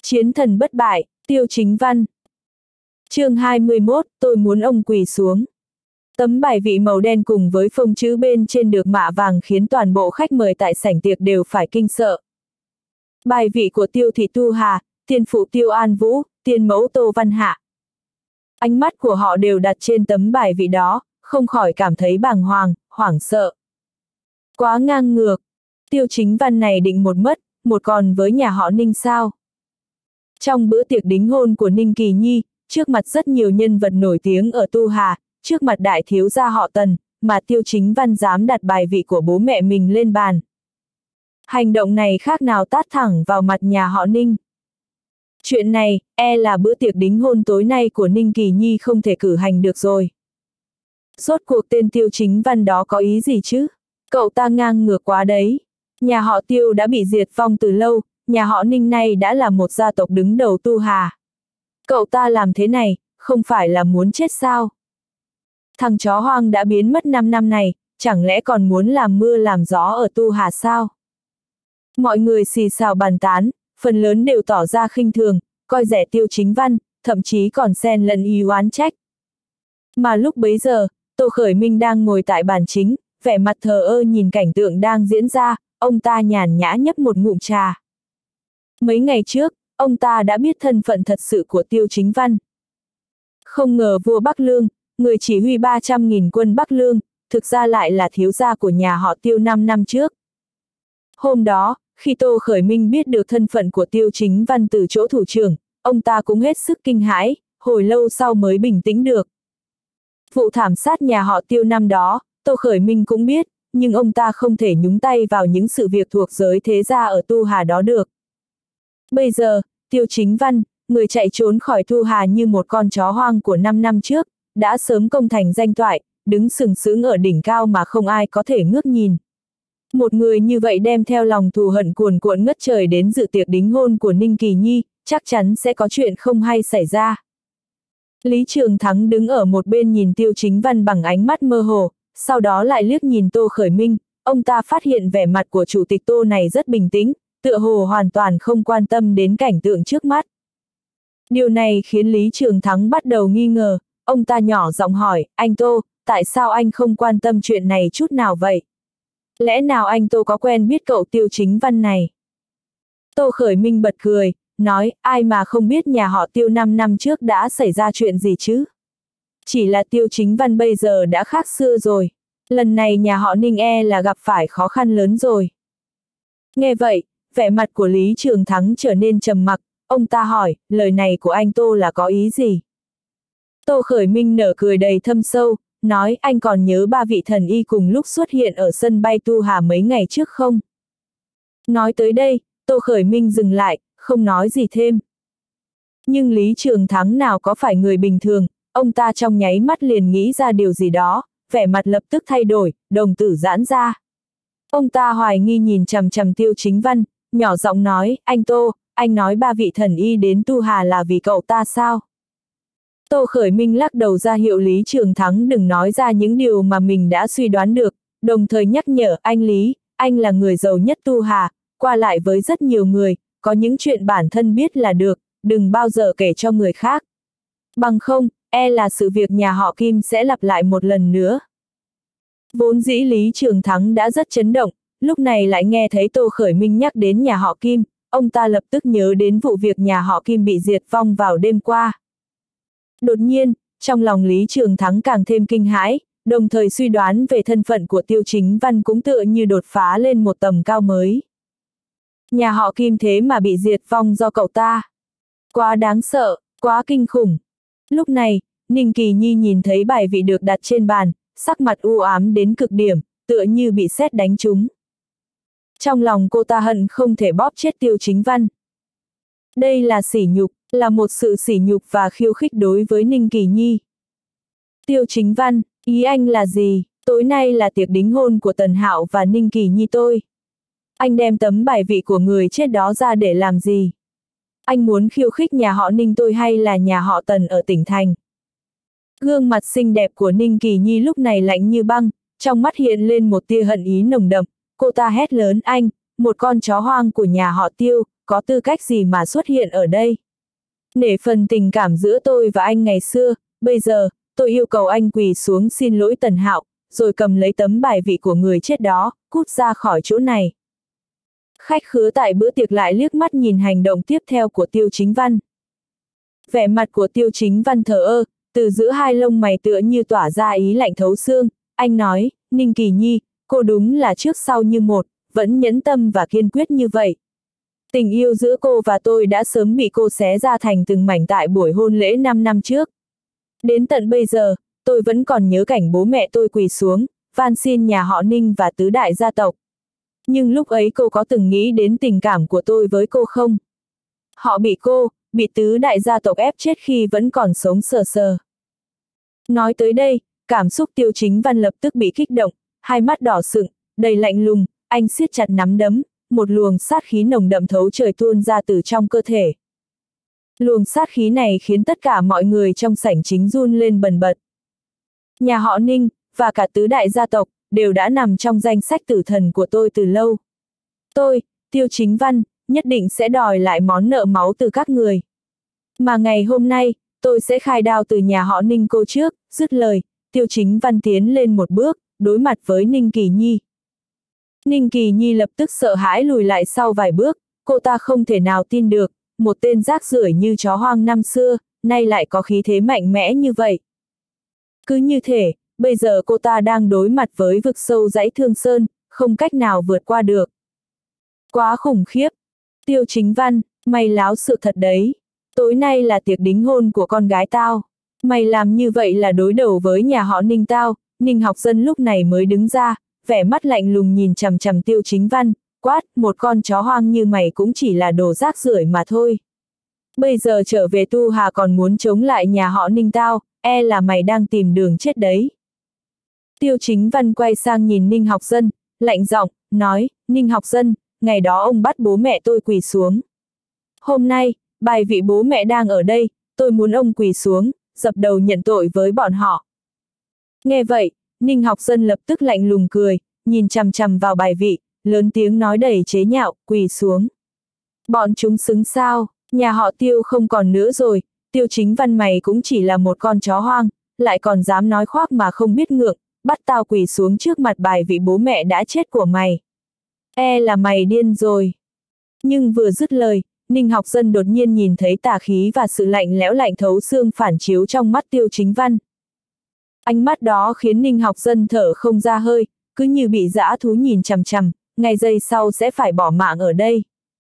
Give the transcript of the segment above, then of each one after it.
Chiến thần bất bại, Tiêu Chính Văn. Chương 21, tôi muốn ông quỳ xuống. Tấm bài vị màu đen cùng với phông chữ bên trên được mạ vàng khiến toàn bộ khách mời tại sảnh tiệc đều phải kinh sợ. Bài vị của Tiêu thị Tu Hà, tiên phụ Tiêu An Vũ, tiên mẫu Tô Văn Hạ. Ánh mắt của họ đều đặt trên tấm bài vị đó, không khỏi cảm thấy bàng hoàng, hoảng sợ. Quá ngang ngược, Tiêu Chính Văn này định một mất, một còn với nhà họ Ninh sao? Trong bữa tiệc đính hôn của Ninh Kỳ Nhi, trước mặt rất nhiều nhân vật nổi tiếng ở Tu Hà, trước mặt đại thiếu gia họ Tần, mà Tiêu Chính Văn dám đặt bài vị của bố mẹ mình lên bàn. Hành động này khác nào tát thẳng vào mặt nhà họ Ninh. Chuyện này, là bữa tiệc đính hôn tối nay của Ninh Kỳ Nhi không thể cử hành được rồi. Rốt cuộc tên Tiêu Chính Văn đó có ý gì chứ? Cậu ta ngang ngược quá đấy. Nhà họ Tiêu đã bị diệt vong từ lâu, nhà họ Ninh nay đã là một gia tộc đứng đầu Tu Hà. Cậu ta làm thế này, không phải là muốn chết sao? Thằng chó hoang đã biến mất 5 năm này, chẳng lẽ còn muốn làm mưa làm gió ở Tu Hà sao? Mọi người xì xào bàn tán, phần lớn đều tỏ ra khinh thường, coi rẻ Tiêu Chính Văn, thậm chí còn xen lẫn ý oán trách. Mà lúc bấy giờ, Tô Khởi Minh đang ngồi tại bàn chính, vẻ mặt thờ ơ nhìn cảnh tượng đang diễn ra, ông ta nhàn nhã nhấp một ngụm trà. Mấy ngày trước, ông ta đã biết thân phận thật sự của Tiêu Chính Văn. Không ngờ vua Bắc Lương, người chỉ huy 300.000 quân Bắc Lương, thực ra lại là thiếu gia của nhà họ Tiêu 5 năm trước. Hôm đó, khi Tô Khởi Minh biết được thân phận của Tiêu Chính Văn từ chỗ thủ trưởng, ông ta cũng hết sức kinh hãi, hồi lâu sau mới bình tĩnh được. Vụ thảm sát nhà họ Tiêu năm đó, Tô Khởi Minh cũng biết, nhưng ông ta không thể nhúng tay vào những sự việc thuộc giới thế gia ở Tu Hà đó được. Bây giờ, Tiêu Chính Văn, người chạy trốn khỏi Tu Hà như một con chó hoang của 5 năm trước, đã sớm công thành danh toại, đứng sừng sững ở đỉnh cao mà không ai có thể ngước nhìn. Một người như vậy đem theo lòng thù hận cuồn cuộn ngất trời đến dự tiệc đính hôn của Ninh Kỳ Nhi, chắc chắn sẽ có chuyện không hay xảy ra. Lý Trường Thắng đứng ở một bên nhìn Tiêu Chính Văn bằng ánh mắt mơ hồ, sau đó lại liếc nhìn Tô Khởi Minh, ông ta phát hiện vẻ mặt của chủ tịch Tô này rất bình tĩnh, tựa hồ hoàn toàn không quan tâm đến cảnh tượng trước mắt. Điều này khiến Lý Trường Thắng bắt đầu nghi ngờ, ông ta nhỏ giọng hỏi, anh Tô, tại sao anh không quan tâm chuyện này chút nào vậy? Lẽ nào anh Tô có quen biết cậu Tiêu Chính Văn này? Tô Khởi Minh bật cười, nói, ai mà không biết nhà họ Tiêu 5 năm trước đã xảy ra chuyện gì chứ? Chỉ là Tiêu Chính Văn bây giờ đã khác xưa rồi. Lần này nhà họ Ninh là gặp phải khó khăn lớn rồi. Nghe vậy, vẻ mặt của Lý Trường Thắng trở nên trầm mặc, ông ta hỏi, lời này của anh Tô là có ý gì? Tô Khởi Minh nở cười đầy thâm sâu, nói, anh còn nhớ 3 vị thần y cùng lúc xuất hiện ở sân bay Tu Hà mấy ngày trước không? Nói tới đây, Tô Khởi Minh dừng lại, không nói gì thêm. Nhưng Lý Trường Thắng nào có phải người bình thường, ông ta trong nháy mắt liền nghĩ ra điều gì đó, vẻ mặt lập tức thay đổi, đồng tử giãn ra. Ông ta hoài nghi nhìn chằm chằm Tiêu Chính Văn, nhỏ giọng nói, anh Tô, anh nói 3 vị thần y đến Tu Hà là vì cậu ta sao? Tô Khởi Minh lắc đầu ra hiệu Lý Trường Thắng đừng nói ra những điều mà mình đã suy đoán được, đồng thời nhắc nhở anh Lý, anh là người giàu nhất Tu Hà, qua lại với rất nhiều người, có những chuyện bản thân biết là được, đừng bao giờ kể cho người khác. Bằng không, là sự việc nhà họ Kim sẽ lặp lại một lần nữa. Vốn dĩ Lý Trường Thắng đã rất chấn động, lúc này lại nghe thấy Tô Khởi Minh nhắc đến nhà họ Kim, ông ta lập tức nhớ đến vụ việc nhà họ Kim bị diệt vong vào đêm qua. Đột nhiên, trong lòng Lý Trường Thắng càng thêm kinh hãi, đồng thời suy đoán về thân phận của Tiêu Chính Văn cũng tựa như đột phá lên một tầm cao mới. Nhà họ Kim thế mà bị diệt vong do cậu ta. Quá đáng sợ, quá kinh khủng. Lúc này, Ninh Kỳ Nhi nhìn thấy bài vị được đặt trên bàn, sắc mặt u ám đến cực điểm, tựa như bị sét đánh trúng. Trong lòng cô ta hận không thể bóp chết Tiêu Chính Văn. Đây là sỉ nhục, là một sự sỉ nhục và khiêu khích đối với Ninh Kỳ Nhi. Tiêu Chính Văn, ý anh là gì? Tối nay là tiệc đính hôn của Tần Hạo và Ninh Kỳ Nhi tôi. Anh đem tấm bài vị của người chết đó ra để làm gì? Anh muốn khiêu khích nhà họ Ninh tôi hay là nhà họ Tần ở tỉnh thành? Gương mặt xinh đẹp của Ninh Kỳ Nhi lúc này lạnh như băng, trong mắt hiện lên một tia hận ý nồng đậm, cô ta hét lớn anh, một con chó hoang của nhà họ Tiêu, có tư cách gì mà xuất hiện ở đây? Nể phần tình cảm giữa tôi và anh ngày xưa, bây giờ, tôi yêu cầu anh quỳ xuống xin lỗi Tần Hạo, rồi cầm lấy tấm bài vị của người chết đó, cút ra khỏi chỗ này. Khách khứa tại bữa tiệc lại liếc mắt nhìn hành động tiếp theo của Tiêu Chính Văn. Vẻ mặt của Tiêu Chính Văn thờ ơ, từ giữa hai lông mày tựa như tỏa ra ý lạnh thấu xương, anh nói, Ninh Kỳ Nhi, cô đúng là trước sau như một, vẫn nhẫn tâm và kiên quyết như vậy. Tình yêu giữa cô và tôi đã sớm bị cô xé ra thành từng mảnh tại buổi hôn lễ 5 năm trước. Đến tận bây giờ, tôi vẫn còn nhớ cảnh bố mẹ tôi quỳ xuống, van xin nhà họ Ninh và tứ đại gia tộc. Nhưng lúc ấy cô có từng nghĩ đến tình cảm của tôi với cô không? Họ bị tứ đại gia tộc ép chết khi vẫn còn sống sờ sờ. Nói tới đây, cảm xúc Tiêu Chính Văn lập tức bị kích động, hai mắt đỏ sựng, đầy lạnh lùng, anh siết chặt nắm đấm, một luồng sát khí nồng đậm thấu trời tuôn ra từ trong cơ thể. Luồng sát khí này khiến tất cả mọi người trong sảnh chính run lên bần bật. Nhà họ Ninh, và cả tứ đại gia tộc, đều đã nằm trong danh sách tử thần của tôi từ lâu. Tôi, Tiêu Chính Văn, nhất định sẽ đòi lại món nợ máu từ các người. Mà ngày hôm nay, tôi sẽ khai đao từ nhà họ Ninh cô trước, dứt lời, Tiêu Chính Văn tiến lên một bước, đối mặt với Ninh Kỳ Nhi. Ninh Kỳ Nhi lập tức sợ hãi lùi lại sau vài bước, cô ta không thể nào tin được, một tên rác rưởi như chó hoang năm xưa, nay lại có khí thế mạnh mẽ như vậy. Cứ như thể, bây giờ cô ta đang đối mặt với vực sâu dãy Thương Sơn, không cách nào vượt qua được. Quá khủng khiếp. Tiêu Chính Văn, mày láo sự thật đấy. Tối nay là tiệc đính hôn của con gái tao. Mày làm như vậy là đối đầu với nhà họ Ninh tao. Ninh Học Dân lúc này mới đứng ra, vẻ mắt lạnh lùng nhìn chằm chằm Tiêu Chính Văn, quát, một con chó hoang như mày cũng chỉ là đồ rác rưởi mà thôi. Bây giờ trở về Tu Hà còn muốn chống lại nhà họ Ninh tao, e là mày đang tìm đường chết đấy. Tiêu Chính Văn quay sang nhìn Ninh Học Dân, lạnh giọng, nói, Ninh Học Dân, ngày đó ông bắt bố mẹ tôi quỳ xuống. Hôm nay, bài vị bố mẹ đang ở đây, tôi muốn ông quỳ xuống, dập đầu nhận tội với bọn họ. Nghe vậy, Ninh Học Dân lập tức lạnh lùng cười, nhìn chằm chằm vào bài vị, lớn tiếng nói đầy chế nhạo, quỳ xuống. Bọn chúng xứng sao, nhà họ Tiêu không còn nữa rồi, Tiêu Chính Văn mày cũng chỉ là một con chó hoang, lại còn dám nói khoác mà không biết ngượng, bắt tao quỳ xuống trước mặt bài vị bố mẹ đã chết của mày. E là mày điên rồi. Nhưng vừa dứt lời, Ninh Học Dân đột nhiên nhìn thấy tà khí và sự lạnh lẽo lạnh thấu xương phản chiếu trong mắt Tiêu Chính Văn. Ánh mắt đó khiến Ninh Học Dân thở không ra hơi, cứ như bị dã thú nhìn chằm chằm, ngay giây sau sẽ phải bỏ mạng ở đây.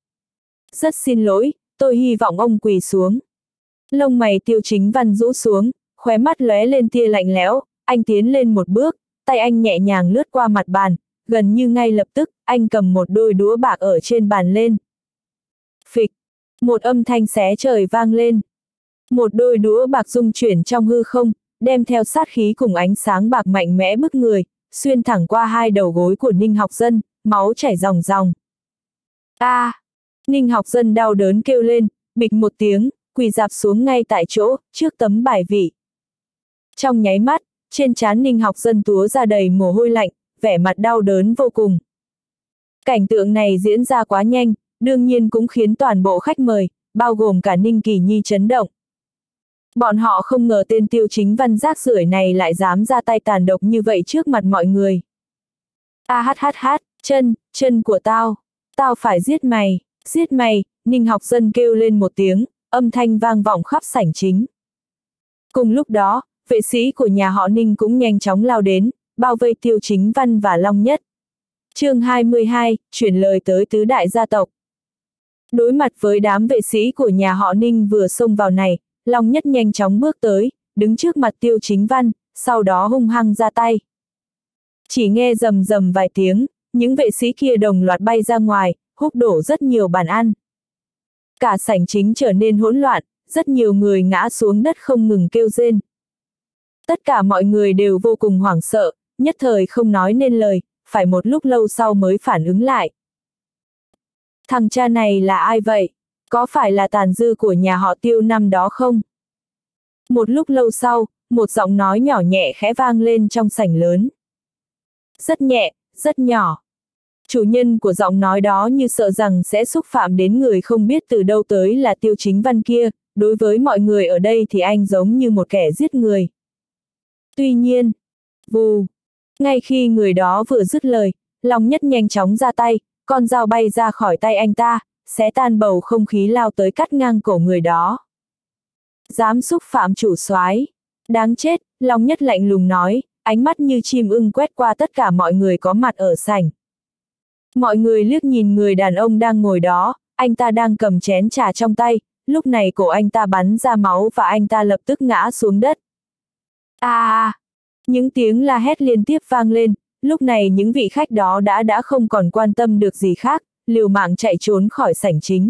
Rất xin lỗi, tôi hy vọng ông quỳ xuống. Lông mày Tiêu Chính Văn rũ xuống, khóe mắt lóe lên tia lạnh lẽo, anh tiến lên một bước, tay anh nhẹ nhàng lướt qua mặt bàn, gần như ngay lập tức, anh cầm một đôi đũa bạc ở trên bàn lên. Phịch, một âm thanh xé trời vang lên. Một đôi đũa bạc rung chuyển trong hư không, đem theo sát khí cùng ánh sáng bạc mạnh mẽ bức người, xuyên thẳng qua hai đầu gối của Ninh Học Dân, máu chảy ròng ròng. A! Ninh Học Dân đau đớn kêu lên, bịch một tiếng, quỳ rạp xuống ngay tại chỗ, trước tấm bài vị. Trong nháy mắt, trên trán Ninh Học Dân túa ra đầy mồ hôi lạnh, vẻ mặt đau đớn vô cùng. Cảnh tượng này diễn ra quá nhanh, đương nhiên cũng khiến toàn bộ khách mời, bao gồm cả Ninh Kỳ Nhi chấn động. Bọn họ không ngờ tên Tiêu Chính Văn rác rưởi này lại dám ra tay tàn độc như vậy trước mặt mọi người. Chân của tao phải giết mày, Ninh Học Dân kêu lên một tiếng, âm thanh vang vọng khắp sảnh chính. Cùng lúc đó, vệ sĩ của nhà họ Ninh cũng nhanh chóng lao đến, bao vây Tiêu Chính Văn và Long Nhất. Chương 22, chuyển lời tới tứ đại gia tộc. Đối mặt với đám vệ sĩ của nhà họ Ninh vừa xông vào này, Long Nhất nhanh chóng bước tới, đứng trước mặt Tiêu Chính Văn, sau đó hung hăng ra tay. Chỉ nghe rầm rầm vài tiếng, những vệ sĩ kia đồng loạt bay ra ngoài, húc đổ rất nhiều bàn ăn. Cả sảnh chính trở nên hỗn loạn, rất nhiều người ngã xuống đất không ngừng kêu rên. Tất cả mọi người đều vô cùng hoảng sợ, nhất thời không nói nên lời, phải một lúc lâu sau mới phản ứng lại. Thằng cha này là ai vậy? Có phải là tàn dư của nhà họ Tiêu năm đó không? Một lúc lâu sau, một giọng nói nhỏ nhẹ khẽ vang lên trong sảnh lớn. Rất nhẹ, rất nhỏ. Chủ nhân của giọng nói đó như sợ rằng sẽ xúc phạm đến người không biết từ đâu tới là Tiêu Chính Văn kia, đối với mọi người ở đây thì anh giống như một kẻ giết người. Tuy nhiên, vù, ngay khi người đó vừa dứt lời, Long Nhất nhanh chóng ra tay, con dao bay ra khỏi tay anh ta, xé tan bầu không khí lao tới cắt ngang cổ người đó. Dám xúc phạm chủ soái, đáng chết, Long Nhất lạnh lùng nói, ánh mắt như chim ưng quét qua tất cả mọi người có mặt ở sảnh. Mọi người liếc nhìn người đàn ông đang ngồi đó, anh ta đang cầm chén trà trong tay, lúc này cổ anh ta bắn ra máu và anh ta lập tức ngã xuống đất. Những tiếng la hét liên tiếp vang lên, lúc này những vị khách đó đã không còn quan tâm được gì khác, liều mạng chạy trốn khỏi sảnh chính.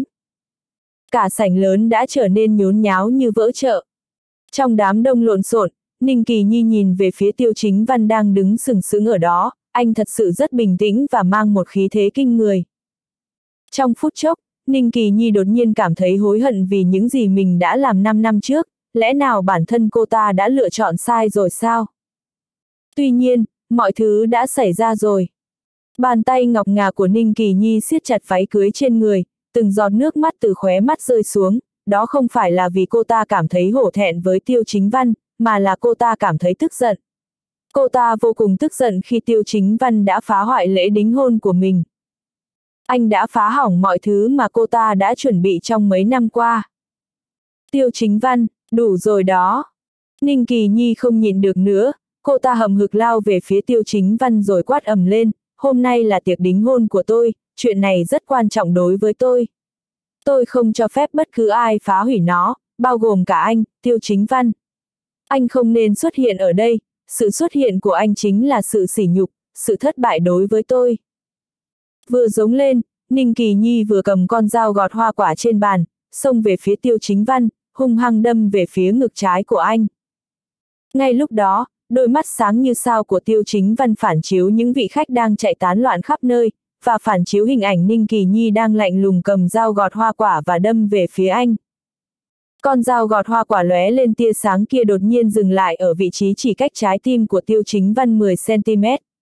Cả sảnh lớn đã trở nên nhốn nháo như vỡ chợ. Trong đám đông lộn xộn, Ninh Kỳ Nhi nhìn về phía Tiêu Chính Văn đang đứng sừng sững ở đó, anh thật sự rất bình tĩnh và mang một khí thế kinh người. Trong phút chốc, Ninh Kỳ Nhi đột nhiên cảm thấy hối hận vì những gì mình đã làm 5 năm trước, lẽ nào bản thân cô ta đã lựa chọn sai rồi sao? Tuy nhiên, mọi thứ đã xảy ra rồi. Bàn tay ngọc ngà của Ninh Kỳ Nhi siết chặt váy cưới trên người, từng giọt nước mắt từ khóe mắt rơi xuống, đó không phải là vì cô ta cảm thấy hổ thẹn với Tiêu Chính Văn, mà là cô ta cảm thấy tức giận. Cô ta vô cùng tức giận khi Tiêu Chính Văn đã phá hoại lễ đính hôn của mình. Anh đã phá hỏng mọi thứ mà cô ta đã chuẩn bị trong mấy năm qua. Tiêu Chính Văn, đủ rồi đó. Ninh Kỳ Nhi không nhịn được nữa, cô ta hậm hực lao về phía Tiêu Chính Văn rồi quát ầm lên, hôm nay là tiệc đính hôn của tôi, chuyện này rất quan trọng đối với tôi. Tôi không cho phép bất cứ ai phá hủy nó, bao gồm cả anh, Tiêu Chính Văn. Anh không nên xuất hiện ở đây, sự xuất hiện của anh chính là sự sỉ nhục, sự thất bại đối với tôi. Vừa giống lên, Ninh Kỳ Nhi vừa cầm con dao gọt hoa quả trên bàn, xông về phía Tiêu Chính Văn, hung hăng đâm về phía ngực trái của anh. Ngay lúc đó, đôi mắt sáng như sao của Tiêu Chính Văn phản chiếu những vị khách đang chạy tán loạn khắp nơi, và phản chiếu hình ảnh Ninh Kỳ Nhi đang lạnh lùng cầm dao gọt hoa quả và đâm về phía anh. Con dao gọt hoa quả lóe lên tia sáng kia đột nhiên dừng lại ở vị trí chỉ cách trái tim của Tiêu Chính Văn 10 cm.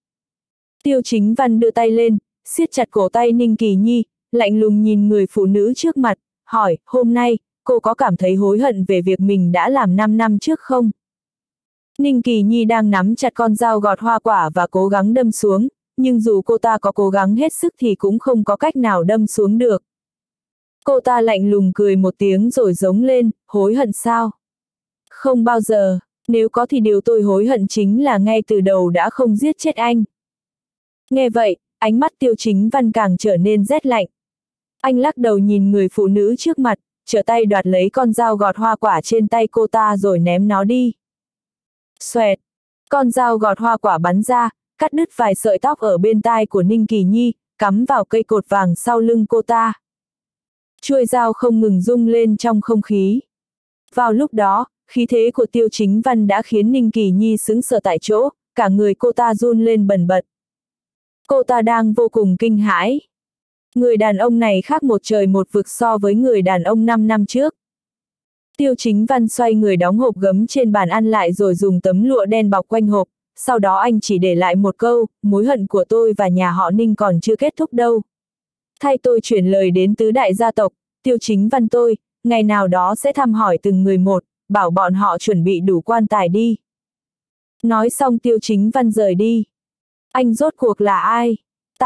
Tiêu Chính Văn đưa tay lên, siết chặt cổ tay Ninh Kỳ Nhi, lạnh lùng nhìn người phụ nữ trước mặt, hỏi, hôm nay, cô có cảm thấy hối hận về việc mình đã làm 5 năm trước không? Ninh Kỳ Nhi đang nắm chặt con dao gọt hoa quả và cố gắng đâm xuống, nhưng dù cô ta có cố gắng hết sức thì cũng không có cách nào đâm xuống được. Cô ta lạnh lùng cười một tiếng rồi giống lên, hối hận sao? Không bao giờ, nếu có thì điều tôi hối hận chính là ngay từ đầu đã không giết chết anh. Nghe vậy, ánh mắt Tiêu Chính Văn càng trở nên rét lạnh. Anh lắc đầu nhìn người phụ nữ trước mặt, trở tay đoạt lấy con dao gọt hoa quả trên tay cô ta rồi ném nó đi. Xoẹt, con dao gọt hoa quả bắn ra, cắt đứt vài sợi tóc ở bên tai của Ninh Kỳ Nhi, cắm vào cây cột vàng sau lưng cô ta. Chuôi dao không ngừng rung lên trong không khí. Vào lúc đó, khí thế của Tiêu Chính Văn đã khiến Ninh Kỳ Nhi sững sờ tại chỗ, cả người cô ta run lên bần bật. Cô ta đang vô cùng kinh hãi. Người đàn ông này khác một trời một vực so với người đàn ông 5 năm trước. Tiêu Chính Văn xoay người đóng hộp gấm trên bàn ăn lại rồi dùng tấm lụa đen bọc quanh hộp, sau đó anh chỉ để lại một câu, mối hận của tôi và nhà họ Ninh còn chưa kết thúc đâu. Thay tôi chuyển lời đến tứ đại gia tộc, Tiêu Chính Văn tôi, ngày nào đó sẽ thăm hỏi từng người một, bảo bọn họ chuẩn bị đủ quan tài đi. Nói xong Tiêu Chính Văn rời đi. Anh rốt cuộc là ai?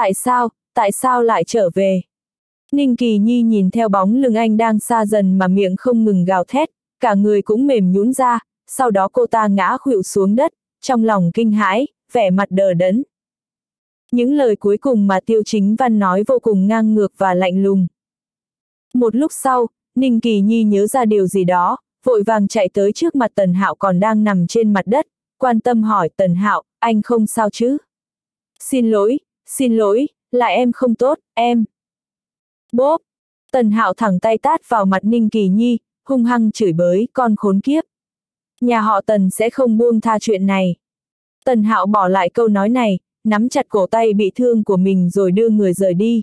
Tại sao lại trở về? Ninh Kỳ Nhi nhìn theo bóng lưng anh đang xa dần mà miệng không ngừng gào thét, cả người cũng mềm nhũn ra, sau đó cô ta ngã khuỵu xuống đất, trong lòng kinh hãi, vẻ mặt đờ đẫn. Những lời cuối cùng mà Tiêu Chính Văn nói vô cùng ngang ngược và lạnh lùng. Một lúc sau, Ninh Kỳ Nhi nhớ ra điều gì đó, vội vàng chạy tới trước mặt Tần Hạo còn đang nằm trên mặt đất, quan tâm hỏi Tần Hạo, anh không sao chứ? Xin lỗi, là em không tốt, em. Bốp! Tần Hạo thẳng tay tát vào mặt Ninh Kỳ Nhi, hung hăng chửi bới, con khốn kiếp. Nhà họ Tần sẽ không buông tha chuyện này. Tần Hạo bỏ lại câu nói này, nắm chặt cổ tay bị thương của mình rồi đưa người rời đi.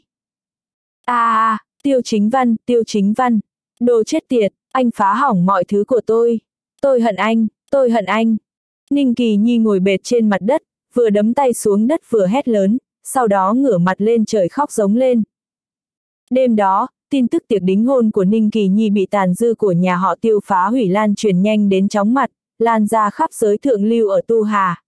Tiêu Chính Văn, đồ chết tiệt, anh phá hỏng mọi thứ của tôi. Tôi hận anh. Ninh Kỳ Nhi ngồi bệt trên mặt đất, vừa đấm tay xuống đất vừa hét lớn, sau đó ngửa mặt lên trời khóc giống lên. Đêm đó, tin tức tiệc đính hôn của Ninh Kỳ Nhi bị tàn dư của nhà họ Tiêu phá hủy lan truyền nhanh đến chóng mặt, lan ra khắp giới thượng lưu ở Tu Hà.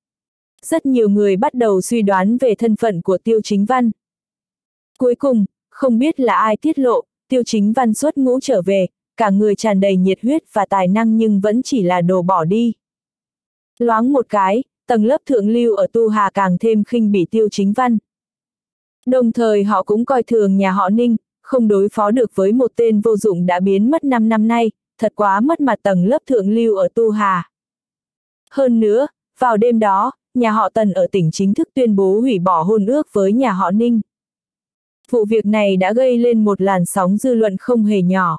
Rất nhiều người bắt đầu suy đoán về thân phận của Tiêu Chính Văn. Cuối cùng, không biết là ai tiết lộ, Tiêu Chính Văn xuất ngũ trở về, cả người tràn đầy nhiệt huyết và tài năng nhưng vẫn chỉ là đồ bỏ đi. Loáng một cái, tầng lớp thượng lưu ở Tu Hà càng thêm khinh bỉ Tiêu Chính Văn. Đồng thời họ cũng coi thường nhà họ Ninh, không đối phó được với một tên vô dụng đã biến mất 5 năm nay, thật quá mất mặt tầng lớp thượng lưu ở Tu Hà. Hơn nữa, vào đêm đó, nhà họ Tần ở tỉnh chính thức tuyên bố hủy bỏ hôn ước với nhà họ Ninh. Vụ việc này đã gây lên một làn sóng dư luận không hề nhỏ.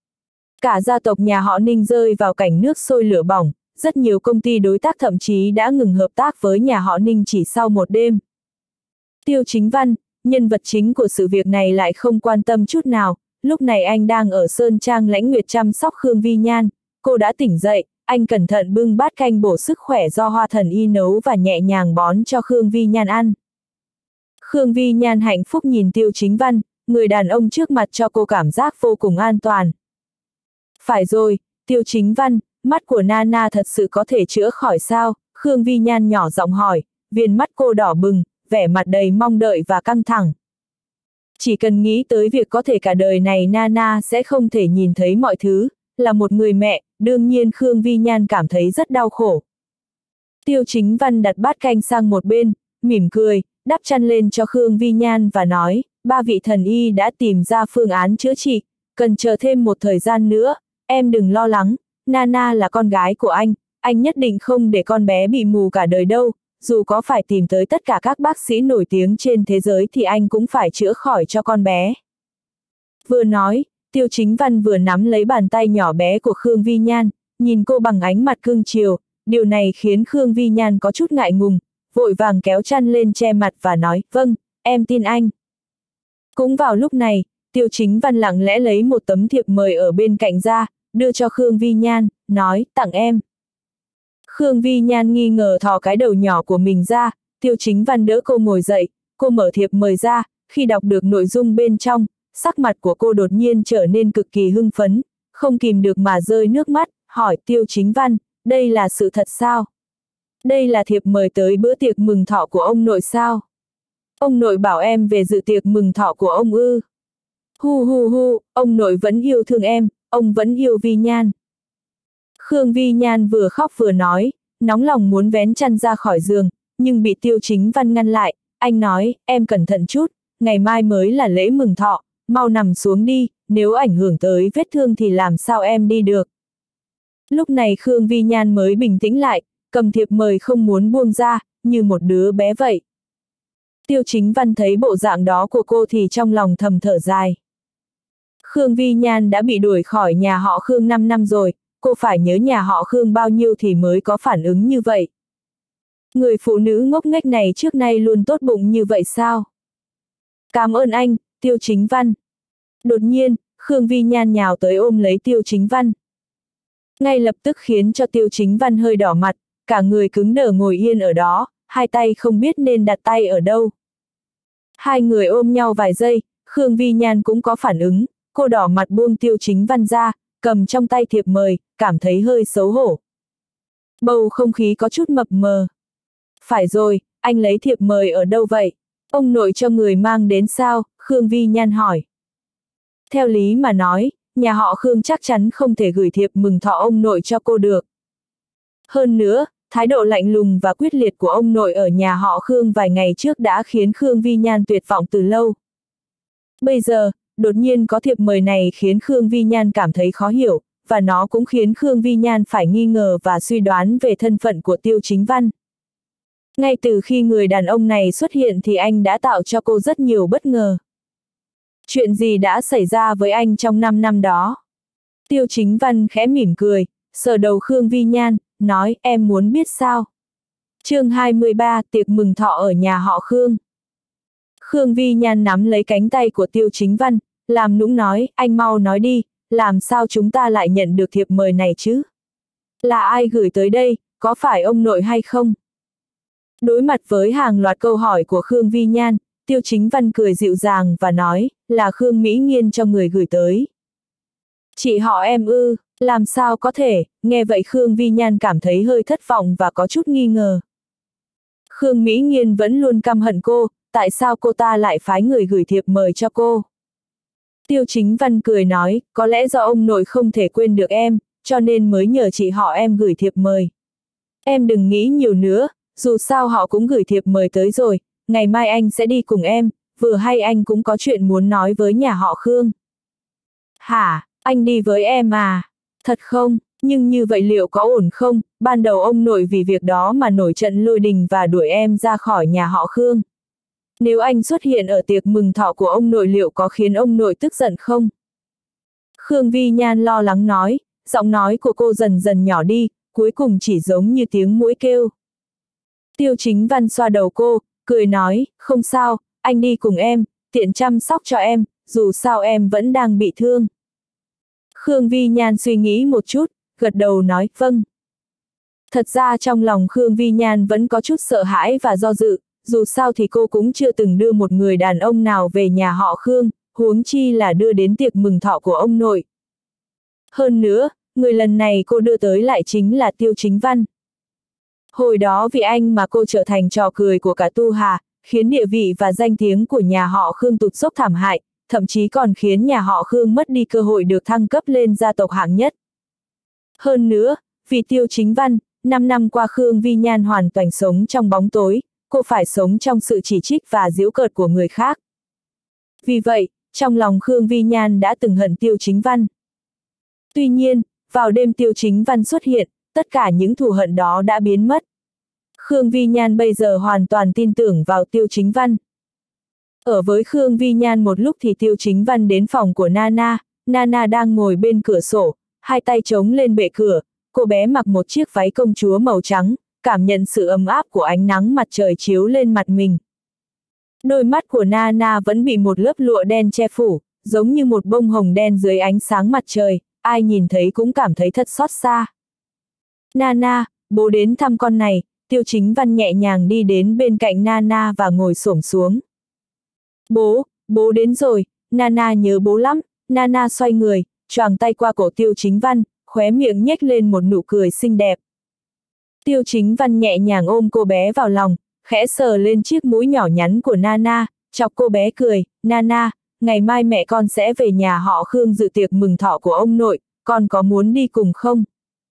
Cả gia tộc nhà họ Ninh rơi vào cảnh nước sôi lửa bỏng, rất nhiều công ty đối tác thậm chí đã ngừng hợp tác với nhà họ Ninh chỉ sau một đêm. Tiêu Chính Văn, nhân vật chính của sự việc này lại không quan tâm chút nào, lúc này anh đang ở Sơn Trang Lãnh Nguyệt chăm sóc Khương Vi Nhan, cô đã tỉnh dậy, anh cẩn thận bưng bát canh bổ sức khỏe do Hoa Thần Y nấu và nhẹ nhàng bón cho Khương Vi Nhan ăn. Khương Vi Nhan hạnh phúc nhìn Tiêu Chính Văn, người đàn ông trước mặt cho cô cảm giác vô cùng an toàn. Phải rồi, Tiêu Chính Văn, mắt của Nana thật sự có thể chữa khỏi sao? Khương Vi Nhan nhỏ giọng hỏi, viền mắt cô đỏ bừng, vẻ mặt đầy mong đợi và căng thẳng. Chỉ cần nghĩ tới việc có thể cả đời này Nana sẽ không thể nhìn thấy mọi thứ, là một người mẹ, đương nhiên Khương Vi Nhan cảm thấy rất đau khổ. Tiêu Chính Văn đặt bát canh sang một bên, mỉm cười, đắp chăn lên cho Khương Vi Nhan và nói, ba vị thần y đã tìm ra phương án chữa trị, cần chờ thêm một thời gian nữa, em đừng lo lắng, Nana là con gái của anh nhất định không để con bé bị mù cả đời đâu, dù có phải tìm tới tất cả các bác sĩ nổi tiếng trên thế giới thì anh cũng phải chữa khỏi cho con bé. Vừa nói, Tiêu Chính Văn vừa nắm lấy bàn tay nhỏ bé của Khương Vi Nhan, nhìn cô bằng ánh mặt cưng chiều, điều này khiến Khương Vi Nhan có chút ngại ngùng, vội vàng kéo chăn lên che mặt và nói, vâng, em tin anh. Cũng vào lúc này, Tiêu Chính Văn lặng lẽ lấy một tấm thiệp mời ở bên cạnh ra, đưa cho Khương Vi Nhan, nói, tặng em. Khương Vi Nhan nghi ngờ thò cái đầu nhỏ của mình ra, Tiêu Chính Văn đỡ cô ngồi dậy, cô mở thiệp mời ra, khi đọc được nội dung bên trong, sắc mặt của cô đột nhiên trở nên cực kỳ hưng phấn, không kìm được mà rơi nước mắt, hỏi Tiêu Chính Văn, đây là sự thật sao? Đây là thiệp mời tới bữa tiệc mừng thọ của ông nội sao? Ông nội bảo em về dự tiệc mừng thọ của ông ư? Hu hu hu, ông nội vẫn yêu thương em, ông vẫn yêu Vi Nhan. Khương Vi Nhan vừa khóc vừa nói, nóng lòng muốn vén chăn ra khỏi giường, nhưng bị Tiêu Chính Văn ngăn lại, anh nói, em cẩn thận chút, ngày mai mới là lễ mừng thọ, mau nằm xuống đi, nếu ảnh hưởng tới vết thương thì làm sao em đi được. Lúc này Khương Vi Nhan mới bình tĩnh lại, cầm thiệp mời không muốn buông ra, như một đứa bé vậy. Tiêu Chính Văn thấy bộ dạng đó của cô thì trong lòng thầm thở dài. Khương Vi Nhan đã bị đuổi khỏi nhà họ Khương 5 năm rồi, cô phải nhớ nhà họ Khương bao nhiêu thì mới có phản ứng như vậy. Người phụ nữ ngốc nghếch này trước nay luôn tốt bụng như vậy sao? Cảm ơn anh, Tiêu Chính Văn. Đột nhiên, Khương Vi Nhan nhào tới ôm lấy Tiêu Chính Văn. Ngay lập tức khiến cho Tiêu Chính Văn hơi đỏ mặt, cả người cứng đờ ngồi yên ở đó, hai tay không biết nên đặt tay ở đâu. Hai người ôm nhau vài giây, Khương Vi Nhan cũng có phản ứng, cô đỏ mặt buông Tiêu Chính Văn ra, cầm trong tay thiệp mời, cảm thấy hơi xấu hổ. Bầu không khí có chút mập mờ. Phải rồi, anh lấy thiệp mời ở đâu vậy? Ông nội cho người mang đến sao? Khương Vi Nhan hỏi. Theo lý mà nói, nhà họ Khương chắc chắn không thể gửi thiệp mừng thọ ông nội cho cô được. Hơn nữa, thái độ lạnh lùng và quyết liệt của ông nội ở nhà họ Khương vài ngày trước đã khiến Khương Vi Nhan tuyệt vọng từ lâu. Bây giờ, đột nhiên có thiệp mời này khiến Khương Vi Nhan cảm thấy khó hiểu, và nó cũng khiến Khương Vi Nhan phải nghi ngờ và suy đoán về thân phận của Tiêu Chính Văn. Ngay từ khi người đàn ông này xuất hiện thì anh đã tạo cho cô rất nhiều bất ngờ. Chuyện gì đã xảy ra với anh trong 5 năm đó? Tiêu Chính Văn khẽ mỉm cười, sờ đầu Khương Vi Nhan, nói em muốn biết sao? Chương 23, tiệc mừng thọ ở nhà họ Khương. Khương Vi Nhan nắm lấy cánh tay của Tiêu Chính Văn, làm nũng nói, anh mau nói đi, làm sao chúng ta lại nhận được thiệp mời này chứ? Là ai gửi tới đây, có phải ông nội hay không? Đối mặt với hàng loạt câu hỏi của Khương Vi Nhan, Tiêu Chính Văn cười dịu dàng và nói, là Khương Mỹ Nghiên cho người gửi tới. Chị họ em ư, làm sao có thể, nghe vậy Khương Vi Nhan cảm thấy hơi thất vọng và có chút nghi ngờ. Khương Mỹ Nghiên vẫn luôn căm hận cô, tại sao cô ta lại phái người gửi thiệp mời cho cô? Tiêu Chính Văn cười nói, có lẽ do ông nội không thể quên được em, cho nên mới nhờ chị họ em gửi thiệp mời. Em đừng nghĩ nhiều nữa, dù sao họ cũng gửi thiệp mời tới rồi, ngày mai anh sẽ đi cùng em, vừa hay anh cũng có chuyện muốn nói với nhà họ Khương. Hả, anh đi với em à? Thật không, nhưng như vậy liệu có ổn không? Ban đầu ông nội vì việc đó mà nổi trận lôi đình và đuổi em ra khỏi nhà họ Khương. Nếu anh xuất hiện ở tiệc mừng thọ của ông nội liệu có khiến ông nội tức giận không? Khương Vi Nhan lo lắng nói, giọng nói của cô dần dần nhỏ đi, cuối cùng chỉ giống như tiếng muỗi kêu. Tiêu Chính Văn xoa đầu cô, cười nói, không sao, anh đi cùng em, tiện chăm sóc cho em, dù sao em vẫn đang bị thương. Khương Vi Nhan suy nghĩ một chút, gật đầu nói, vâng. Thật ra trong lòng Khương Vi Nhan vẫn có chút sợ hãi và do dự, dù sao thì cô cũng chưa từng đưa một người đàn ông nào về nhà họ Khương, huống chi là đưa đến tiệc mừng thọ của ông nội. Hơn nữa, người lần này cô đưa tới lại chính là Tiêu Chính Văn. Hồi đó vì anh mà cô trở thành trò cười của cả Tu Hà, khiến địa vị và danh tiếng của nhà họ Khương tụt dốc thảm hại, thậm chí còn khiến nhà họ Khương mất đi cơ hội được thăng cấp lên gia tộc hạng nhất. Hơn nữa, vì Tiêu Chính Văn, 5 năm qua Khương Vi Nhan hoàn toàn sống trong bóng tối, cô phải sống trong sự chỉ trích và giễu cợt của người khác. Vì vậy, trong lòng Khương Vi Nhan đã từng hận Tiêu Chính Văn. Tuy nhiên, vào đêm Tiêu Chính Văn xuất hiện, tất cả những thù hận đó đã biến mất. Khương Vi Nhan bây giờ hoàn toàn tin tưởng vào Tiêu Chính Văn. Ở với Khương Vi Nhan một lúc thì Tiêu Chính Văn đến phòng của Nana, Nana đang ngồi bên cửa sổ, hai tay chống lên bệ cửa, cô bé mặc một chiếc váy công chúa màu trắng, cảm nhận sự ấm áp của ánh nắng mặt trời chiếu lên mặt mình. Đôi mắt của Nana vẫn bị một lớp lụa đen che phủ, giống như một bông hồng đen dưới ánh sáng mặt trời, ai nhìn thấy cũng cảm thấy thật xót xa. Nana, bố đến thăm con này, Tiêu Chính Văn nhẹ nhàng đi đến bên cạnh Nana và ngồi xổm xuống. Bố đến rồi, Nana nhớ bố lắm, Nana xoay người, choàng tay qua cổ Tiêu Chính Văn, khóe miệng nhếch lên một nụ cười xinh đẹp. Tiêu Chính Văn nhẹ nhàng ôm cô bé vào lòng, khẽ sờ lên chiếc mũi nhỏ nhắn của Nana, chọc cô bé cười, Nana, ngày mai mẹ con sẽ về nhà họ Khương dự tiệc mừng thọ của ông nội, con có muốn đi cùng không?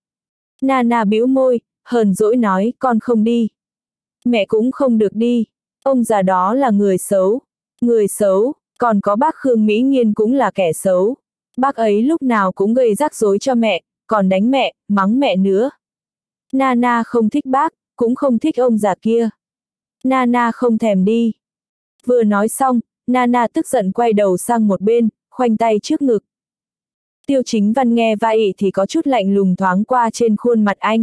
Nana bĩu môi, hờn dỗi nói, con không đi. Mẹ cũng không được đi, ông già đó là người xấu. Người xấu, còn có bác Khương Mỹ Nghiên cũng là kẻ xấu. Bác ấy lúc nào cũng gây rắc rối cho mẹ, còn đánh mẹ, mắng mẹ nữa. Nana không thích bác, cũng không thích ông già kia. Nana không thèm đi. Vừa nói xong, Nana tức giận quay đầu sang một bên, khoanh tay trước ngực. Tiêu Chính Văn nghe vậy thì có chút lạnh lùng thoáng qua trên khuôn mặt anh.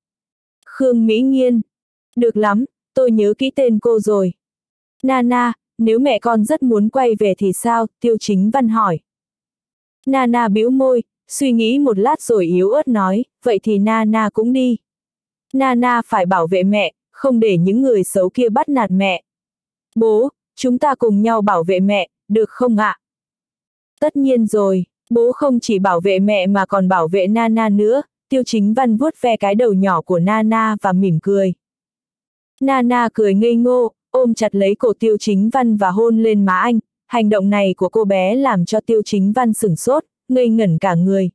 Khương Mỹ Nghiên. Được lắm, tôi nhớ kỹ tên cô rồi. Nana, nếu mẹ con rất muốn quay về thì sao? Tiêu Chính Văn hỏi. Nana bĩu môi, suy nghĩ một lát rồi yếu ớt nói, vậy thì Nana cũng đi. Nana phải bảo vệ mẹ, không để những người xấu kia bắt nạt mẹ. Bố, chúng ta cùng nhau bảo vệ mẹ, được không ạ? Tất nhiên rồi, bố không chỉ bảo vệ mẹ mà còn bảo vệ Nana nữa. Tiêu Chính Văn vuốt ve cái đầu nhỏ của Nana và mỉm cười. Nana cười ngây ngô, ôm chặt lấy cổ Tiêu Chính Văn và hôn lên má anh. Hành động này của cô bé làm cho Tiêu Chính Văn sửng sốt, ngây ngẩn cả người.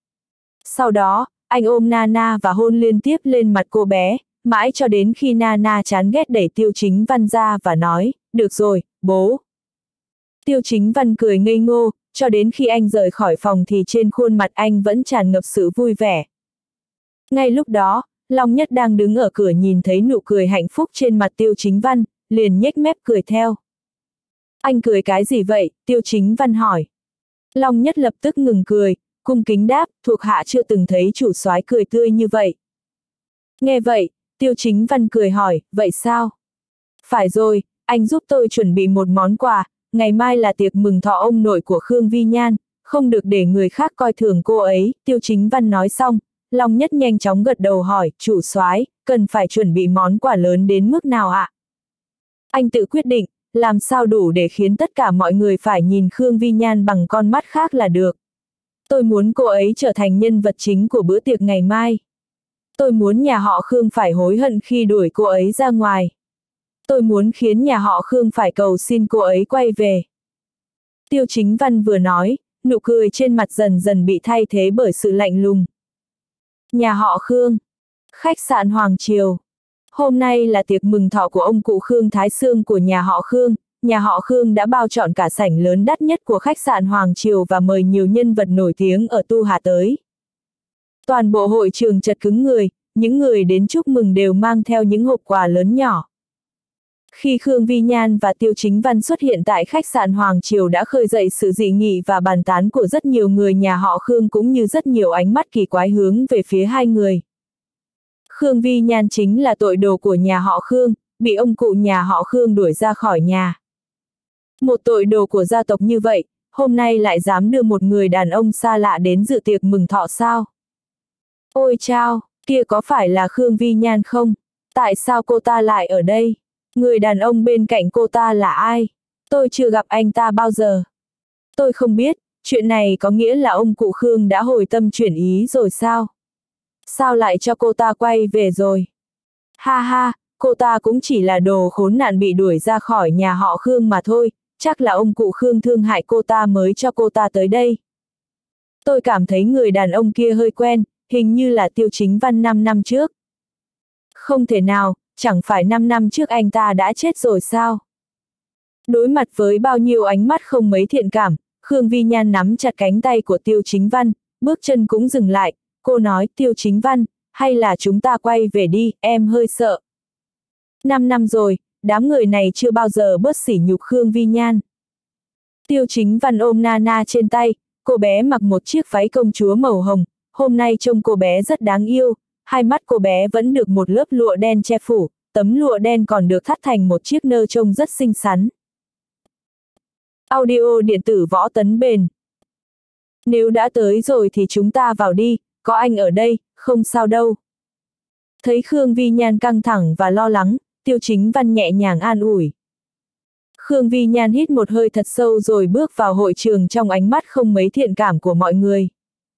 Sau đó, anh ôm Nana và hôn liên tiếp lên mặt cô bé, mãi cho đến khi Nana chán ghét đẩy Tiêu Chính Văn ra và nói, được rồi, bố. Tiêu Chính Văn cười ngây ngô, cho đến khi anh rời khỏi phòng thì trên khuôn mặt anh vẫn tràn ngập sự vui vẻ. Ngay lúc đó, Long Nhất đang đứng ở cửa nhìn thấy nụ cười hạnh phúc trên mặt Tiêu Chính Văn, liền nhếch mép cười theo. Anh cười cái gì vậy? Tiêu Chính Văn hỏi. Long Nhất lập tức ngừng cười, cung kính đáp, thuộc hạ chưa từng thấy chủ soái cười tươi như vậy. Nghe vậy, Tiêu Chính Văn cười hỏi, vậy sao? Phải rồi, anh giúp tôi chuẩn bị một món quà, ngày mai là tiệc mừng thọ ông nội của Khương Vi Nhan, không được để người khác coi thường cô ấy. Tiêu Chính Văn nói xong, Long Nhất nhanh chóng gật đầu hỏi, chủ soái, cần phải chuẩn bị món quà lớn đến mức nào ạ? Anh tự quyết định, làm sao đủ để khiến tất cả mọi người phải nhìn Khương Vi Nhan bằng con mắt khác là được. Tôi muốn cô ấy trở thành nhân vật chính của bữa tiệc ngày mai. Tôi muốn nhà họ Khương phải hối hận khi đuổi cô ấy ra ngoài. Tôi muốn khiến nhà họ Khương phải cầu xin cô ấy quay về. Tiêu Chính Văn vừa nói, nụ cười trên mặt dần dần bị thay thế bởi sự lạnh lùng. Nhà họ Khương. Khách sạn Hoàng Triều. Hôm nay là tiệc mừng thọ của ông cụ Khương Thái Xương của nhà họ Khương. Nhà họ Khương đã bao trọn cả sảnh lớn đắt nhất của khách sạn Hoàng Triều và mời nhiều nhân vật nổi tiếng ở Tu Hà tới. Toàn bộ hội trường chật cứng người, những người đến chúc mừng đều mang theo những hộp quà lớn nhỏ. Khi Khương Vi Nhan và Tiêu Chính Văn xuất hiện tại khách sạn Hoàng Triều đã khơi dậy sự dị nghị và bàn tán của rất nhiều người nhà họ Khương cũng như rất nhiều ánh mắt kỳ quái hướng về phía hai người. Khương Vi Nhan chính là tội đồ của nhà họ Khương, bị ông cụ nhà họ Khương đuổi ra khỏi nhà. Một tội đồ của gia tộc như vậy, hôm nay lại dám đưa một người đàn ông xa lạ đến dự tiệc mừng thọ sao? Ôi chao, kia có phải là Khương Vi Nhan không? Tại sao cô ta lại ở đây? Người đàn ông bên cạnh cô ta là ai? Tôi chưa gặp anh ta bao giờ. Tôi không biết, chuyện này có nghĩa là ông cụ Khương đã hồi tâm chuyển ý rồi sao? Sao lại cho cô ta quay về rồi? Ha ha, cô ta cũng chỉ là đồ khốn nạn bị đuổi ra khỏi nhà họ Khương mà thôi, chắc là ông cụ Khương thương hại cô ta mới cho cô ta tới đây. Tôi cảm thấy người đàn ông kia hơi quen, hình như là Tiêu Chính Văn 5 năm trước. Không thể nào, chẳng phải 5 năm trước anh ta đã chết rồi sao? Đối mặt với bao nhiêu ánh mắt không mấy thiện cảm, Khương Vi Nhan nắm chặt cánh tay của Tiêu Chính Văn, bước chân cũng dừng lại, cô nói, Tiêu Chính Văn, hay là chúng ta quay về đi, em hơi sợ. 5 năm rồi, đám người này chưa bao giờ bớt sỉ nhục Khương Vi Nhan. Tiêu Chính Văn ôm Nana trên tay, cô bé mặc một chiếc váy công chúa màu hồng, hôm nay trông cô bé rất đáng yêu, hai mắt cô bé vẫn được một lớp lụa đen che phủ, tấm lụa đen còn được thắt thành một chiếc nơ trông rất xinh xắn. Audio điện tử Võ Tấn Bền. Nếu đã tới rồi thì chúng ta vào đi, có anh ở đây, không sao đâu. Thấy Khương Vi Nhan căng thẳng và lo lắng, Tiêu Chính Văn nhẹ nhàng an ủi. Khương Vi Nhan hít một hơi thật sâu rồi bước vào hội trường trong ánh mắt không mấy thiện cảm của mọi người.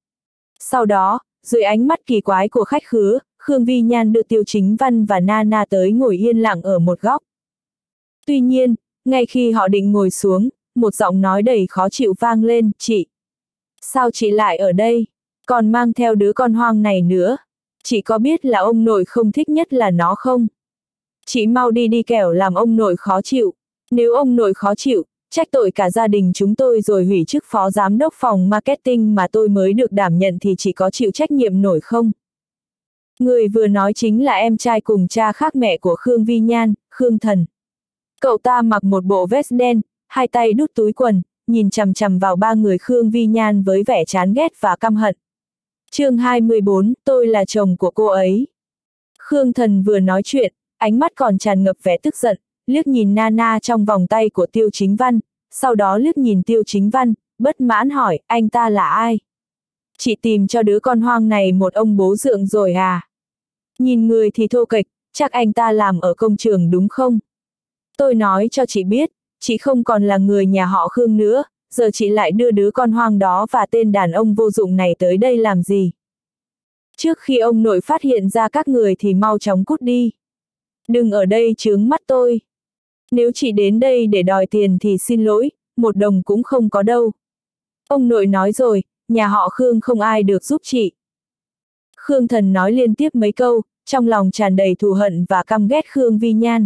Sau đó, dưới ánh mắt kỳ quái của khách khứa, Khương Vi Nhan đưa Tiêu Chính Văn và Nana tới ngồi yên lặng ở một góc. Tuy nhiên, ngay khi họ định ngồi xuống, một giọng nói đầy khó chịu vang lên, chị. Sao chị lại ở đây? Còn mang theo đứa con hoang này nữa. Chị có biết là ông nội không thích nhất là nó không? Chị mau đi đi kẻo làm ông nội khó chịu. Nếu ông nội khó chịu, trách tội cả gia đình chúng tôi rồi hủy chức phó giám đốc phòng marketing mà tôi mới được đảm nhận thì chị có chịu trách nhiệm nổi không? Người vừa nói chính là em trai cùng cha khác mẹ của Khương Vi Nhan, Khương Thần. Cậu ta mặc một bộ vest đen, hai tay đút túi quần, nhìn chằm chằm vào ba người Khương Vi Nhan với vẻ chán ghét và căm hận. Chương 24, tôi là chồng của cô ấy. Khương Thần vừa nói chuyện, ánh mắt còn tràn ngập vẻ tức giận, liếc nhìn Nana trong vòng tay của Tiêu Chính Văn, sau đó liếc nhìn Tiêu Chính Văn, bất mãn hỏi, anh ta là ai? Chị tìm cho đứa con hoang này một ông bố dượng rồi à? Nhìn người thì thô kệch, chắc anh ta làm ở công trường đúng không? Tôi nói cho chị biết, chị không còn là người nhà họ Khương nữa, giờ chị lại đưa đứa con hoang đó và tên đàn ông vô dụng này tới đây làm gì? Trước khi ông nội phát hiện ra các người thì mau chóng cút đi. Đừng ở đây chướng mắt tôi. Nếu chị đến đây để đòi tiền thì xin lỗi, một đồng cũng không có đâu. Ông nội nói rồi, nhà họ Khương không ai được giúp chị. Khương Thần nói liên tiếp mấy câu, trong lòng tràn đầy thù hận và căm ghét Khương Vi Nhan.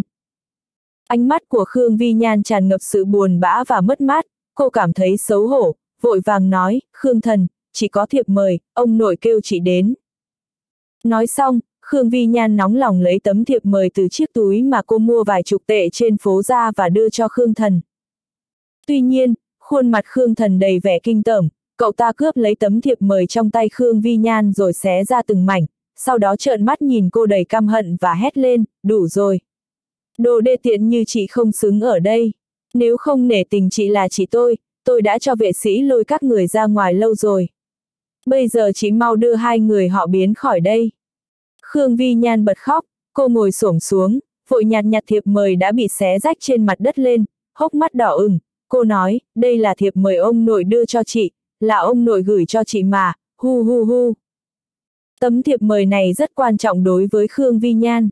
Ánh mắt của Khương Vi Nhan tràn ngập sự buồn bã và mất mát, cô cảm thấy xấu hổ, vội vàng nói, Khương Thần, chỉ có thiệp mời, ông nội kêu chị đến. Nói xong, Khương Vi Nhan nóng lòng lấy tấm thiệp mời từ chiếc túi mà cô mua vài chục tệ trên phố ra và đưa cho Khương Thần. Tuy nhiên, khuôn mặt Khương Thần đầy vẻ kinh tởm, cậu ta cướp lấy tấm thiệp mời trong tay Khương Vi Nhan rồi xé ra từng mảnh, sau đó trợn mắt nhìn cô đầy căm hận và hét lên, đủ rồi. Đồ đê tiện như chị không xứng ở đây. Nếu không nể tình chị là chị tôi đã cho vệ sĩ lôi các người ra ngoài lâu rồi. Bây giờ chị mau đưa hai người họ biến khỏi đây. Khương Vi Nhan bật khóc, cô ngồi xổm xuống, vội nhặt nhặt thiệp mời đã bị xé rách trên mặt đất lên, hốc mắt đỏ ửng. Cô nói, đây là thiệp mời ông nội đưa cho chị, là ông nội gửi cho chị mà, hu hu hu. Tấm thiệp mời này rất quan trọng đối với Khương Vi Nhan.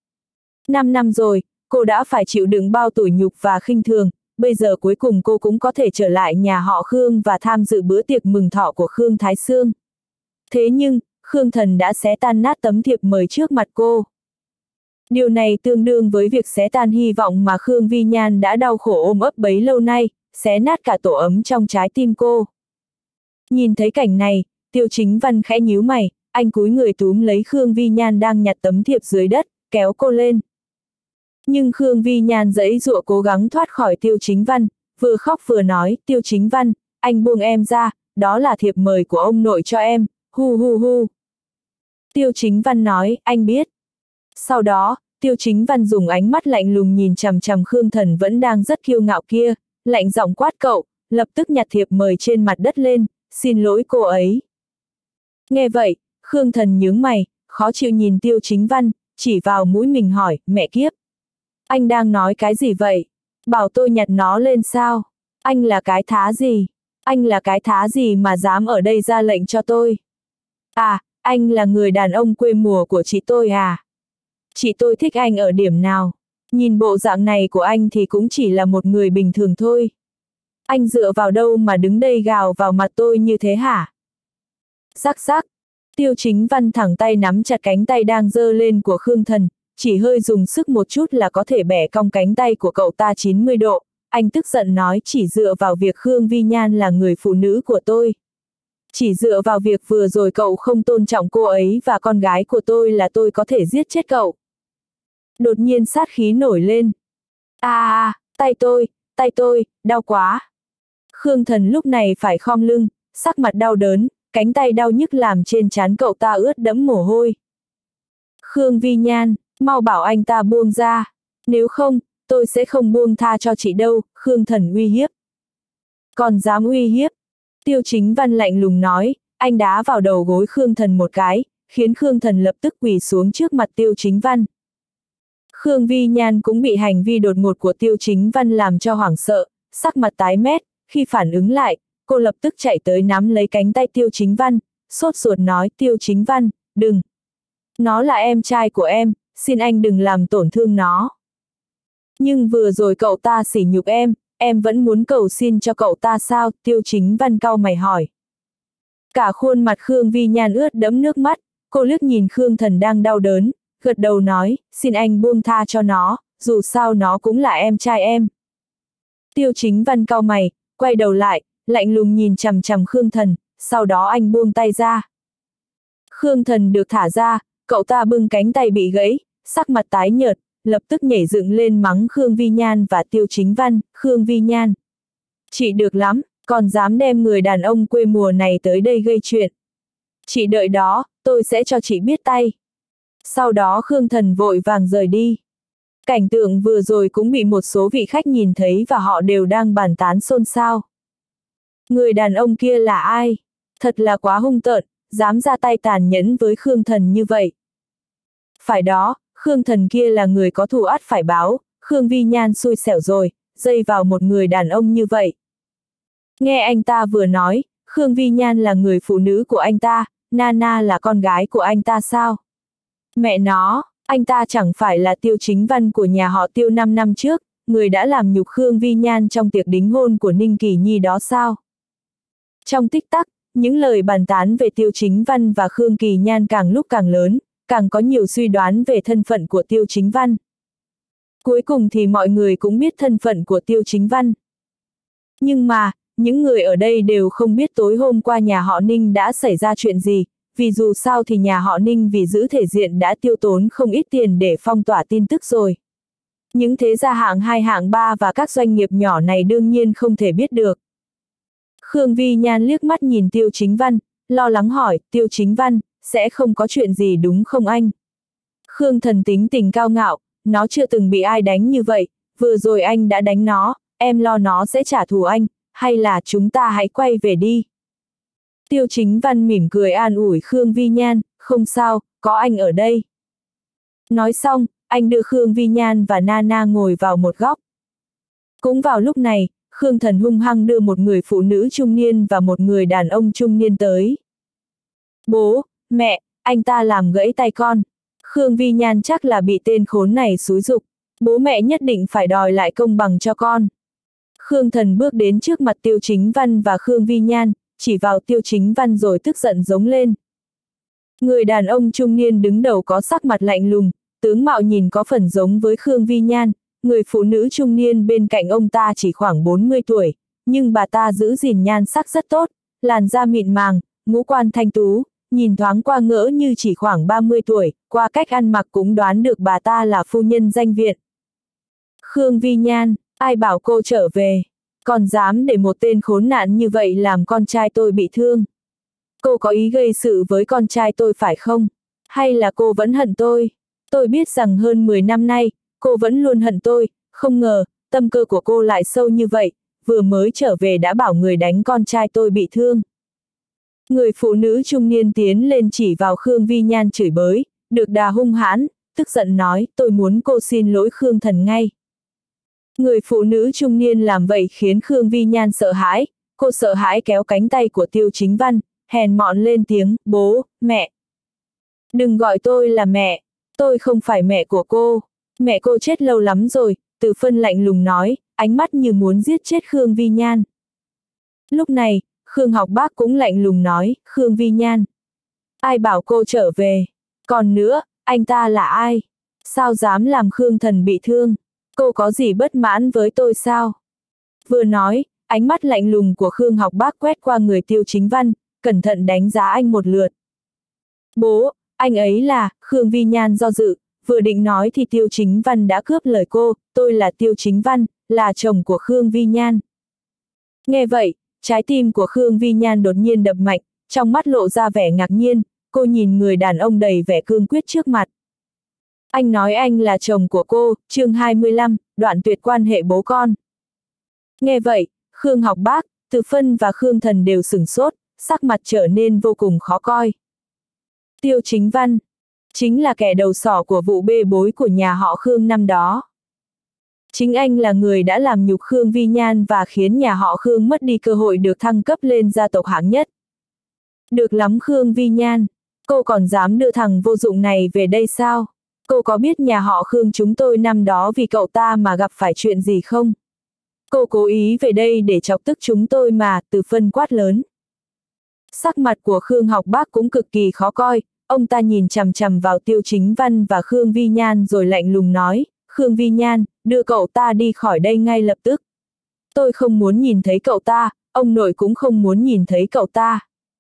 5 năm rồi, cô đã phải chịu đựng bao tủi nhục và khinh thường, bây giờ cuối cùng cô cũng có thể trở lại nhà họ Khương và tham dự bữa tiệc mừng thọ của Khương Thái Sương. Thế nhưng, Khương Thần đã xé tan nát tấm thiệp mời trước mặt cô. Điều này tương đương với việc xé tan hy vọng mà Khương Vi Nhan đã đau khổ ôm ấp bấy lâu nay, xé nát cả tổ ấm trong trái tim cô. Nhìn thấy cảnh này, Tiêu Chính Văn khẽ nhíu mày, anh cúi người túm lấy Khương Vi Nhan đang nhặt tấm thiệp dưới đất, kéo cô lên. Nhưng Khương Vi Nhan giãy giụa cố gắng thoát khỏi Tiêu Chính Văn, vừa khóc vừa nói, Tiêu Chính Văn, anh buông em ra, đó là thiệp mời của ông nội cho em, hu hu hu. Tiêu Chính Văn nói, anh biết. Sau đó, Tiêu Chính Văn dùng ánh mắt lạnh lùng nhìn chằm chằm Khương Thần vẫn đang rất kiêu ngạo kia, lạnh giọng quát cậu, lập tức nhặt thiệp mời trên mặt đất lên, xin lỗi cô ấy. Nghe vậy, Khương Thần nhướng mày, khó chịu nhìn Tiêu Chính Văn, chỉ vào mũi mình hỏi, mẹ kiếp. Anh đang nói cái gì vậy? Bảo tôi nhặt nó lên sao? Anh là cái thá gì? Anh là cái thá gì mà dám ở đây ra lệnh cho tôi? À, anh là người đàn ông quê mùa của chị tôi à? Chị tôi thích anh ở điểm nào? Nhìn bộ dạng này của anh thì cũng chỉ là một người bình thường thôi. Anh dựa vào đâu mà đứng đây gào vào mặt tôi như thế hả? Rắc rắc. Tiêu Chính Văn thẳng tay nắm chặt cánh tay đang giơ lên của Khương Thần, chỉ hơi dùng sức một chút là có thể bẻ cong cánh tay của cậu ta 90 độ. Anh tức giận nói chỉ dựa vào việc Khương Vi Nhan là người phụ nữ của tôi. Chỉ dựa vào việc vừa rồi cậu không tôn trọng cô ấy và con gái của tôi là tôi có thể giết chết cậu. Đột nhiên sát khí nổi lên. Tay tôi, đau quá. Khương Thần lúc này phải khom lưng, sắc mặt đau đớn, cánh tay đau nhức làm trên trán cậu ta ướt đẫm mồ hôi. Khương Vi Nhan, mau bảo anh ta buông ra. Nếu không, tôi sẽ không buông tha cho chị đâu, Khương Thần uy hiếp. Còn dám uy hiếp? Tiêu Chính Văn lạnh lùng nói, anh đá vào đầu gối Khương Thần một cái, khiến Khương Thần lập tức quỳ xuống trước mặt Tiêu Chính Văn. Khương Vi Nhan cũng bị hành vi đột ngột của Tiêu Chính Văn làm cho hoảng sợ, sắc mặt tái mét, khi phản ứng lại, cô lập tức chạy tới nắm lấy cánh tay Tiêu Chính Văn, sốt ruột nói Tiêu Chính Văn, đừng. Nó là em trai của em, xin anh đừng làm tổn thương nó. Nhưng vừa rồi cậu ta sỉ nhục em vẫn muốn cầu xin cho cậu ta sao? Tiêu Chính Văn cau mày hỏi. Cả khuôn mặt Khương Vi Nhan ướt đẫm nước mắt, cô liếc nhìn Khương Thần đang đau đớn, gật đầu nói, xin anh buông tha cho nó, dù sao nó cũng là em trai em. Tiêu Chính Văn cau mày, quay đầu lại, lạnh lùng nhìn chằm chằm Khương Thần, sau đó anh buông tay ra. Khương Thần được thả ra, cậu ta bưng cánh tay bị gãy, sắc mặt tái nhợt, lập tức nhảy dựng lên mắng Khương Vi Nhan và Tiêu Chính Văn, Khương Vi Nhan. Chị được lắm, còn dám đem người đàn ông quê mùa này tới đây gây chuyện. Chị đợi đó, tôi sẽ cho chị biết tay. Sau đó Khương Thần vội vàng rời đi. Cảnh tượng vừa rồi cũng bị một số vị khách nhìn thấy và họ đều đang bàn tán xôn xao. Người đàn ông kia là ai? Thật là quá hung tợn, dám ra tay tàn nhẫn với Khương Thần như vậy. Phải đó, Khương Thần kia là người có thù ắt phải báo, Khương Vi Nhan xui xẻo rồi, dây vào một người đàn ông như vậy. Nghe anh ta vừa nói, Khương Vi Nhan là người phụ nữ của anh ta, Nana là con gái của anh ta sao? Mẹ nó, anh ta chẳng phải là Tiêu Chính Văn của nhà họ Tiêu 5 năm trước, người đã làm nhục Khương Vi Nhan trong tiệc đính hôn của Ninh Kỳ Nhi đó sao? Trong tích tắc, những lời bàn tán về Tiêu Chính Văn và Khương Kỳ Nhan càng lúc càng lớn, càng có nhiều suy đoán về thân phận của Tiêu Chính Văn. Cuối cùng thì mọi người cũng biết thân phận của Tiêu Chính Văn. Nhưng mà, những người ở đây đều không biết tối hôm qua nhà họ Ninh đã xảy ra chuyện gì, vì dù sao thì nhà họ Ninh vì giữ thể diện đã tiêu tốn không ít tiền để phong tỏa tin tức rồi. Những thế gia hạng 2 hạng 3 và các doanh nghiệp nhỏ này đương nhiên không thể biết được. Khương Vi Nhan liếc mắt nhìn Tiêu Chính Văn, lo lắng hỏi, Tiêu Chính Văn, sẽ không có chuyện gì đúng không anh? Khương Thần tính tình cao ngạo, nó chưa từng bị ai đánh như vậy, vừa rồi anh đã đánh nó, em lo nó sẽ trả thù anh, hay là chúng ta hãy quay về đi. Tiêu Chính Văn mỉm cười an ủi Khương Vi Nhan, không sao, có anh ở đây. Nói xong, anh đưa Khương Vi Nhan và Nana ngồi vào một góc. Cũng vào lúc này, Khương Thần hung hăng đưa một người phụ nữ trung niên và một người đàn ông trung niên tới. Bố, mẹ, anh ta làm gãy tay con. Khương Vi Nhan chắc là bị tên khốn này xúi giục. Bố mẹ nhất định phải đòi lại công bằng cho con. Khương Thần bước đến trước mặt Tiêu Chính Văn và Khương Vi Nhan, chỉ vào Tiêu Chính Văn rồi tức giận giống lên. Người đàn ông trung niên đứng đầu có sắc mặt lạnh lùng, tướng mạo nhìn có phần giống với Khương Vi Nhan. Người phụ nữ trung niên bên cạnh ông ta chỉ khoảng 40 tuổi, nhưng bà ta giữ gìn nhan sắc rất tốt, làn da mịn màng, ngũ quan thanh tú, nhìn thoáng qua ngỡ như chỉ khoảng 30 tuổi, qua cách ăn mặc cũng đoán được bà ta là phu nhân danh viện. Khương Vi Nhan, ai bảo cô trở về, còn dám để một tên khốn nạn như vậy làm con trai tôi bị thương. Cô có ý gây sự với con trai tôi phải không? Hay là cô vẫn hận tôi? Tôi biết rằng hơn 10 năm nay, cô vẫn luôn hận tôi, không ngờ, tâm cơ của cô lại sâu như vậy, vừa mới trở về đã bảo người đánh con trai tôi bị thương. Người phụ nữ trung niên tiến lên chỉ vào Khương Vi Nhan chửi bới, được đà hung hãn, tức giận nói, tôi muốn cô xin lỗi Khương Thần ngay. Người phụ nữ trung niên làm vậy khiến Khương Vi Nhan sợ hãi, cô sợ hãi kéo cánh tay của Tiêu Chính Văn, hèn mọn lên tiếng, bố, mẹ. Đừng gọi tôi là mẹ, tôi không phải mẹ của cô. Mẹ cô chết lâu lắm rồi, Từ Phân lạnh lùng nói, ánh mắt như muốn giết chết Khương Vi Nhan. Lúc này, Khương Học Bác cũng lạnh lùng nói, Khương Vi Nhan. Ai bảo cô trở về? Còn nữa, anh ta là ai? Sao dám làm Khương Thần bị thương? Cô có gì bất mãn với tôi sao? Vừa nói, ánh mắt lạnh lùng của Khương Học Bác quét qua người Tiêu Chính Văn, cẩn thận đánh giá anh một lượt. Bố, anh ấy là, Khương Vi Nhan do dự, vừa định nói thì Tiêu Chính Văn đã cướp lời cô, tôi là Tiêu Chính Văn, là chồng của Khương Vi Nhan. Nghe vậy, trái tim của Khương Vi Nhan đột nhiên đập mạnh, trong mắt lộ ra vẻ ngạc nhiên, cô nhìn người đàn ông đầy vẻ cương quyết trước mặt. Anh nói anh là chồng của cô, chương 25, đoạn tuyệt quan hệ bố con. Nghe vậy, Khương Học Bác, Từ Phân và Khương Thần đều sửng sốt, sắc mặt trở nên vô cùng khó coi. Tiêu Chính Văn chính là kẻ đầu sỏ của vụ bê bối của nhà họ Khương năm đó. Chính anh là người đã làm nhục Khương Vi Nhan và khiến nhà họ Khương mất đi cơ hội được thăng cấp lên gia tộc hạng nhất. Được lắm Khương Vi Nhan, cô còn dám đưa thằng vô dụng này về đây sao? Cô có biết nhà họ Khương chúng tôi năm đó vì cậu ta mà gặp phải chuyện gì không? Cô cố ý về đây để chọc tức chúng tôi mà, Từ Phân quát lớn. Sắc mặt của Khương Học Bác cũng cực kỳ khó coi, ông ta nhìn chằm chằm vào Tiêu Chính Văn và Khương Vi Nhan rồi lạnh lùng nói, Khương Vi Nhan, đưa cậu ta đi khỏi đây ngay lập tức. Tôi không muốn nhìn thấy cậu ta, ông nội cũng không muốn nhìn thấy cậu ta.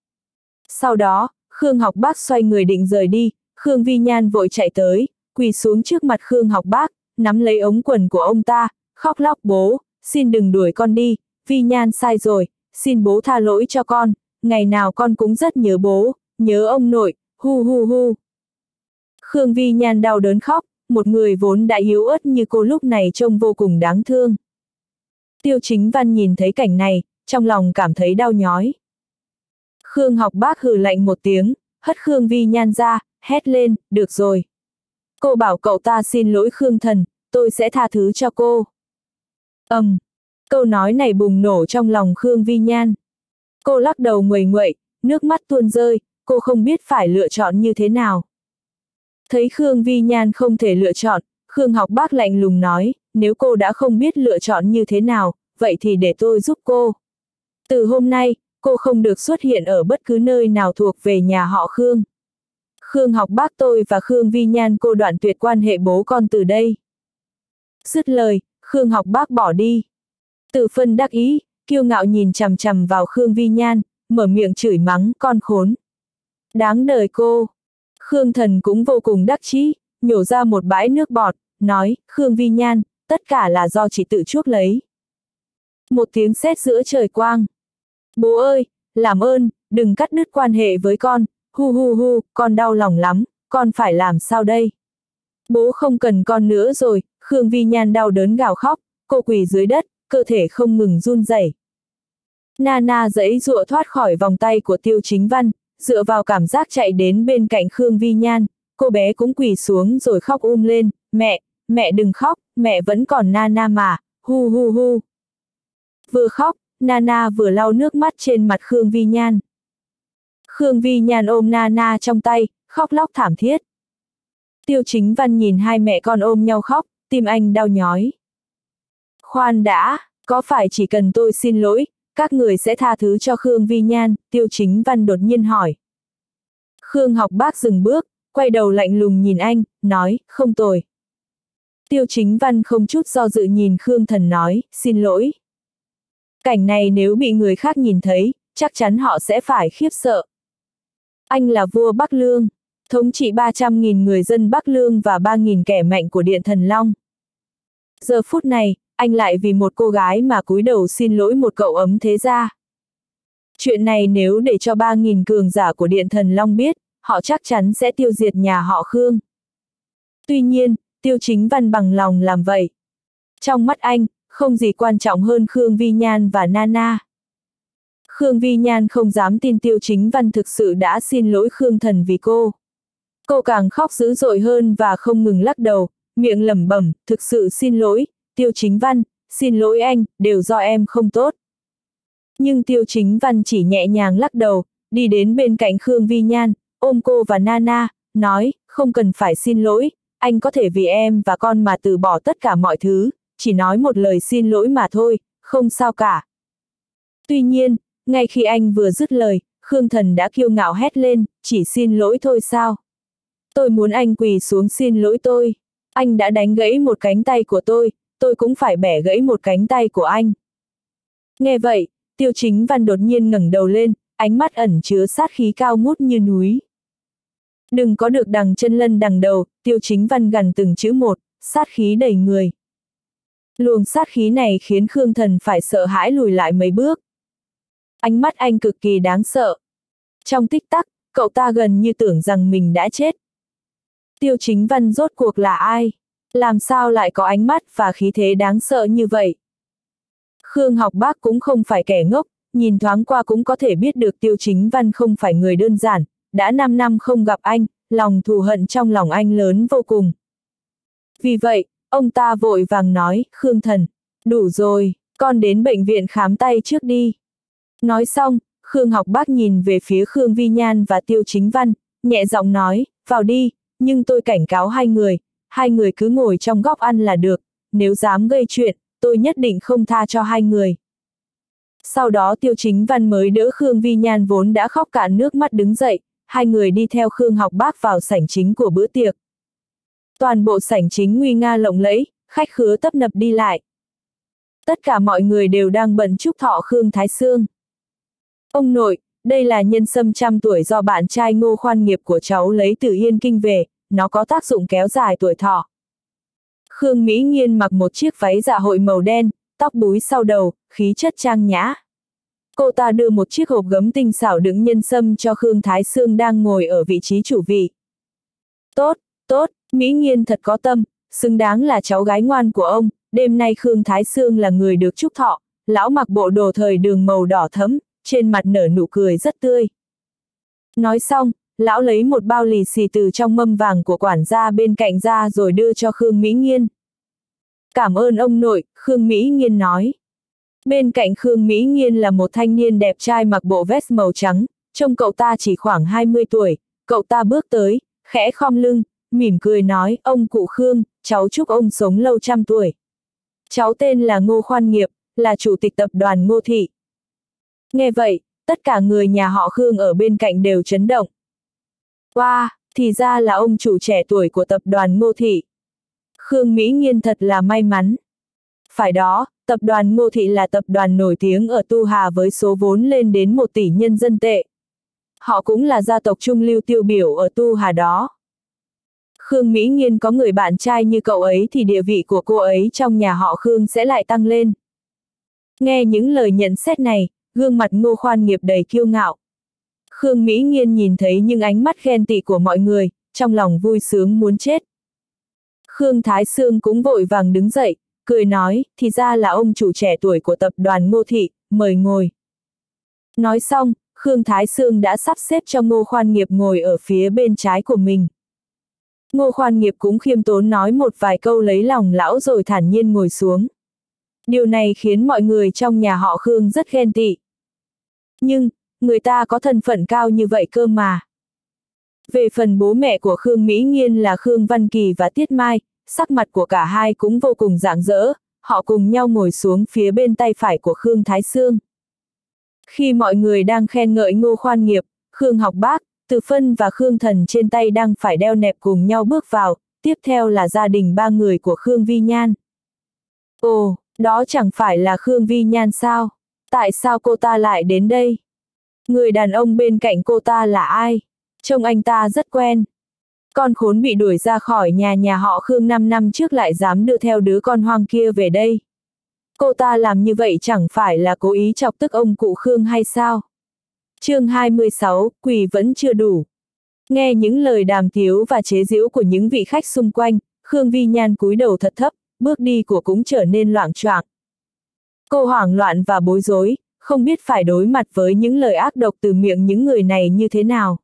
Sau đó, Khương Học Bác xoay người định rời đi, Khương Vi Nhan vội chạy tới, quỳ xuống trước mặt Khương Học Bác, nắm lấy ống quần của ông ta, khóc lóc bố, xin đừng đuổi con đi, Vi Nhan sai rồi, xin bố tha lỗi cho con, ngày nào con cũng rất nhớ bố, nhớ ông nội, hu hu hu. Khương Vi Nhan đau đớn khóc, một người vốn đã yếu ớt như cô lúc này trông vô cùng đáng thương. Tiêu Chính Văn nhìn thấy cảnh này, trong lòng cảm thấy đau nhói. Khương Học Bác hừ lạnh một tiếng, hất Khương Vi Nhan ra, hét lên, được rồi. Cô bảo cậu ta xin lỗi Khương Thần, tôi sẽ tha thứ cho cô. Câu nói này bùng nổ trong lòng Khương Vi Nhan. Cô lắc đầu nguầy nguậy, nước mắt tuôn rơi, cô không biết phải lựa chọn như thế nào. Thấy Khương Vi Nhan không thể lựa chọn, Khương Học Bác lạnh lùng nói, nếu cô đã không biết lựa chọn như thế nào, vậy thì để tôi giúp cô. Từ hôm nay, cô không được xuất hiện ở bất cứ nơi nào thuộc về nhà họ Khương. Khương Học Bác tôi và Khương Vi Nhan cô đoạn tuyệt quan hệ bố con từ đây. Dứt lời, Khương Học Bác bỏ đi. Từ Phân đắc ý, kiêu ngạo nhìn chằm chằm vào Khương Vi Nhan, mở miệng chửi mắng con khốn. Đáng đời cô. Khương Thần cũng vô cùng đắc chí, nhổ ra một bãi nước bọt, nói, Khương Vi Nhan, tất cả là do chị tự chuốc lấy. Một tiếng sét giữa trời quang. Bố ơi, làm ơn, đừng cắt đứt quan hệ với con, hu hu hu, con đau lòng lắm, con phải làm sao đây? Bố không cần con nữa rồi, Khương Vi Nhan đau đớn gào khóc, cô quỳ dưới đất, cơ thể không ngừng run rẩy. Nana giãy giụa thoát khỏi vòng tay của Tiêu Chính Văn, dựa vào cảm giác chạy đến bên cạnh Khương Vi Nhan, cô bé cũng quỳ xuống rồi khóc lên, mẹ đừng khóc, mẹ vẫn còn Nana mà, hu hu hu. Vừa khóc, Nana vừa lau nước mắt trên mặt Khương Vi Nhan. Khương Vi Nhan ôm Nana trong tay, khóc lóc thảm thiết. Tiêu Chính Văn nhìn hai mẹ con ôm nhau khóc, tim anh đau nhói. Khoan đã, có phải chỉ cần tôi xin lỗi, các người sẽ tha thứ cho Khương Vi Nhan? Tiêu Chính Văn đột nhiên hỏi. Khương Học Bác dừng bước, quay đầu lạnh lùng nhìn anh, nói, không tồi. Tiêu Chính Văn không chút do dự nhìn Khương Thần nói, xin lỗi. Cảnh này nếu bị người khác nhìn thấy, chắc chắn họ sẽ phải khiếp sợ. Anh là vua Bắc Lương, thống trị 300.000 người dân Bắc Lương và 3.000 kẻ mạnh của Điện Thần Long. Giờ phút này, anh lại vì một cô gái mà cúi đầu xin lỗi một cậu ấm thế gia. Chuyện này nếu để cho 3.000 cường giả của Điện Thần Long biết, họ chắc chắn sẽ tiêu diệt nhà họ Khương. Tuy nhiên, Tiêu Chính Văn bằng lòng làm vậy. Trong mắt anh, không gì quan trọng hơn Khương Vi Nhan và Nana. Khương Vi Nhan không dám tin Tiêu Chính Văn thực sự đã xin lỗi Khương Thần vì cô. Cô càng khóc dữ dội hơn và không ngừng lắc đầu, miệng lẩm bẩm, thực sự xin lỗi, Tiêu Chính Văn, xin lỗi anh, đều do em không tốt. Nhưng Tiêu Chính Văn chỉ nhẹ nhàng lắc đầu, đi đến bên cạnh Khương Vi Nhan, ôm cô và Nana, nói, không cần phải xin lỗi, anh có thể vì em và con mà từ bỏ tất cả mọi thứ, chỉ nói một lời xin lỗi mà thôi, không sao cả. Tuy nhiên, ngay khi anh vừa dứt lời, Khương Thần đã kiêu ngạo hét lên, chỉ xin lỗi thôi sao? Tôi muốn anh quỳ xuống xin lỗi tôi. Anh đã đánh gãy một cánh tay của tôi cũng phải bẻ gãy một cánh tay của anh. Nghe vậy, Tiêu Chính Văn đột nhiên ngẩng đầu lên, ánh mắt ẩn chứa sát khí cao ngút như núi. Đừng có được đằng chân lân đằng đầu, Tiêu Chính Văn gằn từng chữ một, sát khí đầy người. Luồng sát khí này khiến Khương Thần phải sợ hãi lùi lại mấy bước. Ánh mắt anh cực kỳ đáng sợ. Trong tích tắc, cậu ta gần như tưởng rằng mình đã chết. Tiêu Chính Văn rốt cuộc là ai? Làm sao lại có ánh mắt và khí thế đáng sợ như vậy? Khương Học Bác cũng không phải kẻ ngốc, nhìn thoáng qua cũng có thể biết được Tiêu Chính Văn không phải người đơn giản, đã 5 năm không gặp anh, lòng thù hận trong lòng anh lớn vô cùng. Vì vậy, ông ta vội vàng nói, Khương Thần, đủ rồi, con đến bệnh viện khám tay trước đi. Nói xong, Khương Học Bác nhìn về phía Khương Vi Nhan và Tiêu Chính Văn, nhẹ giọng nói, vào đi, nhưng tôi cảnh cáo hai người cứ ngồi trong góc ăn là được, nếu dám gây chuyện, tôi nhất định không tha cho hai người. Sau đó Tiêu Chính Văn mới đỡ Khương Vi Nhan vốn đã khóc cạn nước mắt đứng dậy, hai người đi theo Khương Học Bác vào sảnh chính của bữa tiệc. Toàn bộ sảnh chính nguy nga lộng lẫy, khách khứa tấp nập đi lại. Tất cả mọi người đều đang bận chúc thọ Khương Thái Sương. Ông nội, đây là nhân sâm 100 tuổi do bạn trai Ngô Khoan Nghiệp của cháu lấy từ Yên Kinh về, nó có tác dụng kéo dài tuổi thọ. Khương Mỹ Nghiên mặc một chiếc váy dạ hội màu đen, tóc búi sau đầu, khí chất trang nhã. Cô ta đưa một chiếc hộp gấm tinh xảo đựng nhân sâm cho Khương Thái Sương đang ngồi ở vị trí chủ vị. Tốt, tốt, Mỹ Nghiên thật có tâm, xứng đáng là cháu gái ngoan của ông, đêm nay Khương Thái Sương là người được chúc thọ, lão mặc bộ đồ thời đường màu đỏ thẫm, trên mặt nở nụ cười rất tươi. Nói xong, lão lấy một bao lì xì từ trong mâm vàng của quản gia bên cạnh ra rồi đưa cho Khương Mỹ Nghiên. Cảm ơn ông nội, Khương Mỹ Nghiên nói. Bên cạnh Khương Mỹ Nghiên là một thanh niên đẹp trai mặc bộ vest màu trắng, trông cậu ta chỉ khoảng 20 tuổi, cậu ta bước tới, khẽ khom lưng, mỉm cười nói, ông cụ Khương, cháu chúc ông sống lâu 100 tuổi. Cháu tên là Ngô Khoan Nghiệp, là chủ tịch tập đoàn Ngô Thị. Nghe vậy, tất cả người nhà họ Khương ở bên cạnh đều chấn động. Wow, thì ra là ông chủ trẻ tuổi của tập đoàn Ngô Thị. Khương Mỹ Nghiên thật là may mắn. Phải đó, tập đoàn Ngô Thị là tập đoàn nổi tiếng ở Tu Hà với số vốn lên đến 1 tỷ nhân dân tệ. Họ cũng là gia tộc trung lưu tiêu biểu ở Tu Hà đó. Khương Mỹ Nghiên có người bạn trai như cậu ấy thì địa vị của cô ấy trong nhà họ Khương sẽ lại tăng lên. Nghe những lời nhận xét này, gương mặt Ngô Khoan Nghiệp đầy kiêu ngạo. Khương Mỹ Nghiên nhìn thấy những ánh mắt ghen tị của mọi người, trong lòng vui sướng muốn chết. Khương Thái Sương cũng vội vàng đứng dậy, cười nói, thì ra là ông chủ trẻ tuổi của tập đoàn Ngô Thị, mời ngồi. Nói xong, Khương Thái Sương đã sắp xếp cho Ngô Khoan Nghiệp ngồi ở phía bên trái của mình. Ngô Khoan Nghiệp cũng khiêm tốn nói một vài câu lấy lòng lão rồi thản nhiên ngồi xuống. Điều này khiến mọi người trong nhà họ Khương rất ghen tị. Nhưng, người ta có thân phận cao như vậy cơ mà. Về phần bố mẹ của Khương Mỹ Nghiên là Khương Văn Kỳ và Tiết Mai, sắc mặt của cả hai cũng vô cùng rạng rỡ, họ cùng nhau ngồi xuống phía bên tay phải của Khương Thái Sương. Khi mọi người đang khen ngợi Ngô Khoan Nghiệp, Khương Học Bác, Từ Phân và Khương Thần trên tay đang phải đeo nẹp cùng nhau bước vào, tiếp theo là gia đình ba người của Khương Vi Nhan. Ồ, đó chẳng phải là Khương Vi Nhan sao? Tại sao cô ta lại đến đây? Người đàn ông bên cạnh cô ta là ai? Trông anh ta rất quen. Con khốn bị đuổi ra khỏi nhà họ Khương 5 năm trước lại dám đưa theo đứa con hoang kia về đây. Cô ta làm như vậy chẳng phải là cố ý chọc tức ông cụ Khương hay sao? Chương 26, quỳ vẫn chưa đủ. Nghe những lời đàm tiếu và chế giễu của những vị khách xung quanh, Khương Vi Nhan cúi đầu thật thấp, bước đi của cũng trở nên loạng choạng. Cô hoảng loạn và bối rối, không biết phải đối mặt với những lời ác độc từ miệng những người này như thế nào.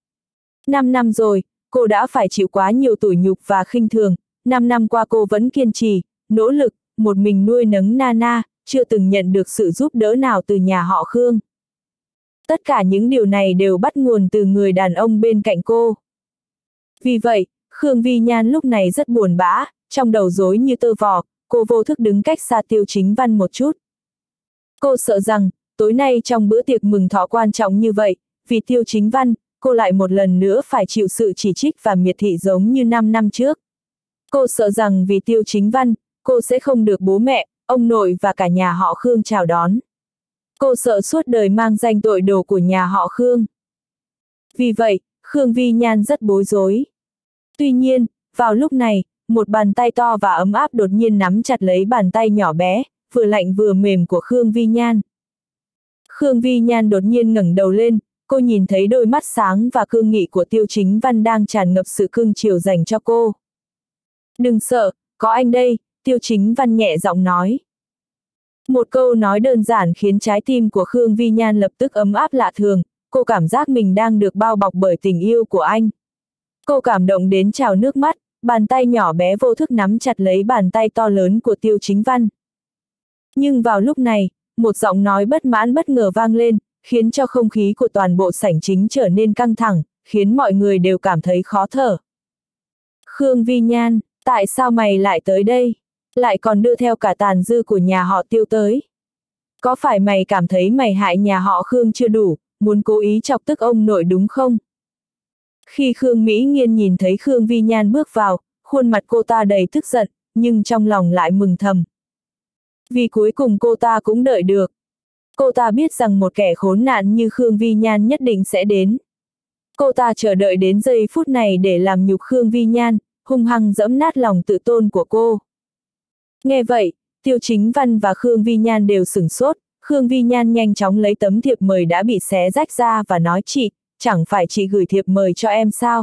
5 năm rồi, cô đã phải chịu quá nhiều tủi nhục và khinh thường, 5 năm qua cô vẫn kiên trì, nỗ lực, một mình nuôi nấng Nana, chưa từng nhận được sự giúp đỡ nào từ nhà họ Khương. Tất cả những điều này đều bắt nguồn từ người đàn ông bên cạnh cô. Vì vậy, Khương Vi Nhan lúc này rất buồn bã, trong đầu rối như tơ vò, cô vô thức đứng cách xa Tiêu Chính Văn một chút. Cô sợ rằng, tối nay trong bữa tiệc mừng thọ quan trọng như vậy, vì Tiêu Chính Văn, cô lại một lần nữa phải chịu sự chỉ trích và miệt thị giống như 5 năm trước. Cô sợ rằng vì Tiêu Chính Văn, cô sẽ không được bố mẹ, ông nội và cả nhà họ Khương chào đón. Cô sợ suốt đời mang danh tội đồ của nhà họ Khương. Vì vậy, Khương Vi Nhan rất bối rối. Tuy nhiên, vào lúc này, một bàn tay to và ấm áp đột nhiên nắm chặt lấy bàn tay nhỏ bé, vừa lạnh vừa mềm của Khương Vi Nhan. Khương Vi Nhan đột nhiên ngẩng đầu lên, cô nhìn thấy đôi mắt sáng và cương nghị của Tiêu Chính Văn đang tràn ngập sự cưng chiều dành cho cô. Đừng sợ, có anh đây, Tiêu Chính Văn nhẹ giọng nói. Một câu nói đơn giản khiến trái tim của Khương Vi Nhan lập tức ấm áp lạ thường, cô cảm giác mình đang được bao bọc bởi tình yêu của anh. Cô cảm động đến trào nước mắt, bàn tay nhỏ bé vô thức nắm chặt lấy bàn tay to lớn của Tiêu Chính Văn. Nhưng vào lúc này, một giọng nói bất mãn bất ngờ vang lên, khiến cho không khí của toàn bộ sảnh chính trở nên căng thẳng, khiến mọi người đều cảm thấy khó thở. Khương Vi Nhan, tại sao mày lại tới đây? Lại còn đưa theo cả tàn dư của nhà họ Tiêu tới. Có phải mày cảm thấy mày hại nhà họ Khương chưa đủ, muốn cố ý chọc tức ông nội đúng không? Khi Khương Mỹ Nghiên nhìn thấy Khương Vi Nhan bước vào, khuôn mặt cô ta đầy tức giận, nhưng trong lòng lại mừng thầm. Vì cuối cùng cô ta cũng đợi được. Cô ta biết rằng một kẻ khốn nạn như Khương Vi Nhan nhất định sẽ đến. Cô ta chờ đợi đến giây phút này để làm nhục Khương Vi Nhan, hung hăng giẫm nát lòng tự tôn của cô. Nghe vậy, Tiêu Chính Văn và Khương Vi Nhan đều sửng sốt, Khương Vi Nhan nhanh chóng lấy tấm thiệp mời đã bị xé rách ra và nói chị, chẳng phải chị gửi thiệp mời cho em sao?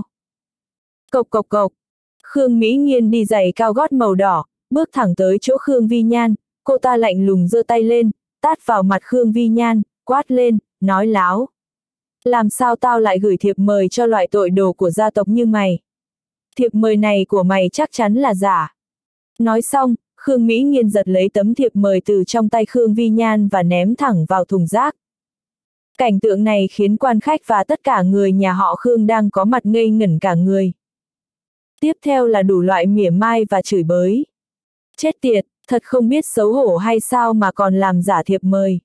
Cộc cộc cộc. Khương Mỹ Nghiên đi giày cao gót màu đỏ, bước thẳng tới chỗ Khương Vi Nhan, cô ta lạnh lùng giơ tay lên, tát vào mặt Khương Vi Nhan, quát lên, nói láo. Làm sao tao lại gửi thiệp mời cho loại tội đồ của gia tộc như mày? Thiệp mời này của mày chắc chắn là giả. Nói xong, Khương Mỹ Nghiên giật lấy tấm thiệp mời từ trong tay Khương Vi Nhan và ném thẳng vào thùng rác. Cảnh tượng này khiến quan khách và tất cả người nhà họ Khương đang có mặt ngây ngẩn cả người. Tiếp theo là đủ loại mỉa mai và chửi bới. Chết tiệt, thật không biết xấu hổ hay sao mà còn làm giả thiệp mời.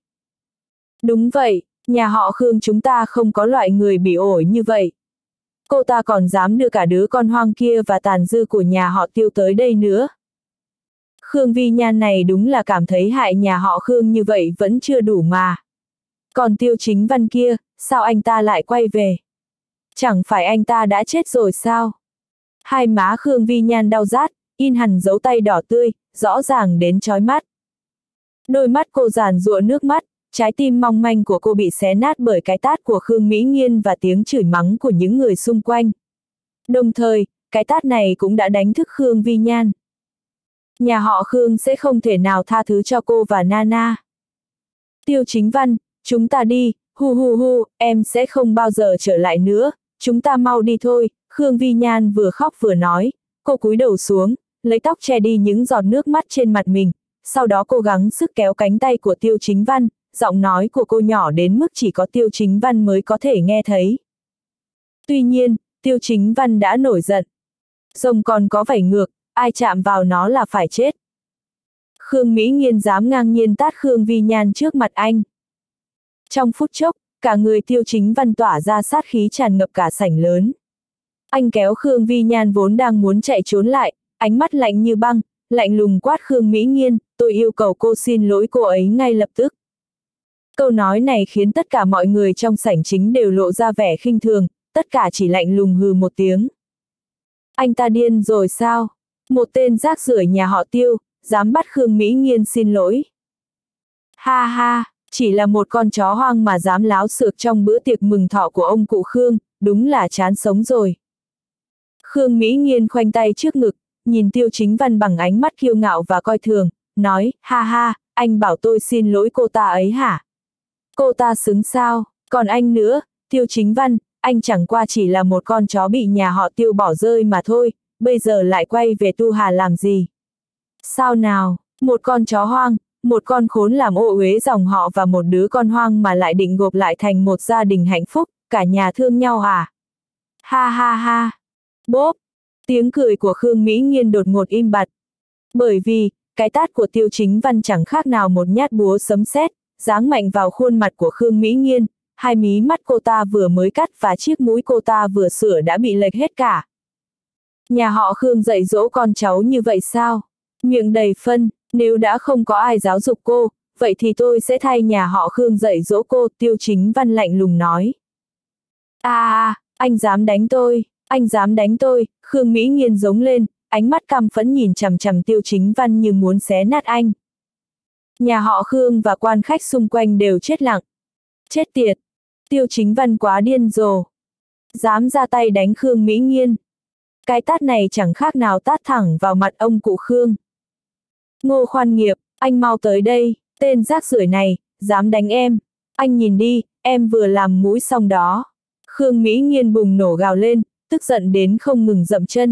Đúng vậy, nhà họ Khương chúng ta không có loại người bị ổi như vậy. Cô ta còn dám đưa cả đứa con hoang kia và tàn dư của nhà họ Tiêu tới đây nữa. Khương Vi Nhan này đúng là cảm thấy hại nhà họ Khương như vậy vẫn chưa đủ mà. Còn Tiêu Chính Văn kia, sao anh ta lại quay về? Chẳng phải anh ta đã chết rồi sao? Hai má Khương Vi Nhan đau rát, in hẳn dấu tay đỏ tươi, rõ ràng đến chói mắt. Đôi mắt cô giàn giụa nước mắt, trái tim mong manh của cô bị xé nát bởi cái tát của Khương Mỹ Nghiên và tiếng chửi mắng của những người xung quanh. Đồng thời, cái tát này cũng đã đánh thức Khương Vi Nhan. Nhà họ Khương sẽ không thể nào tha thứ cho cô và Nana. Tiêu Chính Văn, chúng ta đi, Hu hu hu, em sẽ không bao giờ trở lại nữa, chúng ta mau đi thôi, Khương Vi Nhan vừa khóc vừa nói, cô cúi đầu xuống, lấy tóc che đi những giọt nước mắt trên mặt mình, sau đó cố gắng sức kéo cánh tay của Tiêu Chính Văn, giọng nói của cô nhỏ đến mức chỉ có Tiêu Chính Văn mới có thể nghe thấy. Tuy nhiên, Tiêu Chính Văn đã nổi giận. Rồng còn có vảy ngược, ai chạm vào nó là phải chết. Khương Mỹ Nghiên dám ngang nhiên tát Khương Vi Nhan trước mặt anh. Trong phút chốc, cả người Tiêu Chính Văn tỏa ra sát khí tràn ngập cả sảnh lớn. Anh kéo Khương Vi Nhan vốn đang muốn chạy trốn lại, ánh mắt lạnh như băng, lạnh lùng quát Khương Mỹ Nghiên, tôi yêu cầu cô xin lỗi cô ấy ngay lập tức. Câu nói này khiến tất cả mọi người trong sảnh chính đều lộ ra vẻ khinh thường, tất cả chỉ lạnh lùng hừ một tiếng. Anh ta điên rồi sao? Một tên rác rưởi nhà họ Tiêu, dám bắt Khương Mỹ Nghiên xin lỗi. Ha ha, chỉ là một con chó hoang mà dám láo xược trong bữa tiệc mừng thọ của ông cụ Khương, đúng là chán sống rồi. Khương Mỹ Nghiên khoanh tay trước ngực, nhìn Tiêu Chính Văn bằng ánh mắt kiêu ngạo và coi thường, nói, ha ha, anh bảo tôi xin lỗi cô ta ấy hả? Cô ta xứng sao? Còn anh nữa, Tiêu Chính Văn, anh chẳng qua chỉ là một con chó bị nhà họ Tiêu bỏ rơi mà thôi, bây giờ lại quay về Tu Hà làm gì? Sao nào, một con chó hoang, một con khốn làm ô uế dòng họ và một đứa con hoang mà lại định gộp lại thành một gia đình hạnh phúc, cả nhà thương nhau à? Ha ha ha! Bốp! Tiếng cười của Khương Mỹ Nghiên đột ngột im bặt. Bởi vì, cái tát của Tiêu Chính Văn chẳng khác nào một nhát búa sấm sét, giáng mạnh vào khuôn mặt của Khương Mỹ Nghiên, hai mí mắt cô ta vừa mới cắt và chiếc mũi cô ta vừa sửa đã bị lệch hết cả. Nhà họ Khương dạy dỗ con cháu như vậy sao? Miệng đầy phân, nếu đã không có ai giáo dục cô, vậy thì tôi sẽ thay nhà họ Khương dạy dỗ cô, Tiêu Chính Văn lạnh lùng nói. Anh dám đánh tôi, anh dám đánh tôi, Khương Mỹ Nghiên giống lên, ánh mắt căm phẫn nhìn chằm chằm Tiêu Chính Văn như muốn xé nát anh. Nhà họ Khương và quan khách xung quanh đều chết lặng. Chết tiệt, Tiêu Chính Văn quá điên rồ. Dám ra tay đánh Khương Mỹ Nghiên. Cái tát này chẳng khác nào tát thẳng vào mặt ông cụ Khương. Ngô Khoan Nghiệp, anh mau tới đây, tên rác rưởi này, dám đánh em. Anh nhìn đi, em vừa làm mũi xong đó. Khương Mỹ Nghiên bùng nổ gào lên, tức giận đến không ngừng dậm chân.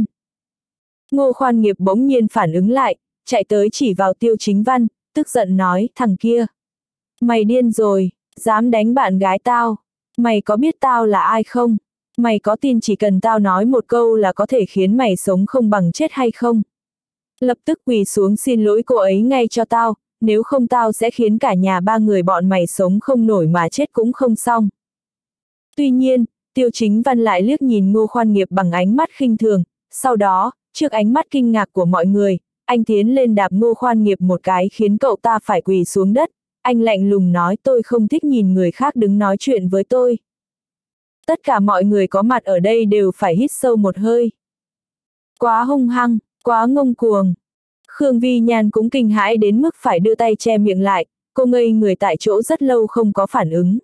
Ngô Khoan Nghiệp bỗng nhiên phản ứng lại, chạy tới chỉ vào Tiêu Chính Văn, tức giận nói, thằng kia. Mày điên rồi, dám đánh bạn gái tao. Mày có biết tao là ai không? Mày có tin chỉ cần tao nói một câu là có thể khiến mày sống không bằng chết hay không? Lập tức quỳ xuống xin lỗi cô ấy ngay cho tao, nếu không tao sẽ khiến cả nhà ba người bọn mày sống không nổi mà chết cũng không xong. Tuy nhiên, Tiêu Chính Văn lại liếc nhìn Ngô Khoan Nghiệp bằng ánh mắt khinh thường, sau đó, trước ánh mắt kinh ngạc của mọi người, anh tiến lên đạp Ngô Khoan Nghiệp một cái khiến cậu ta phải quỳ xuống đất, anh lạnh lùng nói tôi không thích nhìn người khác đứng nói chuyện với tôi. Tất cả mọi người có mặt ở đây đều phải hít sâu một hơi. Quá hung hăng, quá ngông cuồng. Khương Vi Nhan cũng kinh hãi đến mức phải đưa tay che miệng lại, cô ngây người tại chỗ rất lâu không có phản ứng.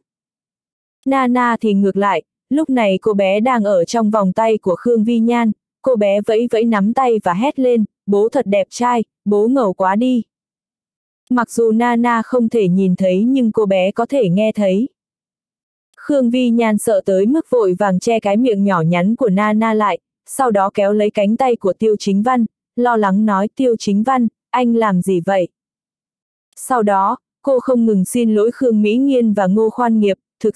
Nana thì ngược lại, lúc này cô bé đang ở trong vòng tay của Khương Vi Nhan, cô bé vẫy vẫy nắm tay và hét lên, bố thật đẹp trai, bố ngầu quá đi. Mặc dù Nana không thể nhìn thấy nhưng cô bé có thể nghe thấy. Khương Vi Nhan sợ tới mức vội vàng che cái miệng nhỏ nhắn của Nana lại, sau đó kéo lấy cánh tay của Tiêu Chính Văn, lo lắng nói Tiêu Chính Văn, anh làm gì vậy? Sau đó, cô không ngừng xin lỗi Khương Mỹ Nghiên và Ngô Khoan Nghiệp, thực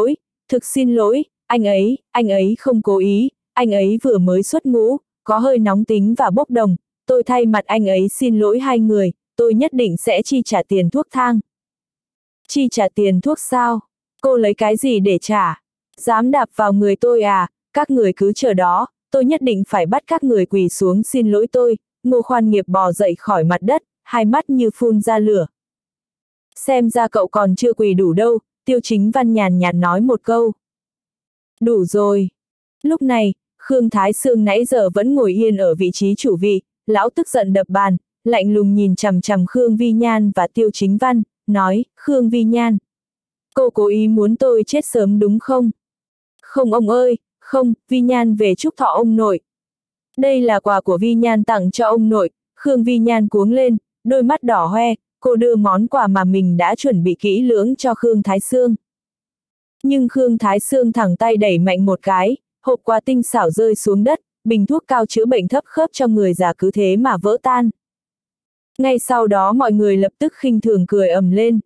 xin lỗi, anh ấy không cố ý, anh ấy vừa mới xuất ngũ, có hơi nóng tính và bốc đồng, tôi thay mặt anh ấy xin lỗi hai người, tôi nhất định sẽ chi trả tiền thuốc thang. Chi trả tiền thuốc sao? Cô lấy cái gì để trả? Dám đạp vào người tôi à? Các người cứ chờ đó, tôi nhất định phải bắt các người quỳ xuống xin lỗi tôi. Ngô Khoan Nghiệp bò dậy khỏi mặt đất, hai mắt như phun ra lửa. Xem ra cậu còn chưa quỳ đủ đâu, Tiêu Chính Văn nhàn nhạt nói một câu. Đủ rồi. Lúc này, Khương Thái Sương nãy giờ vẫn ngồi yên ở vị trí chủ vị, lão tức giận đập bàn, lạnh lùng nhìn chằm chằm Khương Vi Nhan và Tiêu Chính Văn, nói, Khương Vi Nhan. Cô cố ý muốn tôi chết sớm đúng không? Không ông ơi, không, Vi Nhan về chúc thọ ông nội. Đây là quà của Vi Nhan tặng cho ông nội, Khương Vi Nhan cuống lên, đôi mắt đỏ hoe, cô đưa món quà mà mình đã chuẩn bị kỹ lưỡng cho Khương Thái Sương. Nhưng Khương Thái Sương thẳng tay đẩy mạnh một cái, hộp quà tinh xảo rơi xuống đất, bình thuốc cao chữa bệnh thấp khớp cho người già cứ thế mà vỡ tan. Ngay sau đó mọi người lập tức khinh thường cười ầm lên.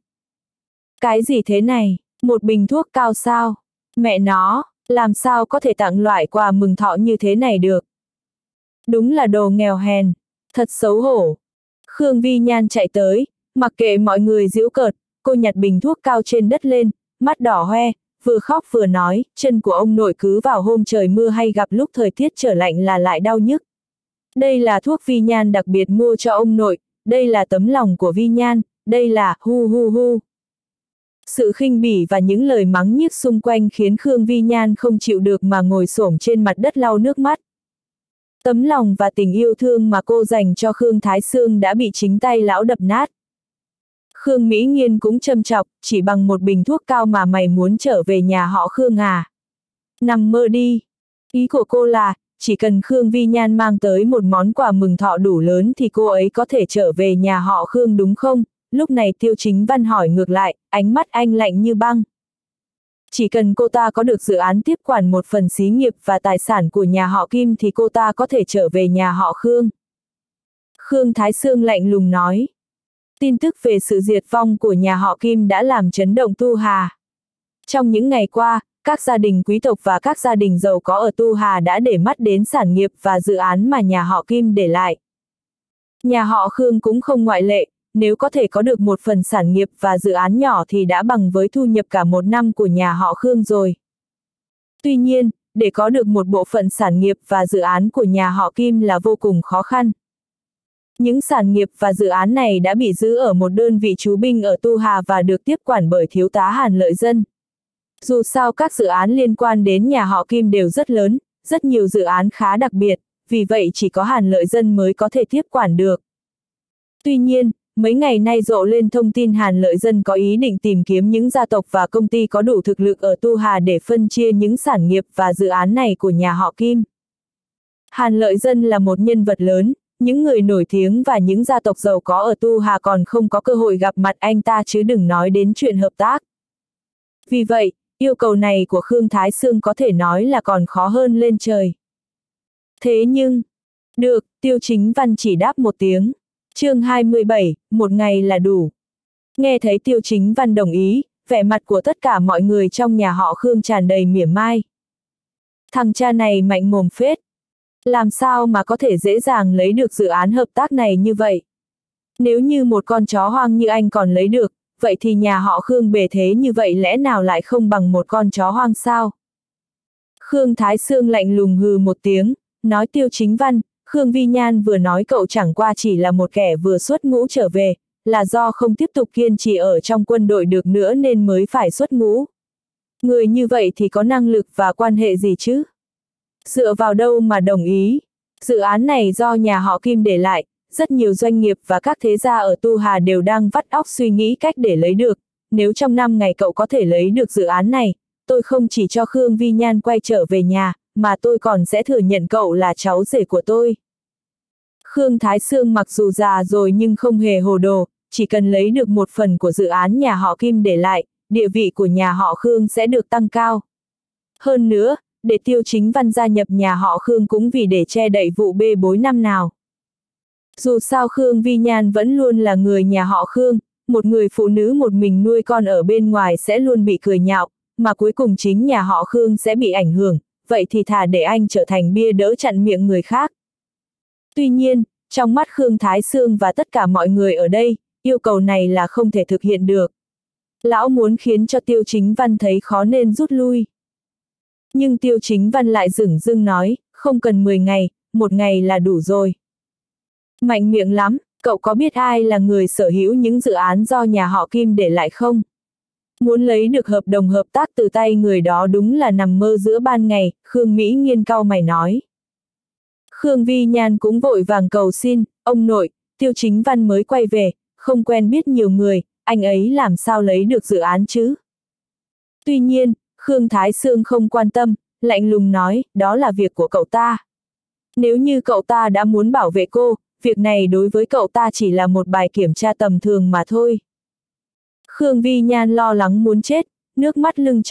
Cái gì thế này, một bình thuốc cao sao? Mẹ nó, làm sao có thể tặng loại quà mừng thọ như thế này được? Đúng là đồ nghèo hèn, thật xấu hổ. Khương Vi Nhan chạy tới, mặc kệ mọi người giễu cợt, cô nhặt bình thuốc cao trên đất lên, mắt đỏ hoe, vừa khóc vừa nói, chân của ông nội cứ vào hôm trời mưa hay gặp lúc thời tiết trở lạnh là lại đau nhức. Đây là thuốc Vi Nhan đặc biệt mua cho ông nội, đây là tấm lòng của Vi Nhan, đây là hu hu hu. Sự khinh bỉ và những lời mắng nhiếc xung quanh khiến Khương Vi Nhan không chịu được mà ngồi xổm trên mặt đất lau nước mắt. Tấm lòng và tình yêu thương mà cô dành cho Khương Thái Sương đã bị chính tay lão đập nát. Khương Mỹ Nghiên cũng châm chọc, chỉ bằng một bình thuốc cao mà mày muốn trở về nhà họ Khương à? Nằm mơ đi. Ý của cô là, chỉ cần Khương Vi Nhan mang tới một món quà mừng thọ đủ lớn thì cô ấy có thể trở về nhà họ Khương đúng không? Lúc này Tiêu Chính Văn hỏi ngược lại, ánh mắt anh lạnh như băng. Chỉ cần cô ta có được dự án tiếp quản một phần xí nghiệp và tài sản của nhà họ Kim thì cô ta có thể trở về nhà họ Khương. Khương Thái Sương lạnh lùng nói. Tin tức về sự diệt vong của nhà họ Kim đã làm chấn động Tu Hà. Trong những ngày qua, các gia đình quý tộc và các gia đình giàu có ở Tu Hà đã để mắt đến sản nghiệp và dự án mà nhà họ Kim để lại. Nhà họ Khương cũng không ngoại lệ, nếu có thể có được một phần sản nghiệp và dự án nhỏ thì đã bằng với thu nhập cả một năm của nhà họ Khương rồi. Tuy nhiên, để có được một bộ phận sản nghiệp và dự án của nhà họ Kim là vô cùng khó khăn. Những sản nghiệp và dự án này đã bị giữ ở một đơn vị trú binh ở Tu Hà và được tiếp quản bởi thiếu tá Hàn Lợi Dân. Dù sao các dự án liên quan đến nhà họ Kim đều rất lớn, rất nhiều dự án khá đặc biệt, vì vậy chỉ có Hàn Lợi Dân mới có thể tiếp quản được. Tuy nhiên, mấy ngày nay rộ lên thông tin Hàn Lợi Dân có ý định tìm kiếm những gia tộc và công ty có đủ thực lực ở Tu Hà để phân chia những sản nghiệp và dự án này của nhà họ Kim. Hàn Lợi Dân là một nhân vật lớn, những người nổi tiếng và những gia tộc giàu có ở Tu Hà còn không có cơ hội gặp mặt anh ta chứ đừng nói đến chuyện hợp tác. Vì vậy, yêu cầu này của Khương Thái Sương có thể nói là còn khó hơn lên trời. Thế nhưng, được, Tiêu Chính Văn chỉ đáp một tiếng. Chương 27, một ngày là đủ. Nghe thấy Tiêu Chính Văn đồng ý, vẻ mặt của tất cả mọi người trong nhà họ Khương tràn đầy mỉa mai. Thằng cha này mạnh mồm phết. Làm sao mà có thể dễ dàng lấy được dự án hợp tác này như vậy? Nếu như một con chó hoang như anh còn lấy được, vậy thì nhà họ Khương bề thế như vậy lẽ nào lại không bằng một con chó hoang sao? Khương Thái Sương lạnh lùng hừ một tiếng, nói Tiêu Chính Văn, Khương Vi Nhan vừa nói cậu chẳng qua chỉ là một kẻ vừa xuất ngũ trở về, là do không tiếp tục kiên trì ở trong quân đội được nữa nên mới phải xuất ngũ. Người như vậy thì có năng lực và quan hệ gì chứ? Dựa vào đâu mà đồng ý? Dự án này do nhà họ Kim để lại, rất nhiều doanh nghiệp và các thế gia ở Tu Hà đều đang vắt óc suy nghĩ cách để lấy được. Nếu trong 5 ngày cậu có thể lấy được dự án này, tôi không chỉ cho Khương Vi Nhan quay trở về nhà, mà tôi còn sẽ thừa nhận cậu là cháu rể của tôi. Khương Thái Sương mặc dù già rồi nhưng không hề hồ đồ, chỉ cần lấy được một phần của dự án nhà họ Kim để lại, địa vị của nhà họ Khương sẽ được tăng cao. Hơn nữa, để Tiêu Chính Văn gia nhập nhà họ Khương cũng vì để che đậy vụ bê bối năm nào. Dù sao Khương Vi Nhan vẫn luôn là người nhà họ Khương, một người phụ nữ một mình nuôi con ở bên ngoài sẽ luôn bị cười nhạo, mà cuối cùng chính nhà họ Khương sẽ bị ảnh hưởng, vậy thì thà để anh trở thành bia đỡ chặn miệng người khác. Tuy nhiên, trong mắt Khương Thái Sương và tất cả mọi người ở đây, yêu cầu này là không thể thực hiện được. Lão muốn khiến cho Tiêu Chính Văn thấy khó nên rút lui. Nhưng Tiêu Chính Văn lại dửng dưng nói, không cần 10 ngày, 1 ngày là đủ rồi. Mạnh miệng lắm, cậu có biết ai là người sở hữu những dự án do nhà họ Kim để lại không? Muốn lấy được hợp đồng hợp tác từ tay người đó đúng là nằm mơ giữa ban ngày, Khương Mỹ Nghiên cau mày nói. Khương Vi Nhan cũng vội vàng cầu xin, ông nội, Tiêu Chính Văn mới quay về, không quen biết nhiều người, anh ấy làm sao lấy được dự án chứ? Tuy nhiên, Khương Thái Sương không quan tâm, lạnh lùng nói, đó là việc của cậu ta. Nếu như cậu ta đã muốn bảo vệ cô, việc này đối với cậu ta chỉ là một bài kiểm tra tầm thường mà thôi. Khương Vi Nhan lo lắng muốn chết, nước mắt lưng tròng,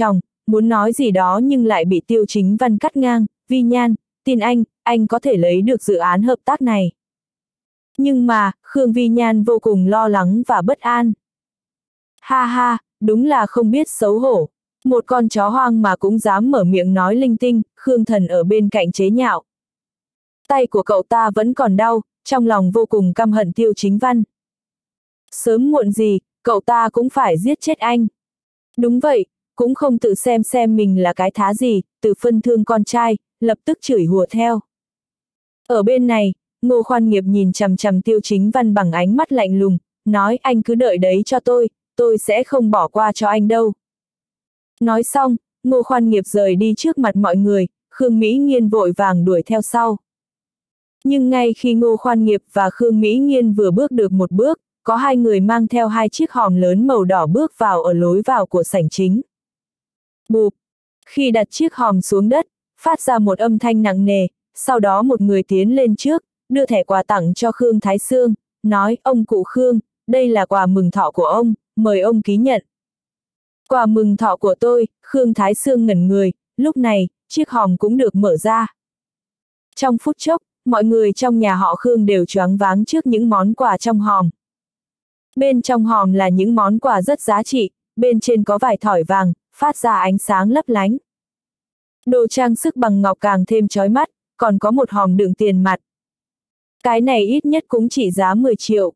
muốn nói gì đó nhưng lại bị Tiêu Chính Văn cắt ngang, Vi Nhan, tin anh có thể lấy được dự án hợp tác này. Nhưng mà, Khương Vi Nhan vô cùng lo lắng và bất an. Ha ha, đúng là không biết xấu hổ. Một con chó hoang mà cũng dám mở miệng nói linh tinh, Khương Thần ở bên cạnh chế nhạo. Tay của cậu ta vẫn còn đau, trong lòng vô cùng căm hận Tiêu Chính Văn. Sớm muộn gì, cậu ta cũng phải giết chết anh. Đúng vậy, cũng không tự xem mình là cái thá gì, tự phân thương con trai, lập tức chửi hùa theo. Ở bên này, Ngô Khoan Nghiệp nhìn chằm chằm Tiêu Chính Văn bằng ánh mắt lạnh lùng, nói anh cứ đợi đấy cho tôi sẽ không bỏ qua cho anh đâu. Nói xong, Ngô Khoan Nghiệp rời đi trước mặt mọi người, Khương Mỹ Nghiên vội vàng đuổi theo sau. Nhưng ngay khi Ngô Khoan Nghiệp và Khương Mỹ Nghiên vừa bước được một bước, có hai người mang theo hai chiếc hòm lớn màu đỏ bước vào ở lối vào của sảnh chính. Bụp! Khi đặt chiếc hòm xuống đất, phát ra một âm thanh nặng nề, sau đó một người tiến lên trước, đưa thẻ quà tặng cho Khương Thái Sương, nói ông cụ Khương, đây là quà mừng thọ của ông, mời ông ký nhận. Quà mừng thọ của tôi, Khương Thái Sương ngẩn người, lúc này, chiếc hòm cũng được mở ra. Trong phút chốc, mọi người trong nhà họ Khương đều choáng váng trước những món quà trong hòm. Bên trong hòm là những món quà rất giá trị, bên trên có vài thỏi vàng, phát ra ánh sáng lấp lánh. Đồ trang sức bằng ngọc càng thêm chói mắt, còn có một hòm đựng tiền mặt. Cái này ít nhất cũng chỉ giá 10 triệu.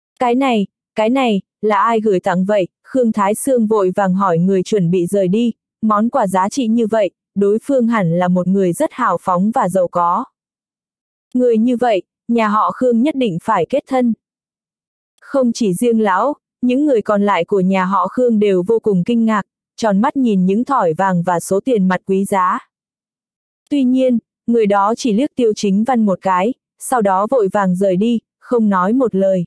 Cái này, là ai gửi tặng vậy? Khương Thái Sương vội vàng hỏi người chuẩn bị rời đi, món quà giá trị như vậy, đối phương hẳn là một người rất hào phóng và giàu có. Người như vậy, nhà họ Khương nhất định phải kết thân. Không chỉ riêng lão, những người còn lại của nhà họ Khương đều vô cùng kinh ngạc, tròn mắt nhìn những thỏi vàng và số tiền mặt quý giá. Tuy nhiên, người đó chỉ liếc Tiêu Chính Văn một cái, sau đó vội vàng rời đi, không nói một lời.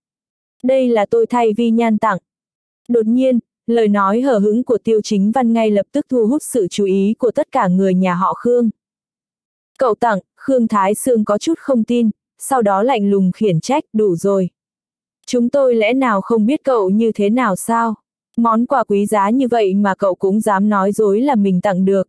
Đây là tôi thay Vi Nhan tặng. Đột nhiên, lời nói hờ hững của Tiêu Chính Văn ngay lập tức thu hút sự chú ý của tất cả người nhà họ Khương. Cậu tặng, Khương Thái Sương có chút không tin, sau đó lạnh lùng khiển trách, đủ rồi. Chúng tôi lẽ nào không biết cậu như thế nào sao? Món quà quý giá như vậy mà cậu cũng dám nói dối là mình tặng được.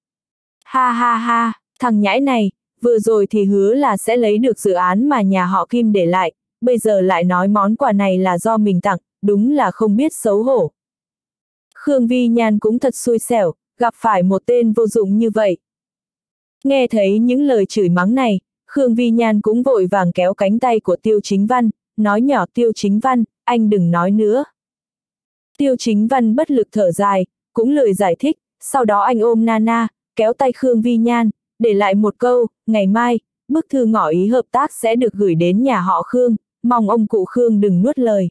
Ha ha ha, thằng nhãi này, vừa rồi thì hứa là sẽ lấy được dự án mà nhà họ Kim để lại, bây giờ lại nói món quà này là do mình tặng, đúng là không biết xấu hổ. Khương Vi Nhan cũng thật xui xẻo, gặp phải một tên vô dụng như vậy. Nghe thấy những lời chửi mắng này, Khương Vi Nhan cũng vội vàng kéo cánh tay của Tiêu Chính Văn, nói nhỏ Tiêu Chính Văn, anh đừng nói nữa. Tiêu Chính Văn bất lực thở dài, cũng lười giải thích, sau đó anh ôm Nana, kéo tay Khương Vi Nhan, để lại một câu, ngày mai, bức thư ngỏ ý hợp tác sẽ được gửi đến nhà họ Khương, mong ông cụ Khương đừng nuốt lời.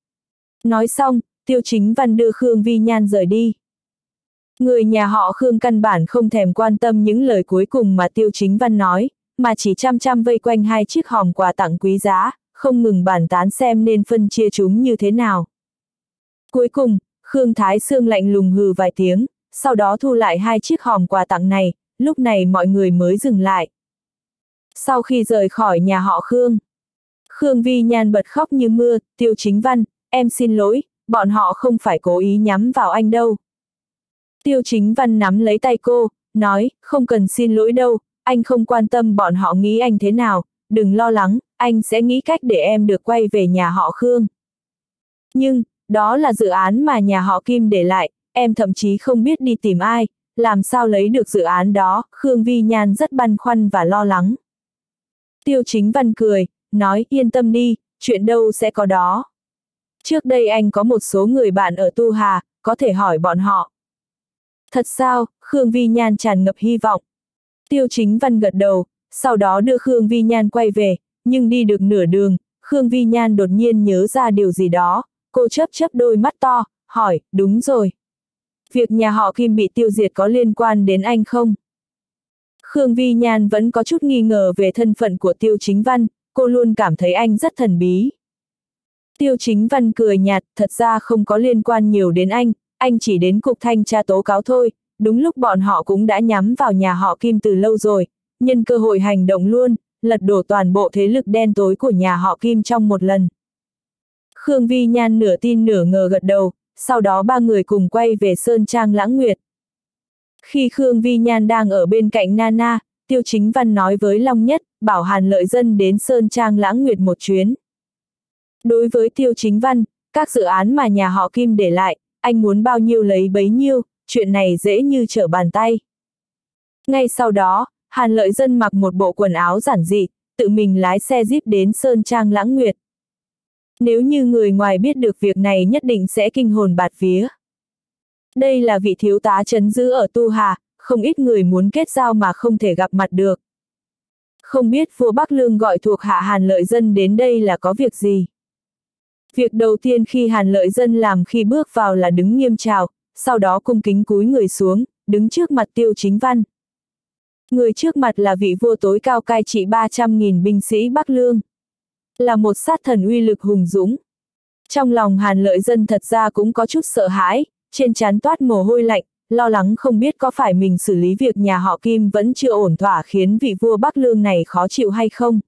Nói xong, Tiêu Chính Văn đưa Khương Vi Nhan rời đi. Người nhà họ Khương căn bản không thèm quan tâm những lời cuối cùng mà Tiêu Chính Văn nói, mà chỉ chăm chăm vây quanh hai chiếc hòm quà tặng quý giá, không ngừng bàn tán xem nên phân chia chúng như thế nào. Cuối cùng, Khương Thái Sương lạnh lùng hừ vài tiếng, sau đó thu lại hai chiếc hòm quà tặng này, lúc này mọi người mới dừng lại. Sau khi rời khỏi nhà họ Khương, Khương Vi Nhan bật khóc như mưa, Tiêu Chính Văn, em xin lỗi, bọn họ không phải cố ý nhắm vào anh đâu. Tiêu Chính Văn nắm lấy tay cô, nói, không cần xin lỗi đâu, anh không quan tâm bọn họ nghĩ anh thế nào, đừng lo lắng, anh sẽ nghĩ cách để em được quay về nhà họ Khương. Nhưng, đó là dự án mà nhà họ Kim để lại, em thậm chí không biết đi tìm ai, làm sao lấy được dự án đó, Khương Vi Nhan rất băn khoăn và lo lắng. Tiêu Chính Văn cười, nói yên tâm đi, chuyện đâu sẽ có đó. Trước đây anh có một số người bạn ở Tu Hà, có thể hỏi bọn họ. Thật sao? Khương Vi Nhan tràn ngập hy vọng. Tiêu Chính Văn gật đầu, sau đó đưa Khương Vi Nhan quay về, nhưng đi được nửa đường, Khương Vi Nhan đột nhiên nhớ ra điều gì đó, cô chớp chớp đôi mắt to, hỏi, đúng rồi. Việc nhà họ Kim bị tiêu diệt có liên quan đến anh không? Khương Vi Nhan vẫn có chút nghi ngờ về thân phận của Tiêu Chính Văn, cô luôn cảm thấy anh rất thần bí. Tiêu Chính Văn cười nhạt, thật ra không có liên quan nhiều đến anh chỉ đến cục thanh tra tố cáo thôi, đúng lúc bọn họ cũng đã nhắm vào nhà họ Kim từ lâu rồi, nhân cơ hội hành động luôn, lật đổ toàn bộ thế lực đen tối của nhà họ Kim trong một lần. Khương Vi Nhan nửa tin nửa ngờ gật đầu, sau đó ba người cùng quay về Sơn Trang Lãng Nguyệt. Khi Khương Vi Nhan đang ở bên cạnh Nana, Tiêu Chính Văn nói với Long Nhất, bảo Hàn Lợi Dân đến Sơn Trang Lãng Nguyệt một chuyến. Đối với Tiêu Chính Văn, các dự án mà nhà họ Kim để lại, anh muốn bao nhiêu lấy bấy nhiêu, chuyện này dễ như trở bàn tay. Ngay sau đó, Hàn Lợi Dân mặc một bộ quần áo giản dị, tự mình lái xe jeep đến Sơn Trang Lãng Nguyệt. Nếu như người ngoài biết được việc này nhất định sẽ kinh hồn bạt vía. Đây là vị thiếu tá trấn giữ ở Tu Hà, không ít người muốn kết giao mà không thể gặp mặt được. Không biết vua Bắc Lương gọi thuộc hạ Hàn Lợi Dân đến đây là có việc gì? Việc đầu tiên khi Hàn Lợi Dân làm khi bước vào là đứng nghiêm chào, sau đó cung kính cúi người xuống, đứng trước mặt Tiêu Chính Văn. Người trước mặt là vị vua tối cao cai trị 300.000 binh sĩ Bắc Lương. Là một sát thần uy lực hùng dũng. Trong lòng Hàn Lợi Dân thật ra cũng có chút sợ hãi, trên trán toát mồ hôi lạnh, lo lắng không biết có phải mình xử lý việc nhà họ Kim vẫn chưa ổn thỏa khiến vị vua Bắc Lương này khó chịu hay không.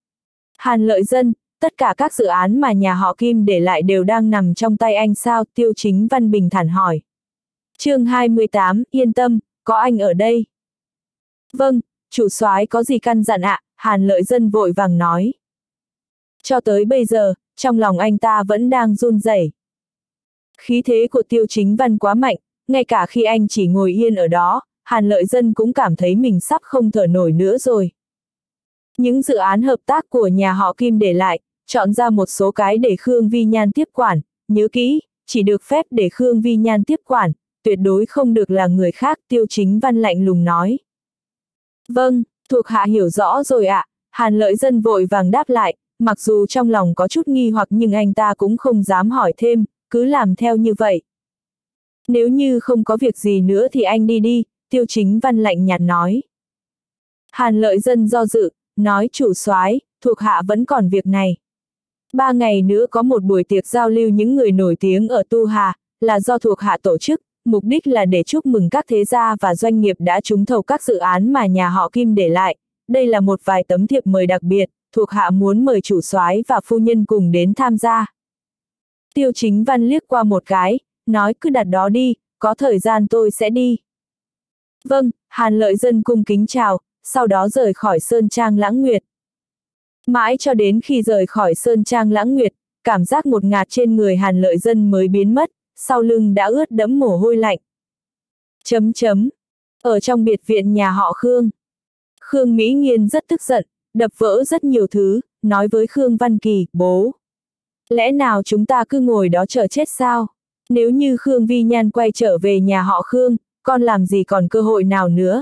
Hàn Lợi Dân, tất cả các dự án mà nhà họ Kim để lại đều đang nằm trong tay anh sao? Tiêu Chính Văn bình thản hỏi. Chương 28, yên tâm, có anh ở đây. Vâng, chủ soái có gì căn dặn ạ? Hàn Lợi Dân vội vàng nói. Cho tới bây giờ, trong lòng anh ta vẫn đang run rẩy. Khí thế của Tiêu Chính Văn quá mạnh, ngay cả khi anh chỉ ngồi yên ở đó, Hàn Lợi Dân cũng cảm thấy mình sắp không thở nổi nữa rồi. Những dự án hợp tác của nhà họ Kim để lại, chọn ra một số cái để Khương Vi Nhan tiếp quản, nhớ kỹ, chỉ được phép để Khương Vi Nhan tiếp quản, tuyệt đối không được là người khác, Tiêu Chính Văn lạnh lùng nói. Vâng, thuộc hạ hiểu rõ rồi ạ, Hàn Lợi Dân vội vàng đáp lại, mặc dù trong lòng có chút nghi hoặc nhưng anh ta cũng không dám hỏi thêm, cứ làm theo như vậy. Nếu như không có việc gì nữa thì anh đi đi, Tiêu Chính Văn lạnh nhạt nói. Hàn Lợi Dân do dự, nói chủ soái, thuộc hạ vẫn còn việc này. 3 ngày nữa có một buổi tiệc giao lưu những người nổi tiếng ở Tu Hà, là do thuộc hạ tổ chức, mục đích là để chúc mừng các thế gia và doanh nghiệp đã trúng thầu các dự án mà nhà họ Kim để lại. Đây là một vài tấm thiệp mời đặc biệt, thuộc hạ muốn mời chủ soái và phu nhân cùng đến tham gia. Tiêu Chính Văn liếc qua một cái, nói cứ đặt đó đi, có thời gian tôi sẽ đi. Vâng, Hàn Lợi Dân cung kính chào, sau đó rời khỏi Sơn Trang Lãng Nguyệt. Mãi cho đến khi rời khỏi Sơn Trang Lãng Nguyệt, cảm giác ngột ngạt trên người Hàn Lợi Dân mới biến mất, sau lưng đã ướt đẫm mồ hôi lạnh. Ở trong biệt viện nhà họ Khương. Khương Mỹ Nghiên rất tức giận, đập vỡ rất nhiều thứ, nói với Khương Văn Kỳ, bố. Lẽ nào chúng ta cứ ngồi đó chờ chết sao? Nếu như Khương Vi Nhan quay trở về nhà họ Khương, con làm gì còn cơ hội nào nữa?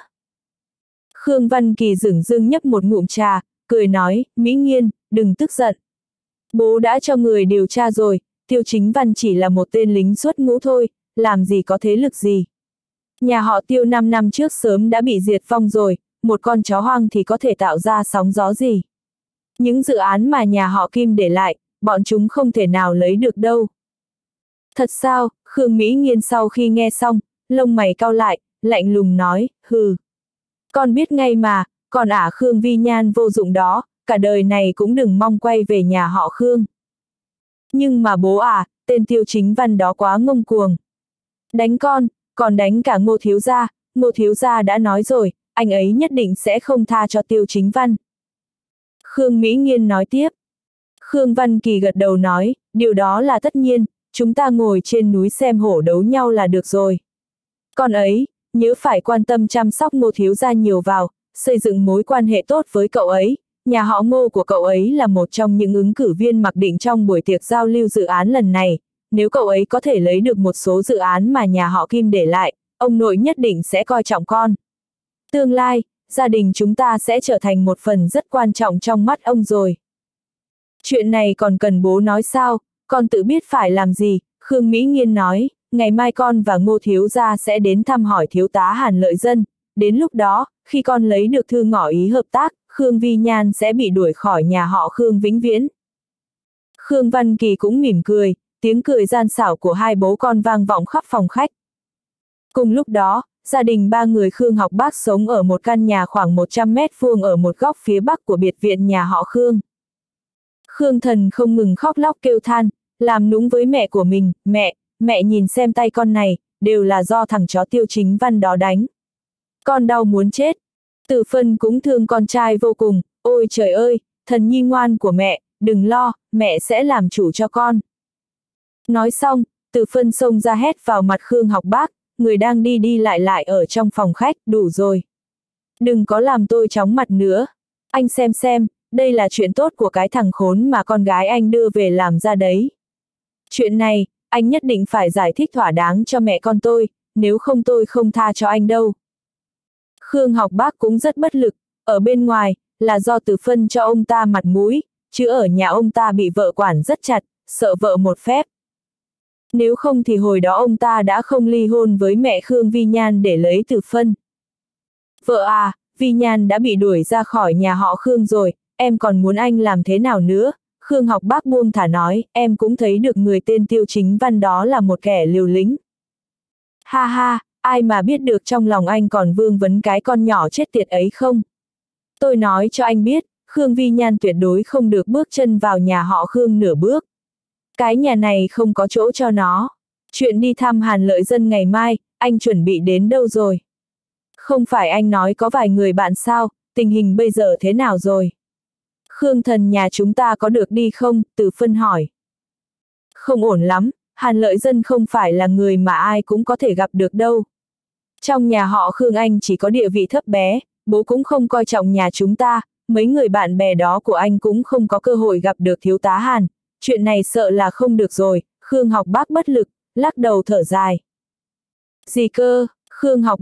Khương Văn Kỳ dửng dưng nhấp một ngụm trà, cười nói, Mỹ Nghiên, đừng tức giận. Bố đã cho người điều tra rồi, Tiêu Chính Văn chỉ là một tên lính xuất ngũ thôi, làm gì có thế lực gì. Nhà họ Tiêu 5 năm trước sớm đã bị diệt vong rồi, một con chó hoang thì có thể tạo ra sóng gió gì. Những dự án mà nhà họ Kim để lại, bọn chúng không thể nào lấy được đâu. Thật sao? Khương Mỹ Nghiên sau khi nghe xong, lông mày cau lại, lạnh lùng nói, hừ. Con biết ngay mà, còn Khương Vi Nhan vô dụng đó, cả đời này cũng đừng mong quay về nhà họ Khương. Nhưng mà bố tên Tiêu Chính Văn đó quá ngông cuồng. Đánh con, còn đánh cả Ngô thiếu gia đã nói rồi, anh ấy nhất định sẽ không tha cho Tiêu Chính Văn. Khương Mỹ Nghiên nói tiếp. Khương Văn Kỳ gật đầu nói, điều đó là tất nhiên, chúng ta ngồi trên núi xem hổ đấu nhau là được rồi. Con ấy, nhớ phải quan tâm chăm sóc Ngô thiếu gia nhiều vào, xây dựng mối quan hệ tốt với cậu ấy. Nhà họ Ngô của cậu ấy là một trong những ứng cử viên mặc định trong buổi tiệc giao lưu dự án lần này. Nếu cậu ấy có thể lấy được một số dự án mà nhà họ Kim để lại, ông nội nhất định sẽ coi trọng con. Tương lai, gia đình chúng ta sẽ trở thành một phần rất quan trọng trong mắt ông rồi. Chuyện này còn cần bố nói sao, con tự biết phải làm gì, Khương Mỹ Nghiên nói, ngày mai con và Ngô thiếu gia sẽ đến thăm hỏi thiếu tá Hàn Lợi Dân, đến lúc đó, khi con lấy được thư ngỏ ý hợp tác, Khương Vi Nhan sẽ bị đuổi khỏi nhà họ Khương vĩnh viễn. Khương Văn Kỳ cũng mỉm cười, tiếng cười gian xảo của hai bố con vang vọng khắp phòng khách. Cùng lúc đó, gia đình 3 người Khương Học Bác sống ở một căn nhà khoảng 100 mét vuông ở một góc phía bắc của biệt viện nhà họ Khương. Khương Thần không ngừng khóc lóc kêu than, làm nũng với mẹ của mình, mẹ nhìn xem tay con này, đều là do thằng chó Tiêu Chính Văn đó đánh. Con đau muốn chết. Từ Phân cũng thương con trai vô cùng, ôi trời ơi, thần nhi ngoan của mẹ, đừng lo, mẹ sẽ làm chủ cho con. Nói xong, Từ Phân xông ra hét vào mặt Khương Học Bác, người đang đi đi lại lại ở trong phòng khách, đủ rồi. Đừng có làm tôi chóng mặt nữa. Anh xem, đây là chuyện tốt của cái thằng khốn mà con gái anh đưa về làm ra đấy. Chuyện này, anh nhất định phải giải thích thỏa đáng cho mẹ con tôi, nếu không tôi không tha cho anh đâu. Khương Học Bác cũng rất bất lực, ở bên ngoài, là do Từ Phân cho ông ta mặt mũi, chứ ở nhà ông ta bị vợ quản rất chặt, sợ vợ một phép. Nếu không thì hồi đó ông ta đã không ly hôn với mẹ Khương Vi Nhan để lấy Từ Phân. Vợ à, Vi Nhan đã bị đuổi ra khỏi nhà họ Khương rồi, em còn muốn anh làm thế nào nữa? Khương Học Bác buông thả nói, em cũng thấy được người tên Tiêu Chính Văn đó là một kẻ liều lĩnh. Ha ha, ai mà biết được trong lòng anh còn vương vấn cái con nhỏ chết tiệt ấy không? Tôi nói cho anh biết, Khương Vi Nhan tuyệt đối không được bước chân vào nhà họ Khương nửa bước. Cái nhà này không có chỗ cho nó. Chuyện đi thăm Hàn Lợi Dân ngày mai, anh chuẩn bị đến đâu rồi? Không phải anh nói có vài người bạn sao, tình hình bây giờ thế nào rồi? Khương thần nhà chúng ta có được đi không? Từ Phân hỏi. Không ổn lắm, Hàn Lợi Dân không phải là người mà ai cũng có thể gặp được đâu. Trong nhà họ Khương anh chỉ có địa vị thấp bé, bố cũng không coi trọng nhà chúng ta, mấy người bạn bè đó của anh cũng không có cơ hội gặp được thiếu tá Hàn. Chuyện này sợ là không được rồi, Khương Học Bác bất lực, lắc đầu thở dài. Gì cơ, Khương Học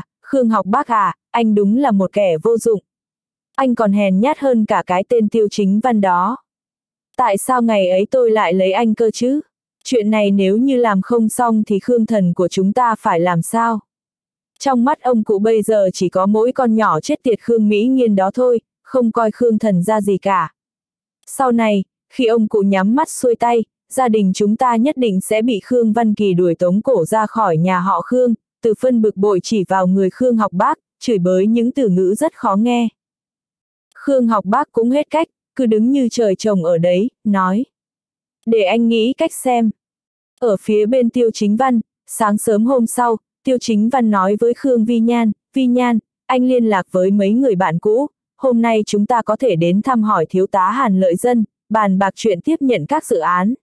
Bác à, anh đúng là một kẻ vô dụng. Anh còn hèn nhát hơn cả cái tên Tiêu Chính Văn đó. Tại sao ngày ấy tôi lại lấy anh cơ chứ? Chuyện này nếu như làm không xong thì Khương thần của chúng ta phải làm sao? Trong mắt ông cụ bây giờ chỉ có mỗi con nhỏ chết tiệt Khương Mỹ Nghiên đó thôi, không coi Khương thần ra gì cả. Sau này, khi ông cụ nhắm mắt xuôi tay, gia đình chúng ta nhất định sẽ bị Khương Văn Kỳ đuổi tống cổ ra khỏi nhà họ Khương. Từ Phân bực bội chỉ vào người Khương Học Bác, chửi bới những từ ngữ rất khó nghe. Khương Học Bác cũng hết cách, cứ đứng như trời trồng ở đấy, nói. Để anh nghĩ cách xem. Ở phía bên Tiêu Chính Văn, sáng sớm hôm sau, Tiêu Chính Văn nói với Khương Vi Nhan, anh liên lạc với mấy người bạn cũ, hôm nay chúng ta có thể đến thăm hỏi thiếu tá Hàn Lợi Dân, bàn bạc chuyện tiếp nhận các dự án.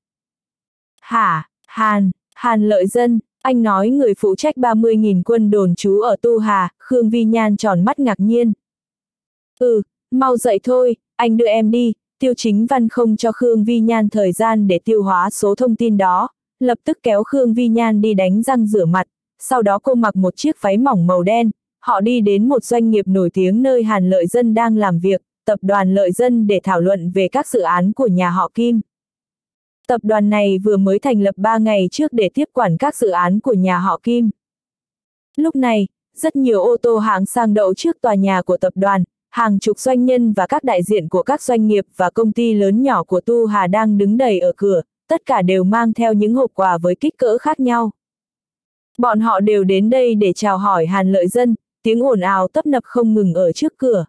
Hả, Hàn Lợi Dân, anh nói người phụ trách 30.000 quân đồn trú ở Tu Hà, Khương Vi Nhan tròn mắt ngạc nhiên. Mau dậy thôi, anh đưa em đi. Tiêu Chính Văn không cho Khương Vi Nhan thời gian để tiêu hóa số thông tin đó, lập tức kéo Khương Vi Nhan đi đánh răng rửa mặt, sau đó cô mặc một chiếc váy mỏng màu đen, họ đi đến một doanh nghiệp nổi tiếng nơi Hàn Lợi Dân đang làm việc, tập đoàn Lợi Dân để thảo luận về các dự án của nhà họ Kim. Tập đoàn này vừa mới thành lập 3 ngày trước để tiếp quản các dự án của nhà họ Kim. Lúc này, rất nhiều ô tô hạng sang đậu trước tòa nhà của tập đoàn, hàng chục doanh nhân và các đại diện của các doanh nghiệp và công ty lớn nhỏ của Tu Hà đang đứng đầy ở cửa, tất cả đều mang theo những hộp quà với kích cỡ khác nhau. Bọn họ đều đến đây để chào hỏi Hàn Lợi Dân, tiếng ồn ào tấp nập không ngừng ở trước cửa.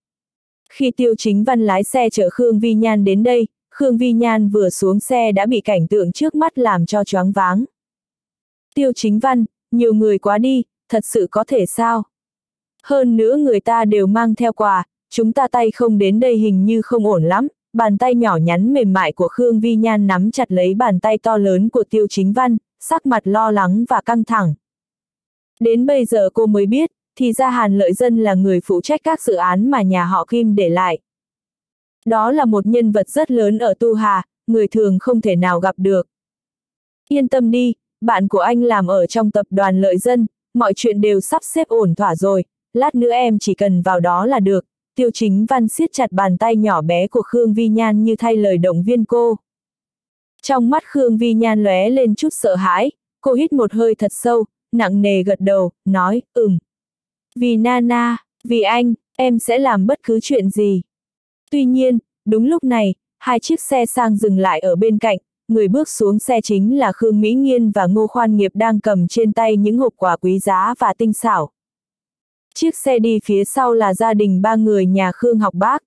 Khi Tiêu Chính Văn lái xe chở Khương Vi Nhan đến đây, Khương Vi Nhan vừa xuống xe đã bị cảnh tượng trước mắt làm cho choáng váng. Tiêu Chính Văn, nhiều người quá đi, thật sự có thể sao? Hơn nữa người ta đều mang theo quà, chúng ta tay không đến đây hình như không ổn lắm. Bàn tay nhỏ nhắn mềm mại của Khương Vi Nhan nắm chặt lấy bàn tay to lớn của Tiêu Chính Văn, sắc mặt lo lắng và căng thẳng. Đến bây giờ cô mới biết, thì ra Hàn Lợi Dân là người phụ trách các dự án mà nhà họ Kim để lại. Đó là một nhân vật rất lớn ở Tu Hà, người thường không thể nào gặp được. Yên tâm đi, bạn của anh làm ở trong tập đoàn Lợi Dân, mọi chuyện đều sắp xếp ổn thỏa rồi, lát nữa em chỉ cần vào đó là được. Tiêu Chính Văn siết chặt bàn tay nhỏ bé của Khương Vi Nhan như thay lời động viên cô. Trong mắt Khương Vi Nhan lóe lên chút sợ hãi, cô hít một hơi thật sâu, nặng nề gật đầu, nói, Vì Nana, vì anh, em sẽ làm bất cứ chuyện gì. Tuy nhiên, đúng lúc này, hai chiếc xe sang dừng lại ở bên cạnh, người bước xuống xe chính là Khương Mỹ Nghiên và Ngô Khoan Nghiệp đang cầm trên tay những hộp quà quý giá và tinh xảo. Chiếc xe đi phía sau là gia đình 3 người nhà Khương Học Bác.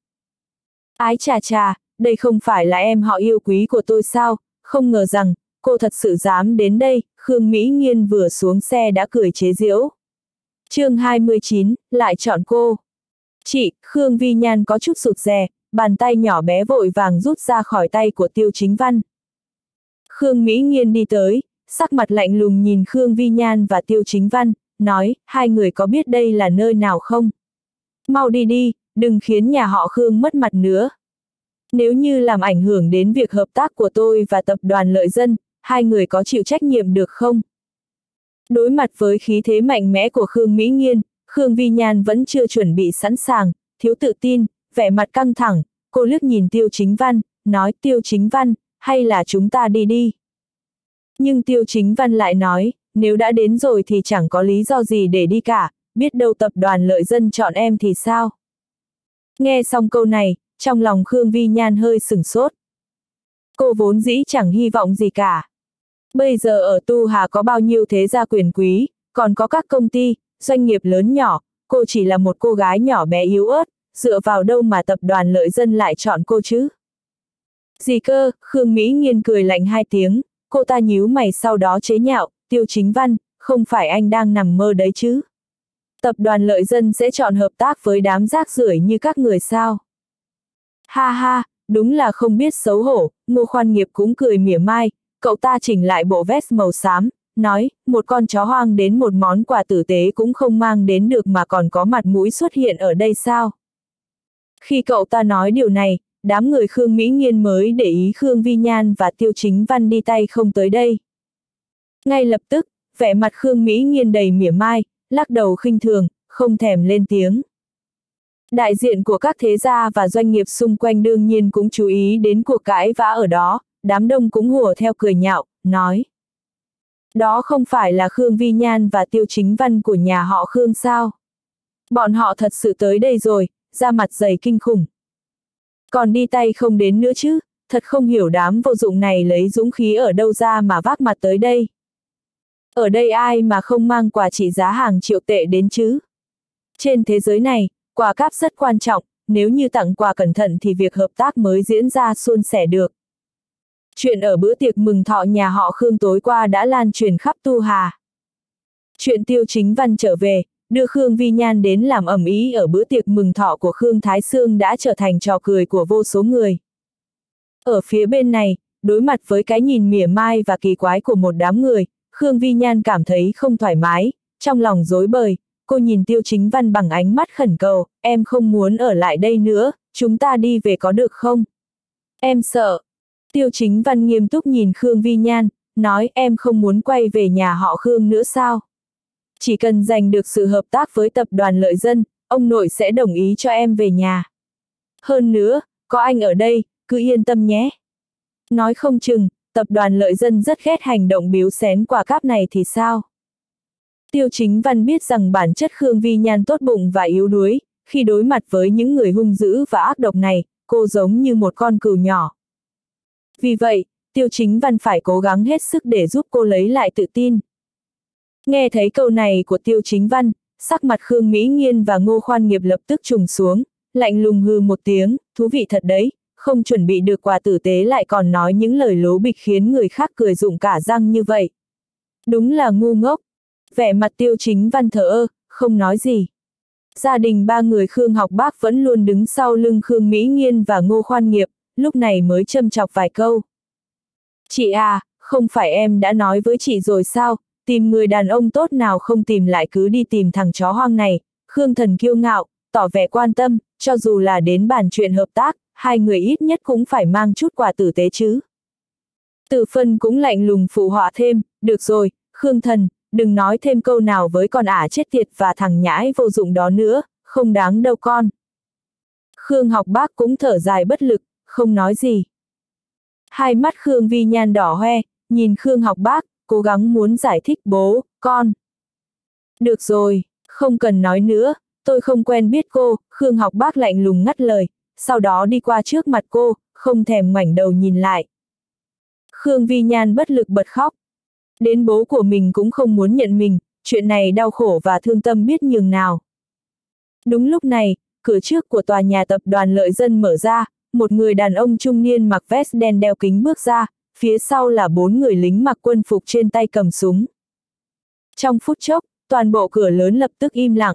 Ái chà chà, đây không phải là em họ yêu quý của tôi sao, không ngờ rằng, cô thật sự dám đến đây, Khương Mỹ Nghiên vừa xuống xe đã cười chế giễu. Chương 29, lại chọn cô. Chị, Khương Vi Nhan có chút rụt rè, bàn tay nhỏ bé vội vàng rút ra khỏi tay của Tiêu Chính Văn. Khương Mỹ Nghiên đi tới, sắc mặt lạnh lùng nhìn Khương Vi Nhan và Tiêu Chính Văn, nói, hai người có biết đây là nơi nào không? Mau đi đi, đừng khiến nhà họ Khương mất mặt nữa. Nếu như làm ảnh hưởng đến việc hợp tác của tôi và tập đoàn Lợi Dân, hai người có chịu trách nhiệm được không? Đối mặt với khí thế mạnh mẽ của Khương Mỹ Nghiên, Khương Vi Nhan vẫn chưa chuẩn bị sẵn sàng, thiếu tự tin, vẻ mặt căng thẳng, cô liếc nhìn Tiêu Chính Văn, nói Tiêu Chính Văn, hay là chúng ta đi đi. Nhưng Tiêu Chính Văn lại nói, nếu đã đến rồi thì chẳng có lý do gì để đi cả, biết đâu tập đoàn Lợi Dân chọn em thì sao? Nghe xong câu này, trong lòng Khương Vi Nhan hơi sửng sốt. Cô vốn dĩ chẳng hy vọng gì cả. Bây giờ ở Tu Hà có bao nhiêu thế gia quyền quý, còn có các công ty, doanh nghiệp lớn nhỏ, cô chỉ là một cô gái nhỏ bé yếu ớt, dựa vào đâu mà tập đoàn Lợi Dân lại chọn cô chứ? Gì cơ? Khương Mỹ Nghiên cười lạnh hai tiếng, cô ta nhíu mày sau đó chế nhạo, Tiêu Chính Văn, không phải anh đang nằm mơ đấy chứ? Tập đoàn Lợi Dân sẽ chọn hợp tác với đám rác rưởi như các người sao? Ha ha, đúng là không biết xấu hổ, Ngô Khoan Nghiệp cũng cười mỉa mai, cậu ta chỉnh lại bộ vest màu xám, nói, một con chó hoang đến một món quà tử tế cũng không mang đến được mà còn có mặt mũi xuất hiện ở đây sao? Khi cậu ta nói điều này, đám người Khương Mỹ Nghiên mới để ý Khương Vi Nhan và Tiêu Chính Văn đi tay không tới đây. Ngay lập tức, vẻ mặt Khương Mỹ Nghiên đầy mỉa mai, lắc đầu khinh thường, không thèm lên tiếng. Đại diện của các thế gia và doanh nghiệp xung quanh đương nhiên cũng chú ý đến cuộc cãi vã ở đó, đám đông cũng hùa theo cười nhạo, nói. Đó không phải là Khương Vi Nhan và Tiêu Chính Văn của nhà họ Khương sao? Bọn họ thật sự tới đây rồi, da mặt dày kinh khủng. Còn đi tay không đến nữa chứ, thật không hiểu đám vô dụng này lấy dũng khí ở đâu ra mà vác mặt tới đây. Ở đây ai mà không mang quà trị giá hàng triệu tệ đến chứ? Trên thế giới này, quà cáp rất quan trọng, nếu như tặng quà cẩn thận thì việc hợp tác mới diễn ra suôn sẻ được. Chuyện ở bữa tiệc mừng thọ nhà họ Khương tối qua đã lan truyền khắp Tu Hà. Chuyện Tiêu Chính Văn trở về, đưa Khương Vi Nhan đến làm ầm ĩ ở bữa tiệc mừng thọ của Khương Thái Sương đã trở thành trò cười của vô số người. Ở phía bên này, đối mặt với cái nhìn mỉa mai và kỳ quái của một đám người, Khương Vi Nhan cảm thấy không thoải mái, trong lòng rối bời, cô nhìn Tiêu Chính Văn bằng ánh mắt khẩn cầu, em không muốn ở lại đây nữa, chúng ta đi về có được không? Em sợ. Tiêu Chính Văn nghiêm túc nhìn Khương Vi Nhan, nói em không muốn quay về nhà họ Khương nữa sao? Chỉ cần giành được sự hợp tác với tập đoàn Lợi Dân, ông nội sẽ đồng ý cho em về nhà. Hơn nữa, có anh ở đây, cứ yên tâm nhé. Nói không chừng, tập đoàn Lợi Dân rất ghét hành động biếu xén quà cáp này thì sao? Tiêu Chính Văn biết rằng bản chất Khương Vi Nhan tốt bụng và yếu đuối, khi đối mặt với những người hung dữ và ác độc này, cô giống như một con cừu nhỏ. Vì vậy, Tiêu Chính Văn phải cố gắng hết sức để giúp cô lấy lại tự tin. Nghe thấy câu này của Tiêu Chính Văn, sắc mặt Khương Mỹ Nghiên và Ngô Khoan Nghiệp lập tức trùng xuống, lạnh lùng hừ một tiếng, thú vị thật đấy, không chuẩn bị được quà tử tế lại còn nói những lời lố bịch khiến người khác cười rụng cả răng như vậy. Đúng là ngu ngốc. Vẻ mặt Tiêu Chính Văn thờ ơ, không nói gì. Gia đình ba người Khương Học Bác vẫn luôn đứng sau lưng Khương Mỹ Nghiên và Ngô Khoan Nghiệp, lúc này mới châm chọc vài câu. Chị à, không phải em đã nói với chị rồi sao, tìm người đàn ông tốt nào không tìm lại cứ đi tìm thằng chó hoang này. Khương Thần kiêu ngạo, tỏ vẻ quan tâm, cho dù là đến bàn chuyện hợp tác, hai người ít nhất cũng phải mang chút quà tử tế chứ. Từ Phân cũng lạnh lùng phụ họa thêm, được rồi, Khương Thần, đừng nói thêm câu nào với con ả chết tiệt và thằng nhãi vô dụng đó nữa, không đáng đâu con. Khương Học Bác cũng thở dài bất lực, không nói gì. Hai mắt Khương Vi Nhan đỏ hoe, nhìn Khương Học Bác, cố gắng muốn giải thích bố, con. Được rồi, không cần nói nữa, tôi không quen biết cô, Khương Học Bác lạnh lùng ngắt lời, sau đó đi qua trước mặt cô, không thèm ngoảnh đầu nhìn lại. Khương Vi Nhan bất lực bật khóc. Đến bố của mình cũng không muốn nhận mình, chuyện này đau khổ và thương tâm biết nhường nào. Đúng lúc này, cửa trước của tòa nhà tập đoàn Lợi Dân mở ra, một người đàn ông trung niên mặc vest đen đeo kính bước ra, phía sau là 4 người lính mặc quân phục trên tay cầm súng. Trong phút chốc, toàn bộ cửa lớn lập tức im lặng.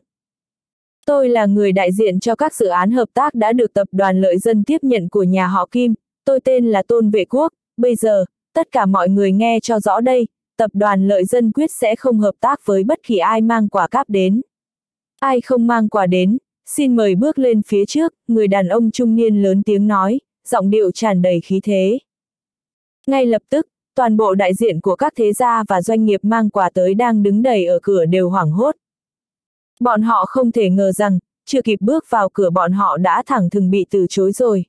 Tôi là người đại diện cho các dự án hợp tác đã được tập đoàn Lợi Dân tiếp nhận của nhà họ Kim, tôi tên là Tôn Vệ Quốc, bây giờ, tất cả mọi người nghe cho rõ đây, tập đoàn Lợi Dân quyết sẽ không hợp tác với bất kỳ ai mang quả cáp đến. Ai không mang quả đến, xin mời bước lên phía trước, người đàn ông trung niên lớn tiếng nói, giọng điệu tràn đầy khí thế. Ngay lập tức, toàn bộ đại diện của các thế gia và doanh nghiệp mang quà tới đang đứng đầy ở cửa đều hoảng hốt. Bọn họ không thể ngờ rằng, chưa kịp bước vào cửa bọn họ đã thẳng thừng bị từ chối rồi.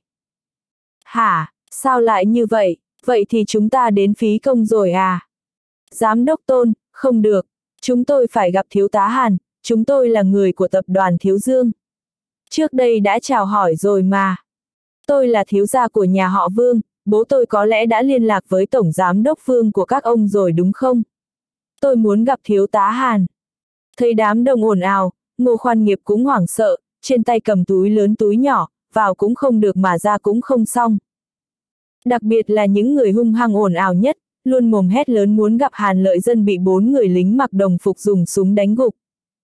Hả, sao lại như vậy, vậy thì chúng ta đến phí công rồi à? Giám đốc Tôn, không được, chúng tôi phải gặp thiếu tá Hàn, chúng tôi là người của tập đoàn Thiếu Dương. Trước đây đã chào hỏi rồi mà. Tôi là thiếu gia của nhà họ Vương, bố tôi có lẽ đã liên lạc với tổng giám đốc Vương của các ông rồi đúng không? Tôi muốn gặp thiếu tá Hàn. Thấy đám đông ồn ào, Ngô Khoan Nghiệp cũng hoảng sợ, trên tay cầm túi lớn túi nhỏ, vào cũng không được mà ra cũng không xong. Đặc biệt là những người hung hăng ồn ào nhất, luôn mồm hét lớn muốn gặp Hàn Lợi Dân bị 4 người lính mặc đồng phục dùng súng đánh gục.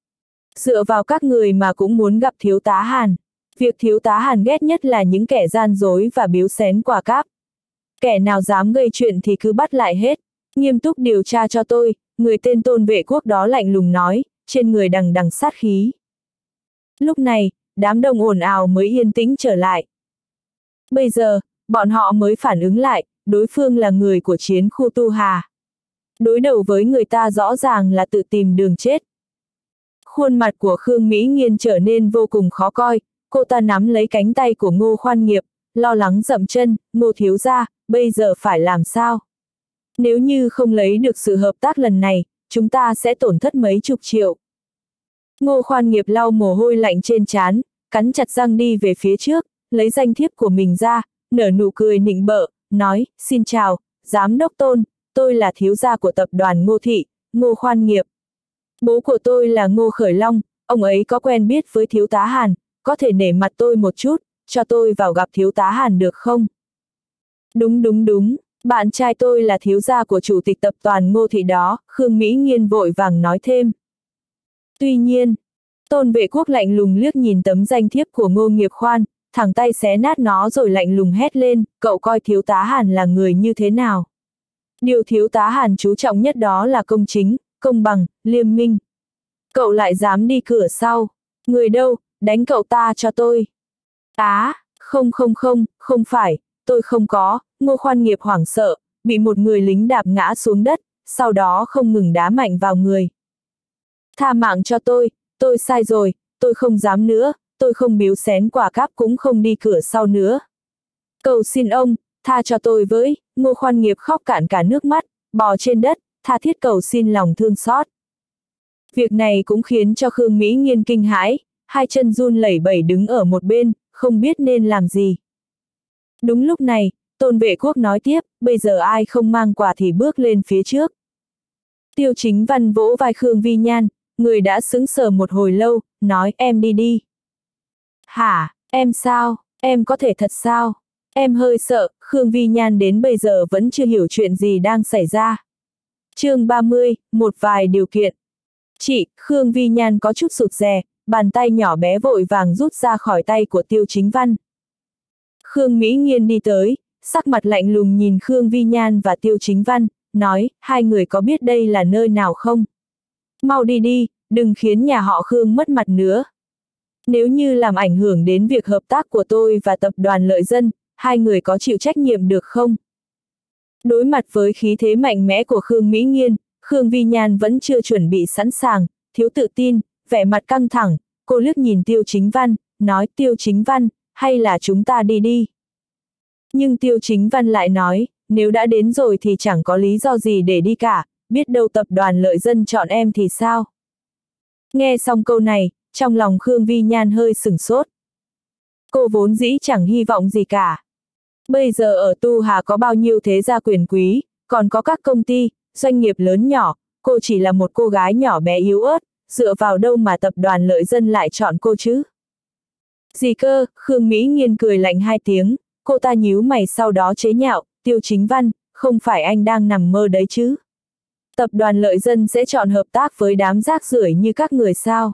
Dựa vào các người mà cũng muốn gặp thiếu tá Hàn. Việc thiếu tá Hàn ghét nhất là những kẻ gian dối và biếu xén quà cáp. Kẻ nào dám gây chuyện thì cứ bắt lại hết. Nghiêm túc điều tra cho tôi, người tên Tôn Vệ Quốc đó lạnh lùng nói, trên người đằng đằng sát khí. Lúc này, đám đông ồn ào mới yên tĩnh trở lại. Bây giờ, bọn họ mới phản ứng lại, đối phương là người của chiến khu Tu Hà. Đối đầu với người ta rõ ràng là tự tìm đường chết. Khuôn mặt của Khương Mỹ Nghiên trở nên vô cùng khó coi, cô ta nắm lấy cánh tay của Ngô Khoan Nghiệp, lo lắng dậm chân, Ngô thiếu gia, bây giờ phải làm sao? Nếu như không lấy được sự hợp tác lần này, chúng ta sẽ tổn thất mấy chục triệu. Ngô Khoan Nghiệp lau mồ hôi lạnh trên trán, cắn chặt răng đi về phía trước, lấy danh thiếp của mình ra, nở nụ cười nịnh bợ, nói, xin chào, giám đốc Tôn, tôi là thiếu gia của tập đoàn Ngô Thị, Ngô Khoan Nghiệp. Bố của tôi là Ngô Khởi Long, ông ấy có quen biết với thiếu tá Hàn, có thể nể mặt tôi một chút, cho tôi vào gặp thiếu tá Hàn được không? Đúng, bạn trai tôi là thiếu gia của chủ tịch tập đoàn Ngô Thị đó, Khương Mỹ Nghiên vội vàng nói thêm. Tuy nhiên, Tôn Vệ Quốc lạnh lùng liếc nhìn tấm danh thiếp của Ngô Nghiệp Khoan, thẳng tay xé nát nó rồi lạnh lùng hét lên, cậu coi thiếu tá Hàn là người như thế nào? Điều thiếu tá Hàn chú trọng nhất đó là công chính, công bằng, liêm minh. Cậu lại dám đi cửa sau. Người đâu, đánh cậu ta cho tôi. Không phải, tôi không có, Ngô Khoan Nghiệp hoảng sợ, bị một người lính đạp ngã xuống đất, sau đó không ngừng đá mạnh vào người. Tha mạng cho tôi sai rồi, tôi không dám nữa, tôi không biếu xén quả cáp cũng không đi cửa sau nữa. Cầu xin ông, tha cho tôi với, Ngô Khoan Nghiệp khóc cạn cả nước mắt, bò trên đất, tha thiết cầu xin lòng thương xót. Việc này cũng khiến cho Khương Mỹ Nghiên kinh hãi, hai chân run lẩy bẩy đứng ở một bên, không biết nên làm gì. Đúng lúc này, Tôn Vệ Quốc nói tiếp, bây giờ ai không mang quà thì bước lên phía trước. Tiêu Chính Văn vỗ vai Khương Vi Nhan, người đã sững sờ một hồi lâu, nói em đi. Hả, em sao, em có thể thật sao? Em hơi sợ, Khương Vi Nhan đến bây giờ vẫn chưa hiểu chuyện gì đang xảy ra. Chương 30, một vài điều kiện. Chị, Khương Vi Nhan có chút sụt rè, bàn tay nhỏ bé vội vàng rút ra khỏi tay của Tiêu Chính Văn. Khương Mỹ Nghiên đi tới, sắc mặt lạnh lùng nhìn Khương Vi Nhan và Tiêu Chính Văn, nói, hai người có biết đây là nơi nào không? Mau đi, đừng khiến nhà họ Khương mất mặt nữa. Nếu như làm ảnh hưởng đến việc hợp tác của tôi và tập đoàn Lợi Dân, hai người có chịu trách nhiệm được không? Đối mặt với khí thế mạnh mẽ của Khương Mỹ Nghiên, Khương Vi Nhan vẫn chưa chuẩn bị sẵn sàng, thiếu tự tin, vẻ mặt căng thẳng, cô liếc nhìn Tiêu Chính Văn, nói Tiêu Chính Văn, hay là chúng ta đi. Nhưng Tiêu Chính Văn lại nói, nếu đã đến rồi thì chẳng có lý do gì để đi cả, biết đâu tập đoàn Lợi Dân chọn em thì sao? Nghe xong câu này, trong lòng Khương Vi Nhan hơi sửng sốt. Cô vốn dĩ chẳng hy vọng gì cả. Bây giờ ở Tu Hà có bao nhiêu thế gia quyền quý, còn có các công ty, doanh nghiệp lớn nhỏ, cô chỉ là một cô gái nhỏ bé yếu ớt, dựa vào đâu mà tập đoàn Lợi Dân lại chọn cô chứ? Gì cơ, Khương Mỹ Nghiên cười lạnh hai tiếng, cô ta nhíu mày sau đó chế nhạo, Tiêu Chính Văn, không phải anh đang nằm mơ đấy chứ? Tập đoàn Lợi Dân sẽ chọn hợp tác với đám rác rưởi như các người sao?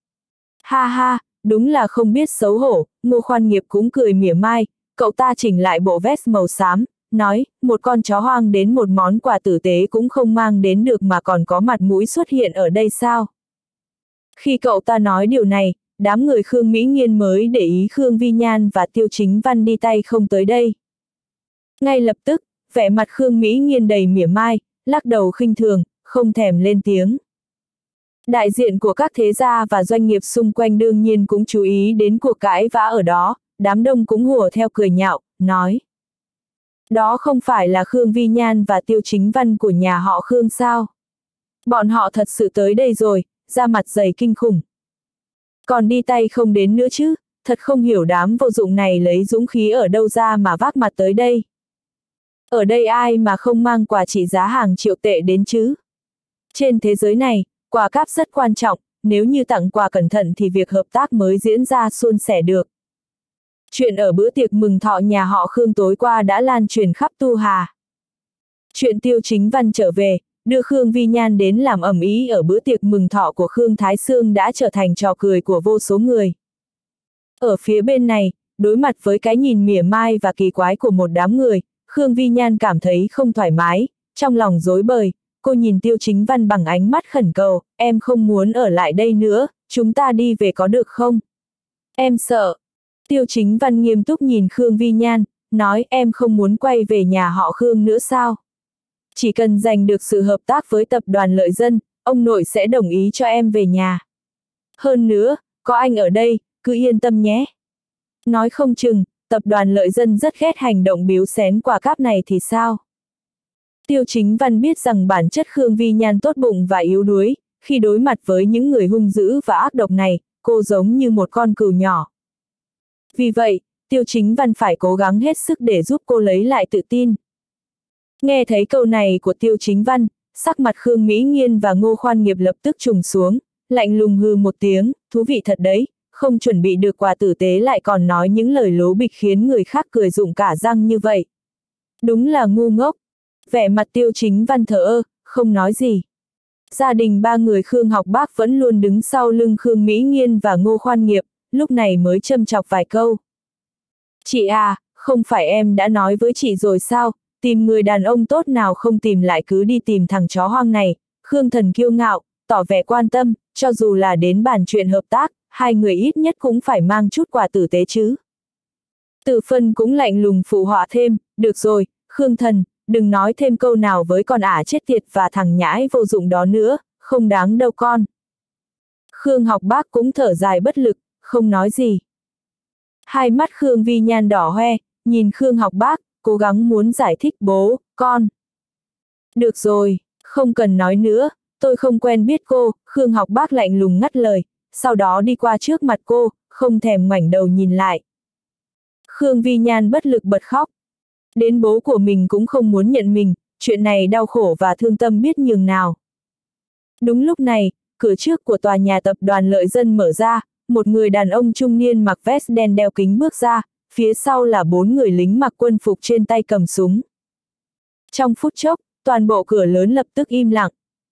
Ha ha, đúng là không biết xấu hổ, Ngô Khoan Nghiệp cũng cười mỉa mai, cậu ta chỉnh lại bộ vest màu xám, nói, một con chó hoang đến một món quà tử tế cũng không mang đến được mà còn có mặt mũi xuất hiện ở đây sao? Khi cậu ta nói điều này, đám người Khương Mỹ Nghiên mới để ý Khương Vi Nhan và Tiêu Chính Văn đi tay không tới đây. Ngay lập tức, vẻ mặt Khương Mỹ Nghiên đầy mỉa mai, lắc đầu khinh thường, không thèm lên tiếng. Đại diện của các thế gia và doanh nghiệp xung quanh đương nhiên cũng chú ý đến cuộc cãi vã ở đó, đám đông cũng hùa theo cười nhạo, nói. Đó không phải là Khương Vi Nhan và Tiêu Chính Văn của nhà họ Khương sao? Bọn họ thật sự tới đây rồi, da mặt dày kinh khủng. Còn đi tay không đến nữa chứ, thật không hiểu đám vô dụng này lấy dũng khí ở đâu ra mà vác mặt tới đây. Ở đây ai mà không mang quà trị giá hàng triệu tệ đến chứ? Trên thế giới này, quà cáp rất quan trọng, nếu như tặng quà cẩn thận thì việc hợp tác mới diễn ra suôn sẻ được. Chuyện ở bữa tiệc mừng thọ nhà họ Khương tối qua đã lan truyền khắp Tu Hà. Chuyện Tiêu Chính Văn trở về, đưa Khương Vi Nhan đến làm ầm ĩ ở bữa tiệc mừng thọ của Khương Thái Sương đã trở thành trò cười của vô số người. Ở phía bên này, đối mặt với cái nhìn mỉa mai và kỳ quái của một đám người, Khương Vi Nhan cảm thấy không thoải mái, trong lòng rối bời, cô nhìn Tiêu Chính Văn bằng ánh mắt khẩn cầu, em không muốn ở lại đây nữa, chúng ta đi về có được không? Em sợ. Tiêu Chính Văn nghiêm túc nhìn Khương Vi Nhan, nói em không muốn quay về nhà họ Khương nữa sao? Chỉ cần giành được sự hợp tác với tập đoàn Lợi Dân, ông nội sẽ đồng ý cho em về nhà. Hơn nữa, có anh ở đây, cứ yên tâm nhé. Nói không chừng, tập đoàn Lợi Dân rất ghét hành động biếu xén quà cáp này thì sao? Tiêu Chính Văn biết rằng bản chất Khương Vi Nhan tốt bụng và yếu đuối, khi đối mặt với những người hung dữ và ác độc này, cô giống như một con cừu nhỏ. Vì vậy, Tiêu Chính Văn phải cố gắng hết sức để giúp cô lấy lại tự tin. Nghe thấy câu này của Tiêu Chính Văn, sắc mặt Khương Mỹ Nghiên và Ngô Khoan Nghiệp lập tức trùng xuống, lạnh lùng hừ một tiếng, thú vị thật đấy, không chuẩn bị được quà tử tế lại còn nói những lời lố bịch khiến người khác cười rụng cả răng như vậy. Đúng là ngu ngốc. Vẻ mặt Tiêu Chính Văn thờ ơ, không nói gì. Gia đình ba người Khương Học Bác vẫn luôn đứng sau lưng Khương Mỹ Nghiên và Ngô Khoan Nghiệp, lúc này mới châm chọc vài câu. Chị à, không phải em đã nói với chị rồi sao, tìm người đàn ông tốt nào không tìm lại cứ đi tìm thằng chó hoang này. Khương Thần kiêu ngạo, tỏ vẻ quan tâm, cho dù là đến bàn chuyện hợp tác, hai người ít nhất cũng phải mang chút quà tử tế chứ. Từ Phân cũng lạnh lùng phụ họa thêm, được rồi, Khương Thần, đừng nói thêm câu nào với con ả chết tiệt và thằng nhãi vô dụng đó nữa, không đáng đâu con. Khương Học Bác cũng thở dài bất lực, không nói gì. Hai mắt Khương Vi Nhan đỏ hoe, nhìn Khương Học Bác, cố gắng muốn giải thích bố, con. Được rồi, không cần nói nữa, tôi không quen biết cô, Khương Học Bác lạnh lùng ngắt lời, sau đó đi qua trước mặt cô, không thèm ngoảnh đầu nhìn lại. Khương Vi Nhan bất lực bật khóc. Đến bố của mình cũng không muốn nhận mình, chuyện này đau khổ và thương tâm biết nhường nào. Đúng lúc này, cửa trước của tòa nhà tập đoàn Lợi Dân mở ra, một người đàn ông trung niên mặc vest đen đeo kính bước ra, phía sau là 4 người lính mặc quân phục trên tay cầm súng. Trong phút chốc, toàn bộ cửa lớn lập tức im lặng.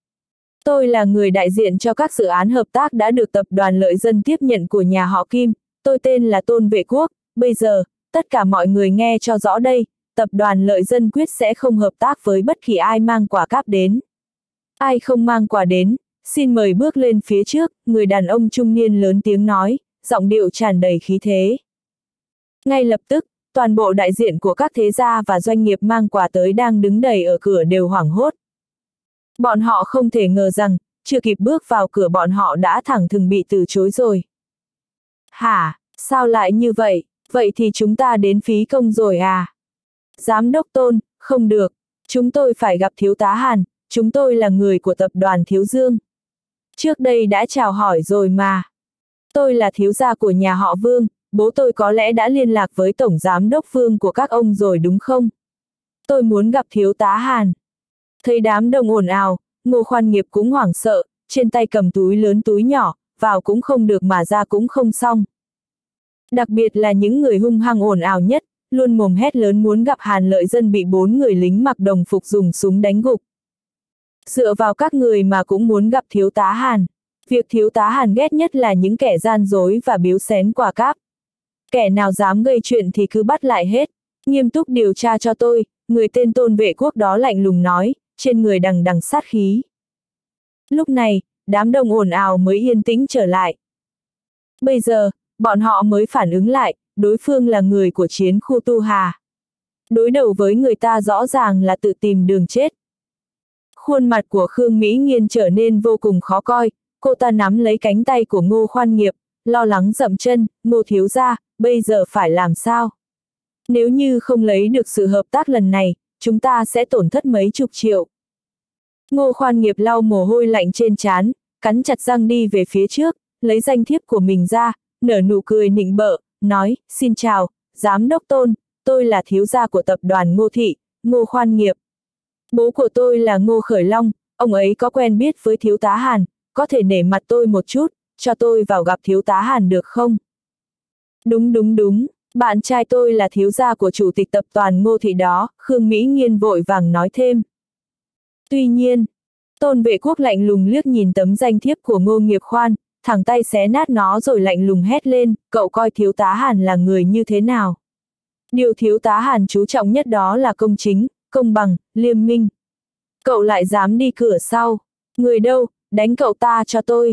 Tôi là người đại diện cho các dự án hợp tác đã được tập đoàn Lợi Dân tiếp nhận của nhà họ Kim, tôi tên là Tôn Vệ Quốc, bây giờ, tất cả mọi người nghe cho rõ đây, tập đoàn Lợi Dân quyết sẽ không hợp tác với bất kỳ ai mang quà cáp đến. Ai không mang quà đến, xin mời bước lên phía trước, người đàn ông trung niên lớn tiếng nói, giọng điệu tràn đầy khí thế. Ngay lập tức, toàn bộ đại diện của các thế gia và doanh nghiệp mang quà tới đang đứng đầy ở cửa đều hoảng hốt. Bọn họ không thể ngờ rằng, chưa kịp bước vào cửa bọn họ đã thẳng thừng bị từ chối rồi. Hả, sao lại như vậy, vậy thì chúng ta đến phí công rồi à? Giám đốc Tôn, không được, chúng tôi phải gặp thiếu tá Hàn, chúng tôi là người của tập đoàn Thiếu Dương. Trước đây đã chào hỏi rồi mà. Tôi là thiếu gia của nhà họ Vương, bố tôi có lẽ đã liên lạc với tổng giám đốc Vương của các ông rồi đúng không? Tôi muốn gặp thiếu tá Hàn. Thấy đám đông ồn ào, Ngô Khoan Nghiệp cũng hoảng sợ, trên tay cầm túi lớn túi nhỏ, vào cũng không được mà ra cũng không xong. Đặc biệt là những người hung hăng ồn ào nhất, luôn mồm hét lớn muốn gặp Hàn Lợi Dân bị 4 người lính mặc đồng phục dùng súng đánh gục. Dựa vào các người mà cũng muốn gặp thiếu tá Hàn. Việc thiếu tá Hàn ghét nhất là những kẻ gian dối và biếu xén quà cáp. Kẻ nào dám gây chuyện thì cứ bắt lại hết. Nghiêm túc điều tra cho tôi, người tên Tôn Vệ Quốc đó lạnh lùng nói, trên người đằng đằng sát khí. Lúc này, đám đông ồn ào mới yên tĩnh trở lại. Bây giờ, bọn họ mới phản ứng lại, đối phương là người của chiến khu Tu Hà. Đối đầu với người ta rõ ràng là tự tìm đường chết. Khuôn mặt của Khương Mỹ Nghiên trở nên vô cùng khó coi, cô ta nắm lấy cánh tay của Ngô Khoan Nghiệp, lo lắng dậm chân, Ngô thiếu gia, bây giờ phải làm sao? Nếu như không lấy được sự hợp tác lần này, chúng ta sẽ tổn thất mấy chục triệu. Ngô Khoan Nghiệp lau mồ hôi lạnh trên trán, cắn chặt răng đi về phía trước, lấy danh thiếp của mình ra, nở nụ cười nịnh bợ, nói, xin chào, giám đốc Tôn, tôi là thiếu gia của tập đoàn Ngô Thị, Ngô Khoan Nghiệp. Bố của tôi là Ngô Khởi Long, ông ấy có quen biết với thiếu tá Hàn, có thể nể mặt tôi một chút, cho tôi vào gặp thiếu tá Hàn được không? Đúng, bạn trai tôi là thiếu gia của chủ tịch tập đoàn Ngô Thị đó, Khương Mỹ Nghiên vội vàng nói thêm. Tuy nhiên, Tôn Vệ Quốc lạnh lùng liếc nhìn tấm danh thiếp của Ngô Nghiệp Khoan, thẳng tay xé nát nó rồi lạnh lùng hét lên, cậu coi thiếu tá Hàn là người như thế nào? Điều thiếu tá Hàn chú trọng nhất đó là công chính, công bằng, liêm minh. Cậu lại dám đi cửa sau. Người đâu, đánh cậu ta cho tôi.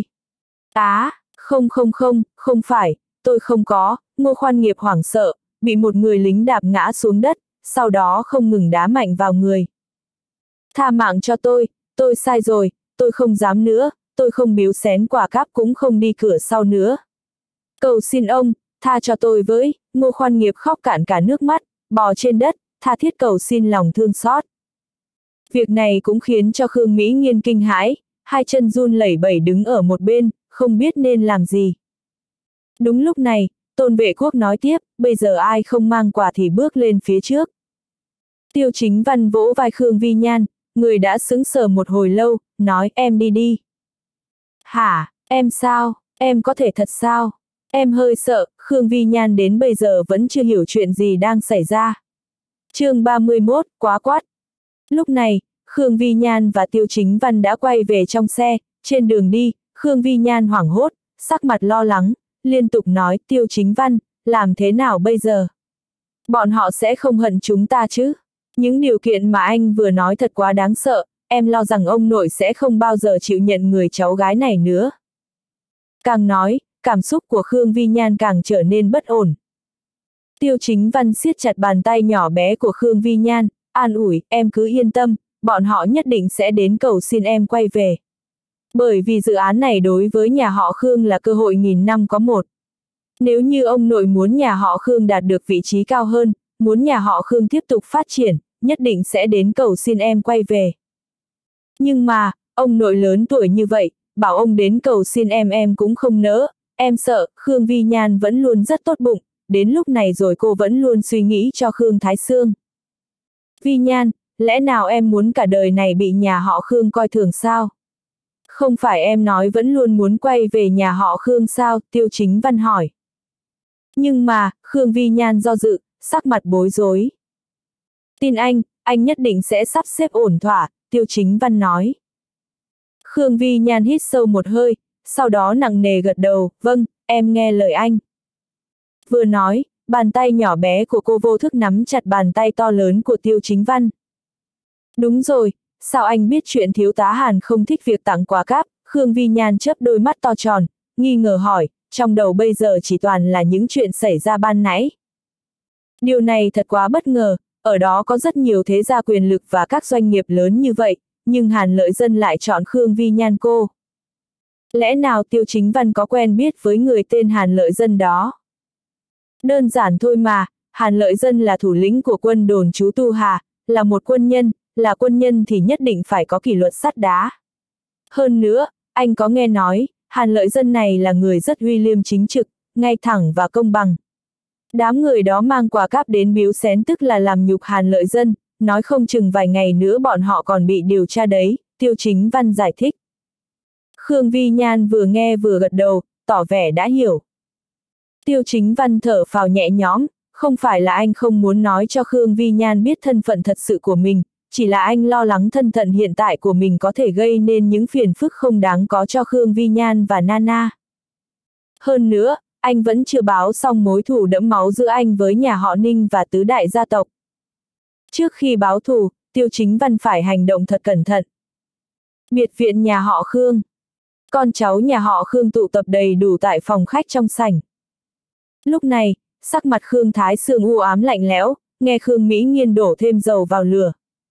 Không phải, tôi không có. Ngô Khoan Nghiệp hoảng sợ, bị một người lính đạp ngã xuống đất, sau đó không ngừng đá mạnh vào người. Tha mạng cho tôi sai rồi, tôi không dám nữa, tôi không biếu xén quà cáp cũng không đi cửa sau nữa. Cầu xin ông, tha cho tôi với. Ngô Khoan Nghiệp khóc cạn cả nước mắt, bò trên đất, tha thiết cầu xin lòng thương xót. Việc này cũng khiến cho Khương Mỹ Nghiên kinh hãi, hai chân run lẩy bẩy đứng ở một bên, không biết nên làm gì. Đúng lúc này, Tôn Vệ Quốc nói tiếp, bây giờ ai không mang quà thì bước lên phía trước. Tiêu Chính Văn vỗ vai Khương Vi Nhan, người đã sững sờ một hồi lâu, nói em đi. Hả, em sao, em có thể thật sao? Em hơi sợ, Khương Vi Nhan đến bây giờ vẫn chưa hiểu chuyện gì đang xảy ra. Chương 31, quá quát. Lúc này, Khương Vi Nhan và Tiêu Chính Văn đã quay về trong xe, trên đường đi, Khương Vi Nhan hoảng hốt, sắc mặt lo lắng, liên tục nói Tiêu Chính Văn, làm thế nào bây giờ? Bọn họ sẽ không hận chúng ta chứ? Những điều kiện mà anh vừa nói thật quá đáng sợ, em lo rằng ông nội sẽ không bao giờ chịu nhận người cháu gái này nữa. Càng nói, cảm xúc của Khương Vi Nhan càng trở nên bất ổn. Tiêu Chính Văn siết chặt bàn tay nhỏ bé của Khương Vi Nhan, an ủi, em cứ yên tâm, bọn họ nhất định sẽ đến cầu xin em quay về. Bởi vì dự án này đối với nhà họ Khương là cơ hội nghìn năm có một. Nếu như ông nội muốn nhà họ Khương đạt được vị trí cao hơn, muốn nhà họ Khương tiếp tục phát triển, nhất định sẽ đến cầu xin em quay về. Nhưng mà, ông nội lớn tuổi như vậy, bảo ông đến cầu xin em cũng không nỡ, em sợ. Khương Vi Nhan vẫn luôn rất tốt bụng, đến lúc này rồi cô vẫn luôn suy nghĩ cho Khương Thái Sương. Vi Nhan, lẽ nào em muốn cả đời này bị nhà họ Khương coi thường sao? Không phải em nói vẫn luôn muốn quay về nhà họ Khương sao? Tiêu Chính Văn hỏi. Nhưng mà, Khương Vi Nhan do dự, sắc mặt bối rối. Tin anh nhất định sẽ sắp xếp ổn thỏa, Tiêu Chính Văn nói. Khương Vi Nhan hít sâu một hơi, sau đó nặng nề gật đầu, vâng, em nghe lời anh. Vừa nói, bàn tay nhỏ bé của cô vô thức nắm chặt bàn tay to lớn của Tiêu Chính Văn. Đúng rồi, sao anh biết chuyện thiếu tá Hàn không thích việc tặng quà cáp? Khương Vi Nhan chớp đôi mắt to tròn, nghi ngờ hỏi, trong đầu bây giờ chỉ toàn là những chuyện xảy ra ban nãy. Điều này thật quá bất ngờ, ở đó có rất nhiều thế gia quyền lực và các doanh nghiệp lớn như vậy, nhưng Hàn Lợi Dân lại chọn Khương Vi Nhan cô. Lẽ nào Tiêu Chính Văn có quen biết với người tên Hàn Lợi Dân đó? Đơn giản thôi mà, Hàn Lợi Dân là thủ lĩnh của quân đồn trú Tu Hà, là một quân nhân, là quân nhân thì nhất định phải có kỷ luật sắt đá. Hơn nữa, anh có nghe nói, Hàn Lợi Dân này là người rất uy liêm chính trực, ngay thẳng và công bằng. Đám người đó mang quà cáp đến biếu xén tức là làm nhục Hàn Lợi Dân, nói không chừng vài ngày nữa bọn họ còn bị điều tra đấy, Tiêu Chính Văn giải thích. Khương Vi Nhan vừa nghe vừa gật đầu, tỏ vẻ đã hiểu. Tiêu Chính Văn thở phào nhẹ nhõm, không phải là anh không muốn nói cho Khương Vi Nhan biết thân phận thật sự của mình, chỉ là anh lo lắng thân phận hiện tại của mình có thể gây nên những phiền phức không đáng có cho Khương Vi Nhan và Nana. Hơn nữa, anh vẫn chưa báo xong mối thù đẫm máu giữa anh với nhà họ Ninh và tứ đại gia tộc. Trước khi báo thù, Tiêu Chính Văn phải hành động thật cẩn thận. Biệt viện nhà họ Khương. Con cháu nhà họ Khương tụ tập đầy đủ tại phòng khách trong sảnh. Lúc này, sắc mặt Khương Thái Sương u ám lạnh lẽo, nghe Khương Mỹ Nghiên đổ thêm dầu vào lửa.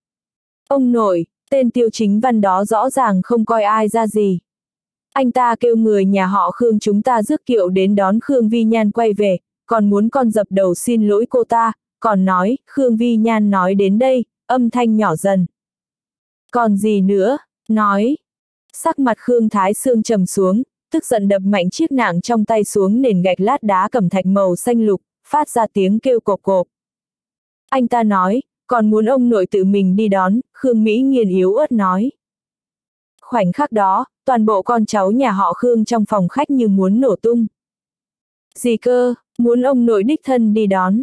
Ông nội, tên Tiêu Chính Văn đó rõ ràng không coi ai ra gì. Anh ta kêu người nhà họ Khương chúng ta rước kiệu đến đón Khương Vi Nhan quay về, còn muốn con dập đầu xin lỗi cô ta, còn nói, Khương Vi Nhan nói đến đây, âm thanh nhỏ dần. Còn gì nữa, nói. Sắc mặt Khương Thái Sương trầm xuống, tức giận đập mạnh chiếc nạng trong tay xuống nền gạch lát đá cẩm thạch màu xanh lục, phát ra tiếng kêu cộp cộp. Anh ta nói, còn muốn ông nội tự mình đi đón, Khương Mỹ Nghiên yếu ớt nói. Khoảnh khắc đó, toàn bộ con cháu nhà họ Khương trong phòng khách như muốn nổ tung. Gì cơ, muốn ông nội đích thân đi đón.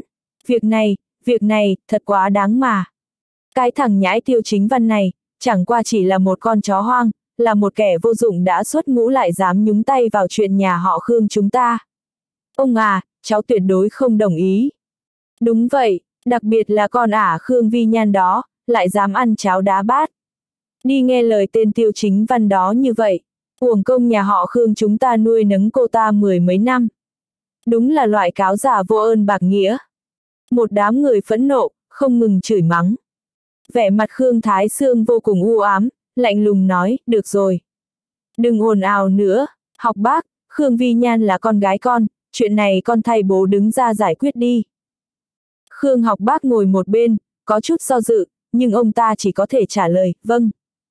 Việc này, thật quá đáng mà. Cái thằng nhãi Tiêu Chính Văn này, chẳng qua chỉ là một con chó hoang, là một kẻ vô dụng đã xuất ngũ lại dám nhúng tay vào chuyện nhà họ Khương chúng ta. Ông à, cháu tuyệt đối không đồng ý. Đúng vậy, đặc biệt là con ả Khương Vi Nhan đó, lại dám ăn cháo đá bát. Đi nghe lời tên Tiêu Chính Văn đó như vậy, uổng công nhà họ Khương chúng ta nuôi nấng cô ta 10 mấy năm. Đúng là loại cáo giả vô ơn bạc nghĩa. Một đám người phẫn nộ, không ngừng chửi mắng. Vẻ mặt Khương Thái Sương vô cùng u ám, lạnh lùng nói, được rồi. Đừng ồn ào nữa, học bác, Khương Vi Nhan là con gái con, chuyện này con thay bố đứng ra giải quyết đi. Khương Học Bác ngồi một bên, có chút do dự, nhưng ông ta chỉ có thể trả lời, vâng.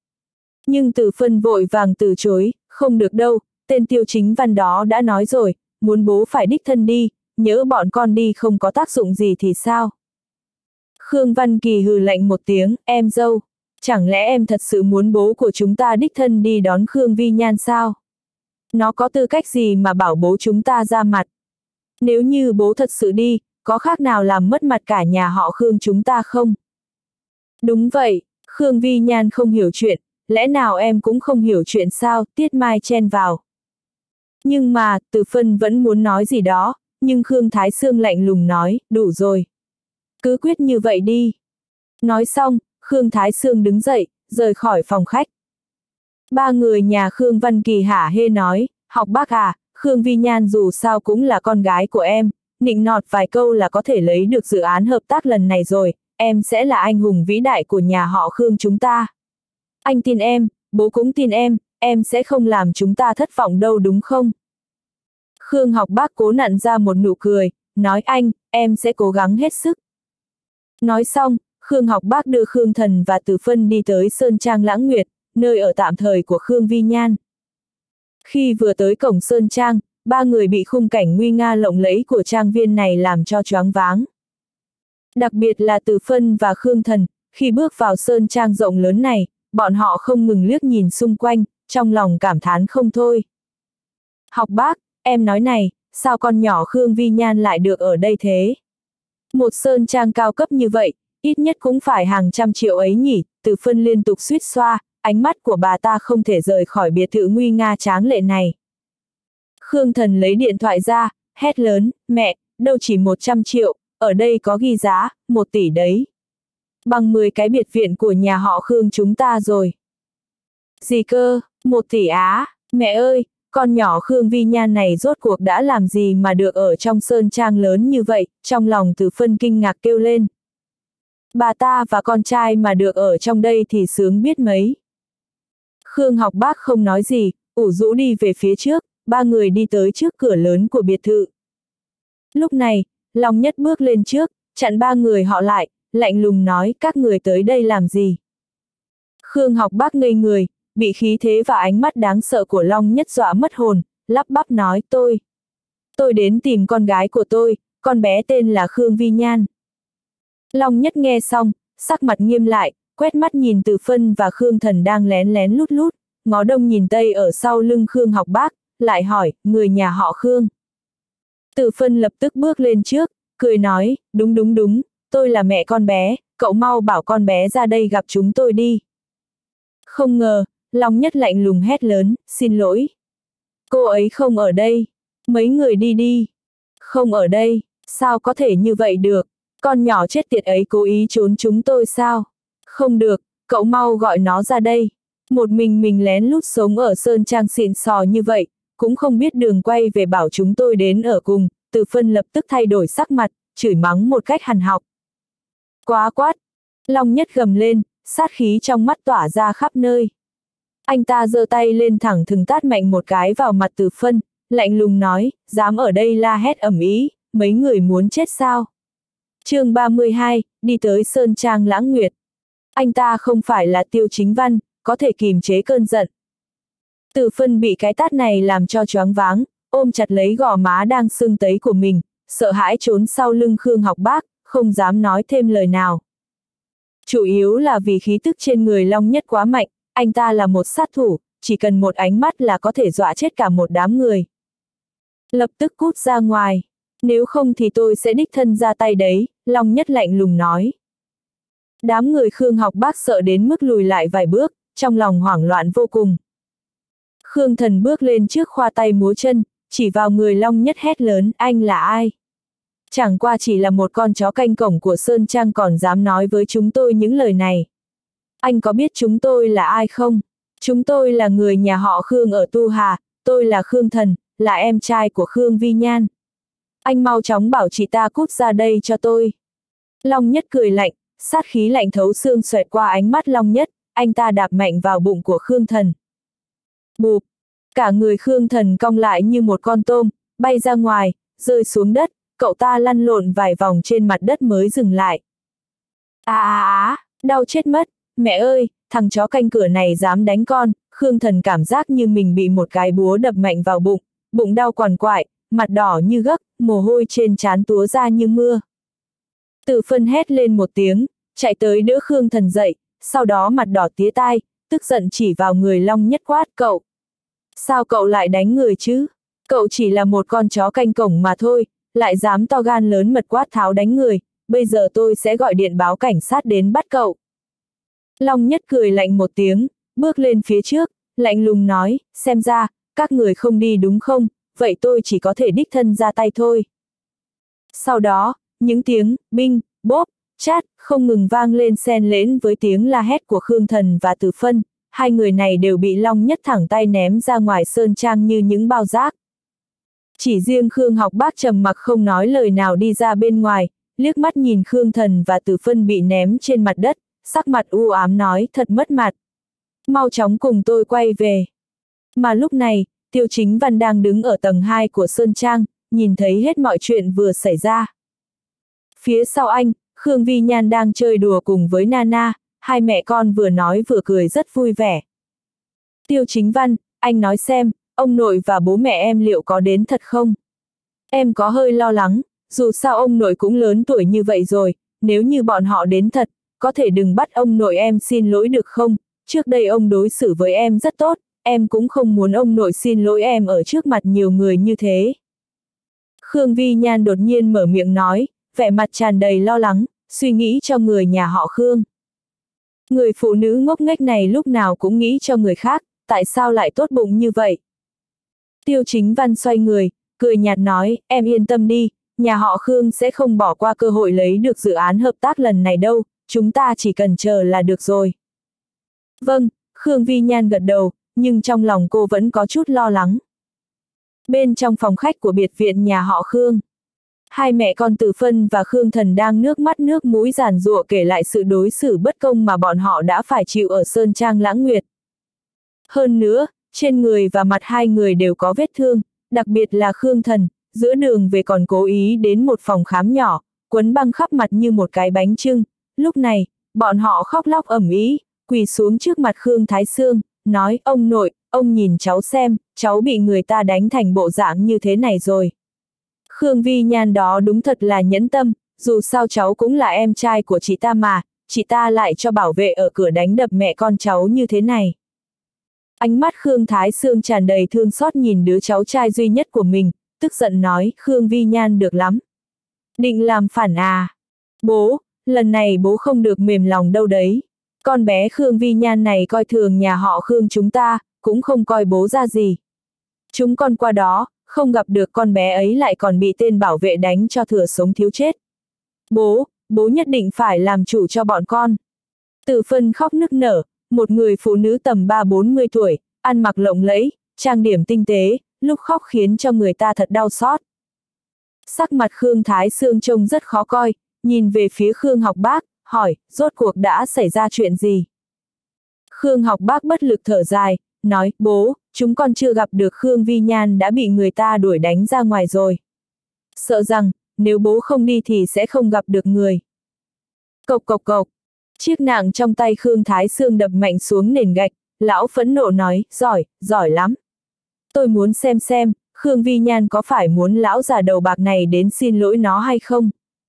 Nhưng Từ Phân vội vàng từ chối, không được đâu, tên Tiêu Chính Văn đó đã nói rồi, muốn bố phải đích thân đi, nhỡ bọn con đi không có tác dụng gì thì sao? Khương Văn Kỳ hừ lạnh một tiếng, em dâu, chẳng lẽ em thật sự muốn bố của chúng ta đích thân đi đón Khương Vi Nhan sao? Nó có tư cách gì mà bảo bố chúng ta ra mặt? Nếu như bố thật sự đi, có khác nào làm mất mặt cả nhà họ Khương chúng ta không? Đúng vậy, Khương Vi Nhan không hiểu chuyện, lẽ nào em cũng không hiểu chuyện sao? Tiết Mai chen vào. Nhưng mà, Từ Phân vẫn muốn nói gì đó, nhưng Khương Thái Sương lạnh lùng nói, đủ rồi. Cứ quyết như vậy đi. Nói xong, Khương Thái Sương đứng dậy, rời khỏi phòng khách. Ba người nhà Khương Văn Kỳ hả hê nói, Học Bác à, Khương Vi Nhan dù sao cũng là con gái của em, nịnh nọt vài câu là có thể lấy được dự án hợp tác lần này rồi, em sẽ là anh hùng vĩ đại của nhà họ Khương chúng ta. Anh tin em, bố cũng tin em sẽ không làm chúng ta thất vọng đâu đúng không? Khương Học Bác cố nặn ra một nụ cười, nói em sẽ cố gắng hết sức. Nói xong, Khương Học Bác đưa Khương Thần và Từ Phân đi tới Sơn Trang Lãng Nguyệt, nơi ở tạm thời của Khương Vi Nhan. Khi vừa tới cổng Sơn Trang, ba người bị khung cảnh nguy nga lộng lẫy của trang viên này làm cho choáng váng. Đặc biệt là Từ Phân và Khương Thần, khi bước vào Sơn Trang rộng lớn này, bọn họ không ngừng liếc nhìn xung quanh, trong lòng cảm thán không thôi. Học Bác, em nói này, sao con nhỏ Khương Vi Nhan lại được ở đây thế? Một Sơn Trang cao cấp như vậy, ít nhất cũng phải hàng trăm triệu ấy nhỉ, Từ Phân liên tục suýt xoa, ánh mắt của bà ta không thể rời khỏi biệt thự nguy nga tráng lệ này. Khương Thần lấy điện thoại ra, hét lớn, mẹ, đâu chỉ 100 triệu, ở đây có ghi giá, 1 tỷ đấy. Bằng 10 cái biệt viện của nhà họ Khương chúng ta rồi. Gì cơ, 1 tỷ á, mẹ ơi, con nhỏ Khương Vi Nhan này rốt cuộc đã làm gì mà được ở trong Sơn Trang lớn như vậy, trong lòng Từ Phân kinh ngạc kêu lên. Bà ta và con trai mà được ở trong đây thì sướng biết mấy. Khương Học Bác không nói gì, ủ rũ đi về phía trước, ba người đi tới trước cửa lớn của biệt thự. Lúc này, Long Nhất bước lên trước, chặn ba người họ lại, lạnh lùng nói các người tới đây làm gì. Khương Học Bác ngây người, bị khí thế và ánh mắt đáng sợ của Long Nhất dọa mất hồn, lắp bắp nói tôi đến tìm con gái của tôi, con bé tên là Khương Vi Nhan. Long Nhất nghe xong, sắc mặt nghiêm lại, quét mắt nhìn Từ Phân và Khương Thần đang lén lén lút lút, ngó đông nhìn tây ở sau lưng Khương Học Bác, lại hỏi, người nhà họ Khương. Từ Phân lập tức bước lên trước, cười nói, đúng, tôi là mẹ con bé, cậu mau bảo con bé ra đây gặp chúng tôi đi. Không ngờ, Long Nhất lạnh lùng hét lớn, xin lỗi. Cô ấy không ở đây. Mấy người đi đi. Không ở đây, sao có thể như vậy được? Con nhỏ chết tiệt ấy cố ý trốn chúng tôi sao? Không được, cậu mau gọi nó ra đây. Một mình lén lút sống ở Sơn Trang xịn sò như vậy, cũng không biết đường quay về bảo chúng tôi đến ở cùng. Từ Phân lập tức thay đổi sắc mặt, chửi mắng một cách hằn học. Quá quát! Long Nhất gầm lên, sát khí trong mắt tỏa ra khắp nơi. Anh ta giơ tay lên thẳng thừng tát mạnh một cái vào mặt Từ Phân, lạnh lùng nói, dám ở đây la hét ầm ĩ, mấy người muốn chết sao? Chương 32, đi tới Sơn Trang Lãng Nguyệt. Anh ta không phải là Tiêu Chính Văn, có thể kìm chế cơn giận. Từ Phân bị cái tát này làm cho choáng váng, ôm chặt lấy gò má đang sưng tấy của mình, sợ hãi trốn sau lưng Khương Học Bác, không dám nói thêm lời nào. Chủ yếu là vì khí tức trên người Long Nhất quá mạnh, anh ta là một sát thủ, chỉ cần một ánh mắt là có thể dọa chết cả một đám người. Lập tức cút ra ngoài, nếu không thì tôi sẽ đích thân ra tay đấy, Long Nhất lạnh lùng nói. Đám người Khương Học Bác sợ đến mức lùi lại vài bước, trong lòng hoảng loạn vô cùng. Khương Thần bước lên trước khoa tay múa chân, chỉ vào người Long Nhất hét lớn, anh là ai? Chẳng qua chỉ là một con chó canh cổng của Sơn Trang còn dám nói với chúng tôi những lời này. Anh có biết chúng tôi là ai không? Chúng tôi là người nhà họ Khương ở Tu Hà, tôi là Khương Thần, là em trai của Khương Vi Nhan. Anh mau chóng bảo chị ta cút ra đây cho tôi. Long Nhất cười lạnh, sát khí lạnh thấu xương xoẹt qua ánh mắt Long Nhất, anh ta đạp mạnh vào bụng của Khương Thần. Bụp! Cả người Khương Thần cong lại như một con tôm, bay ra ngoài, rơi xuống đất, cậu ta lăn lộn vài vòng trên mặt đất mới dừng lại. Đau chết mất, mẹ ơi, thằng chó canh cửa này dám đánh con, Khương Thần cảm giác như mình bị một cái búa đập mạnh vào bụng, bụng đau quằn quại, mặt đỏ như gấc, mồ hôi trên trán túa ra như mưa. Từ Phân hét lên một tiếng, chạy tới đỡ Khương Thần dậy, sau đó mặt đỏ tía tai, tức giận chỉ vào người Long Nhất quát, cậu. Sao cậu lại đánh người chứ? Cậu chỉ là một con chó canh cổng mà thôi, lại dám to gan lớn mật quát tháo đánh người, bây giờ tôi sẽ gọi điện báo cảnh sát đến bắt cậu. Long Nhất cười lạnh một tiếng, bước lên phía trước, lạnh lùng nói, xem ra, các người không đi đúng không, vậy tôi chỉ có thể đích thân ra tay thôi. Sau đó, những tiếng, binh, bốp, chát, không ngừng vang lên xen lẫn với tiếng la hét của Khương Thần và Từ Phân, hai người này đều bị Long Nhất thẳng tay ném ra ngoài Sơn Trang như những bao rác. Chỉ riêng Khương Học Bác trầm mặc không nói lời nào đi ra bên ngoài, liếc mắt nhìn Khương Thần và Từ Phân bị ném trên mặt đất, sắc mặt u ám nói thật mất mặt. Mau chóng cùng tôi quay về. Mà lúc này, Tiêu Chính Văn đang đứng ở tầng 2 của Sơn Trang, nhìn thấy hết mọi chuyện vừa xảy ra. Phía sau anh, Khương Vi Nhan đang chơi đùa cùng với Nana, hai mẹ con vừa nói vừa cười rất vui vẻ. Tiêu Chính Văn, anh nói xem, ông nội và bố mẹ em liệu có đến thật không? Em có hơi lo lắng, dù sao ông nội cũng lớn tuổi như vậy rồi, nếu như bọn họ đến thật, có thể đừng bắt ông nội em xin lỗi được không? Trước đây ông đối xử với em rất tốt, em cũng không muốn ông nội xin lỗi em ở trước mặt nhiều người như thế. Khương Vi Nhan đột nhiên mở miệng nói, vẻ mặt tràn đầy lo lắng, suy nghĩ cho người nhà họ Khương. Người phụ nữ ngốc nghếch này lúc nào cũng nghĩ cho người khác, tại sao lại tốt bụng như vậy? Tiêu Chính Văn xoay người, cười nhạt nói, em yên tâm đi, nhà họ Khương sẽ không bỏ qua cơ hội lấy được dự án hợp tác lần này đâu, chúng ta chỉ cần chờ là được rồi. Vâng, Khương Vi Nhan gật đầu, nhưng trong lòng cô vẫn có chút lo lắng. Bên trong phòng khách của biệt viện nhà họ Khương, hai mẹ con Từ Phân và Khương Thần đang nước mắt nước mũi giàn giụa kể lại sự đối xử bất công mà bọn họ đã phải chịu ở Sơn Trang Lãng Nguyệt. Hơn nữa, trên người và mặt hai người đều có vết thương, đặc biệt là Khương Thần, giữa đường về còn cố ý đến một phòng khám nhỏ, quấn băng khắp mặt như một cái bánh chưng. Lúc này, bọn họ khóc lóc ầm ĩ, quỳ xuống trước mặt Khương Thái Sương, nói, ông nội, ông nhìn cháu xem, cháu bị người ta đánh thành bộ dạng như thế này rồi. Khương Vi Nhan đó đúng thật là nhẫn tâm, dù sao cháu cũng là em trai của chị ta mà, chị ta lại cho bảo vệ ở cửa đánh đập mẹ con cháu như thế này. Ánh mắt Khương Thái Sương tràn đầy thương xót nhìn đứa cháu trai duy nhất của mình, tức giận nói, Khương Vi Nhan được lắm. Định làm phản à? Bố, lần này bố không được mềm lòng đâu đấy. Con bé Khương Vi Nhan này coi thường nhà họ Khương chúng ta, cũng không coi bố ra gì. Chúng con qua đó, không gặp được con bé ấy lại còn bị tên bảo vệ đánh cho thừa sống thiếu chết. Bố nhất định phải làm chủ cho bọn con. Từ Phân khóc nức nở, một người phụ nữ tầm 30-40 tuổi, ăn mặc lộng lẫy, trang điểm tinh tế, lúc khóc khiến cho người ta thật đau xót. Sắc mặt Khương Thái Sương trông rất khó coi, nhìn về phía Khương Học Bác, hỏi, rốt cuộc đã xảy ra chuyện gì? Khương Học Bác bất lực thở dài, nói, bố, chúng con chưa gặp được Khương Vi Nhan đã bị người ta đuổi đánh ra ngoài rồi. Sợ rằng, nếu bố không đi thì sẽ không gặp được người. Cộc cộc cộc, chiếc nạng trong tay Khương Thái Sương đập mạnh xuống nền gạch, lão phẫn nộ nói, giỏi lắm. Tôi muốn xem, Khương Vi Nhan có phải muốn lão già đầu bạc này đến xin lỗi nó hay không?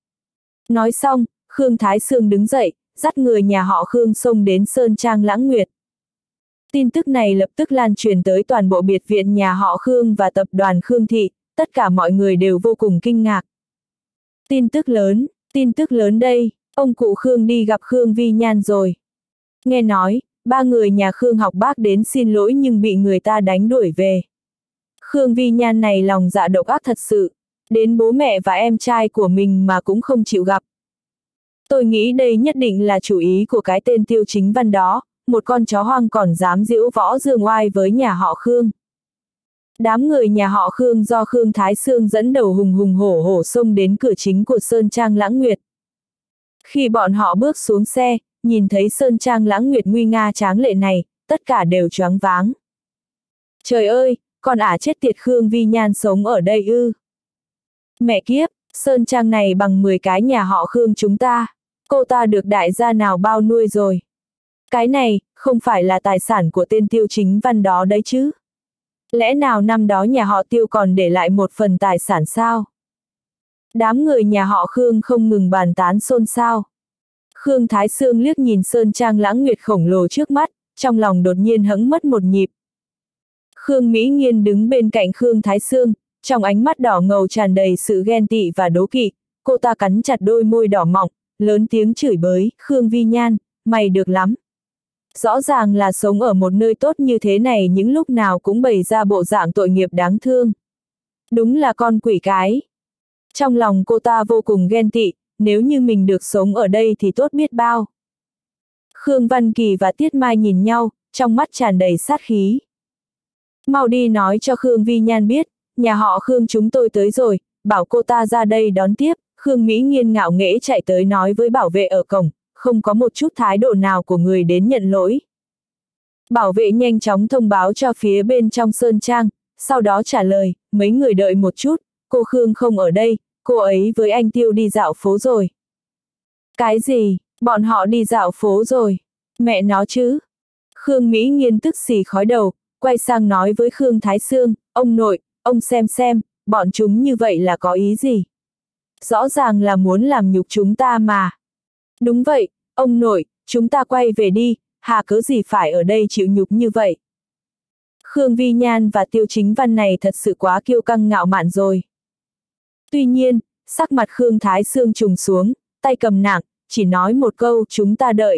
Nói xong, Khương Thái Sương đứng dậy, dắt người nhà họ Khương xông đến Sơn Trang Lãng Nguyệt. Tin tức này lập tức lan truyền tới toàn bộ biệt viện nhà họ Khương và tập đoàn Khương Thị, tất cả mọi người đều vô cùng kinh ngạc. Tin tức lớn đây, ông cụ Khương đi gặp Khương Vi Nhan rồi. Nghe nói, 3 người nhà Khương Học Bác đến xin lỗi nhưng bị người ta đánh đuổi về. Khương Vi Nhan này lòng dạ độc ác thật sự, đến bố mẹ và em trai của mình mà cũng không chịu gặp. Tôi nghĩ đây nhất định là chủ ý của cái tên Tiêu Chính Văn đó, một con chó hoang còn dám giễu võ dương oai với nhà họ Khương. Đám người nhà họ Khương do Khương Thái Sương dẫn đầu hùng hùng hổ hổ xông đến cửa chính của Sơn Trang Lãng Nguyệt. Khi bọn họ bước xuống xe, nhìn thấy Sơn Trang Lãng Nguyệt nguy nga tráng lệ này, tất cả đều choáng váng. Trời ơi, con ả chết tiệt Khương Vi Nhan sống ở đây ư? Mẹ kiếp, Sơn Trang này bằng 10 cái nhà họ Khương chúng ta, cô ta được đại gia nào bao nuôi rồi. Cái này, không phải là tài sản của tên Tiêu Chính Văn đó đấy chứ? Lẽ nào năm đó nhà họ Tiêu còn để lại một phần tài sản sao? Đám người nhà họ Khương không ngừng bàn tán xôn xao. Khương Thái Sương liếc nhìn Sơn Trang Lãng Nguyệt khổng lồ trước mắt, trong lòng đột nhiên hẫng mất một nhịp. Khương Mỹ Nghiên đứng bên cạnh Khương Thái Sương, trong ánh mắt đỏ ngầu tràn đầy sự ghen tị và đố kỵ, cô ta cắn chặt đôi môi đỏ mọng, lớn tiếng chửi bới, Khương Vi Nhan, mày được lắm. Rõ ràng là sống ở một nơi tốt như thế này những lúc nào cũng bày ra bộ dạng tội nghiệp đáng thương. Đúng là con quỷ cái. Trong lòng cô ta vô cùng ghen tị, nếu như mình được sống ở đây thì tốt biết bao. Khương Văn Kỳ và Tiết Mai nhìn nhau, trong mắt tràn đầy sát khí. Mau đi nói cho Khương Vi Nhan biết, nhà họ Khương chúng tôi tới rồi, bảo cô ta ra đây đón tiếp. Khương Mỹ Nghiên ngạo nghễ chạy tới nói với bảo vệ ở cổng, không có một chút thái độ nào của người đến nhận lỗi. Bảo vệ nhanh chóng thông báo cho phía bên trong Sơn Trang, sau đó trả lời, mấy người đợi một chút, cô Khương không ở đây, cô ấy với anh Tiêu đi dạo phố rồi. Cái gì, bọn họ đi dạo phố rồi? Mẹ nó chứ. Khương Mỹ Nghiên tức xì khói đầu, quay sang nói với Khương Thái Sương, ông nội, ông xem, bọn chúng như vậy là có ý gì? Rõ ràng là muốn làm nhục chúng ta mà. Đúng vậy, ông nội, chúng ta quay về đi, hà cớ gì phải ở đây chịu nhục như vậy? Khương Vi Nhan và Tiêu Chính Văn này thật sự quá kiêu căng ngạo mạn rồi. Tuy nhiên, sắc mặt Khương Thái Sương trùng xuống, tay cầm nạng, chỉ nói một câu, chúng ta đợi.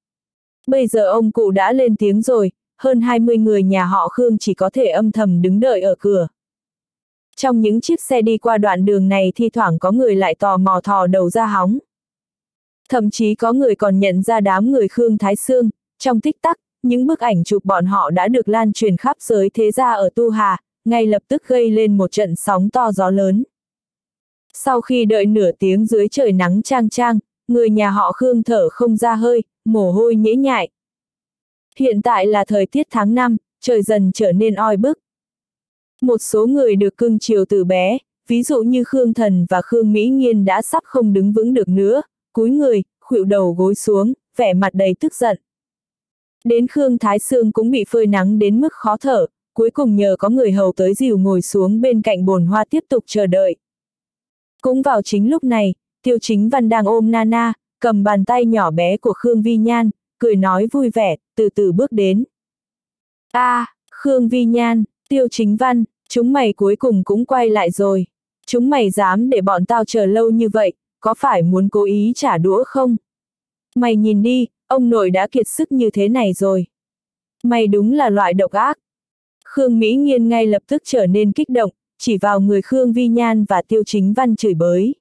Bây giờ ông cụ đã lên tiếng rồi, hơn 20 người nhà họ Khương chỉ có thể âm thầm đứng đợi ở cửa. Trong những chiếc xe đi qua đoạn đường này thi thoảng có người lại tò mò thò đầu ra hóng. Thậm chí có người còn nhận ra đám người Khương Thái Sương, trong tích tắc, những bức ảnh chụp bọn họ đã được lan truyền khắp giới thế gia ở Tu Hà, ngay lập tức gây lên một trận sóng to gió lớn. Sau khi đợi nửa tiếng dưới trời nắng chang chang, người nhà họ Khương thở không ra hơi, mồ hôi nhễ nhại. Hiện tại là thời tiết tháng 5, trời dần trở nên oi bức. Một số người được cưng chiều từ bé, ví dụ như Khương Thần và Khương Mỹ Nghiên đã sắp không đứng vững được nữa, cúi người, khuỵu đầu gối xuống, vẻ mặt đầy tức giận. Đến Khương Thái Sương cũng bị phơi nắng đến mức khó thở, cuối cùng nhờ có người hầu tới dìu ngồi xuống bên cạnh bồn hoa tiếp tục chờ đợi. Cũng vào chính lúc này, Tiêu Chính Văn đang ôm Nana, cầm bàn tay nhỏ bé của Khương Vi Nhan, cười nói vui vẻ, từ từ bước đến. Khương Vi Nhan, Tiêu Chính Văn, chúng mày cuối cùng cũng quay lại rồi. Chúng mày dám để bọn tao chờ lâu như vậy, có phải muốn cố ý trả đũa không? Mày nhìn đi, ông nội đã kiệt sức như thế này rồi. Mày đúng là loại độc ác. Khương Mỹ Nghiên ngay lập tức trở nên kích động, chỉ vào người Khương Vi Nhan và Tiêu Chính Văn chửi bới.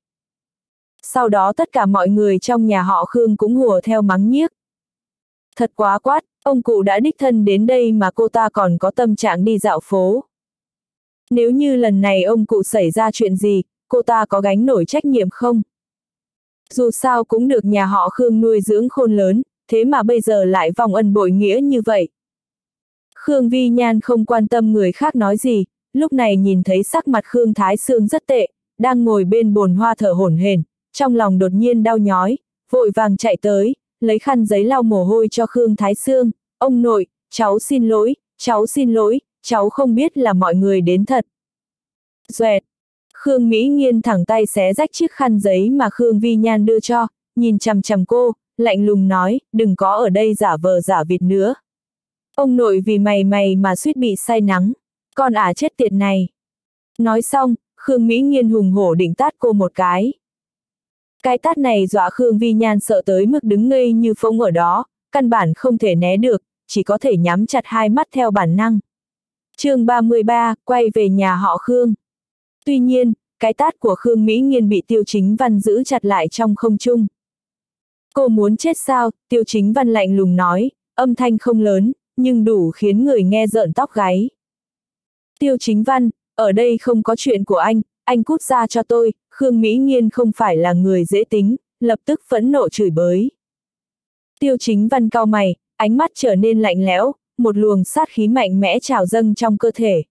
Sau đó tất cả mọi người trong nhà họ Khương cũng hùa theo mắng nhiếc. Thật quá quát, ông cụ đã đích thân đến đây mà cô ta còn có tâm trạng đi dạo phố. Nếu như lần này ông cụ xảy ra chuyện gì, cô ta có gánh nổi trách nhiệm không? Dù sao cũng được nhà họ Khương nuôi dưỡng khôn lớn, thế mà bây giờ lại vong ân bội nghĩa như vậy. Khương Vi Nhan không quan tâm người khác nói gì, lúc này nhìn thấy sắc mặt Khương Thái Sương rất tệ, đang ngồi bên bồn hoa thở hổn hển, trong lòng đột nhiên đau nhói, vội vàng chạy tới, lấy khăn giấy lau mồ hôi cho Khương Thái Sương. Ông nội, cháu xin lỗi, cháu không biết là mọi người đến thật. Doẹt. Khương Mỹ Nghiên thẳng tay xé rách chiếc khăn giấy mà Khương Vi Nhan đưa cho, nhìn chằm chằm cô, lạnh lùng nói, đừng có ở đây giả vờ giả vịt nữa. Ông nội vì mày mà suýt bị say nắng, con ả chết tiệt này. Nói xong, Khương Mỹ Nghiên hùng hổ định tát cô một cái. Cái tát này dọa Khương Vi Nhan sợ tới mức đứng ngây như phỗng ở đó, căn bản không thể né được, chỉ có thể nhắm chặt hai mắt theo bản năng. Chương 33, quay về nhà họ Khương. Tuy nhiên, cái tát của Khương Mỹ Nghiên bị Tiêu Chính Văn giữ chặt lại trong không trung. Cô muốn chết sao? Tiêu Chính Văn lạnh lùng nói, âm thanh không lớn, nhưng đủ khiến người nghe rợn tóc gáy. Tiêu Chính Văn, ở đây không có chuyện của anh cút ra cho tôi. Khương Mỹ Nghiên không phải là người dễ tính, lập tức phẫn nộ chửi bới. Tiêu Chính Văn cau mày, ánh mắt trở nên lạnh lẽo, một luồng sát khí mạnh mẽ trào dâng trong cơ thể.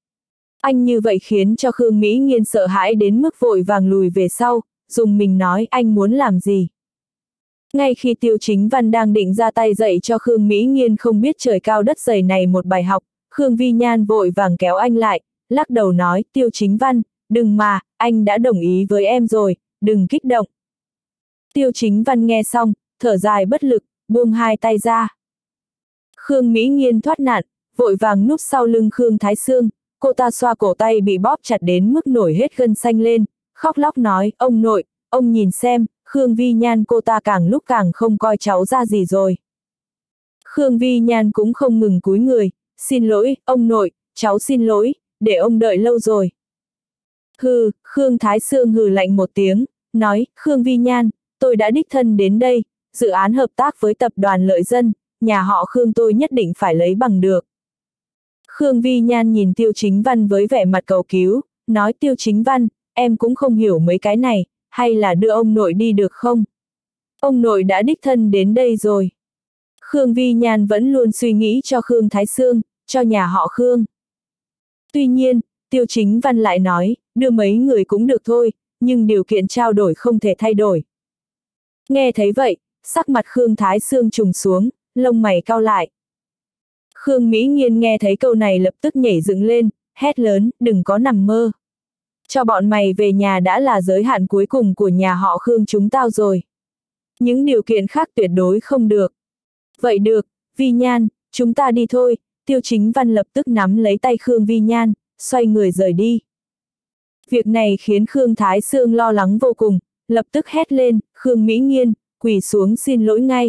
Anh như vậy khiến cho Khương Mỹ Nghiên sợ hãi đến mức vội vàng lùi về sau, dùng mình nói anh muốn làm gì. Ngay khi Tiêu Chính Văn đang định ra tay dạy cho Khương Mỹ Nghiên không biết trời cao đất dày này một bài học, Khương Vi Nhan vội vàng kéo anh lại, lắc đầu nói, Tiêu Chính Văn, đừng mà, anh đã đồng ý với em rồi, đừng kích động. Tiêu Chính Văn nghe xong, thở dài bất lực, buông hai tay ra. Khương Mỹ Nghiên thoát nạn, vội vàng núp sau lưng Khương Thái Sương, cô ta xoa cổ tay bị bóp chặt đến mức nổi hết gân xanh lên, khóc lóc nói, ông nội, ông nhìn xem, Khương Vi Nhan cô ta càng lúc càng không coi cháu ra gì rồi. Khương Vi Nhan cũng không ngừng cúi người, xin lỗi, ông nội, cháu xin lỗi, để ông đợi lâu rồi. Hừ, Khương Thái Sương hừ lạnh một tiếng, nói, Khương Vi Nhan, tôi đã đích thân đến đây, dự án hợp tác với tập đoàn Lợi Dân, nhà họ Khương tôi nhất định phải lấy bằng được. Khương Vi Nhan nhìn Tiêu Chính Văn với vẻ mặt cầu cứu, nói Tiêu Chính Văn, em cũng không hiểu mấy cái này, hay là đưa ông nội đi được không? Ông nội đã đích thân đến đây rồi. Khương Vi Nhan vẫn luôn suy nghĩ cho Khương Thái Sương, cho nhà họ Khương. Tuy nhiên, Tiêu Chính Văn lại nói, đưa mấy người cũng được thôi, nhưng điều kiện trao đổi không thể thay đổi. Nghe thấy vậy, sắc mặt Khương Thái Sương trùng xuống, lông mày cau lại. Khương Mỹ Nghiên nghe thấy câu này lập tức nhảy dựng lên, hét lớn, đừng có nằm mơ. Cho bọn mày về nhà đã là giới hạn cuối cùng của nhà họ Khương chúng tao rồi. Những điều kiện khác tuyệt đối không được. Vậy được, Vi Nhan, chúng ta đi thôi. Tiêu Chính Văn lập tức nắm lấy tay Khương Vi Nhan, xoay người rời đi. Việc này khiến Khương Thái Sương lo lắng vô cùng, lập tức hét lên, Khương Mỹ Nghiên, quỳ xuống xin lỗi ngay.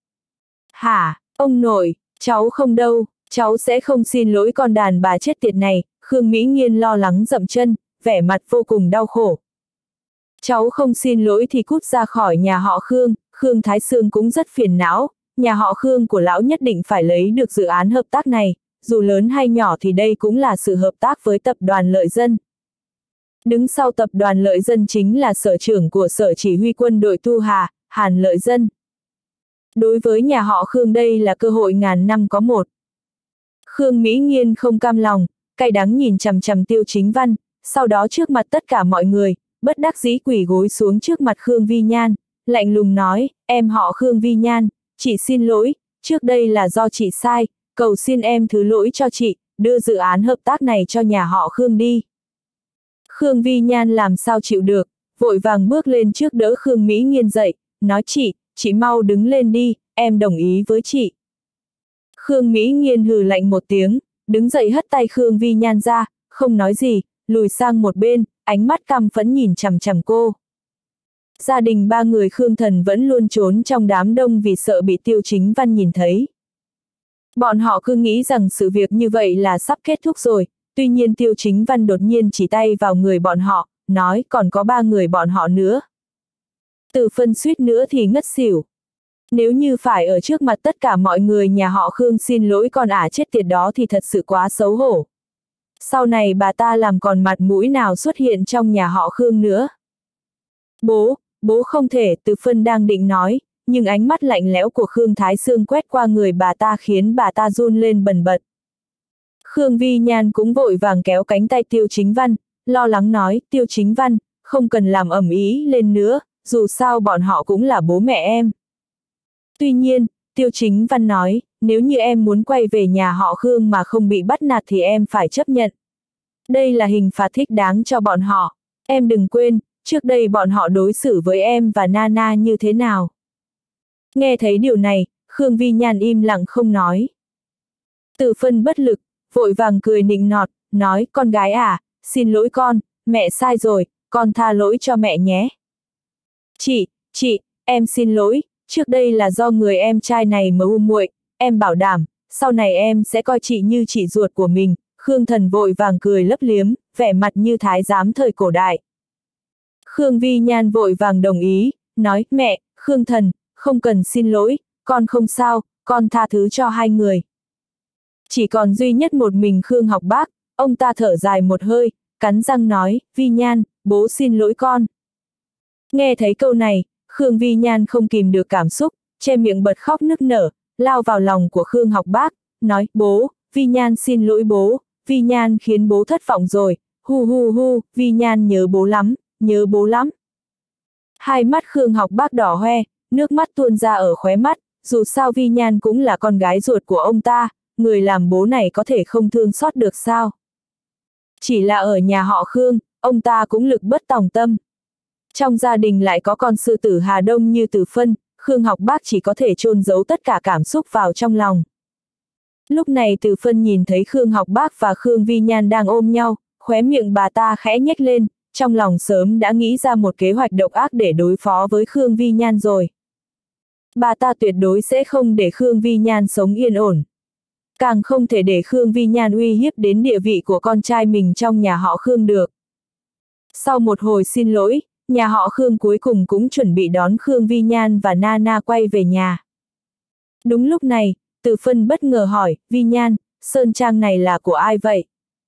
Hả, ông nội, cháu không đâu, cháu sẽ không xin lỗi con đàn bà chết tiệt này. Khương Mỹ Nghiên lo lắng dậm chân, vẻ mặt vô cùng đau khổ. Cháu không xin lỗi thì cút ra khỏi nhà họ Khương. Khương Thái Sương cũng rất phiền não, nhà họ Khương của lão nhất định phải lấy được dự án hợp tác này, dù lớn hay nhỏ thì đây cũng là sự hợp tác với tập đoàn Lợi Dân. Đứng sau tập đoàn Lợi Dân chính là sở trưởng của sở chỉ huy quân đội Thu Hà, Hàn Lợi Dân. Đối với nhà họ Khương đây là cơ hội ngàn năm có một. Khương Mỹ Nghiên không cam lòng, cay đắng nhìn chằm chằm Tiêu Chính Văn, sau đó trước mặt tất cả mọi người, bất đắc dĩ quỳ gối xuống trước mặt Khương Vi Nhan, lạnh lùng nói, em họ Khương Vi Nhan, chị xin lỗi, trước đây là do chị sai, cầu xin em thứ lỗi cho chị, đưa dự án hợp tác này cho nhà họ Khương đi. Khương Vi Nhan làm sao chịu được, vội vàng bước lên trước đỡ Khương Mỹ Nghiên dậy, nói chị mau đứng lên đi, em đồng ý với chị. Khương Mỹ Nghiên hừ lạnh một tiếng, đứng dậy hất tay Khương Vi Nhan ra, không nói gì, lùi sang một bên, ánh mắt căm phẫn nhìn chằm chằm cô. Gia đình ba người Khương Thần vẫn luôn trốn trong đám đông vì sợ bị Tiêu Chính Văn nhìn thấy. Bọn họ cứ nghĩ rằng sự việc như vậy là sắp kết thúc rồi, tuy nhiên Tiêu Chính Văn đột nhiên chỉ tay vào người bọn họ, nói còn có 3 người bọn họ nữa. Từ Phân suýt nữa thì ngất xỉu. Nếu như phải ở trước mặt tất cả mọi người nhà họ Khương xin lỗi con ả chết tiệt đó thì thật sự quá xấu hổ. Sau này bà ta làm còn mặt mũi nào xuất hiện trong nhà họ Khương nữa. Bố không thể, Từ Phân đang định nói, nhưng ánh mắt lạnh lẽo của Khương Thái Sương quét qua người bà ta khiến bà ta run lên bần bật. Khương Vi Nhan cũng vội vàng kéo cánh tay Tiêu Chính Văn, lo lắng nói, Tiêu Chính Văn, không cần làm ầm ĩ lên nữa, dù sao bọn họ cũng là bố mẹ em. Tuy nhiên, Tiêu Chính Văn nói, nếu như em muốn quay về nhà họ Khương mà không bị bắt nạt thì em phải chấp nhận. Đây là hình phạt thích đáng cho bọn họ. Em đừng quên, trước đây bọn họ đối xử với em và Nana như thế nào. Nghe thấy điều này, Khương Vi Nhan im lặng không nói. Từ Phân bất lực, vội vàng cười nịnh nọt, nói, con gái à, xin lỗi con, mẹ sai rồi, con tha lỗi cho mẹ nhé. Chị, em xin lỗi, trước đây là do người em trai này mà u muội, em bảo đảm, sau này em sẽ coi chị như chị ruột của mình. Khương Thần vội vàng cười lấp liếm, vẻ mặt như thái giám thời cổ đại. Khương Vi Nhan vội vàng đồng ý, nói, mẹ, Khương Thần, không cần xin lỗi, con không sao, con tha thứ cho 2 người. Chỉ còn duy nhất một mình Khương Học Bác, ông ta thở dài một hơi, cắn răng nói, Vi Nhan, bố xin lỗi con. Nghe thấy câu này, Khương Vi Nhan không kìm được cảm xúc, che miệng bật khóc nức nở, lao vào lòng của Khương Học Bác, nói, bố, Vi Nhan xin lỗi bố, Vi Nhan khiến bố thất vọng rồi, hu, Vi Nhan nhớ bố lắm, nhớ bố lắm. Hai mắt Khương Học Bác đỏ hoe, nước mắt tuôn ra ở khóe mắt, dù sao Vi Nhan cũng là con gái ruột của ông ta, người làm bố này có thể không thương xót được sao. Chỉ là ở nhà họ Khương, ông ta cũng lực bất tòng tâm. Trong gia đình lại có con sư tử Hà Đông như Từ Phân, Khương Học Bác chỉ có thể chôn giấu tất cả cảm xúc vào trong lòng. Lúc này Từ Phân nhìn thấy Khương Học Bác và Khương Vi Nhan đang ôm nhau, khóe miệng bà ta khẽ nhếch lên, trong lòng sớm đã nghĩ ra một kế hoạch độc ác để đối phó với Khương Vi Nhan rồi. Bà ta tuyệt đối sẽ không để Khương Vi Nhan sống yên ổn. Càng không thể để Khương Vi Nhan uy hiếp đến địa vị của con trai mình trong nhà họ Khương được. Sau một hồi xin lỗi, nhà họ Khương cuối cùng cũng chuẩn bị đón Khương Vi Nhan và Nana quay về nhà. Đúng lúc này, Từ Phân bất ngờ hỏi, Vi Nhan, sơn trang này là của ai vậy?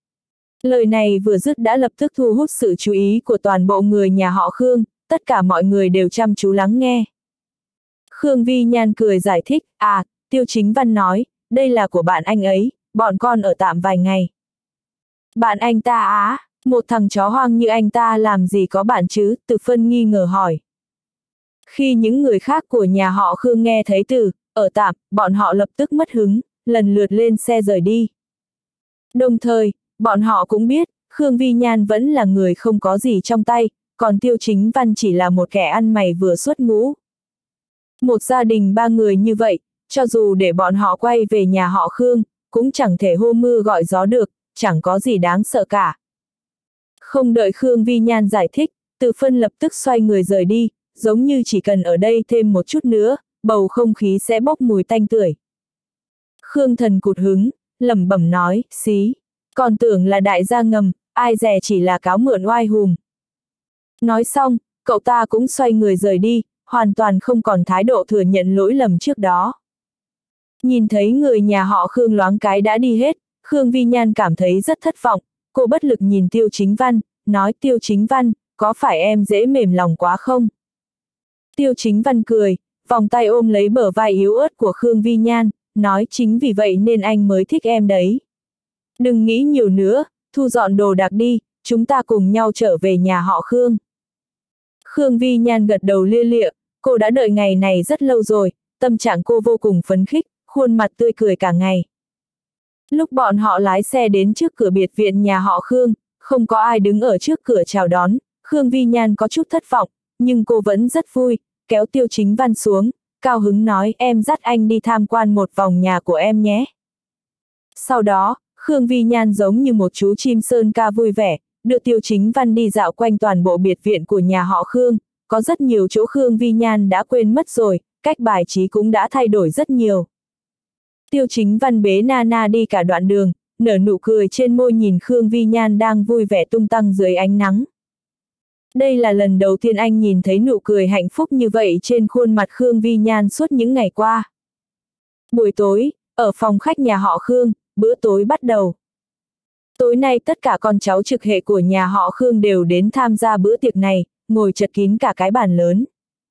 Lời này vừa dứt đã lập tức thu hút sự chú ý của toàn bộ người nhà họ Khương, tất cả mọi người đều chăm chú lắng nghe. Khương Vi Nhan cười giải thích, Tiêu Chính Văn nói, đây là của bạn anh ấy, bọn con ở tạm vài ngày. Bạn anh ta á, một thằng chó hoang như anh ta làm gì có bạn chứ, Từ Phân nghi ngờ hỏi. Khi những người khác của nhà họ Khương nghe thấy từ, ở tạm, bọn họ lập tức mất hứng, lần lượt lên xe rời đi. Đồng thời, bọn họ cũng biết, Khương Vi Nhan vẫn là người không có gì trong tay, còn Tiêu Chính Văn chỉ là một kẻ ăn mày vừa xuất ngũ. Một gia đình 3 người như vậy, cho dù để bọn họ quay về nhà họ Khương, cũng chẳng thể hô mưa gọi gió được, chẳng có gì đáng sợ cả. Không đợi Khương Vi Nhan giải thích, Từ Phân lập tức xoay người rời đi, giống như chỉ cần ở đây thêm một chút nữa, bầu không khí sẽ bốc mùi tanh tưởi. Khương Thần cụt hứng, lẩm bẩm nói, xí, còn tưởng là đại gia ngầm, ai dè chỉ là cáo mượn oai hùm. Nói xong, cậu ta cũng xoay người rời đi, hoàn toàn không còn thái độ thừa nhận lỗi lầm trước đó. Nhìn thấy người nhà họ Khương loáng cái đã đi hết, Khương Vi Nhan cảm thấy rất thất vọng, cô bất lực nhìn Tiêu Chính Văn, nói Tiêu Chính Văn, có phải em dễ mềm lòng quá không? Tiêu Chính Văn cười, vòng tay ôm lấy bờ vai yếu ớt của Khương Vi Nhan, nói chính vì vậy nên anh mới thích em đấy. Đừng nghĩ nhiều nữa, thu dọn đồ đạc đi, chúng ta cùng nhau trở về nhà họ Khương. Khương Vi Nhan gật đầu lia lịa, cô đã đợi ngày này rất lâu rồi, tâm trạng cô vô cùng phấn khích, khuôn mặt tươi cười cả ngày. Lúc bọn họ lái xe đến trước cửa biệt viện nhà họ Khương, không có ai đứng ở trước cửa chào đón, Khương Vi Nhan có chút thất vọng, nhưng cô vẫn rất vui, kéo Tiêu Chính Văn xuống, cao hứng nói em dắt anh đi tham quan một vòng nhà của em nhé. Sau đó, Khương Vi Nhan giống như một chú chim sơn ca vui vẻ, đưa Tiêu Chính Văn đi dạo quanh toàn bộ biệt viện của nhà họ Khương, có rất nhiều chỗ Khương Vi Nhan đã quên mất rồi, cách bài trí cũng đã thay đổi rất nhiều. Tiêu Chính Văn bế Nana đi cả đoạn đường, nở nụ cười trên môi nhìn Khương Vi Nhan đang vui vẻ tung tăng dưới ánh nắng. Đây là lần đầu tiên anh nhìn thấy nụ cười hạnh phúc như vậy trên khuôn mặt Khương Vi Nhan suốt những ngày qua. Buổi tối, ở phòng khách nhà họ Khương, bữa tối bắt đầu. Tối nay tất cả con cháu trực hệ của nhà họ Khương đều đến tham gia bữa tiệc này, ngồi chật kín cả cái bàn lớn.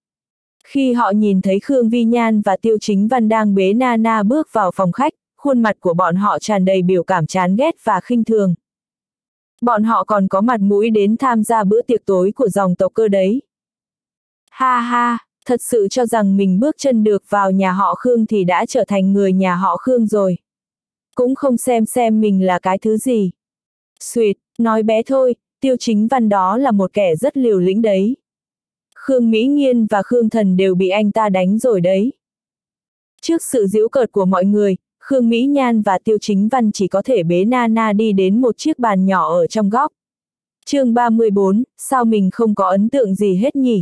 Khi họ nhìn thấy Khương Vi Nhan và Tiêu Chính Văn đang bế Nana bước vào phòng khách, khuôn mặt của bọn họ tràn đầy biểu cảm chán ghét và khinh thường. Bọn họ còn có mặt mũi đến tham gia bữa tiệc tối của dòng tộc Cơ đấy. Ha ha, thật sự cho rằng mình bước chân được vào nhà họ Khương thì đã trở thành người nhà họ Khương rồi. Cũng không xem mình là cái thứ gì. Xuyệt, nói bé thôi, Tiêu Chính Văn đó là một kẻ rất liều lĩnh đấy. Khương Mỹ Nghiên và Khương Thần đều bị anh ta đánh rồi đấy. Trước sự giễu cợt của mọi người, Khương Mỹ Nhan và Tiêu Chính Văn chỉ có thể bế Nana đi đến một chiếc bàn nhỏ ở trong góc. Chương 34, sao mình không có ấn tượng gì hết nhỉ?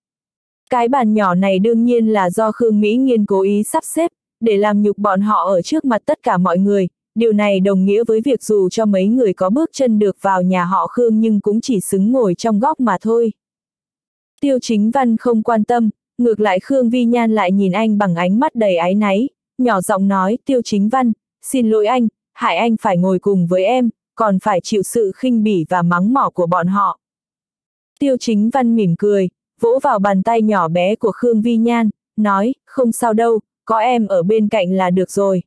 Cái bàn nhỏ này đương nhiên là do Khương Mỹ Nghiên cố ý sắp xếp, để làm nhục bọn họ ở trước mặt tất cả mọi người. Điều này đồng nghĩa với việc dù cho mấy người có bước chân được vào nhà họ Khương nhưng cũng chỉ xứng ngồi trong góc mà thôi. Tiêu Chính Văn không quan tâm, ngược lại Khương Vi Nhan lại nhìn anh bằng ánh mắt đầy áy náy, nhỏ giọng nói, Tiêu Chính Văn, xin lỗi anh, hại anh phải ngồi cùng với em, còn phải chịu sự khinh bỉ và mắng mỏ của bọn họ. Tiêu Chính Văn mỉm cười, vỗ vào bàn tay nhỏ bé của Khương Vi Nhan, nói, không sao đâu, có em ở bên cạnh là được rồi.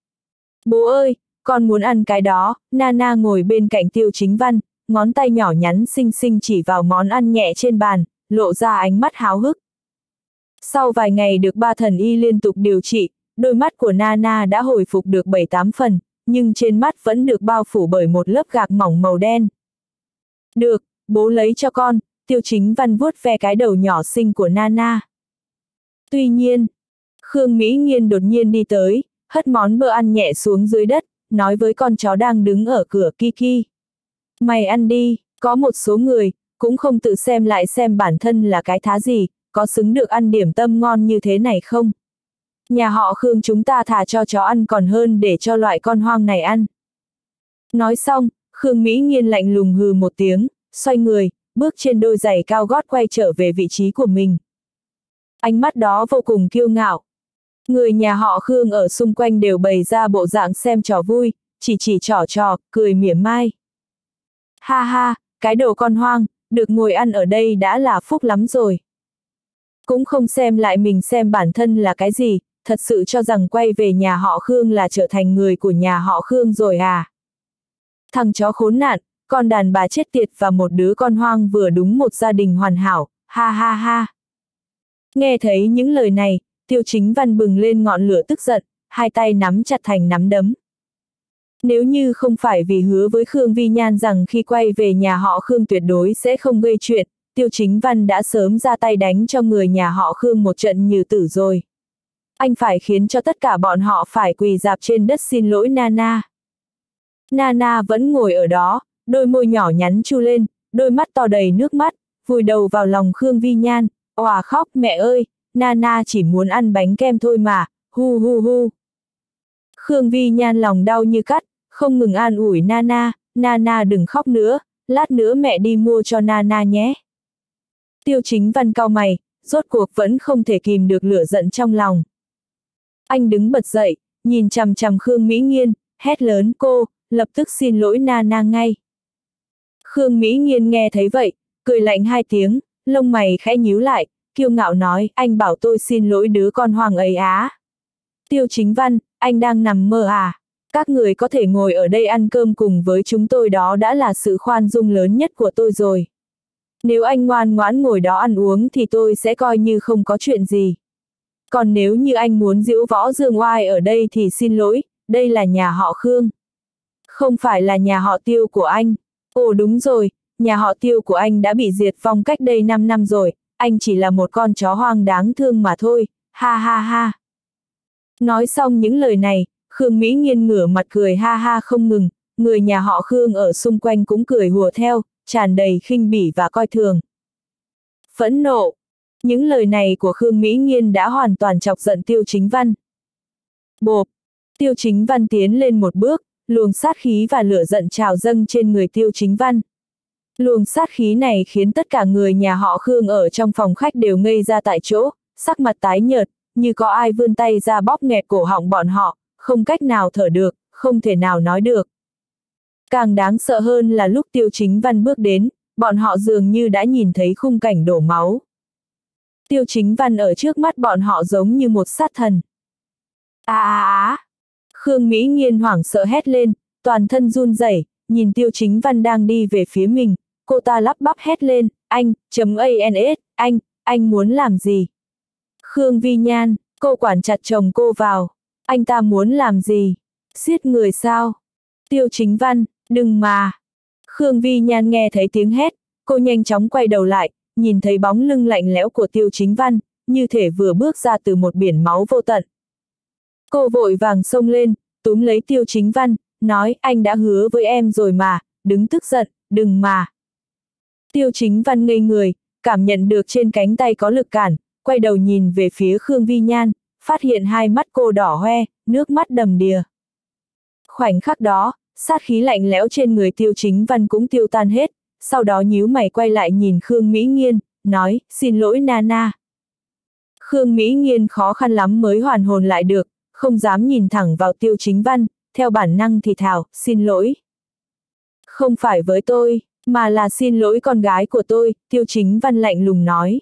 Bố ơi, con muốn ăn cái đó. Nana ngồi bên cạnh Tiêu Chính Văn, ngón tay nhỏ nhắn xinh xinh chỉ vào món ăn nhẹ trên bàn, lộ ra ánh mắt háo hức. Sau vài ngày được 3 thần y liên tục điều trị, đôi mắt của Nana đã hồi phục được 7-8 phần, nhưng trên mắt vẫn được bao phủ bởi một lớp gạc mỏng màu đen. Được, bố lấy cho con. Tiêu Chính Văn vuốt ve cái đầu nhỏ xinh của Nana. Tuy nhiên, Khương Mỹ Nghiên đột nhiên đi tới, hất món bữa ăn nhẹ xuống dưới đất, nói với con chó đang đứng ở cửa, Kiki. Mày ăn đi, có một số người, cũng không tự xem lại xem bản thân là cái thá gì, có xứng được ăn điểm tâm ngon như thế này không? Nhà họ Khương chúng ta thà cho chó ăn còn hơn để cho loại con hoang này ăn. Nói xong, Khương Mỹ Nghiên lạnh lùng hừ một tiếng, xoay người, bước trên đôi giày cao gót quay trở về vị trí của mình. Ánh mắt đó vô cùng kiêu ngạo. Người nhà họ Khương ở xung quanh đều bày ra bộ dạng xem trò vui, chỉ trò, cười mỉa mai. Ha ha, cái đồ con hoang, được ngồi ăn ở đây đã là phúc lắm rồi. Cũng không xem lại mình xem bản thân là cái gì, thật sự cho rằng quay về nhà họ Khương là trở thành người của nhà họ Khương rồi à? Thằng chó khốn nạn, con đàn bà chết tiệt và một đứa con hoang vừa đúng một gia đình hoàn hảo, ha ha ha. Nghe thấy những lời này, Tiêu Chính Văn bừng lên ngọn lửa tức giận, hai tay nắm chặt thành nắm đấm. Nếu như không phải vì hứa với Khương Vi Nhan rằng khi quay về nhà họ Khương tuyệt đối sẽ không gây chuyện, Tiêu Chính Văn đã sớm ra tay đánh cho người nhà họ Khương một trận như tử rồi. Anh phải khiến cho tất cả bọn họ phải quỳ rạp trên đất xin lỗi Nana. Nana vẫn ngồi ở đó, đôi môi nhỏ nhắn chu lên, đôi mắt to đầy nước mắt, vùi đầu vào lòng Khương Vi Nhan, òa khóc, mẹ ơi, Nana chỉ muốn ăn bánh kem thôi mà, hu hu hu. Khương Vi Nhan lòng đau như cắt, không ngừng an ủi Nana, Nana đừng khóc nữa, lát nữa mẹ đi mua cho Nana nhé. Tiêu Chính Văn cau mày, rốt cuộc vẫn không thể kìm được lửa giận trong lòng. Anh đứng bật dậy, nhìn chằm chằm Khương Mỹ Nghiên, hét lớn, cô, lập tức xin lỗi Nana ngay. Khương Mỹ Nghiên nghe thấy vậy, cười lạnh 2 tiếng, lông mày khẽ nhíu lại, kiêu ngạo nói, anh bảo tôi xin lỗi đứa con hoang ấy á. Tiêu Chính Văn, anh đang nằm mơ à? Các người có thể ngồi ở đây ăn cơm cùng với chúng tôi đó đã là sự khoan dung lớn nhất của tôi rồi. Nếu anh ngoan ngoãn ngồi đó ăn uống thì tôi sẽ coi như không có chuyện gì. Còn nếu như anh muốn giễu võ dương oai ở đây thì xin lỗi, đây là nhà họ Khương. Không phải là nhà họ Tiêu của anh. Ồ đúng rồi, nhà họ Tiêu của anh đã bị diệt vong cách đây 5 năm rồi, anh chỉ là một con chó hoang đáng thương mà thôi, ha ha ha. Nói xong những lời này, Khương Mỹ Nghiên ngửa mặt cười ha ha không ngừng, người nhà họ Khương ở xung quanh cũng cười hùa theo, tràn đầy khinh bỉ và coi thường. Phẫn nộ, Những lời này của Khương Mỹ Nghiên đã hoàn toàn chọc giận Tiêu Chính Văn. Bộp! Tiêu Chính Văn tiến lên một bước, luồng sát khí và lửa giận trào dâng trên người Tiêu Chính Văn. Luồng sát khí này khiến tất cả người nhà họ Khương ở trong phòng khách đều ngây ra tại chỗ, sắc mặt tái nhợt, như có ai vươn tay ra bóp nghẹt cổ họng bọn họ, không cách nào thở được, không thể nào nói được. Càng đáng sợ hơn là lúc Tiêu Chính Văn bước đến, bọn họ dường như đã nhìn thấy khung cảnh đổ máu. Tiêu Chính Văn ở trước mắt bọn họ giống như một sát thần. Khương Mỹ Nghiên hoảng sợ hét lên, toàn thân run rẩy, nhìn Tiêu Chính Văn đang đi về phía mình, cô ta lắp bắp hét lên, anh muốn làm gì? Khương Vi Nhan, cô quản chặt chồng cô vào, anh ta muốn làm gì? Giết người sao? Tiêu Chính Văn, đừng mà! Khương Vi Nhan nghe thấy tiếng hét, cô nhanh chóng quay đầu lại, nhìn thấy bóng lưng lạnh lẽo của Tiêu Chính Văn, như thể vừa bước ra từ một biển máu vô tận. Cô vội vàng xông lên, túm lấy Tiêu Chính Văn, nói anh đã hứa với em rồi mà, đừng tức giận, đừng mà. Tiêu Chính Văn ngây người, cảm nhận được trên cánh tay có lực cản, quay đầu nhìn về phía Khương Vi Nhan, phát hiện hai mắt cô đỏ hoe, nước mắt đầm đìa. Khoảnh khắc đó, sát khí lạnh lẽo trên người Tiêu Chính Văn cũng tiêu tan hết, sau đó nhíu mày quay lại nhìn Khương Mỹ Nghiên, nói, xin lỗi Nana. Khương Mỹ Nghiên khó khăn lắm mới hoàn hồn lại được, không dám nhìn thẳng vào Tiêu Chính Văn, theo bản năng thì thào, xin lỗi. Không phải với tôi, mà là xin lỗi con gái của tôi, Tiêu Chính Văn lạnh lùng nói.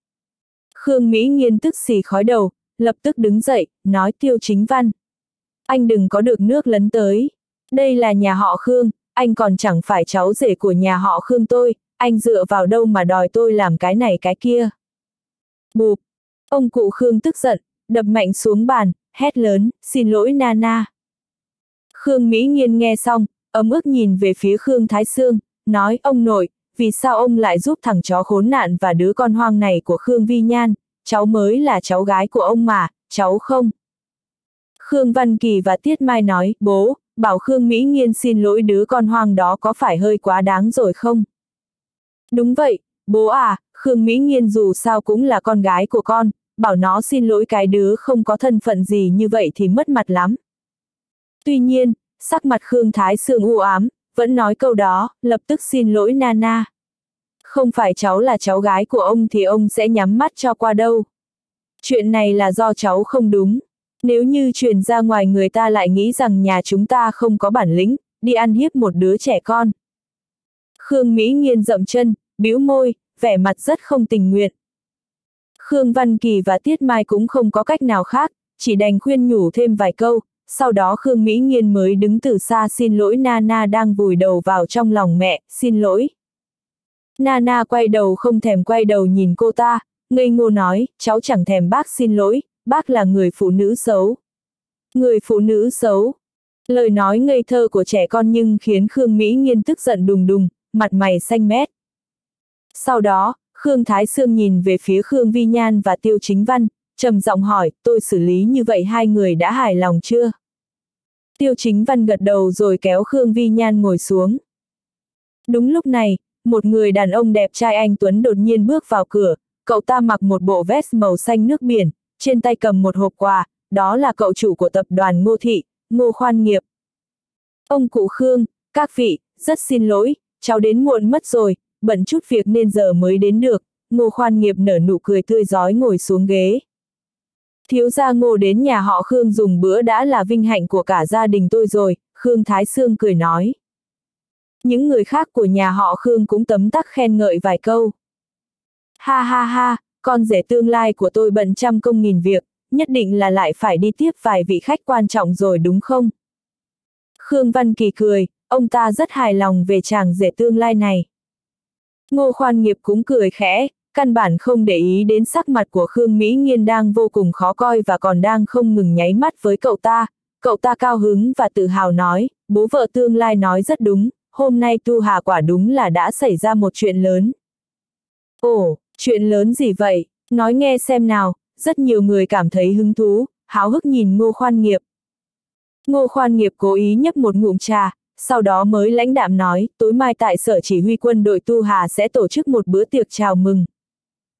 Khương Mỹ Nghiên tức xì khói đầu, lập tức đứng dậy, nói Tiêu Chính Văn. Anh đừng có được nước lấn tới. Đây là nhà họ Khương, anh còn chẳng phải cháu rể của nhà họ Khương tôi, anh dựa vào đâu mà đòi tôi làm cái này cái kia. Bụp! Ông cụ Khương tức giận, đập mạnh xuống bàn, hét lớn, xin lỗi Nana. Khương Mỹ Nghiên nghe xong, ấm ức nhìn về phía Khương Thái Sương, nói ông nội, vì sao ông lại giúp thằng chó khốn nạn và đứa con hoang này của Khương Vi Nhan, cháu mới là cháu gái của ông mà, cháu không. Khương Văn Kỳ và Tiết Mai nói, bố, bảo Khương Mỹ Nghiên xin lỗi đứa con hoang đó có phải hơi quá đáng rồi không? Đúng vậy, bố à, Khương Mỹ Nghiên dù sao cũng là con gái của con, bảo nó xin lỗi cái đứa không có thân phận gì như vậy thì mất mặt lắm. Tuy nhiên, sắc mặt Khương Thái Sương u ám, vẫn nói câu đó, lập tức xin lỗi Nana. Không phải cháu là cháu gái của ông thì ông sẽ nhắm mắt cho qua đâu. Chuyện này là do cháu không đúng. Nếu như truyền ra ngoài người ta lại nghĩ rằng nhà chúng ta không có bản lĩnh, đi ăn hiếp một đứa trẻ con. Khương Mỹ Nghiên dậm chân, bĩu môi, vẻ mặt rất không tình nguyện. Khương Văn Kỳ và Tiết Mai cũng không có cách nào khác, chỉ đành khuyên nhủ thêm vài câu, sau đó Khương Mỹ Nghiên mới đứng từ xa xin lỗi Nana đang vùi đầu vào trong lòng mẹ, xin lỗi. Nana quay đầu không thèm quay đầu nhìn cô ta, ngây ngô nói, cháu chẳng thèm bác xin lỗi, bác là người phụ nữ xấu. Người phụ nữ xấu. Lời nói ngây thơ của trẻ con nhưng khiến Khương Mỹ Nghiên tức giận đùng đùng, mặt mày xanh mét. Sau đó, Khương Thái Sương nhìn về phía Khương Vi Nhan và Tiêu Chính Văn, trầm giọng hỏi, tôi xử lý như vậy hai người đã hài lòng chưa? Tiêu Chính Văn gật đầu rồi kéo Khương Vi Nhan ngồi xuống. Đúng lúc này, một người đàn ông đẹp trai anh tuấn đột nhiên bước vào cửa, cậu ta mặc một bộ vest màu xanh nước biển, trên tay cầm một hộp quà, đó là cậu chủ của tập đoàn Ngô Thị, Ngô Khoan Nghiệp. Ông cụ Khương, các vị, rất xin lỗi, cháu đến muộn mất rồi, bận chút việc nên giờ mới đến được. Ngô Khoan Nghiệp nở nụ cười tươi rói ngồi xuống ghế. Thiếu gia Ngô đến nhà họ Khương dùng bữa đã là vinh hạnh của cả gia đình tôi rồi, Khương Thái Sương cười nói. Những người khác của nhà họ Khương cũng tấm tắc khen ngợi vài câu. Ha ha ha, con rể tương lai của tôi bận trăm công nghìn việc, nhất định là lại phải đi tiếp vài vị khách quan trọng rồi đúng không? Khương Văn Kỳ cười, ông ta rất hài lòng về chàng rể tương lai này. Ngô Khoan Nghiệp cũng cười khẽ, căn bản không để ý đến sắc mặt của Khương Mỹ Nghiên đang vô cùng khó coi và còn đang không ngừng nháy mắt với cậu ta. Cậu ta cao hứng và tự hào nói, bố vợ tương lai nói rất đúng, hôm nay Tu Hà quả đúng là đã xảy ra một chuyện lớn. Ồ, chuyện lớn gì vậy? Nói nghe xem nào, rất nhiều người cảm thấy hứng thú, háo hức nhìn Ngô Khoan Nghiệp. Ngô Khoan Nghiệp cố ý nhấp một ngụm trà, sau đó mới lãnh đạm nói, tối mai tại sở chỉ huy quân đội Tu Hà sẽ tổ chức một bữa tiệc chào mừng.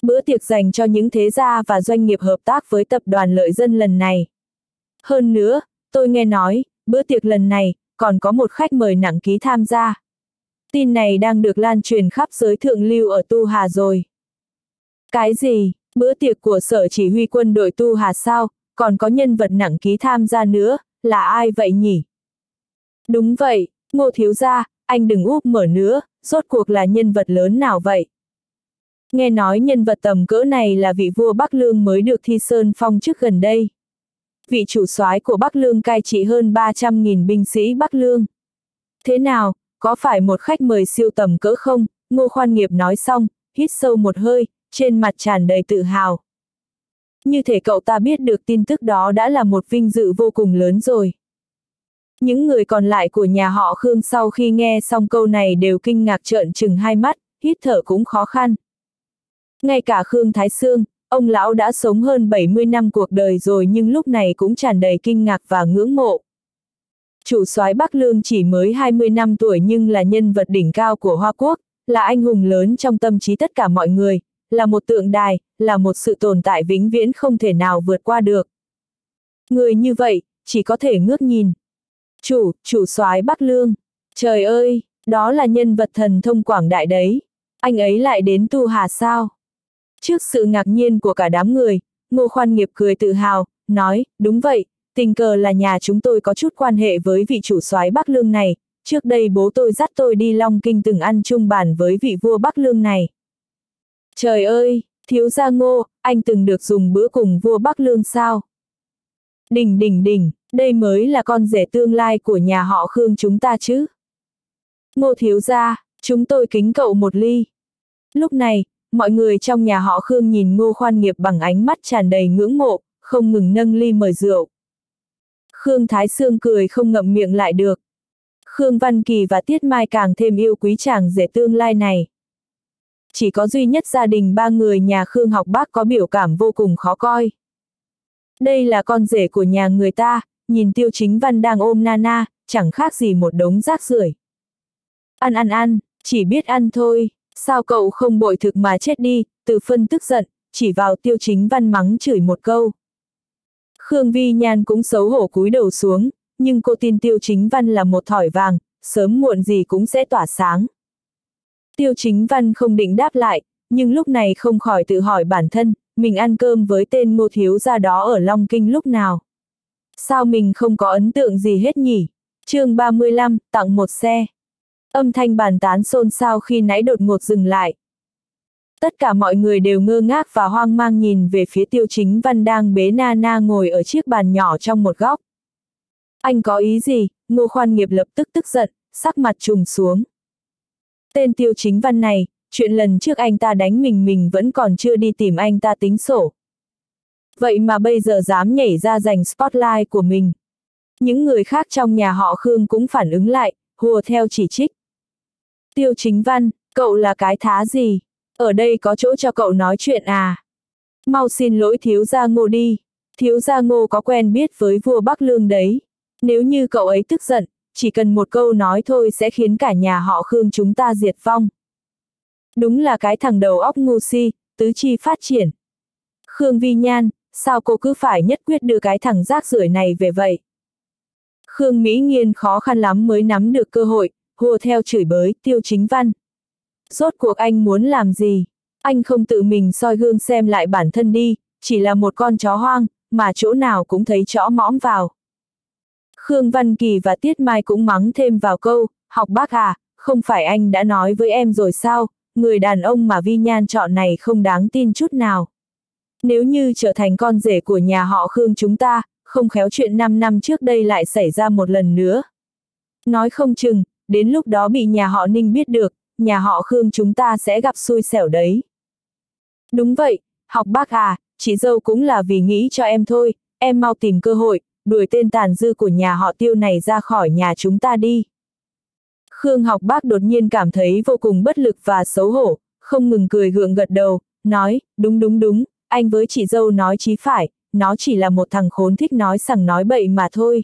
bữa tiệc dành cho những thế gia và doanh nghiệp hợp tác với tập đoàn Lợi Dân lần này. Hơn nữa, tôi nghe nói, bữa tiệc lần này, còn có một khách mời nặng ký tham gia. Tin này đang được lan truyền khắp giới thượng lưu ở Tu Hà rồi. Cái gì? Bữa tiệc của sở chỉ huy quân đội Tu Hà sao? Còn có nhân vật nặng ký tham gia nữa, là ai vậy nhỉ? Đúng vậy, Ngô thiếu gia, anh đừng úp mở nữa, rốt cuộc là nhân vật lớn nào vậy? Nghe nói nhân vật tầm cỡ này là vị vua Bắc Lương mới được Thi Sơn phong chức gần đây. Vị chủ soái của Bắc Lương cai trị hơn 300.000 binh sĩ Bắc Lương. Thế nào, có phải một khách mời siêu tầm cỡ không? Ngô Khoan Nghiệp nói xong, hít sâu một hơi, trên mặt tràn đầy tự hào. Như thể cậu ta biết được tin tức đó đã là một vinh dự vô cùng lớn rồi. Những người còn lại của nhà họ Khương sau khi nghe xong câu này đều kinh ngạc trợn trừng hai mắt, hít thở cũng khó khăn. Ngay cả Khương Thái Sương, ông lão đã sống hơn 70 năm cuộc đời rồi nhưng lúc này cũng tràn đầy kinh ngạc và ngưỡng mộ. Chủ soái Bắc Lương chỉ mới 20 năm tuổi nhưng là nhân vật đỉnh cao của Hoa Quốc, là anh hùng lớn trong tâm trí tất cả mọi người, là một tượng đài, là một sự tồn tại vĩnh viễn không thể nào vượt qua được. Người như vậy, chỉ có thể ngước nhìn. Chủ soái Bắc Lương. Trời ơi, đó là nhân vật thần thông quảng đại đấy. Anh ấy lại đến Tu Hà sao? Trước sự ngạc nhiên của cả đám người, Ngô Khoan Nghiệp cười tự hào, nói, đúng vậy, tình cờ là nhà chúng tôi có chút quan hệ với vị chủ soái Bắc Lương này, trước đây bố tôi dắt tôi đi Long Kinh từng ăn chung bàn với vị vua Bắc Lương này. Trời ơi, thiếu gia Ngô, anh từng được dùng bữa cùng vua Bắc Lương sao? Đỉnh, đây mới là con rể tương lai của nhà họ Khương chúng ta chứ. Ngô thiếu gia, chúng tôi kính cậu một ly. Lúc này, mọi người trong nhà họ Khương nhìn Ngô Khoan Nghiệp bằng ánh mắt tràn đầy ngưỡng mộ, không ngừng nâng ly mời rượu. Khương Thái Sương cười không ngậm miệng lại được. Khương Văn Kỳ và Tiết Mai càng thêm yêu quý chàng rể tương lai này. Chỉ có duy nhất gia đình ba người nhà Khương Học Bác có biểu cảm vô cùng khó coi. Đây là con rể của nhà người ta, nhìn Tiêu Chính Văn đang ôm Nana, chẳng khác gì một đống rác rưởi. Ăn, chỉ biết ăn thôi, sao cậu không bội thực mà chết đi, Từ Phân tức giận, chỉ vào Tiêu Chính Văn mắng chửi một câu. Khương Vi Nhan cũng xấu hổ cúi đầu xuống, nhưng cô tin Tiêu Chính Văn là một thỏi vàng, sớm muộn gì cũng sẽ tỏa sáng. Tiêu Chính Văn không định đáp lại, nhưng lúc này không khỏi tự hỏi bản thân, mình ăn cơm với tên Ngô thiếu gia đó ở Long Kinh lúc nào. Sao mình không có ấn tượng gì hết nhỉ? Chương 35, tặng một xe. Âm thanh bàn tán xôn xao khi nãy đột ngột dừng lại. Tất cả mọi người đều ngơ ngác và hoang mang nhìn về phía Tiêu Chính Văn đang bế Nana ngồi ở chiếc bàn nhỏ trong một góc. Anh có ý gì? Ngô Khoan Nghiệp lập tức tức giận, sắc mặt trùng xuống. Tên Tiêu Chính Văn này, chuyện lần trước anh ta đánh mình vẫn còn chưa đi tìm anh ta tính sổ. Vậy mà bây giờ dám nhảy ra giành spotlight của mình. Những người khác trong nhà họ Khương cũng phản ứng lại, hùa theo chỉ trích. Tiêu Chính Văn, cậu là cái thá gì? Ở đây có chỗ cho cậu nói chuyện à? Mau xin lỗi thiếu gia Ngô đi. Thiếu gia Ngô có quen biết với vua Bắc Lương đấy. Nếu như cậu ấy tức giận, chỉ cần một câu nói thôi sẽ khiến cả nhà họ Khương chúng ta diệt vong. Đúng là cái thằng đầu óc ngu si, tứ chi phát triển. Khương Vi Nhan, sao cô cứ phải nhất quyết đưa cái thằng rác rưởi này về vậy? Khương Mỹ Nghiên khó khăn lắm mới nắm được cơ hội, hùa theo chửi bới Tiêu Chính Văn. Rốt cuộc anh muốn làm gì? Anh không tự mình soi gương xem lại bản thân đi, chỉ là một con chó hoang, mà chỗ nào cũng thấy chõ mõm vào. Khương Văn Kỳ và Tiết Mai cũng mắng thêm vào câu, Học Bác à, không phải anh đã nói với em rồi sao, người đàn ông mà Vi Nhan chọn này không đáng tin chút nào. Nếu như trở thành con rể của nhà họ Khương chúng ta, không khéo chuyện 5 năm trước đây lại xảy ra một lần nữa. Nói không chừng, đến lúc đó bị nhà họ Ninh biết được, nhà họ Khương chúng ta sẽ gặp xui xẻo đấy. Đúng vậy, Học Bác à, chị dâu cũng là vì nghĩ cho em thôi, em mau tìm cơ hội, đuổi tên tàn dư của nhà họ Tiêu này ra khỏi nhà chúng ta đi. Khương Học Bác đột nhiên cảm thấy vô cùng bất lực và xấu hổ, không ngừng cười gượng gật đầu, nói, đúng, anh với chị dâu nói chí phải, nó chỉ là một thằng khốn thích nói sằng nói bậy mà thôi.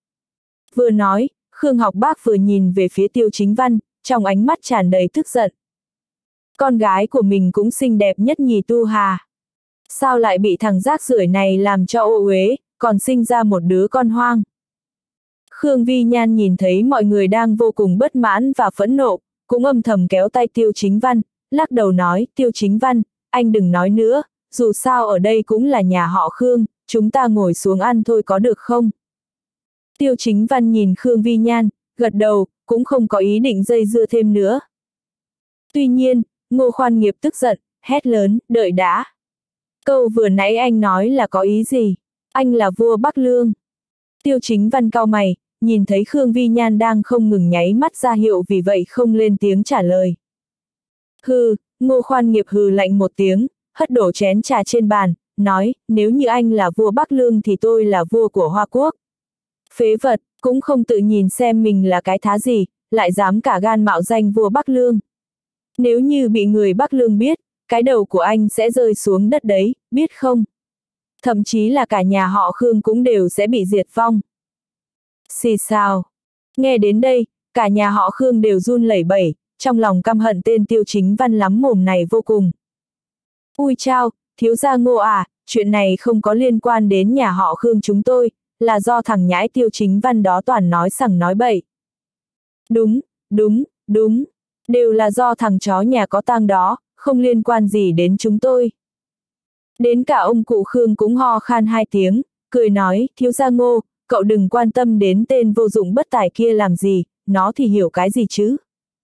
Vừa nói, Khương Học Bác vừa nhìn về phía Tiêu Chính Văn, trong ánh mắt tràn đầy tức giận. Con gái của mình cũng xinh đẹp nhất nhì Tu Hà. Sao lại bị thằng rác rưởi này làm cho ô uế, còn sinh ra một đứa con hoang. Khương Vi Nhan nhìn thấy mọi người đang vô cùng bất mãn và phẫn nộ, cũng âm thầm kéo tay Tiêu Chính Văn, lắc đầu nói, Tiêu Chính Văn, anh đừng nói nữa, dù sao ở đây cũng là nhà họ Khương, chúng ta ngồi xuống ăn thôi có được không? Tiêu Chính Văn nhìn Khương Vi Nhan, gật đầu, cũng không có ý định dây dưa thêm nữa. Tuy nhiên, Ngô Khoan Nghiệp tức giận, hét lớn, đợi đã. Câu vừa nãy anh nói là có ý gì? Anh là vua Bắc Lương. Tiêu Chính Văn cau mày, nhìn thấy Khương Vi Nhan đang không ngừng nháy mắt ra hiệu vì vậy không lên tiếng trả lời. Hừ, Ngô Khoan Nghiệp hừ lạnh một tiếng, hất đổ chén trà trên bàn, nói, nếu như anh là vua Bắc Lương thì tôi là vua của Hoa Quốc. Phế vật, cũng không tự nhìn xem mình là cái thá gì, lại dám cả gan mạo danh vua Bắc Lương. Nếu như bị người Bắc Lương biết, cái đầu của anh sẽ rơi xuống đất đấy, biết không? Thậm chí là cả nhà họ Khương cũng đều sẽ bị diệt vong. Xì xào. Nghe đến đây, cả nhà họ Khương đều run lẩy bẩy, trong lòng căm hận tên Tiêu Chính Văn lắm mồm này vô cùng. Ui chao, thiếu gia Ngô à, chuyện này không có liên quan đến nhà họ Khương chúng tôi, là do thằng nhãi Tiêu Chính Văn đó toàn nói sằng nói bậy. Đúng, đúng, đúng, đều là do thằng chó nhà có tang đó, không liên quan gì đến chúng tôi. Đến cả ông cụ Khương cũng ho khan hai tiếng, cười nói, thiếu gia Ngô, cậu đừng quan tâm đến tên vô dụng bất tài kia làm gì, nó thì hiểu cái gì chứ.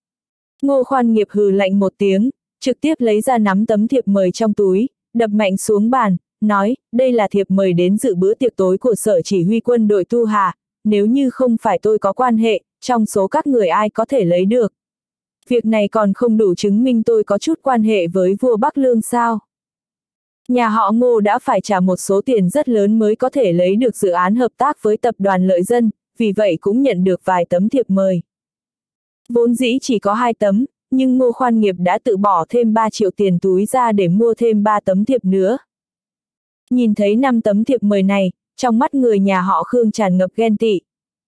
Ngô Khoan Nghiệp hừ lạnh một tiếng, trực tiếp lấy ra nắm tấm thiệp mời trong túi, đập mạnh xuống bàn, nói, đây là thiệp mời đến dự bữa tiệc tối của sở chỉ huy quân đội Tu Hà, nếu như không phải tôi có quan hệ, trong số các người ai có thể lấy được. Việc này còn không đủ chứng minh tôi có chút quan hệ với vua Bắc Lương sao? Nhà họ Ngô đã phải trả một số tiền rất lớn mới có thể lấy được dự án hợp tác với tập đoàn Lợi Dân, vì vậy cũng nhận được vài tấm thiệp mời. Vốn dĩ chỉ có 2 tấm, nhưng Ngô Khoan Nghiệp đã tự bỏ thêm 3 triệu tiền túi ra để mua thêm 3 tấm thiệp nữa. Nhìn thấy 5 tấm thiệp mời này, trong mắt người nhà họ Khương tràn ngập ghen tị.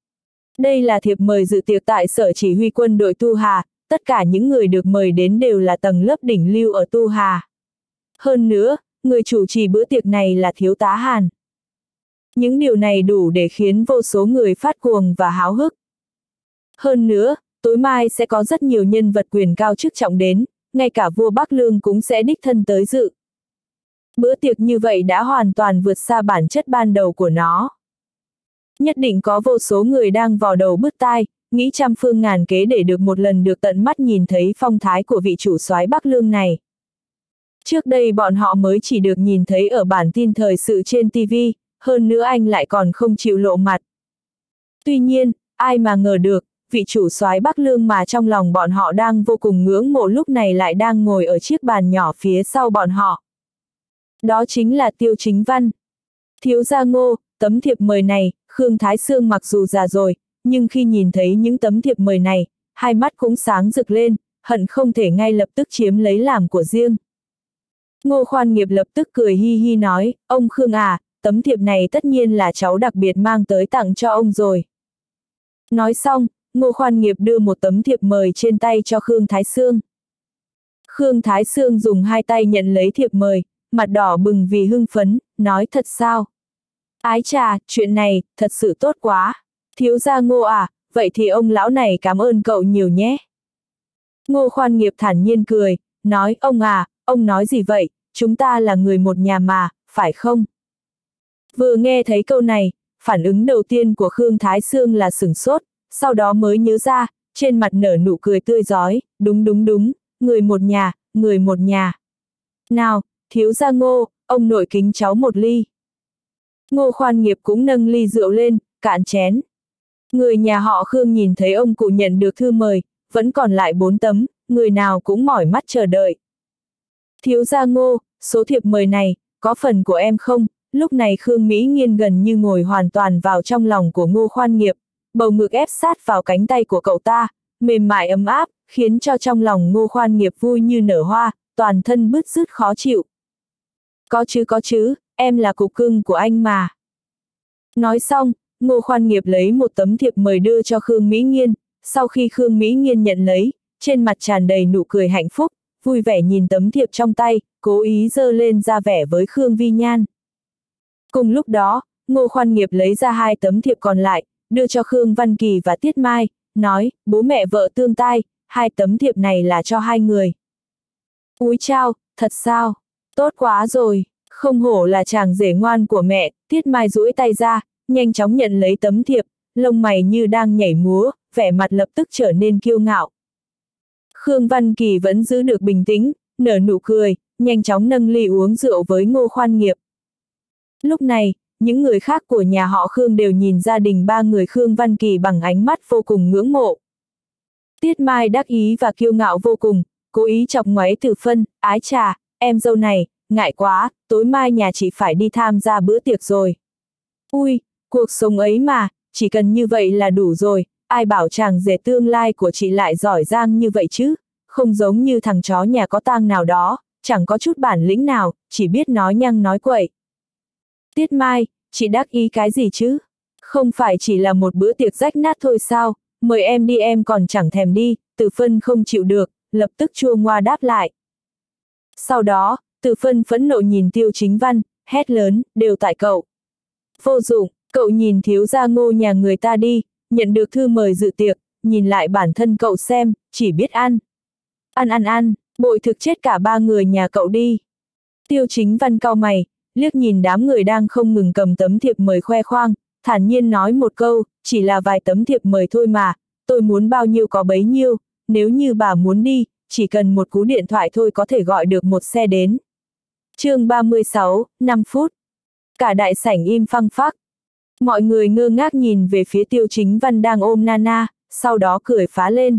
Đây là thiệp mời dự tiệc tại sở chỉ huy quân đội Tu Hà, tất cả những người được mời đến đều là tầng lớp đỉnh lưu ở Tu Hà. Hơn nữa, người chủ trì bữa tiệc này là thiếu tá Hàn. Những điều này đủ để khiến vô số người phát cuồng và háo hức. Hơn nữa, tối mai sẽ có rất nhiều nhân vật quyền cao chức trọng đến, ngay cả vua Bắc Lương cũng sẽ đích thân tới dự. Bữa tiệc như vậy đã hoàn toàn vượt xa bản chất ban đầu của nó. Nhất định có vô số người đang vò đầu bứt tai, nghĩ trăm phương ngàn kế để được một lần được tận mắt nhìn thấy phong thái của vị chủ soái Bắc Lương này. Trước đây bọn họ mới chỉ được nhìn thấy ở bản tin thời sự trên TV, hơn nữa anh lại còn không chịu lộ mặt. Tuy nhiên, ai mà ngờ được, vị chủ soái Bắc Lương mà trong lòng bọn họ đang vô cùng ngưỡng mộ lúc này lại đang ngồi ở chiếc bàn nhỏ phía sau bọn họ. Đó chính là Tiêu Chính Văn. Thiếu gia Ngô, tấm thiệp mời này, Khương Thái Sương mặc dù già rồi, nhưng khi nhìn thấy những tấm thiệp mời này, hai mắt cũng sáng rực lên, hận không thể ngay lập tức chiếm lấy làm của riêng. Ngô Khoan Nghiệp lập tức cười hi hi nói, ông Khương à, tấm thiệp này tất nhiên là cháu đặc biệt mang tới tặng cho ông rồi. Nói xong, Ngô Khoan Nghiệp đưa một tấm thiệp mời trên tay cho Khương Thái Sương. Khương Thái Sương dùng 2 tay nhận lấy thiệp mời, mặt đỏ bừng vì hưng phấn, nói thật sao? Ái chà, chuyện này, thật sự tốt quá. Thiếu gia Ngô à, vậy thì ông lão này cảm ơn cậu nhiều nhé. Ngô Khoan Nghiệp thản nhiên cười, nói, ông à, ông nói gì vậy, chúng ta là người một nhà mà, phải không? Vừa nghe thấy câu này, phản ứng đầu tiên của Khương Thái Sương là sửng sốt, sau đó mới nhớ ra, trên mặt nở nụ cười tươi rói, đúng đúng đúng, người một nhà, người một nhà. Nào, thiếu gia Ngô, ông nội kính cháu một ly. Ngô Khoan Nghiệp cũng nâng ly rượu lên, cạn chén. Người nhà họ Khương nhìn thấy ông cụ nhận được thư mời, vẫn còn lại 4 tấm, người nào cũng mỏi mắt chờ đợi. Thiếu gia Ngô, số thiệp mời này, có phần của em không? Lúc này Khương Mỹ Nghiên gần như ngồi hoàn toàn vào trong lòng của Ngô Khoan Nghiệp, bầu ngực ép sát vào cánh tay của cậu ta, mềm mại ấm áp, khiến cho trong lòng Ngô Khoan Nghiệp vui như nở hoa, toàn thân bứt rứt khó chịu. Có chứ, em là cục cưng của anh mà. Nói xong, Ngô Khoan Nghiệp lấy một tấm thiệp mời đưa cho Khương Mỹ Nghiên, sau khi Khương Mỹ Nghiên nhận lấy, trên mặt tràn đầy nụ cười hạnh phúc, vui vẻ nhìn tấm thiệp trong tay, cố ý giơ lên ra vẻ với Khương Vi Nhan. Cùng lúc đó, Ngô Khoan Nghiệp lấy ra 2 tấm thiệp còn lại, đưa cho Khương Văn Kỳ và Tiết Mai, nói, bố mẹ vợ tương tai, 2 tấm thiệp này là cho 2 người. Úi chao, thật sao? Tốt quá rồi, không hổ là chàng rể ngoan của mẹ. Tiết Mai duỗi tay ra, nhanh chóng nhận lấy tấm thiệp, lông mày như đang nhảy múa, vẻ mặt lập tức trở nên kiêu ngạo. Khương Văn Kỳ vẫn giữ được bình tĩnh, nở nụ cười, nhanh chóng nâng ly uống rượu với Ngô Khoan Nghiệp. Lúc này, những người khác của nhà họ Khương đều nhìn gia đình 3 người Khương Văn Kỳ bằng ánh mắt vô cùng ngưỡng mộ. Tiết Mai đắc ý và kiêu ngạo vô cùng, cố ý chọc ngoáy Từ Phân, ái chà, em dâu này, ngại quá, tối mai nhà chị phải đi tham gia bữa tiệc rồi. Ui, cuộc sống ấy mà, chỉ cần như vậy là đủ rồi, ai bảo chàng rể tương lai của chị lại giỏi giang như vậy chứ, không giống như thằng chó nhà có tang nào đó, chẳng có chút bản lĩnh nào, chỉ biết nói nhăng nói quậy. Tiết Mai, chị đắc ý cái gì chứ? Không phải chỉ là một bữa tiệc rách nát thôi sao, mời em đi em còn chẳng thèm đi. Từ Phân không chịu được, lập tức chua ngoa đáp lại. Sau đó, Từ Phân phẫn nộ nhìn Tiêu Chính Văn, hét lớn, đều tại cậu. Vô dụng, cậu nhìn thiếu gia Ngô nhà người ta đi, nhận được thư mời dự tiệc, nhìn lại bản thân cậu xem, chỉ biết ăn. Ăn, bội thực chết cả 3 người nhà cậu đi. Tiêu Chính Văn cau mày, liếc nhìn đám người đang không ngừng cầm tấm thiệp mời khoe khoang, thản nhiên nói một câu, chỉ là vài tấm thiệp mời thôi mà, tôi muốn bao nhiêu có bấy nhiêu, nếu như bà muốn đi, chỉ cần một cú điện thoại thôi có thể gọi được một xe đến. Chương 36, 5 phút. Cả đại sảnh im phăng phắc. Mọi người ngơ ngác nhìn về phía Tiêu Chính Văn đang ôm Nana, sau đó cười phá lên.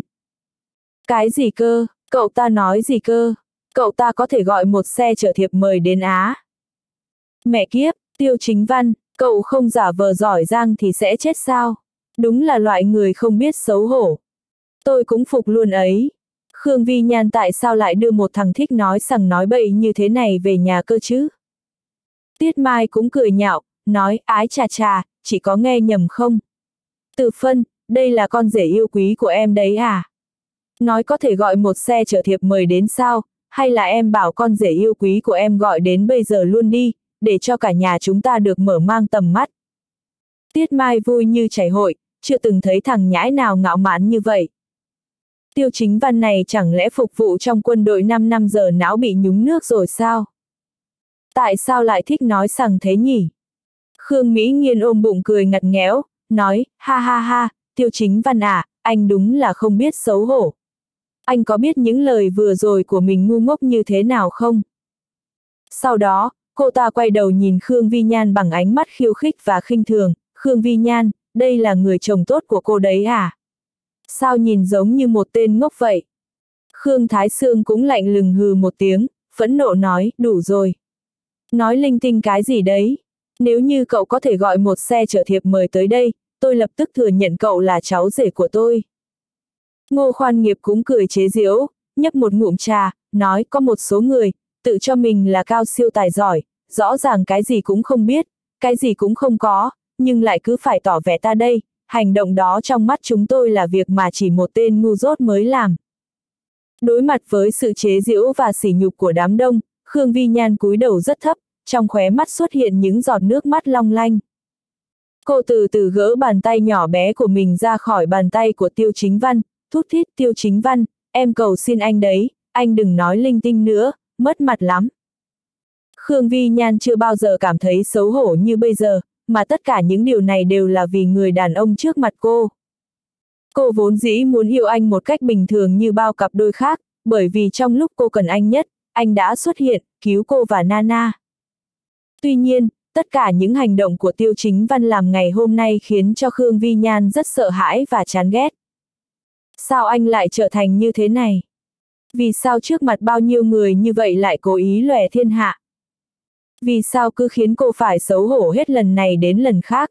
Cái gì cơ, cậu ta nói gì cơ, cậu ta có thể gọi một xe chở thiệp mời đến Á. Mẹ kiếp, Tiêu Chính Văn, cậu không giả vờ giỏi giang thì sẽ chết sao? Đúng là loại người không biết xấu hổ. Tôi cũng phục luôn ấy. Khương Vi Nhan tại sao lại đưa một thằng thích nói sằng nói bậy như thế này về nhà cơ chứ? Tiết Mai cũng cười nhạo, nói, ái chà chà, chị có nghe nhầm không? Từ Phân, đây là con rể yêu quý của em đấy à? Nói có thể gọi một xe chở thiệp mời đến sao, hay là em bảo con rể yêu quý của em gọi đến bây giờ luôn đi, để cho cả nhà chúng ta được mở mang tầm mắt. Tiết Mai vui như chảy hội, chưa từng thấy thằng nhãi nào ngạo mạn như vậy. Tiêu Chính Văn này chẳng lẽ phục vụ trong quân đội 5 năm giờ não bị nhúng nước rồi sao? Tại sao lại thích nói sằng thế nhỉ? Khương Mỹ Nghiên ôm bụng cười ngặt nghẽo, nói, ha ha ha, Tiêu Chính Văn à, anh đúng là không biết xấu hổ. Anh có biết những lời vừa rồi của mình ngu ngốc như thế nào không? Sau đó, cô ta quay đầu nhìn Khương Vi Nhan bằng ánh mắt khiêu khích và khinh thường, Khương Vi Nhan, đây là người chồng tốt của cô đấy à? Sao nhìn giống như một tên ngốc vậy? Khương Thái Sương cũng lạnh lùng hừ một tiếng, phẫn nộ nói, đủ rồi. Nói linh tinh cái gì đấy? Nếu như cậu có thể gọi một xe chở thiệp mời tới đây, tôi lập tức thừa nhận cậu là cháu rể của tôi. Ngô Khoan Nghiệp cũng cười chế giễu, nhấp một ngụm trà, nói có một số người, tự cho mình là cao siêu tài giỏi, rõ ràng cái gì cũng không biết, cái gì cũng không có, nhưng lại cứ phải tỏ vẻ ta đây, hành động đó trong mắt chúng tôi là việc mà chỉ một tên ngu dốt mới làm. Đối mặt với sự chế giễu và sỉ nhục của đám đông, Khương Vi Nhan cúi đầu rất thấp, trong khóe mắt xuất hiện những giọt nước mắt long lanh. Cô từ từ gỡ bàn tay nhỏ bé của mình ra khỏi bàn tay của Tiêu Chính Văn, thút thít, Tiêu Chính Văn, em cầu xin anh đấy, anh đừng nói linh tinh nữa, mất mặt lắm. Khương Vi Nhan chưa bao giờ cảm thấy xấu hổ như bây giờ, mà tất cả những điều này đều là vì người đàn ông trước mặt cô. Cô vốn dĩ muốn yêu anh một cách bình thường như bao cặp đôi khác, bởi vì trong lúc cô cần anh nhất, anh đã xuất hiện, cứu cô và Nana. Tuy nhiên, tất cả những hành động của Tiêu Chính Văn làm ngày hôm nay khiến cho Khương Vi Nhan rất sợ hãi và chán ghét. Sao anh lại trở thành như thế này? Vì sao trước mặt bao nhiêu người như vậy lại cố ý lòe thiên hạ? Vì sao cứ khiến cô phải xấu hổ hết lần này đến lần khác?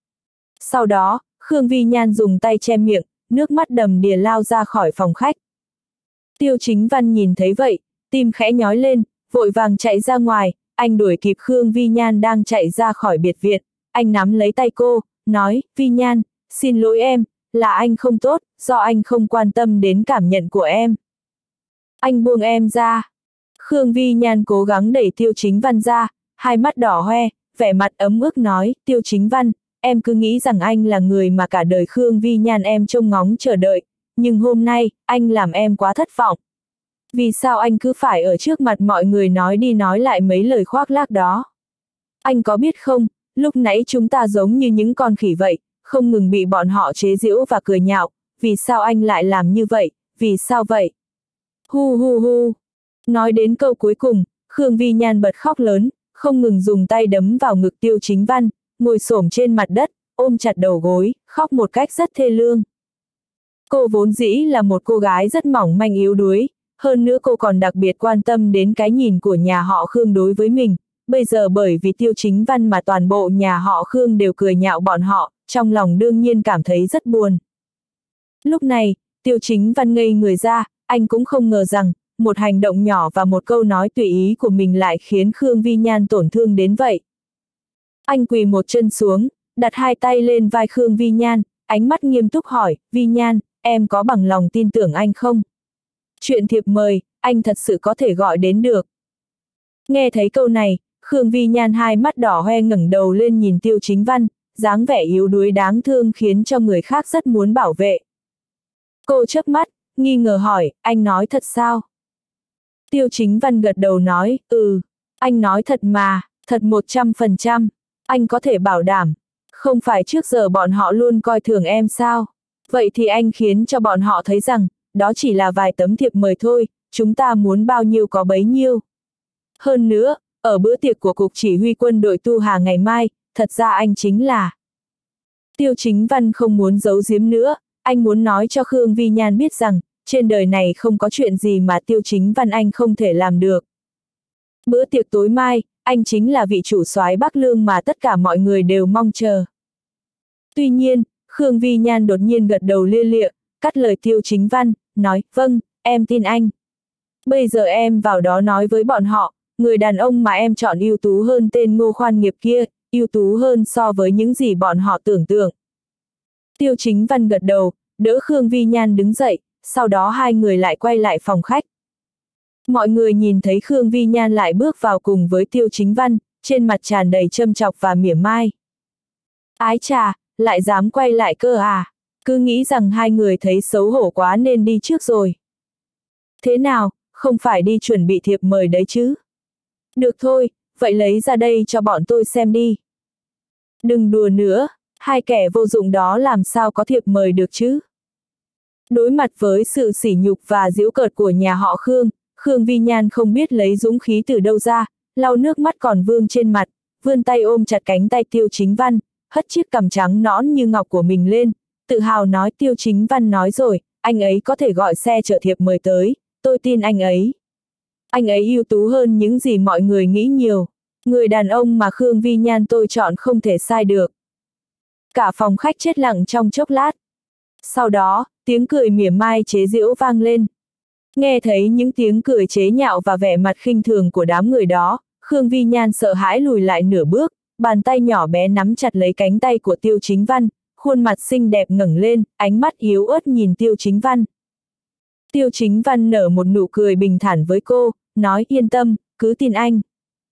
Sau đó, Khương Vi Nhan dùng tay che miệng, nước mắt đầm đìa lao ra khỏi phòng khách. Tiêu Chính Văn nhìn thấy vậy, tim khẽ nhói lên, vội vàng chạy ra ngoài, anh đuổi kịp Khương Vi Nhan đang chạy ra khỏi biệt viện, anh nắm lấy tay cô, nói, Vi Nhan, xin lỗi em, là anh không tốt, do anh không quan tâm đến cảm nhận của em. Anh buông em ra. Khương Vi Nhan cố gắng đẩy Tiêu Chính Văn ra, hai mắt đỏ hoe, vẻ mặt ấm ức nói, Tiêu Chính Văn, em cứ nghĩ rằng anh là người mà cả đời Khương Vi Nhan em trông ngóng chờ đợi, nhưng hôm nay, anh làm em quá thất vọng. Vì sao anh cứ phải ở trước mặt mọi người nói đi nói lại mấy lời khoác lác đó? Anh có biết không, lúc nãy chúng ta giống như những con khỉ vậy, không ngừng bị bọn họ chế giễu và cười nhạo, vì sao anh lại làm như vậy, vì sao vậy? Hu hu hu. Nói đến câu cuối cùng, Khương Vi Nhan bật khóc lớn, không ngừng dùng tay đấm vào ngực Tiêu Chính Văn, ngồi xổm trên mặt đất, ôm chặt đầu gối, khóc một cách rất thê lương. Cô vốn dĩ là một cô gái rất mỏng manh yếu đuối, hơn nữa cô còn đặc biệt quan tâm đến cái nhìn của nhà họ Khương đối với mình, bây giờ bởi vì Tiêu Chính Văn mà toàn bộ nhà họ Khương đều cười nhạo bọn họ, trong lòng đương nhiên cảm thấy rất buồn. Lúc này, Tiêu Chính Văn ngây người ra, anh cũng không ngờ rằng, một hành động nhỏ và một câu nói tùy ý của mình lại khiến Khương Vi Nhan tổn thương đến vậy. Anh quỳ một chân xuống, đặt hai tay lên vai Khương Vi Nhan, ánh mắt nghiêm túc hỏi, Vi Nhan, em có bằng lòng tin tưởng anh không? Chuyện thiệp mời, anh thật sự có thể gọi đến được. Nghe thấy câu này, Khương Vi Nhan hai mắt đỏ hoe ngẩng đầu lên nhìn Tiêu Chính Văn, dáng vẻ yếu đuối đáng thương khiến cho người khác rất muốn bảo vệ. Cô chớp mắt, nghi ngờ hỏi, anh nói thật sao? Tiêu Chính Văn gật đầu nói, anh nói thật mà, thật 100%, anh có thể bảo đảm. Không phải trước giờ bọn họ luôn coi thường em sao? Vậy thì anh khiến cho bọn họ thấy rằng, đó chỉ là vài tấm thiệp mời thôi, chúng ta muốn bao nhiêu có bấy nhiêu. Hơn nữa, ở bữa tiệc của Cục Chỉ huy Quân đội Tu Hà ngày mai, thật ra anh chính là... Tiêu Chính Văn không muốn giấu giếm nữa, anh muốn nói cho Khương Vi Nhan biết rằng, trên đời này không có chuyện gì mà Tiêu Chính Văn anh không thể làm được. Bữa tiệc tối mai, anh chính là vị chủ soái Bắc Lương mà tất cả mọi người đều mong chờ. Tuy nhiên, Khương Vi Nhan đột nhiên gật đầu lia lịa, cắt lời Tiêu Chính Văn, nói, vâng, em tin anh. Bây giờ em vào đó nói với bọn họ, người đàn ông mà em chọn ưu tú hơn tên Ngô Khoan Nghiệp kia, ưu tú hơn so với những gì bọn họ tưởng tượng. Tiêu Chính Văn gật đầu, đỡ Khương Vi Nhan đứng dậy, sau đó hai người lại quay lại phòng khách. Mọi người nhìn thấy Khương Vi Nhan lại bước vào cùng với Tiêu Chính Văn, trên mặt tràn đầy châm chọc và mỉa mai. Ái chà, lại dám quay lại cơ à? Cứ nghĩ rằng hai người thấy xấu hổ quá nên đi trước rồi. Thế nào, không phải đi chuẩn bị thiệp mời đấy chứ? Được thôi, vậy lấy ra đây cho bọn tôi xem đi. Đừng đùa nữa, hai kẻ vô dụng đó làm sao có thiệp mời được chứ? Đối mặt với sự sỉ nhục và giễu cợt của nhà họ Khương, Khương Vi Nhan không biết lấy dũng khí từ đâu ra, lau nước mắt còn vương trên mặt, vươn tay ôm chặt cánh tay Tiêu Chính Văn, hất chiếc cằm trắng nõn như ngọc của mình lên, tự hào nói Tiêu Chính Văn nói rồi, anh ấy có thể gọi xe chở thiệp mời tới, tôi tin anh ấy. Anh ấy ưu tú hơn những gì mọi người nghĩ nhiều. Người đàn ông mà Khương Vi Nhan tôi chọn không thể sai được. Cả phòng khách chết lặng trong chốc lát. Sau đó, tiếng cười mỉa mai chế giễu vang lên. Nghe thấy những tiếng cười chế nhạo và vẻ mặt khinh thường của đám người đó, Khương Vi Nhan sợ hãi lùi lại nửa bước, bàn tay nhỏ bé nắm chặt lấy cánh tay của Tiêu Chính Văn, khuôn mặt xinh đẹp ngẩng lên, ánh mắt yếu ớt nhìn Tiêu Chính Văn. Tiêu Chính Văn nở một nụ cười bình thản với cô, nói yên tâm, cứ tin anh.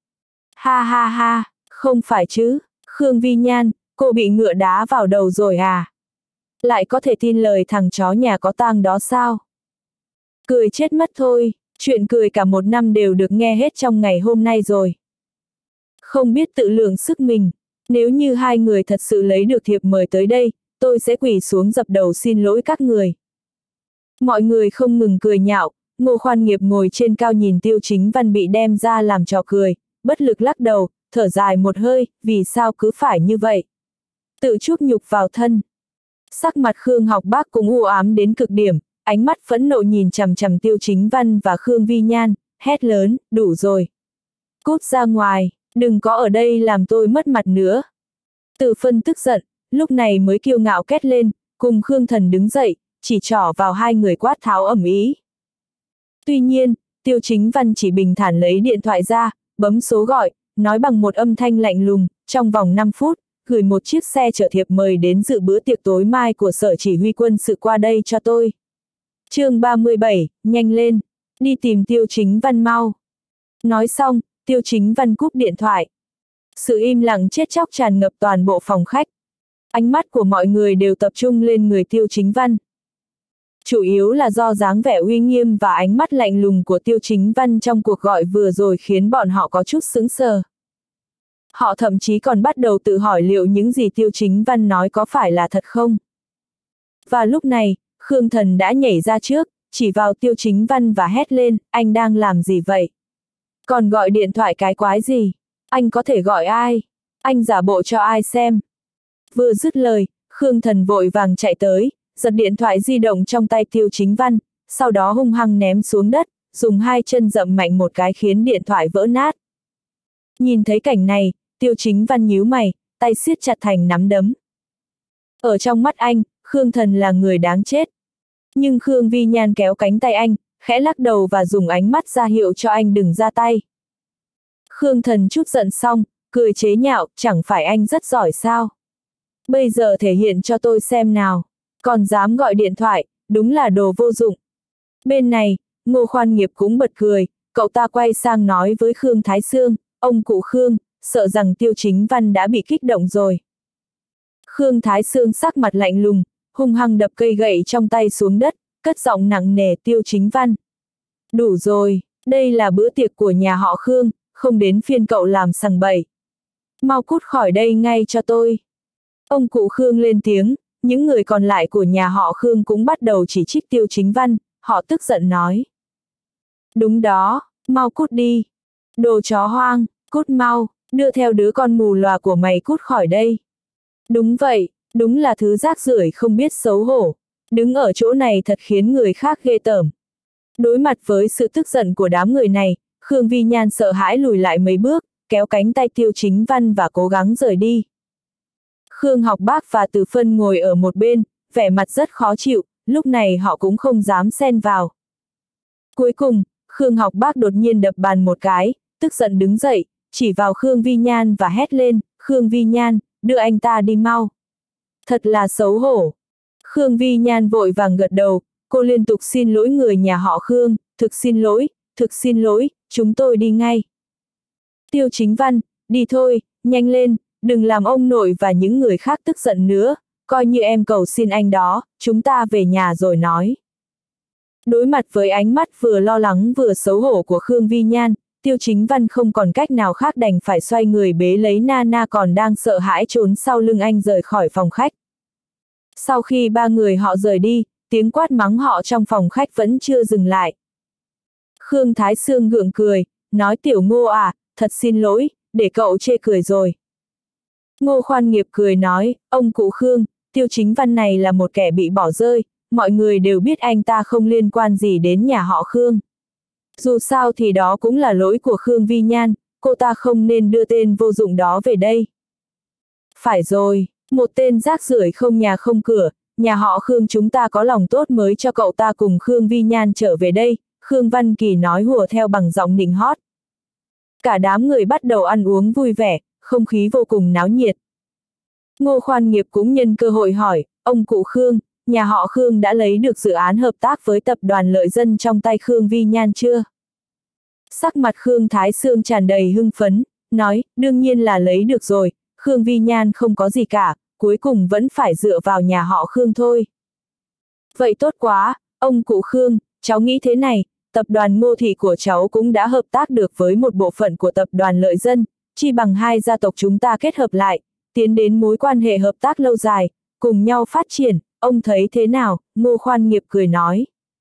Ha ha ha, không phải chứ, Khương Vi Nhan, cô bị ngựa đá vào đầu rồi à? Lại có thể tin lời thằng chó nhà có tang đó sao? Cười chết mất thôi, chuyện cười cả một năm đều được nghe hết trong ngày hôm nay rồi. Không biết tự lượng sức mình, nếu như hai người thật sự lấy được thiệp mời tới đây, tôi sẽ quỳ xuống dập đầu xin lỗi các người. Mọi người không ngừng cười nhạo, Ngô Khoan Nghiệp ngồi trên cao nhìn Tiêu Chính Văn bị đem ra làm trò cười, bất lực lắc đầu, thở dài một hơi, vì sao cứ phải như vậy? Tự chuốc nhục vào thân. Sắc mặt Khương Học Bác cũng u ám đến cực điểm, ánh mắt phẫn nộ nhìn chằm chằm Tiêu Chính Văn và Khương Vi Nhan, hét lớn, đủ rồi. Cút ra ngoài, đừng có ở đây làm tôi mất mặt nữa. Từ Phân tức giận, lúc này mới kiêu ngạo két lên, cùng Khương Thần đứng dậy, chỉ trỏ vào hai người quát tháo ầm ĩ. Tuy nhiên, Tiêu Chính Văn chỉ bình thản lấy điện thoại ra, bấm số gọi, nói bằng một âm thanh lạnh lùng, trong vòng 5 phút, gửi một chiếc xe chở thiệp mời đến dự bữa tiệc tối mai của Sở Chỉ huy Quân sự qua đây cho tôi. Chương 37, nhanh lên. Đi tìm Tiêu Chính Văn mau. Nói xong, Tiêu Chính Văn cúp điện thoại. Sự im lặng chết chóc tràn ngập toàn bộ phòng khách. Ánh mắt của mọi người đều tập trung lên người Tiêu Chính Văn. Chủ yếu là do dáng vẻ uy nghiêm và ánh mắt lạnh lùng của Tiêu Chính Văn trong cuộc gọi vừa rồi khiến bọn họ có chút sững sờ. Họ thậm chí còn bắt đầu tự hỏi liệu những gì Tiêu Chính Văn nói có phải là thật không. Và lúc này, Khương Thần đã nhảy ra trước, chỉ vào Tiêu Chính Văn và hét lên, anh đang làm gì vậy? Còn gọi điện thoại cái quái gì? Anh có thể gọi ai? Anh giả bộ cho ai xem? Vừa dứt lời, Khương Thần vội vàng chạy tới, giật điện thoại di động trong tay Tiêu Chính Văn, sau đó hung hăng ném xuống đất, dùng hai chân dậm mạnh một cái khiến điện thoại vỡ nát. Nhìn thấy cảnh này, Tiêu Chính Văn nhíu mày, tay siết chặt thành nắm đấm. Ở trong mắt anh, Khương Thần là người đáng chết. Nhưng Khương Vi Nhan kéo cánh tay anh, khẽ lắc đầu và dùng ánh mắt ra hiệu cho anh đừng ra tay. Khương Thần chút giận xong, cười chế nhạo, chẳng phải anh rất giỏi sao? Bây giờ thể hiện cho tôi xem nào. Còn dám gọi điện thoại, đúng là đồ vô dụng. Bên này, Ngô Khoan Nghiệp cũng bật cười, cậu ta quay sang nói với Khương Thái Sương, ông cụ Khương, sợ rằng Tiêu Chính Văn đã bị kích động rồi. Khương Thái Sương sắc mặt lạnh lùng, hung hăng đập cây gậy trong tay xuống đất, cất giọng nặng nề, Tiêu Chính Văn. Đủ rồi, đây là bữa tiệc của nhà họ Khương, không đến phiên cậu làm sằng bậy. Mau cút khỏi đây ngay cho tôi. Ông cụ Khương lên tiếng, những người còn lại của nhà họ Khương cũng bắt đầu chỉ trích Tiêu Chính Văn, họ tức giận nói. Đúng đó, mau cút đi. Đồ chó hoang, cút mau, đưa theo đứa con mù lòa của mày cút khỏi đây. Đúng vậy, đúng là thứ rác rưởi không biết xấu hổ. Đứng ở chỗ này thật khiến người khác ghê tởm. Đối mặt với sự tức giận của đám người này, Khương Vi Nhan sợ hãi lùi lại mấy bước, kéo cánh tay Tiêu Chính Văn và cố gắng rời đi. Khương Học Bác và Từ Phân ngồi ở một bên, vẻ mặt rất khó chịu, lúc này họ cũng không dám xen vào. Cuối cùng, Khương Học Bác đột nhiên đập bàn một cái, tức giận đứng dậy, chỉ vào Khương Vi Nhan và hét lên, Khương Vi Nhan, đưa anh ta đi mau. Thật là xấu hổ. Khương Vi Nhan vội vàng gật đầu, cô liên tục xin lỗi người nhà họ Khương, thực xin lỗi, chúng tôi đi ngay. Tiêu Chính Văn, đi thôi, nhanh lên, đừng làm ông nội và những người khác tức giận nữa, coi như em cầu xin anh đó, chúng ta về nhà rồi nói. Đối mặt với ánh mắt vừa lo lắng vừa xấu hổ của Khương Vi Nhan, Tiêu Chính Văn không còn cách nào khác đành phải xoay người bế lấy Nana còn đang sợ hãi trốn sau lưng anh rời khỏi phòng khách. Sau khi ba người họ rời đi, tiếng quát mắng họ trong phòng khách vẫn chưa dừng lại. Khương Thái Sương gượng cười, nói Tiểu Ngô à, thật xin lỗi, để cậu chê cười rồi. Ngô Khoan Nghiệp cười nói, ông cụ Khương, Tiêu Chính Văn này là một kẻ bị bỏ rơi, mọi người đều biết anh ta không liên quan gì đến nhà họ Khương. Dù sao thì đó cũng là lỗi của Khương Vi Nhan, cô ta không nên đưa tên vô dụng đó về đây. Phải rồi, một tên rác rưởi không nhà không cửa, nhà họ Khương chúng ta có lòng tốt mới cho cậu ta cùng Khương Vi Nhan trở về đây, Khương Văn Kỳ nói hùa theo bằng giọng nịnh hót. Cả đám người bắt đầu ăn uống vui vẻ, không khí vô cùng náo nhiệt. Ngô Khoan Nghiệp cũng nhân cơ hội hỏi, ông cụ Khương, nhà họ Khương đã lấy được dự án hợp tác với tập đoàn Lợi Dân trong tay Khương Vi Nhan chưa? Sắc mặt Khương Thái Sương tràn đầy hưng phấn, nói, đương nhiên là lấy được rồi, Khương Vi Nhan không có gì cả, cuối cùng vẫn phải dựa vào nhà họ Khương thôi. Vậy tốt quá, ông cụ Khương, cháu nghĩ thế này, tập đoàn Ngô Thị của cháu cũng đã hợp tác được với một bộ phận của tập đoàn Lợi Dân, chi bằng hai gia tộc chúng ta kết hợp lại, tiến đến mối quan hệ hợp tác lâu dài, cùng nhau phát triển, ông thấy thế nào? Ngô Khoan Nghiệp cười nói.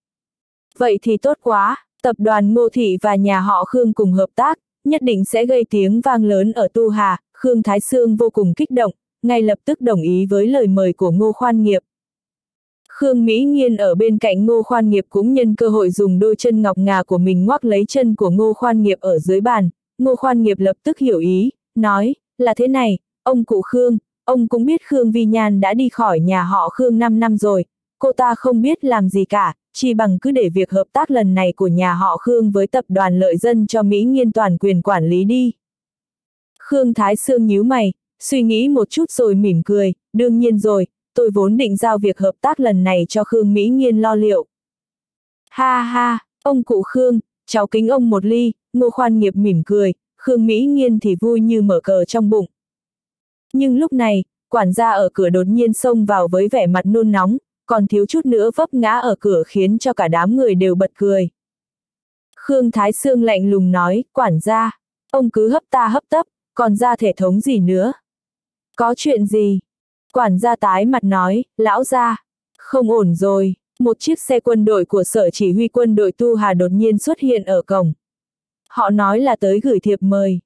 Vậy thì tốt quá, tập đoàn Ngô Thị và nhà họ Khương cùng hợp tác, nhất định sẽ gây tiếng vang lớn ở Tu Hà. Khương Thái Sương vô cùng kích động, ngay lập tức đồng ý với lời mời của Ngô Khoan Nghiệp. Khương Mỹ Nghiên ở bên cạnh Ngô Khoan Nghiệp cũng nhân cơ hội dùng đôi chân ngọc ngà của mình ngoắc lấy chân của Ngô Khoan Nghiệp ở dưới bàn. Ngô Khoan Nghiệp lập tức hiểu ý, nói, là thế này, ông cụ Khương, ông cũng biết Khương Vi Nhan đã đi khỏi nhà họ Khương 5 năm rồi, cô ta không biết làm gì cả, chi bằng cứ để việc hợp tác lần này của nhà họ Khương với tập đoàn Lợi Dân cho Mỹ Nghiên toàn quyền quản lý đi. Khương Thái Sương nhíu mày, suy nghĩ một chút rồi mỉm cười, đương nhiên rồi, tôi vốn định giao việc hợp tác lần này cho Khương Mỹ Nghiên lo liệu. Ha ha, Ông cụ Khương, cháu kính ông một ly, Ngô Khoan Nghiệp mỉm cười, Khương Mỹ Nghiên thì vui như mở cờ trong bụng. Nhưng lúc này, quản gia ở cửa đột nhiên xông vào với vẻ mặt nôn nóng, còn thiếu chút nữa vấp ngã ở cửa khiến cho cả đám người đều bật cười. Khương Thái Sương lạnh lùng nói, quản gia, ông cứ hấp ta hấp tấp, còn ra thể thống gì nữa? Có chuyện gì? Quản gia tái mặt nói, lão gia, không ổn rồi, một chiếc xe quân đội của sở chỉ huy quân đội Tu Hà đột nhiên xuất hiện ở cổng. Họ nói là tới gửi thiệp mời.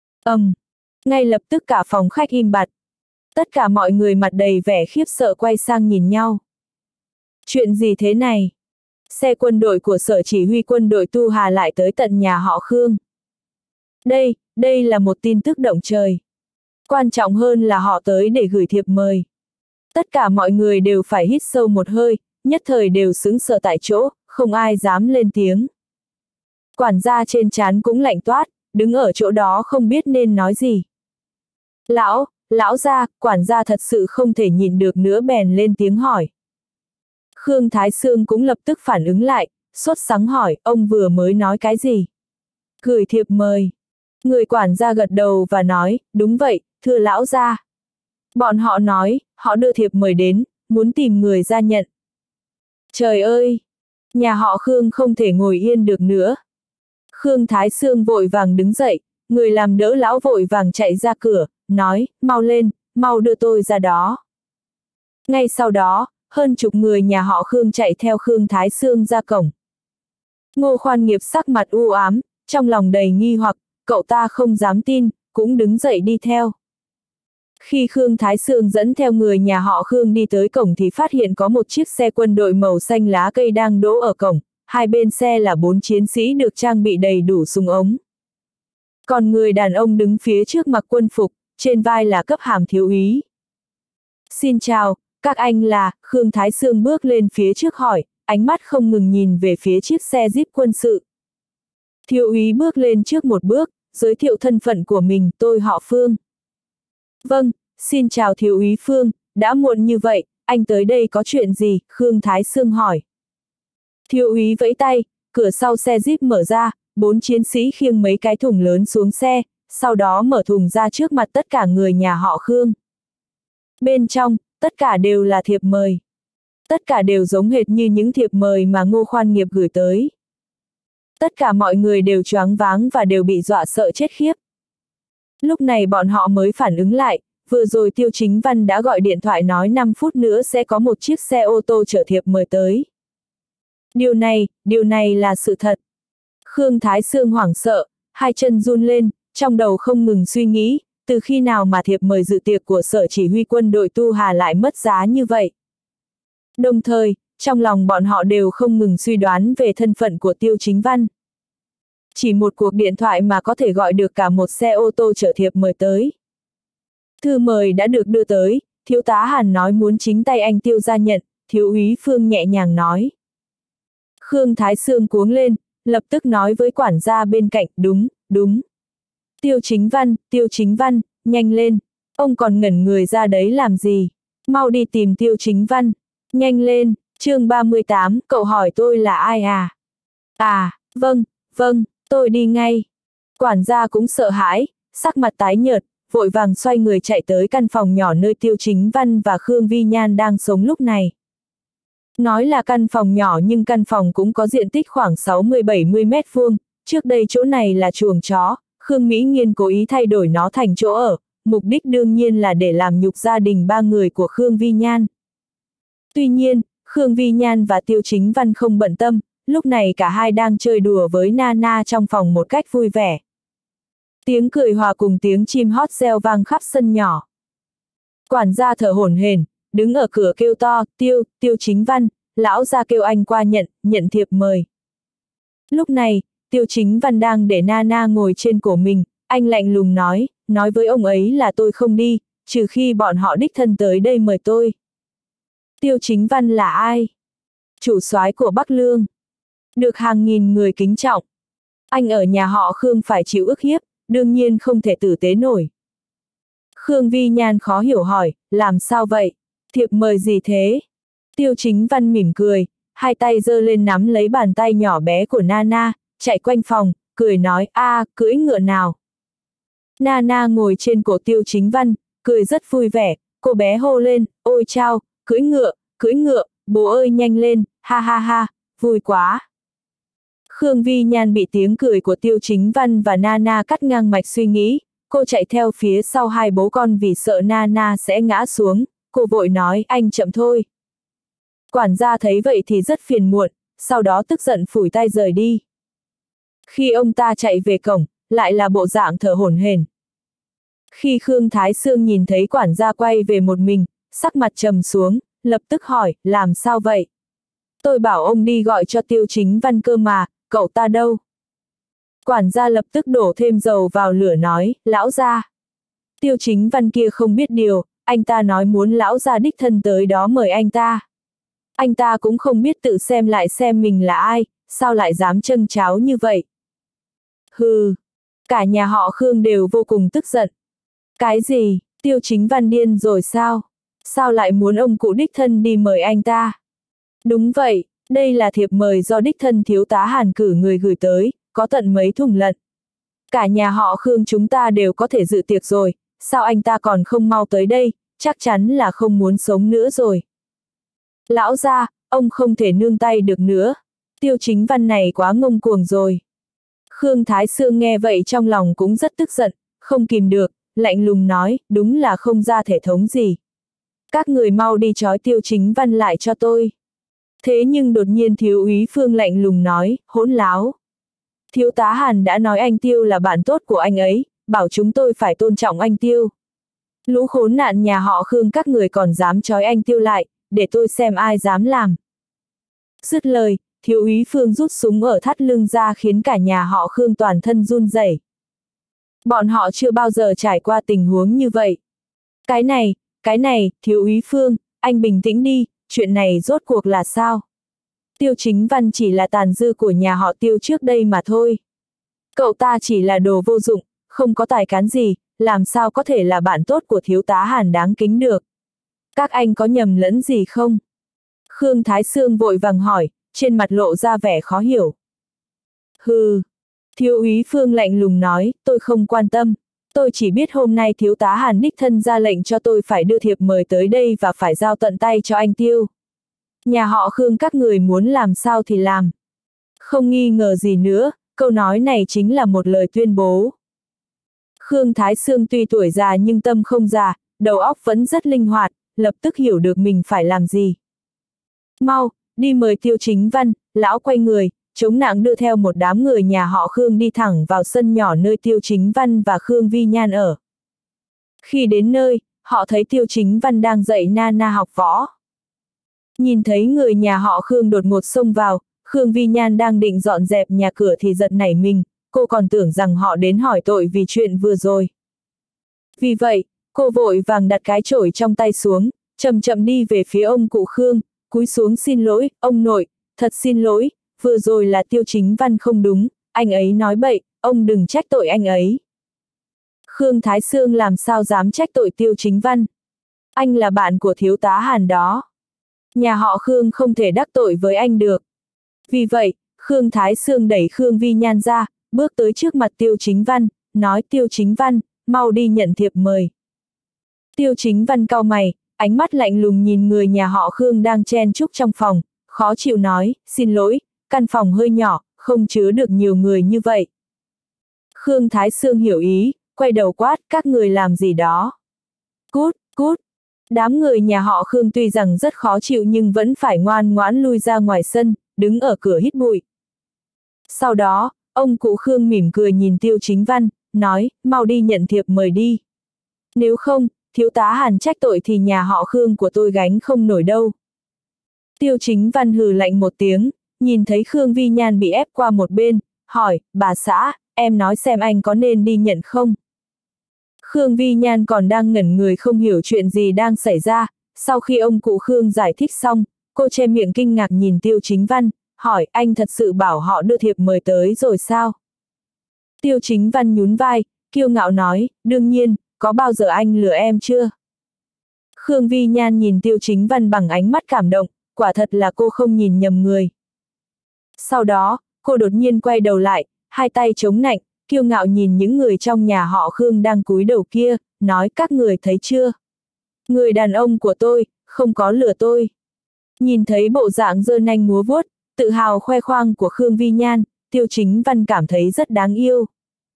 Ngay lập tức cả phòng khách im bặt. Tất cả mọi người mặt đầy vẻ khiếp sợ quay sang nhìn nhau. Chuyện gì thế này? Xe quân đội của sở chỉ huy quân đội Tu Hà lại tới tận nhà họ Khương. Đây là một tin tức động trời. Quan trọng hơn là họ tới để gửi thiệp mời. Tất cả mọi người đều phải hít sâu một hơi, nhất thời đều sững sờ tại chỗ, không ai dám lên tiếng. Quản gia trên trán cũng lạnh toát, đứng ở chỗ đó không biết nên nói gì. Lão gia, quản gia thật sự không thể nhịn được nữa bèn lên tiếng hỏi. Khương Thái Sương cũng lập tức phản ứng lại, sốt sắng hỏi, ông vừa mới nói cái gì? Gửi thiệp mời. Người quản gia gật đầu và nói, đúng vậy, thưa lão gia. Bọn họ nói, họ đưa thiệp mời đến, muốn tìm người ra nhận. Trời ơi! Nhà họ Khương không thể ngồi yên được nữa. Khương Thái Sương vội vàng đứng dậy, người làm đỡ lão vội vàng chạy ra cửa, nói, mau lên, mau đưa tôi ra đó. Ngay sau đó, hơn chục người nhà họ Khương chạy theo Khương Thái Sương ra cổng. Ngô Khoan Nghiệp sắc mặt u ám, trong lòng đầy nghi hoặc, cậu ta không dám tin, cũng đứng dậy đi theo. Khi Khương Thái Sương dẫn theo người nhà họ Khương đi tới cổng thì phát hiện có một chiếc xe quân đội màu xanh lá cây đang đỗ ở cổng, hai bên xe là 4 chiến sĩ được trang bị đầy đủ súng ống. Còn người đàn ông đứng phía trước mặc quân phục, trên vai là cấp hàm thiếu úy. Xin chào, các anh là, Khương Thái Sương bước lên phía trước hỏi, ánh mắt không ngừng nhìn về phía chiếc xe Jeep quân sự. Thiếu úy bước lên trước một bước, giới thiệu thân phận của mình, tôi họ Phương. Vâng, xin chào thiếu úy Phương, đã muộn như vậy, anh tới đây có chuyện gì? Khương Thái Sương hỏi. Thiếu úy vẫy tay, cửa sau xe Jeep mở ra, 4 chiến sĩ khiêng mấy cái thùng lớn xuống xe, sau đó mở thùng ra trước mặt tất cả người nhà họ Khương. Bên trong, tất cả đều là thiệp mời. Tất cả đều giống hệt như những thiệp mời mà Ngô Khoan Nghiệp gửi tới. Tất cả mọi người đều choáng váng và đều bị dọa sợ chết khiếp. Lúc này bọn họ mới phản ứng lại, vừa rồi Tiêu Chính Văn đã gọi điện thoại nói 5 phút nữa sẽ có một chiếc xe ô tô chở thiệp mời tới. Điều này là sự thật. Khương Thái Sương hoảng sợ, hai chân run lên, trong đầu không ngừng suy nghĩ, từ khi nào mà thiệp mời dự tiệc của sở chỉ huy quân đội Tu Hà lại mất giá như vậy. Đồng thời, trong lòng bọn họ đều không ngừng suy đoán về thân phận của Tiêu Chính Văn. Chỉ một cuộc điện thoại mà có thể gọi được cả một xe ô tô chở thiệp mời tới. Thư mời đã được đưa tới, thiếu tá Hàn nói muốn chính tay anh Tiêu ra nhận, thiếu úy Phương nhẹ nhàng nói. Khương Thái Sương cuống lên, lập tức nói với quản gia bên cạnh, đúng. Tiêu Chính Văn, nhanh lên, ông còn ngẩn người ra đấy làm gì? Mau đi tìm Tiêu Chính Văn, nhanh lên, chương 38, cậu hỏi tôi là ai à? Vâng, tôi đi ngay. Quản gia cũng sợ hãi, sắc mặt tái nhợt, vội vàng xoay người chạy tới căn phòng nhỏ nơi Tiêu Chính Văn và Khương Vi Nhan đang sống lúc này. Nói là căn phòng nhỏ nhưng căn phòng cũng có diện tích khoảng 60-70 mét vuông, trước đây chỗ này là chuồng chó, Khương Mỹ Nghiên cố ý thay đổi nó thành chỗ ở, mục đích đương nhiên là để làm nhục gia đình 3 người của Khương Vi Nhan. Tuy nhiên, Khương Vi Nhan và Tiêu Chính Văn không bận tâm, lúc này cả hai đang chơi đùa với Nana trong phòng một cách vui vẻ. Tiếng cười hòa cùng tiếng chim hót reo vang khắp sân nhỏ. Quản gia thở hổn hển, đứng ở cửa kêu to, Tiêu Chính Văn, lão gia kêu anh qua nhận thiệp mời. Lúc này, Tiêu Chính Văn đang để Nana ngồi trên cổ mình, anh lạnh lùng nói với ông ấy là tôi không đi, trừ khi bọn họ đích thân tới đây mời tôi. Tiêu Chính Văn là ai? Chủ soái của Bắc Lương. Được hàng nghìn người kính trọng. Anh ở nhà họ Khương phải chịu ức hiếp, đương nhiên không thể tử tế nổi. Khương Vi Nhan khó hiểu hỏi, làm sao vậy? Thiệp mời gì thế? Tiêu Chính Văn mỉm cười, hai tay giơ lên nắm lấy bàn tay nhỏ bé của Nana, chạy quanh phòng, cười nói cưỡi ngựa nào. Nana ngồi trên cổ Tiêu Chính Văn, cười rất vui vẻ, cô bé hô lên, ôi chao, cưỡi ngựa, bố ơi nhanh lên, ha ha ha, vui quá. Khương Vi Nhan bị tiếng cười của Tiêu Chính Văn và Nana cắt ngang mạch suy nghĩ, cô chạy theo phía sau hai bố con vì sợ Nana sẽ ngã xuống, cô vội nói anh chậm thôi. Quản gia thấy vậy thì rất phiền muộn, sau đó tức giận phủi tay rời đi. Khi ông ta chạy về cổng, lại là bộ dạng thở hổn hển. Khi Khương Thái Sương nhìn thấy quản gia quay về một mình, sắc mặt trầm xuống, lập tức hỏi, làm sao vậy? Tôi bảo ông đi gọi cho Tiêu Chính Văn cơ mà, cậu ta đâu? Quản gia lập tức đổ thêm dầu vào lửa nói, lão gia. Tiêu Chính Văn kia không biết điều, anh ta nói muốn lão gia đích thân tới đó mời anh ta. Anh ta cũng không biết tự xem lại xem mình là ai, sao lại dám trâng tráo như vậy? Hừ, cả nhà họ Khương đều vô cùng tức giận. Cái gì, Tiêu Chính Văn điên rồi sao? Sao lại muốn ông cụ đích thân đi mời anh ta? Đúng vậy, đây là thiệp mời do đích thân thiếu tá Hàn cử người gửi tới, có tận mấy thùng lận. Cả nhà họ Khương chúng ta đều có thể dự tiệc rồi, sao anh ta còn không mau tới đây, chắc chắn là không muốn sống nữa rồi. Lão gia, ông không thể nương tay được nữa, Tiêu Chính Văn này quá ngông cuồng rồi. Khương Thái Sương nghe vậy trong lòng cũng rất tức giận, không kìm được, lạnh lùng nói, đúng là không ra thể thống gì. Các người mau đi trói Tiêu Chính Văn lại cho tôi. Thế nhưng đột nhiên thiếu úy Phương lạnh lùng nói, hỗn láo. Thiếu tá Hàn đã nói anh Tiêu là bạn tốt của anh ấy, bảo chúng tôi phải tôn trọng anh Tiêu. Lũ khốn nạn nhà họ Khương các người còn dám trói anh Tiêu lại, để tôi xem ai dám làm. Dứt lời, thiếu úy Phương rút súng ở thắt lưng ra khiến cả nhà họ Khương toàn thân run rẩy. Bọn họ chưa bao giờ trải qua tình huống như vậy. Cái này, thiếu úy Phương, anh bình tĩnh đi, chuyện này rốt cuộc là sao? Tiêu Chính Văn chỉ là tàn dư của nhà họ Tiêu trước đây mà thôi. Cậu ta chỉ là đồ vô dụng, không có tài cán gì, làm sao có thể là bạn tốt của thiếu tá Hàn đáng kính được. Các anh có nhầm lẫn gì không? Khương Thái Sương vội vàng hỏi, trên mặt lộ ra vẻ khó hiểu. Hừ, thiếu úy Phương lạnh lùng nói, tôi không quan tâm. Tôi chỉ biết hôm nay thiếu tá Hàn đích thân ra lệnh cho tôi phải đưa thiệp mời tới đây và phải giao tận tay cho anh Tiêu. Nhà họ Khương các người muốn làm sao thì làm. Không nghi ngờ gì nữa, câu nói này chính là một lời tuyên bố. Khương Thái Sương tuy tuổi già nhưng tâm không già, đầu óc vẫn rất linh hoạt, lập tức hiểu được mình phải làm gì. Mau, đi mời Tiêu Chính Văn, lão quay người, chống nặng đưa theo một đám người nhà họ Khương đi thẳng vào sân nhỏ nơi Tiêu Chính Văn và Khương Vi Nhan ở. Khi đến nơi, họ thấy Tiêu Chính Văn đang dạy Nana học võ. Nhìn thấy người nhà họ Khương đột ngột xông vào, Khương Vi Nhan đang định dọn dẹp nhà cửa thì giật nảy mình, cô còn tưởng rằng họ đến hỏi tội vì chuyện vừa rồi. Vì vậy, cô vội vàng đặt cái chổi trong tay xuống, chậm chậm đi về phía ông cụ Khương, cúi xuống xin lỗi, ông nội, thật xin lỗi, vừa rồi là Tiêu Chính Văn không đúng, anh ấy nói bậy, ông đừng trách tội anh ấy. Khương Thái Sương làm sao dám trách tội Tiêu Chính Văn? Anh là bạn của thiếu tá Hàn đó. Nhà họ Khương không thể đắc tội với anh được. Vì vậy, Khương Thái Sương đẩy Khương Vi Nhan ra, bước tới trước mặt Tiêu Chính Văn, nói Tiêu Chính Văn, mau đi nhận thiệp mời. Tiêu Chính Văn cau mày, ánh mắt lạnh lùng nhìn người nhà họ Khương đang chen chúc trong phòng, khó chịu nói, xin lỗi, căn phòng hơi nhỏ, không chứa được nhiều người như vậy. Khương Thái Sương hiểu ý, quay đầu quát, các người làm gì đó. Cút, cút. Đám người nhà họ Khương tuy rằng rất khó chịu nhưng vẫn phải ngoan ngoãn lui ra ngoài sân, đứng ở cửa hít bụi. Sau đó, ông cụ Khương mỉm cười nhìn Tiêu Chính Văn, nói, mau đi nhận thiệp mời đi. Nếu không, thiếu tá Hàn trách tội thì nhà họ Khương của tôi gánh không nổi đâu. Tiêu Chính Văn hừ lạnh một tiếng, nhìn thấy Khương Vi Nhan bị ép qua một bên, hỏi, bà xã, em nói xem anh có nên đi nhận không? Khương Vi Nhan còn đang ngẩn người không hiểu chuyện gì đang xảy ra, sau khi ông cụ Khương giải thích xong, cô che miệng kinh ngạc nhìn Tiêu Chính Văn, hỏi anh thật sự bảo họ đưa thiệp mời tới rồi sao? Tiêu Chính Văn nhún vai, kiêu ngạo nói, đương nhiên, có bao giờ anh lừa em chưa? Khương Vi Nhan nhìn Tiêu Chính Văn bằng ánh mắt cảm động, quả thật là cô không nhìn nhầm người. Sau đó, cô đột nhiên quay đầu lại, hai tay chống nạnh, kiêu ngạo nhìn những người trong nhà họ Khương đang cúi đầu kia, nói các người thấy chưa? Người đàn ông của tôi, không có lừa tôi. Nhìn thấy bộ dạng giơ nanh múa vuốt, tự hào khoe khoang của Khương Vi Nhan, Tiêu Chính Văn cảm thấy rất đáng yêu.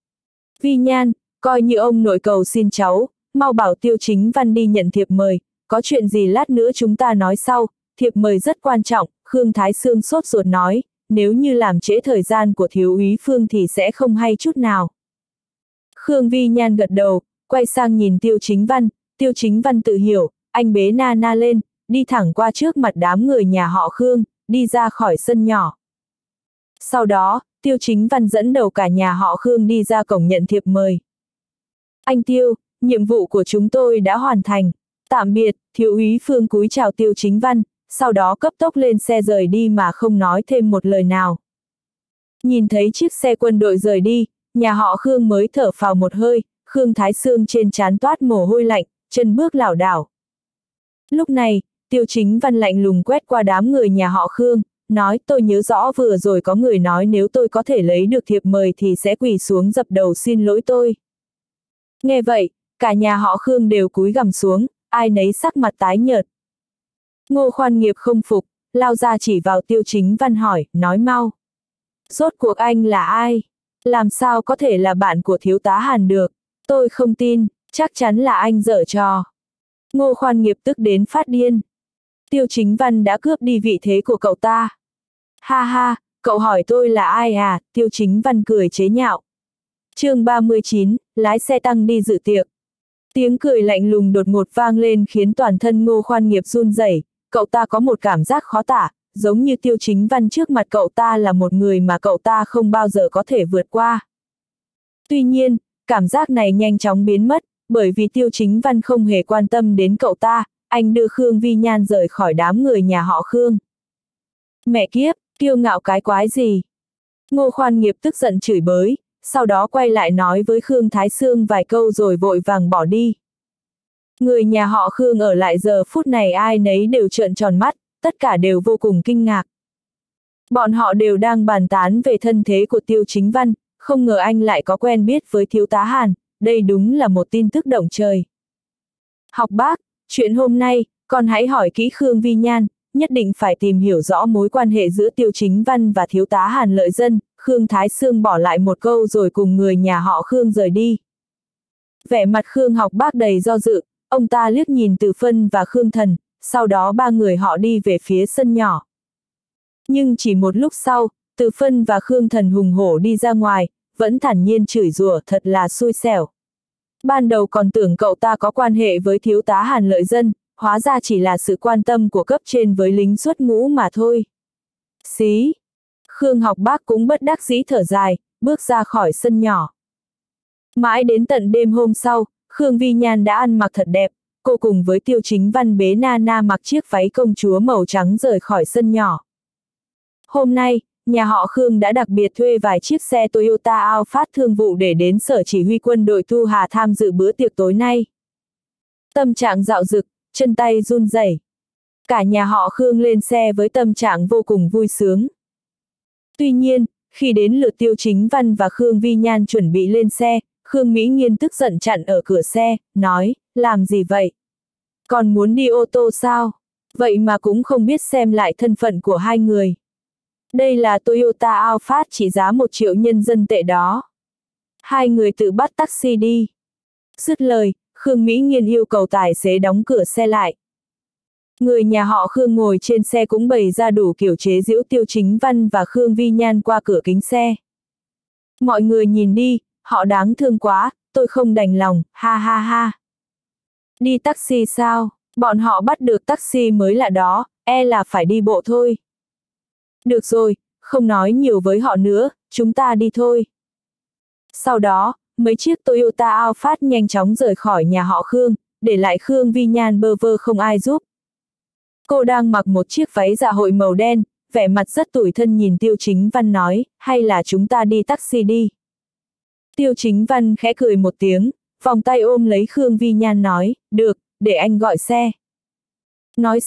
Vi Nhan, coi như ông nội cầu xin cháu, mau bảo Tiêu Chính Văn đi nhận thiệp mời, có chuyện gì lát nữa chúng ta nói sau, thiệp mời rất quan trọng, Khương Thái Sương sốt ruột nói, nếu như làm trễ thời gian của thiếu úy Phương thì sẽ không hay chút nào. Khương Vi Nhan gật đầu, quay sang nhìn Tiêu Chính Văn tự hiểu, anh bế Nana lên, đi thẳng qua trước mặt đám người nhà họ Khương, đi ra khỏi sân nhỏ. Sau đó, Tiêu Chính Văn dẫn đầu cả nhà họ Khương đi ra cổng nhận thiệp mời. Anh Tiêu, nhiệm vụ của chúng tôi đã hoàn thành. Tạm biệt, thiếu úy Phương cúi chào Tiêu Chính Văn, sau đó cấp tốc lên xe rời đi mà không nói thêm một lời nào. Nhìn thấy chiếc xe quân đội rời đi, nhà họ Khương mới thở phào một hơi, Khương Thái Sương trên trán toát mồ hôi lạnh, chân bước lảo đảo. Lúc này, Tiêu Chính Văn lạnh lùng quét qua đám người nhà họ Khương, nói tôi nhớ rõ vừa rồi có người nói nếu tôi có thể lấy được thiệp mời thì sẽ quỳ xuống dập đầu xin lỗi tôi. Nghe vậy, cả nhà họ Khương đều cúi gằm xuống, ai nấy sắc mặt tái nhợt. Ngô Khoan Nghiệp không phục, lao ra chỉ vào Tiêu Chính Văn hỏi, nói mau. Rốt cuộc anh là ai? Làm sao có thể là bạn của thiếu tá Hàn được? Tôi không tin, chắc chắn là anh giở trò. Ngô Khoan Nghiệp tức đến phát điên. Tiêu Chính Văn đã cướp đi vị thế của cậu ta. Ha ha, cậu hỏi tôi là ai à? Tiêu Chính Văn cười chế nhạo. Chương 39, lái xe tăng đi dự tiệc. Tiếng cười lạnh lùng đột ngột vang lên khiến toàn thân Ngô Khoan Nghiệp run rẩy. Cậu ta có một cảm giác khó tả, giống như Tiêu Chính Văn trước mặt cậu ta là một người mà cậu ta không bao giờ có thể vượt qua. Tuy nhiên, cảm giác này nhanh chóng biến mất, bởi vì Tiêu Chính Văn không hề quan tâm đến cậu ta, anh đưa Khương Vi Nhan rời khỏi đám người nhà họ Khương. Mẹ kiếp, kiêu ngạo cái quái gì? Ngô Khoan Nghiệp tức giận chửi bới, sau đó quay lại nói với Khương Thái Sương vài câu rồi vội vàng bỏ đi. Người nhà họ Khương ở lại giờ phút này ai nấy đều trợn tròn mắt, tất cả đều vô cùng kinh ngạc. Bọn họ đều đang bàn tán về thân thế của Tiêu Chính Văn, không ngờ anh lại có quen biết với thiếu tá Hàn, đây đúng là một tin tức động trời. Học bác, chuyện hôm nay, con hãy hỏi kỹ Khương Vi Nhan, nhất định phải tìm hiểu rõ mối quan hệ giữa Tiêu Chính Văn và thiếu tá Hàn Lợi Dân. Khương Thái Sương bỏ lại một câu rồi cùng người nhà họ Khương rời đi. Vẻ mặt Khương Học Bác đầy do dự, ông ta liếc nhìn Từ Phân và Khương Thần, sau đó ba người họ đi về phía sân nhỏ. Nhưng chỉ một lúc sau, Từ Phân và Khương Thần hùng hổ đi ra ngoài, vẫn thản nhiên chửi rủa thật là xui xẻo. Ban đầu còn tưởng cậu ta có quan hệ với thiếu tá Hàn Lợi Dân, hóa ra chỉ là sự quan tâm của cấp trên với lính xuất ngũ mà thôi. Xí! Khương Học Bác cũng bất đắc dĩ thở dài, bước ra khỏi sân nhỏ. Mãi đến tận đêm hôm sau, Khương Vi Nhan đã ăn mặc thật đẹp, cô cùng với Tiêu Chính Văn bế Nana mặc chiếc váy công chúa màu trắng rời khỏi sân nhỏ. Hôm nay, nhà họ Khương đã đặc biệt thuê vài chiếc xe Toyota Alphard thương vụ để đến sở chỉ huy quân đội Thu Hà tham dự bữa tiệc tối nay. Tâm trạng dạo dực, chân tay run rẩy. Cả nhà họ Khương lên xe với tâm trạng vô cùng vui sướng. Tuy nhiên, khi đến lượt Tiêu Chính Văn và Khương Vi Nhan chuẩn bị lên xe, Khương Mỹ Nghiên tức giận chặn ở cửa xe, nói, làm gì vậy? Còn muốn đi ô tô sao? Vậy mà cũng không biết xem lại thân phận của hai người. Đây là Toyota Alphard trị giá 1 triệu nhân dân tệ đó. Hai người tự bắt taxi đi. Dứt lời, Khương Mỹ Nghiên yêu cầu tài xế đóng cửa xe lại. Người nhà họ Khương ngồi trên xe cũng bày ra đủ kiểu chế giễu Tiêu Chính Văn và Khương Vi Nhan qua cửa kính xe. Mọi người nhìn đi, họ đáng thương quá, tôi không đành lòng, ha ha ha. Đi taxi sao? Bọn họ bắt được taxi mới lạ đó, e là phải đi bộ thôi. Được rồi, không nói nhiều với họ nữa, chúng ta đi thôi. Sau đó, mấy chiếc Toyota Alphard nhanh chóng rời khỏi nhà họ Khương, để lại Khương Vi Nhan bơ vơ không ai giúp. Cô đang mặc một chiếc váy dạ hội màu đen, vẻ mặt rất tủi thân nhìn Tiêu Chính Văn nói, hay là chúng ta đi taxi đi. Tiêu Chính Văn khẽ cười một tiếng, vòng tay ôm lấy Khương Vi Nhan nói, được, để anh gọi xe. Nói xong,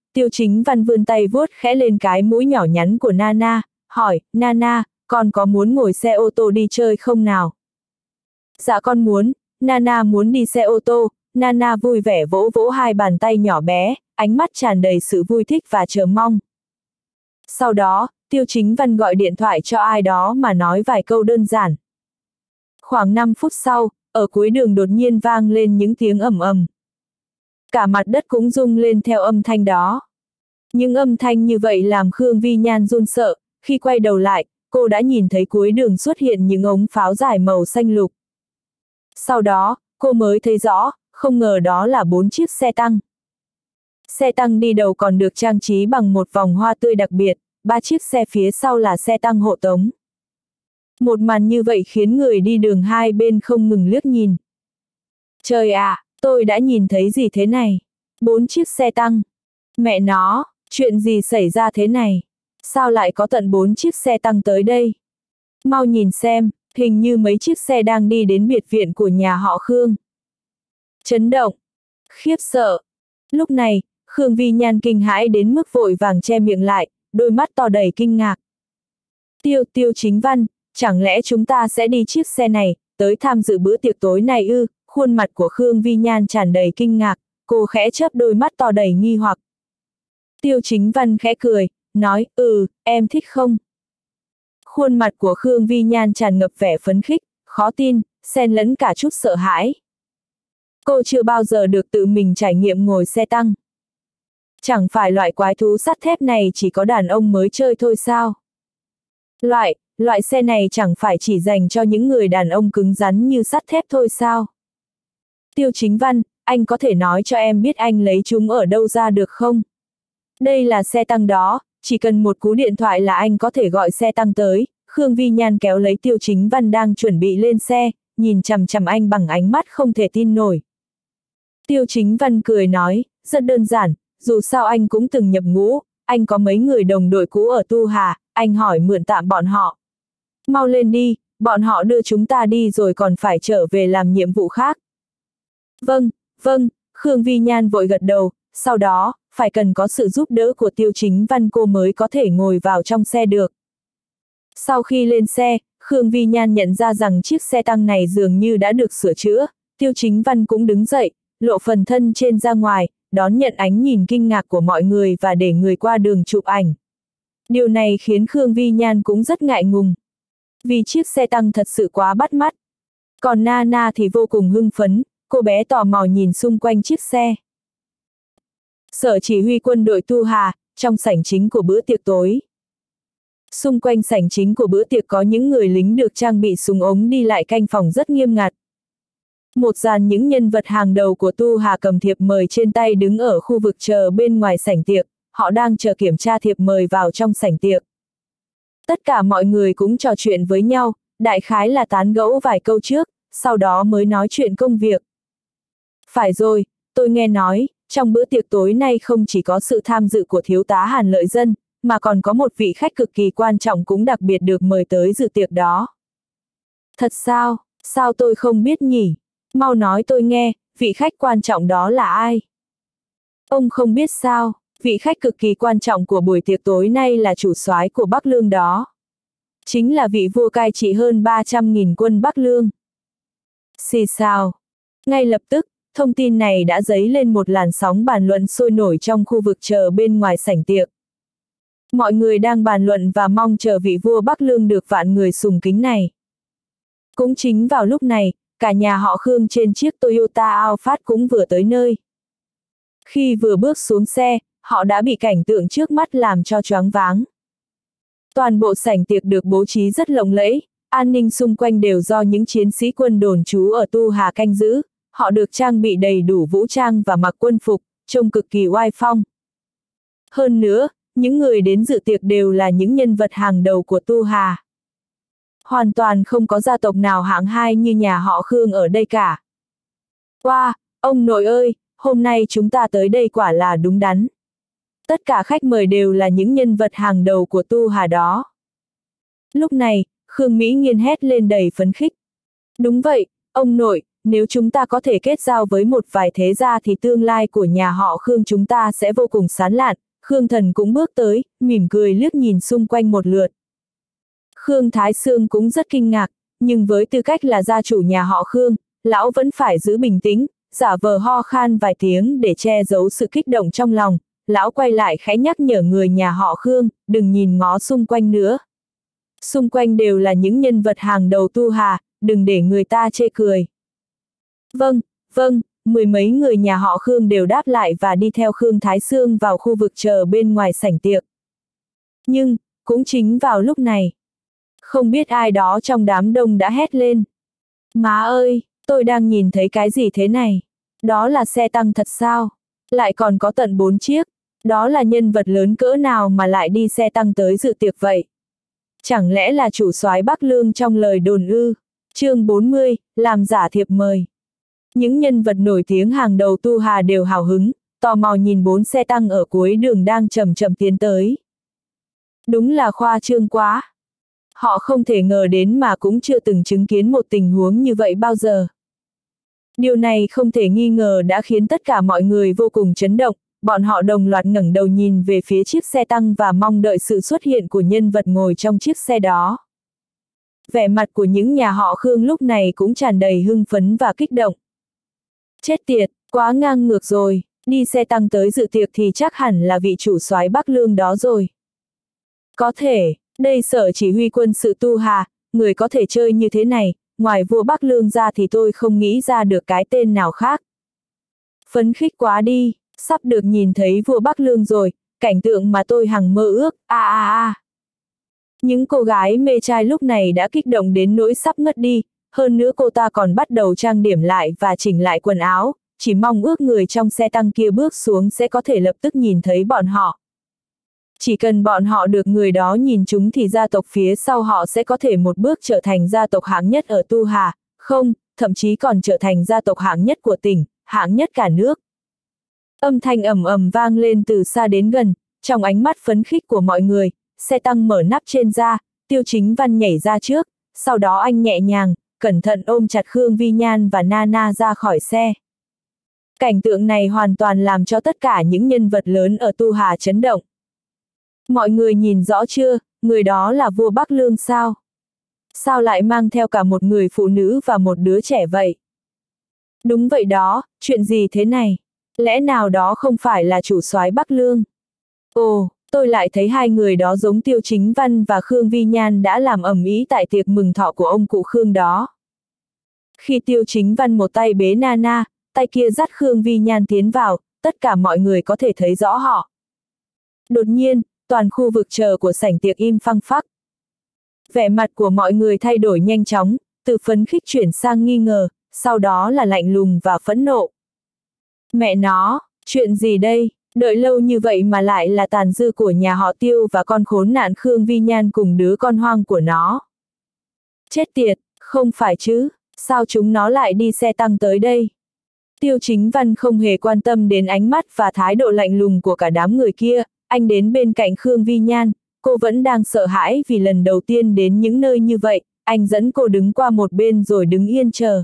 Tiêu Chính Văn vươn tay vuốt khẽ lên cái mũi nhỏ nhắn của Nana, hỏi, Nana, con có muốn ngồi xe ô tô đi chơi không nào? Dạ con muốn, Nana muốn đi xe ô tô. Nana vui vẻ vỗ vỗ hai bàn tay nhỏ bé, ánh mắt tràn đầy sự vui thích và chờ mong. Sau đó, Tiêu Chính Văn gọi điện thoại cho ai đó mà nói vài câu đơn giản. Khoảng 5 phút sau, ở cuối đường đột nhiên vang lên những tiếng ầm ầm. Cả mặt đất cũng rung lên theo âm thanh đó. Những âm thanh như vậy làm Khương Vi Nhan run sợ, khi quay đầu lại, cô đã nhìn thấy cuối đường xuất hiện những ống pháo dài màu xanh lục. Sau đó, cô mới thấy rõ, không ngờ đó là 4 chiếc xe tăng. Xe tăng đi đầu còn được trang trí bằng một vòng hoa tươi đặc biệt, 3 chiếc xe phía sau là xe tăng hộ tống. Một màn như vậy khiến người đi đường hai bên không ngừng liếc nhìn. Trời ạ, tôi đã nhìn thấy gì thế này? 4 chiếc xe tăng. Mẹ nó, chuyện gì xảy ra thế này? Sao lại có tận 4 chiếc xe tăng tới đây? Mau nhìn xem, hình như mấy chiếc xe đang đi đến biệt viện của nhà họ Khương. Chấn động, khiếp sợ. Lúc này, Khương Vi Nhan kinh hãi đến mức vội vàng che miệng lại, đôi mắt to đầy kinh ngạc. Tiêu Chính Văn, chẳng lẽ chúng ta sẽ đi chiếc xe này, tới tham dự bữa tiệc tối này ư? Khuôn mặt của Khương Vi Nhan tràn đầy kinh ngạc, cô khẽ chớp đôi mắt to đầy nghi hoặc. Tiêu Chính Văn khẽ cười, nói, em thích không? Khuôn mặt của Khương Vi Nhan tràn ngập vẻ phấn khích, khó tin, xen lẫn cả chút sợ hãi. Cô chưa bao giờ được tự mình trải nghiệm ngồi xe tăng. Chẳng phải loại quái thú sắt thép này chỉ có đàn ông mới chơi thôi sao? Loại xe này chẳng phải chỉ dành cho những người đàn ông cứng rắn như sắt thép thôi sao? Tiêu Chính Văn, anh có thể nói cho em biết anh lấy chúng ở đâu ra được không? Đây là xe tăng đó, chỉ cần một cú điện thoại là anh có thể gọi xe tăng tới. Khương Vi Nhan kéo lấy Tiêu Chính Văn đang chuẩn bị lên xe, nhìn chằm chằm anh bằng ánh mắt không thể tin nổi. Tiêu Chính Văn cười nói, rất đơn giản, dù sao anh cũng từng nhập ngũ, anh có mấy người đồng đội cũ ở Tu Hà, anh hỏi mượn tạm bọn họ. Mau lên đi, bọn họ đưa chúng ta đi rồi còn phải trở về làm nhiệm vụ khác. Vâng, Khương Vi Nhan vội gật đầu, sau đó, phải cần có sự giúp đỡ của Tiêu Chính Văn cô mới có thể ngồi vào trong xe được. Sau khi lên xe, Khương Vi Nhan nhận ra rằng chiếc xe tăng này dường như đã được sửa chữa, Tiêu Chính Văn cũng đứng dậy, lộ phần thân trên ra ngoài, đón nhận ánh nhìn kinh ngạc của mọi người và để người qua đường chụp ảnh. Điều này khiến Khương Vi Nhan cũng rất ngại ngùng. Vì chiếc xe tăng thật sự quá bắt mắt. Còn Nana thì vô cùng hưng phấn, cô bé tò mò nhìn xung quanh chiếc xe. Sở chỉ huy quân đội Tu Hà, trong sảnh chính của bữa tiệc tối. Xung quanh sảnh chính của bữa tiệc có những người lính được trang bị súng ống đi lại canh phòng rất nghiêm ngặt. Một dàn những nhân vật hàng đầu của Tu Hà cầm thiệp mời trên tay đứng ở khu vực chờ bên ngoài sảnh tiệc, họ đang chờ kiểm tra thiệp mời vào trong sảnh tiệc. Tất cả mọi người cũng trò chuyện với nhau, đại khái là tán gẫu vài câu trước, sau đó mới nói chuyện công việc. Phải rồi, tôi nghe nói, trong bữa tiệc tối nay không chỉ có sự tham dự của thiếu tá Hàn Lợi Dân, mà còn có một vị khách cực kỳ quan trọng cũng đặc biệt được mời tới dự tiệc đó. Thật sao? Sao tôi không biết nhỉ? Mau nói tôi nghe, vị khách quan trọng đó là ai? Ông không biết sao, vị khách cực kỳ quan trọng của buổi tiệc tối nay là chủ soái của Bắc Lương đó. Chính là vị vua cai trị hơn 300.000 quân Bắc Lương. Xì xào. Ngay lập tức, thông tin này đã dấy lên một làn sóng bàn luận sôi nổi trong khu vực chờ bên ngoài sảnh tiệc. Mọi người đang bàn luận và mong chờ vị vua Bắc Lương được vạn người sùng kính này. Cũng chính vào lúc này, cả nhà họ Khương trên chiếc Toyota Alphard cũng vừa tới nơi. Khi vừa bước xuống xe, họ đã bị cảnh tượng trước mắt làm cho choáng váng. Toàn bộ sảnh tiệc được bố trí rất lộng lẫy, an ninh xung quanh đều do những chiến sĩ quân đồn trú ở Tu Hà canh giữ, họ được trang bị đầy đủ vũ trang và mặc quân phục, trông cực kỳ oai phong. Hơn nữa, những người đến dự tiệc đều là những nhân vật hàng đầu của Tu Hà. Hoàn toàn không có gia tộc nào hạng hai như nhà họ Khương ở đây cả. Wow, ông nội ơi, hôm nay chúng ta tới đây quả là đúng đắn. Tất cả khách mời đều là những nhân vật hàng đầu của Tu Hà đó. Lúc này, Khương Mỹ Nghiên hét lên đầy phấn khích. Đúng vậy, ông nội, nếu chúng ta có thể kết giao với một vài thế gia thì tương lai của nhà họ Khương chúng ta sẽ vô cùng sáng lạn. Khương Thần cũng bước tới, mỉm cười liếc nhìn xung quanh một lượt. Khương Thái Sương cũng rất kinh ngạc, nhưng với tư cách là gia chủ nhà họ Khương, lão vẫn phải giữ bình tĩnh, giả vờ ho khan vài tiếng để che giấu sự kích động trong lòng. Lão quay lại khẽ nhắc nhở người nhà họ Khương, đừng nhìn ngó xung quanh nữa. Xung quanh đều là những nhân vật hàng đầu Tu Hà, đừng để người ta chê cười. Vâng, vâng, mười mấy người nhà họ Khương đều đáp lại và đi theo Khương Thái Sương vào khu vực chờ bên ngoài sảnh tiệc. Nhưng, cũng chính vào lúc này, không biết ai đó trong đám đông đã hét lên. Má ơi, tôi đang nhìn thấy cái gì thế này? Đó là xe tăng thật sao? Lại còn có tận 4 chiếc. Đó là nhân vật lớn cỡ nào mà lại đi xe tăng tới dự tiệc vậy? Chẳng lẽ là chủ soái Bắc Lương trong lời đồn ư? Chương 40, làm giả thiệp mời. Những nhân vật nổi tiếng hàng đầu Tu Hà đều hào hứng, tò mò nhìn 4 xe tăng ở cuối đường đang chậm chậm tiến tới. Đúng là khoa trương quá. Họ không thể ngờ đến mà cũng chưa từng chứng kiến một tình huống như vậy bao giờ. Điều này không thể nghi ngờ đã khiến tất cả mọi người vô cùng chấn động, bọn họ đồng loạt ngẩng đầu nhìn về phía chiếc xe tăng và mong đợi sự xuất hiện của nhân vật ngồi trong chiếc xe đó. Vẻ mặt của những nhà họ Khương lúc này cũng tràn đầy hưng phấn và kích động. Chết tiệt, quá ngang ngược rồi, đi xe tăng tới dự tiệc thì chắc hẳn là vị chủ soái Bắc Lương đó rồi. Có thể, đây sở chỉ huy quân sự Tu Hà, người có thể chơi như thế này, ngoài vua Bắc Lương ra thì tôi không nghĩ ra được cái tên nào khác. Phấn khích quá đi, sắp được nhìn thấy vua Bắc Lương rồi, cảnh tượng mà tôi hằng mơ ước, Những cô gái mê trai lúc này đã kích động đến nỗi sắp ngất đi, hơn nữa cô ta còn bắt đầu trang điểm lại và chỉnh lại quần áo, chỉ mong ước người trong xe tăng kia bước xuống sẽ có thể lập tức nhìn thấy bọn họ. Chỉ cần bọn họ được người đó nhìn chúng thì gia tộc phía sau họ sẽ có thể một bước trở thành gia tộc hạng nhất ở Tu Hà, không, thậm chí còn trở thành gia tộc hạng nhất của tỉnh, hạng nhất cả nước. Âm thanh ầm ầm vang lên từ xa đến gần, trong ánh mắt phấn khích của mọi người, xe tăng mở nắp trên ra, Tiêu Chính Văn nhảy ra trước, sau đó anh nhẹ nhàng, cẩn thận ôm chặt Khương Vi Nhan và Nana ra khỏi xe. Cảnh tượng này hoàn toàn làm cho tất cả những nhân vật lớn ở Tu Hà chấn động. Mọi người nhìn rõ chưa, người đó là vua Bắc Lương sao? Sao lại mang theo cả một người phụ nữ và một đứa trẻ vậy? Đúng vậy đó, chuyện gì thế này? Lẽ nào đó không phải là chủ soái Bắc Lương? Ồ, tôi lại thấy hai người đó giống Tiêu Chính Văn và Khương Vi Nhan đã làm ầm ĩ tại tiệc mừng thọ của ông cụ Khương đó. Khi Tiêu Chính Văn một tay bế Nana, tay kia dắt Khương Vi Nhan tiến vào, tất cả mọi người có thể thấy rõ họ. Đột nhiên, toàn khu vực chờ của sảnh tiệc im phăng phắc. Vẻ mặt của mọi người thay đổi nhanh chóng, từ phấn khích chuyển sang nghi ngờ, sau đó là lạnh lùng và phẫn nộ. Mẹ nó, chuyện gì đây, đợi lâu như vậy mà lại là tàn dư của nhà họ Tiêu và con khốn nạn Khương Vi Nhan cùng đứa con hoang của nó. Chết tiệt, không phải chứ, sao chúng nó lại đi xe tăng tới đây? Tiêu Chính Văn không hề quan tâm đến ánh mắt và thái độ lạnh lùng của cả đám người kia, anh đến bên cạnh Khương Vi Nhan, cô vẫn đang sợ hãi vì lần đầu tiên đến những nơi như vậy, anh dẫn cô đứng qua một bên rồi đứng yên chờ.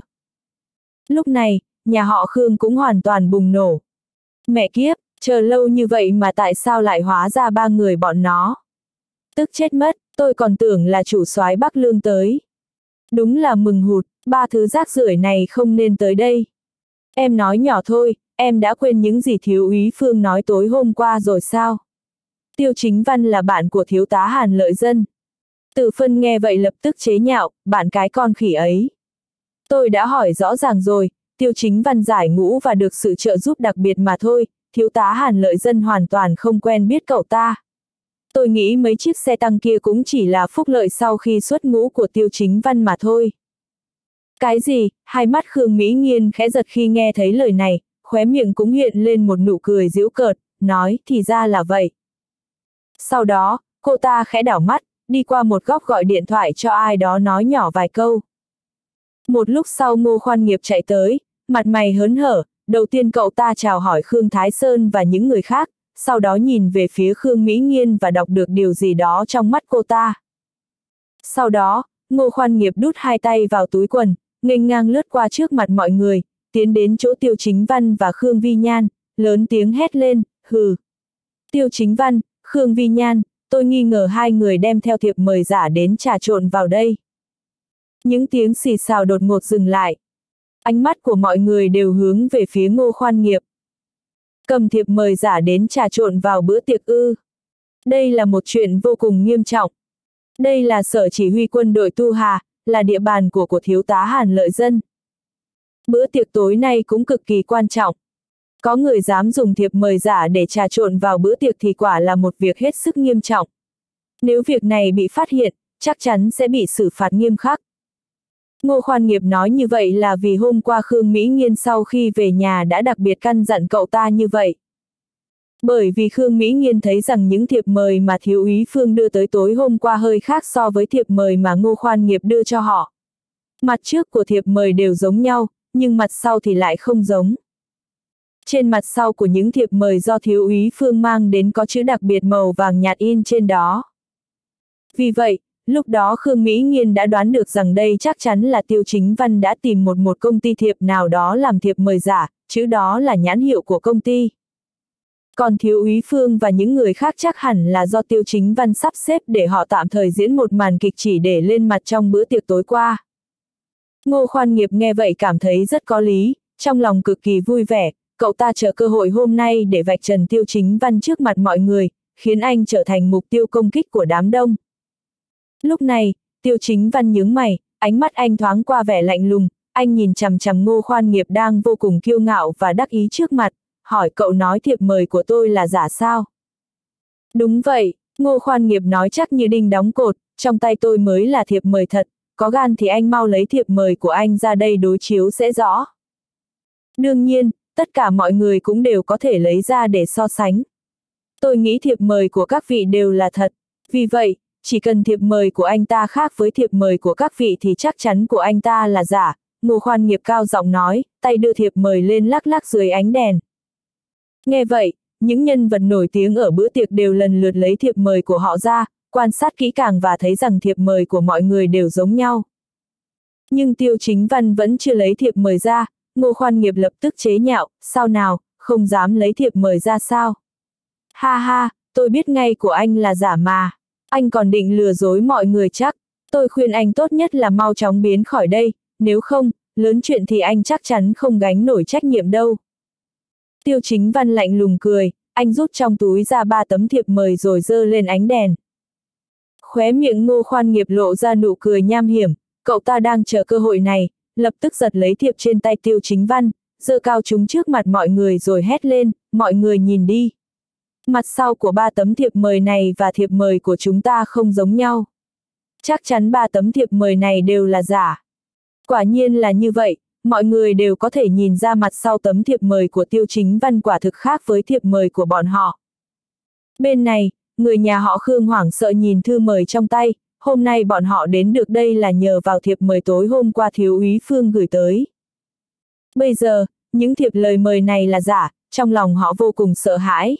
Lúc này, nhà họ Khương cũng hoàn toàn bùng nổ. Mẹ kiếp, chờ lâu như vậy mà tại sao lại hóa ra ba người bọn nó? Tức chết mất, tôi còn tưởng là chủ soái Bắc Lương tới. Đúng là mừng hụt, ba thứ rác rưởi này không nên tới đây. Em nói nhỏ thôi, em đã quên những gì thiếu úy Phương nói tối hôm qua rồi sao? Tiêu Chính Văn là bạn của thiếu tá Hàn Lợi Dân. Từ Phân nghe vậy lập tức chế nhạo, bạn cái con khỉ ấy. Tôi đã hỏi rõ ràng rồi, Tiêu Chính Văn giải ngũ và được sự trợ giúp đặc biệt mà thôi, thiếu tá Hàn Lợi Dân hoàn toàn không quen biết cậu ta. Tôi nghĩ mấy chiếc xe tăng kia cũng chỉ là phúc lợi sau khi xuất ngũ của Tiêu Chính Văn mà thôi. Cái gì? Hai mắt Khương Mỹ Nghiên khẽ giật khi nghe thấy lời này, khóe miệng cũng hiện lên một nụ cười giễu cợt, nói thì ra là vậy. Sau đó, cô ta khẽ đảo mắt, đi qua một góc gọi điện thoại cho ai đó nói nhỏ vài câu. Một lúc sau Ngô Khoan Nghiệp chạy tới, mặt mày hớn hở, đầu tiên cậu ta chào hỏi Khương Thái Sơn và những người khác, sau đó nhìn về phía Khương Mỹ Nghiên và đọc được điều gì đó trong mắt cô ta. Sau đó, Ngô Khoan Nghiệp đút hai tay vào túi quần, nghênh ngang lướt qua trước mặt mọi người, tiến đến chỗ Tiêu Chính Văn và Khương Vi Nhan, lớn tiếng hét lên, hừ. Tiêu Chính Văn, Khương Vi Nhan, tôi nghi ngờ hai người đem theo thiệp mời giả đến trà trộn vào đây. Những tiếng xì xào đột ngột dừng lại. Ánh mắt của mọi người đều hướng về phía Ngô Khoan Nghiệp. Cầm thiệp mời giả đến trà trộn vào bữa tiệc ư. Đây là một chuyện vô cùng nghiêm trọng. Đây là sở chỉ huy quân đội Tu Hà, là địa bàn của thiếu tá Hàn Lợi Dân. Bữa tiệc tối nay cũng cực kỳ quan trọng. Có người dám dùng thiệp mời giả để trà trộn vào bữa tiệc thì quả là một việc hết sức nghiêm trọng. Nếu việc này bị phát hiện, chắc chắn sẽ bị xử phạt nghiêm khắc. Ngô Khoan Nghiệp nói như vậy là vì hôm qua Khương Mỹ Nghiên sau khi về nhà đã đặc biệt căn dặn cậu ta như vậy. Bởi vì Khương Mỹ Nghiên thấy rằng những thiệp mời mà thiếu úy Phương đưa tới tối hôm qua hơi khác so với thiệp mời mà Ngô Khoan Nghiệp đưa cho họ. Mặt trước của thiệp mời đều giống nhau, nhưng mặt sau thì lại không giống. Trên mặt sau của những thiệp mời do thiếu úy Phương mang đến có chữ đặc biệt màu vàng nhạt in trên đó. Vì vậy, lúc đó Khương Mỹ Nghiên đã đoán được rằng đây chắc chắn là Tiêu Chính Văn đã tìm một công ty thiệp nào đó làm thiệp mời giả, chữ đó là nhãn hiệu của công ty. Còn thiếu úy Phương và những người khác chắc hẳn là do Tiêu Chính Văn sắp xếp để họ tạm thời diễn một màn kịch chỉ để lên mặt trong bữa tiệc tối qua. Ngô Khoan Nghiệp nghe vậy cảm thấy rất có lý, trong lòng cực kỳ vui vẻ, cậu ta chờ cơ hội hôm nay để vạch trần Tiêu Chính Văn trước mặt mọi người, khiến anh trở thành mục tiêu công kích của đám đông. Lúc này, Tiêu Chính Văn nhướng mày, ánh mắt anh thoáng qua vẻ lạnh lùng, anh nhìn chằm chằm Ngô Khoan Nghiệp đang vô cùng kiêu ngạo và đắc ý trước mặt, hỏi cậu nói thiệp mời của tôi là giả sao? Đúng vậy, Ngô Khoan Nghiệp nói chắc như đinh đóng cột, trong tay tôi mới là thiệp mời thật, có gan thì anh mau lấy thiệp mời của anh ra đây đối chiếu sẽ rõ. Đương nhiên, tất cả mọi người cũng đều có thể lấy ra để so sánh. Tôi nghĩ thiệp mời của các vị đều là thật, vì vậy, chỉ cần thiệp mời của anh ta khác với thiệp mời của các vị thì chắc chắn của anh ta là giả, Ngô Khoan Nghiệp cao giọng nói, tay đưa thiệp mời lên lắc lắc dưới ánh đèn. Nghe vậy, những nhân vật nổi tiếng ở bữa tiệc đều lần lượt lấy thiệp mời của họ ra, quan sát kỹ càng và thấy rằng thiệp mời của mọi người đều giống nhau. Nhưng Tiêu Chính Văn vẫn chưa lấy thiệp mời ra, Ngô Khoan Nghiệp lập tức chế nhạo, sao nào, không dám lấy thiệp mời ra sao? Ha ha, tôi biết ngay của anh là giả mà, anh còn định lừa dối mọi người chắc, tôi khuyên anh tốt nhất là mau chóng biến khỏi đây, nếu không, lớn chuyện thì anh chắc chắn không gánh nổi trách nhiệm đâu. Tiêu Chính Văn lạnh lùng cười, anh rút trong túi ra 3 tấm thiệp mời rồi giơ lên ánh đèn. Khóe miệng Ngô Khoan Nghiệp lộ ra nụ cười nham hiểm, cậu ta đang chờ cơ hội này, lập tức giật lấy thiệp trên tay Tiêu Chính Văn, giơ cao chúng trước mặt mọi người rồi hét lên, mọi người nhìn đi. Mặt sau của 3 tấm thiệp mời này và thiệp mời của chúng ta không giống nhau. Chắc chắn 3 tấm thiệp mời này đều là giả. Quả nhiên là như vậy, mọi người đều có thể nhìn ra mặt sau tấm thiệp mời của Tiêu Chính Văn quả thực khác với thiệp mời của bọn họ. Bên này, người nhà họ Khương hoảng sợ nhìn thư mời trong tay, hôm nay bọn họ đến được đây là nhờ vào thiệp mời tối hôm qua thiếu úy Phương gửi tới. Bây giờ, những thiệp lời mời này là giả, trong lòng họ vô cùng sợ hãi.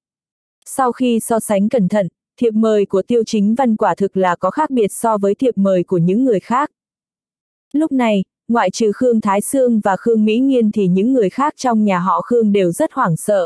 Sau khi so sánh cẩn thận, thiệp mời của Tiêu Chính Văn quả thực là có khác biệt so với thiệp mời của những người khác. Lúc này, ngoại trừ Khương Thái Sương và Khương Mỹ Nghiên thì những người khác trong nhà họ Khương đều rất hoảng sợ.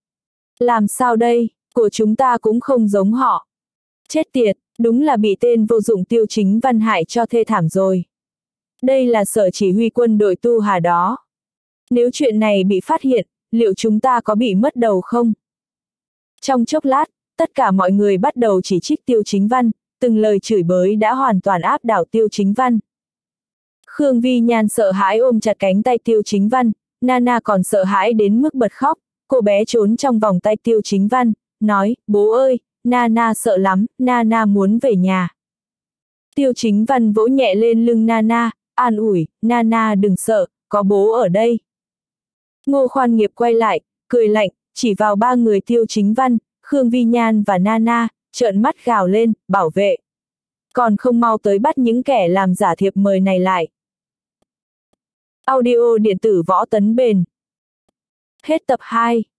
Làm sao đây, của chúng ta cũng không giống họ. Chết tiệt, đúng là bị tên vô dụng Tiêu Chính Văn hại cho thê thảm rồi. Đây là sở chỉ huy quân đội Tu Hà đó. Nếu chuyện này bị phát hiện, liệu chúng ta có bị mất đầu không? Trong chốc lát, tất cả mọi người bắt đầu chỉ trích Tiêu Chính Văn, từng lời chửi bới đã hoàn toàn áp đảo Tiêu Chính Văn. Khương Vi Nhan sợ hãi ôm chặt cánh tay Tiêu Chính Văn, Nana còn sợ hãi đến mức bật khóc, cô bé trốn trong vòng tay Tiêu Chính Văn, nói, bố ơi, Nana sợ lắm, Nana muốn về nhà. Tiêu Chính Văn vỗ nhẹ lên lưng Nana, an ủi, Nana đừng sợ, có bố ở đây. Ngô Khoan Nghiệp quay lại, cười lạnh, chỉ vào 3 người Tiêu Chính Văn, Khương Vi Nhan và Nana, trợn mắt gào lên, bảo vệ. Còn không mau tới bắt những kẻ làm giả thiệp mời này lại. Audio điện tử Võ Tấn Bền. Hết tập 2.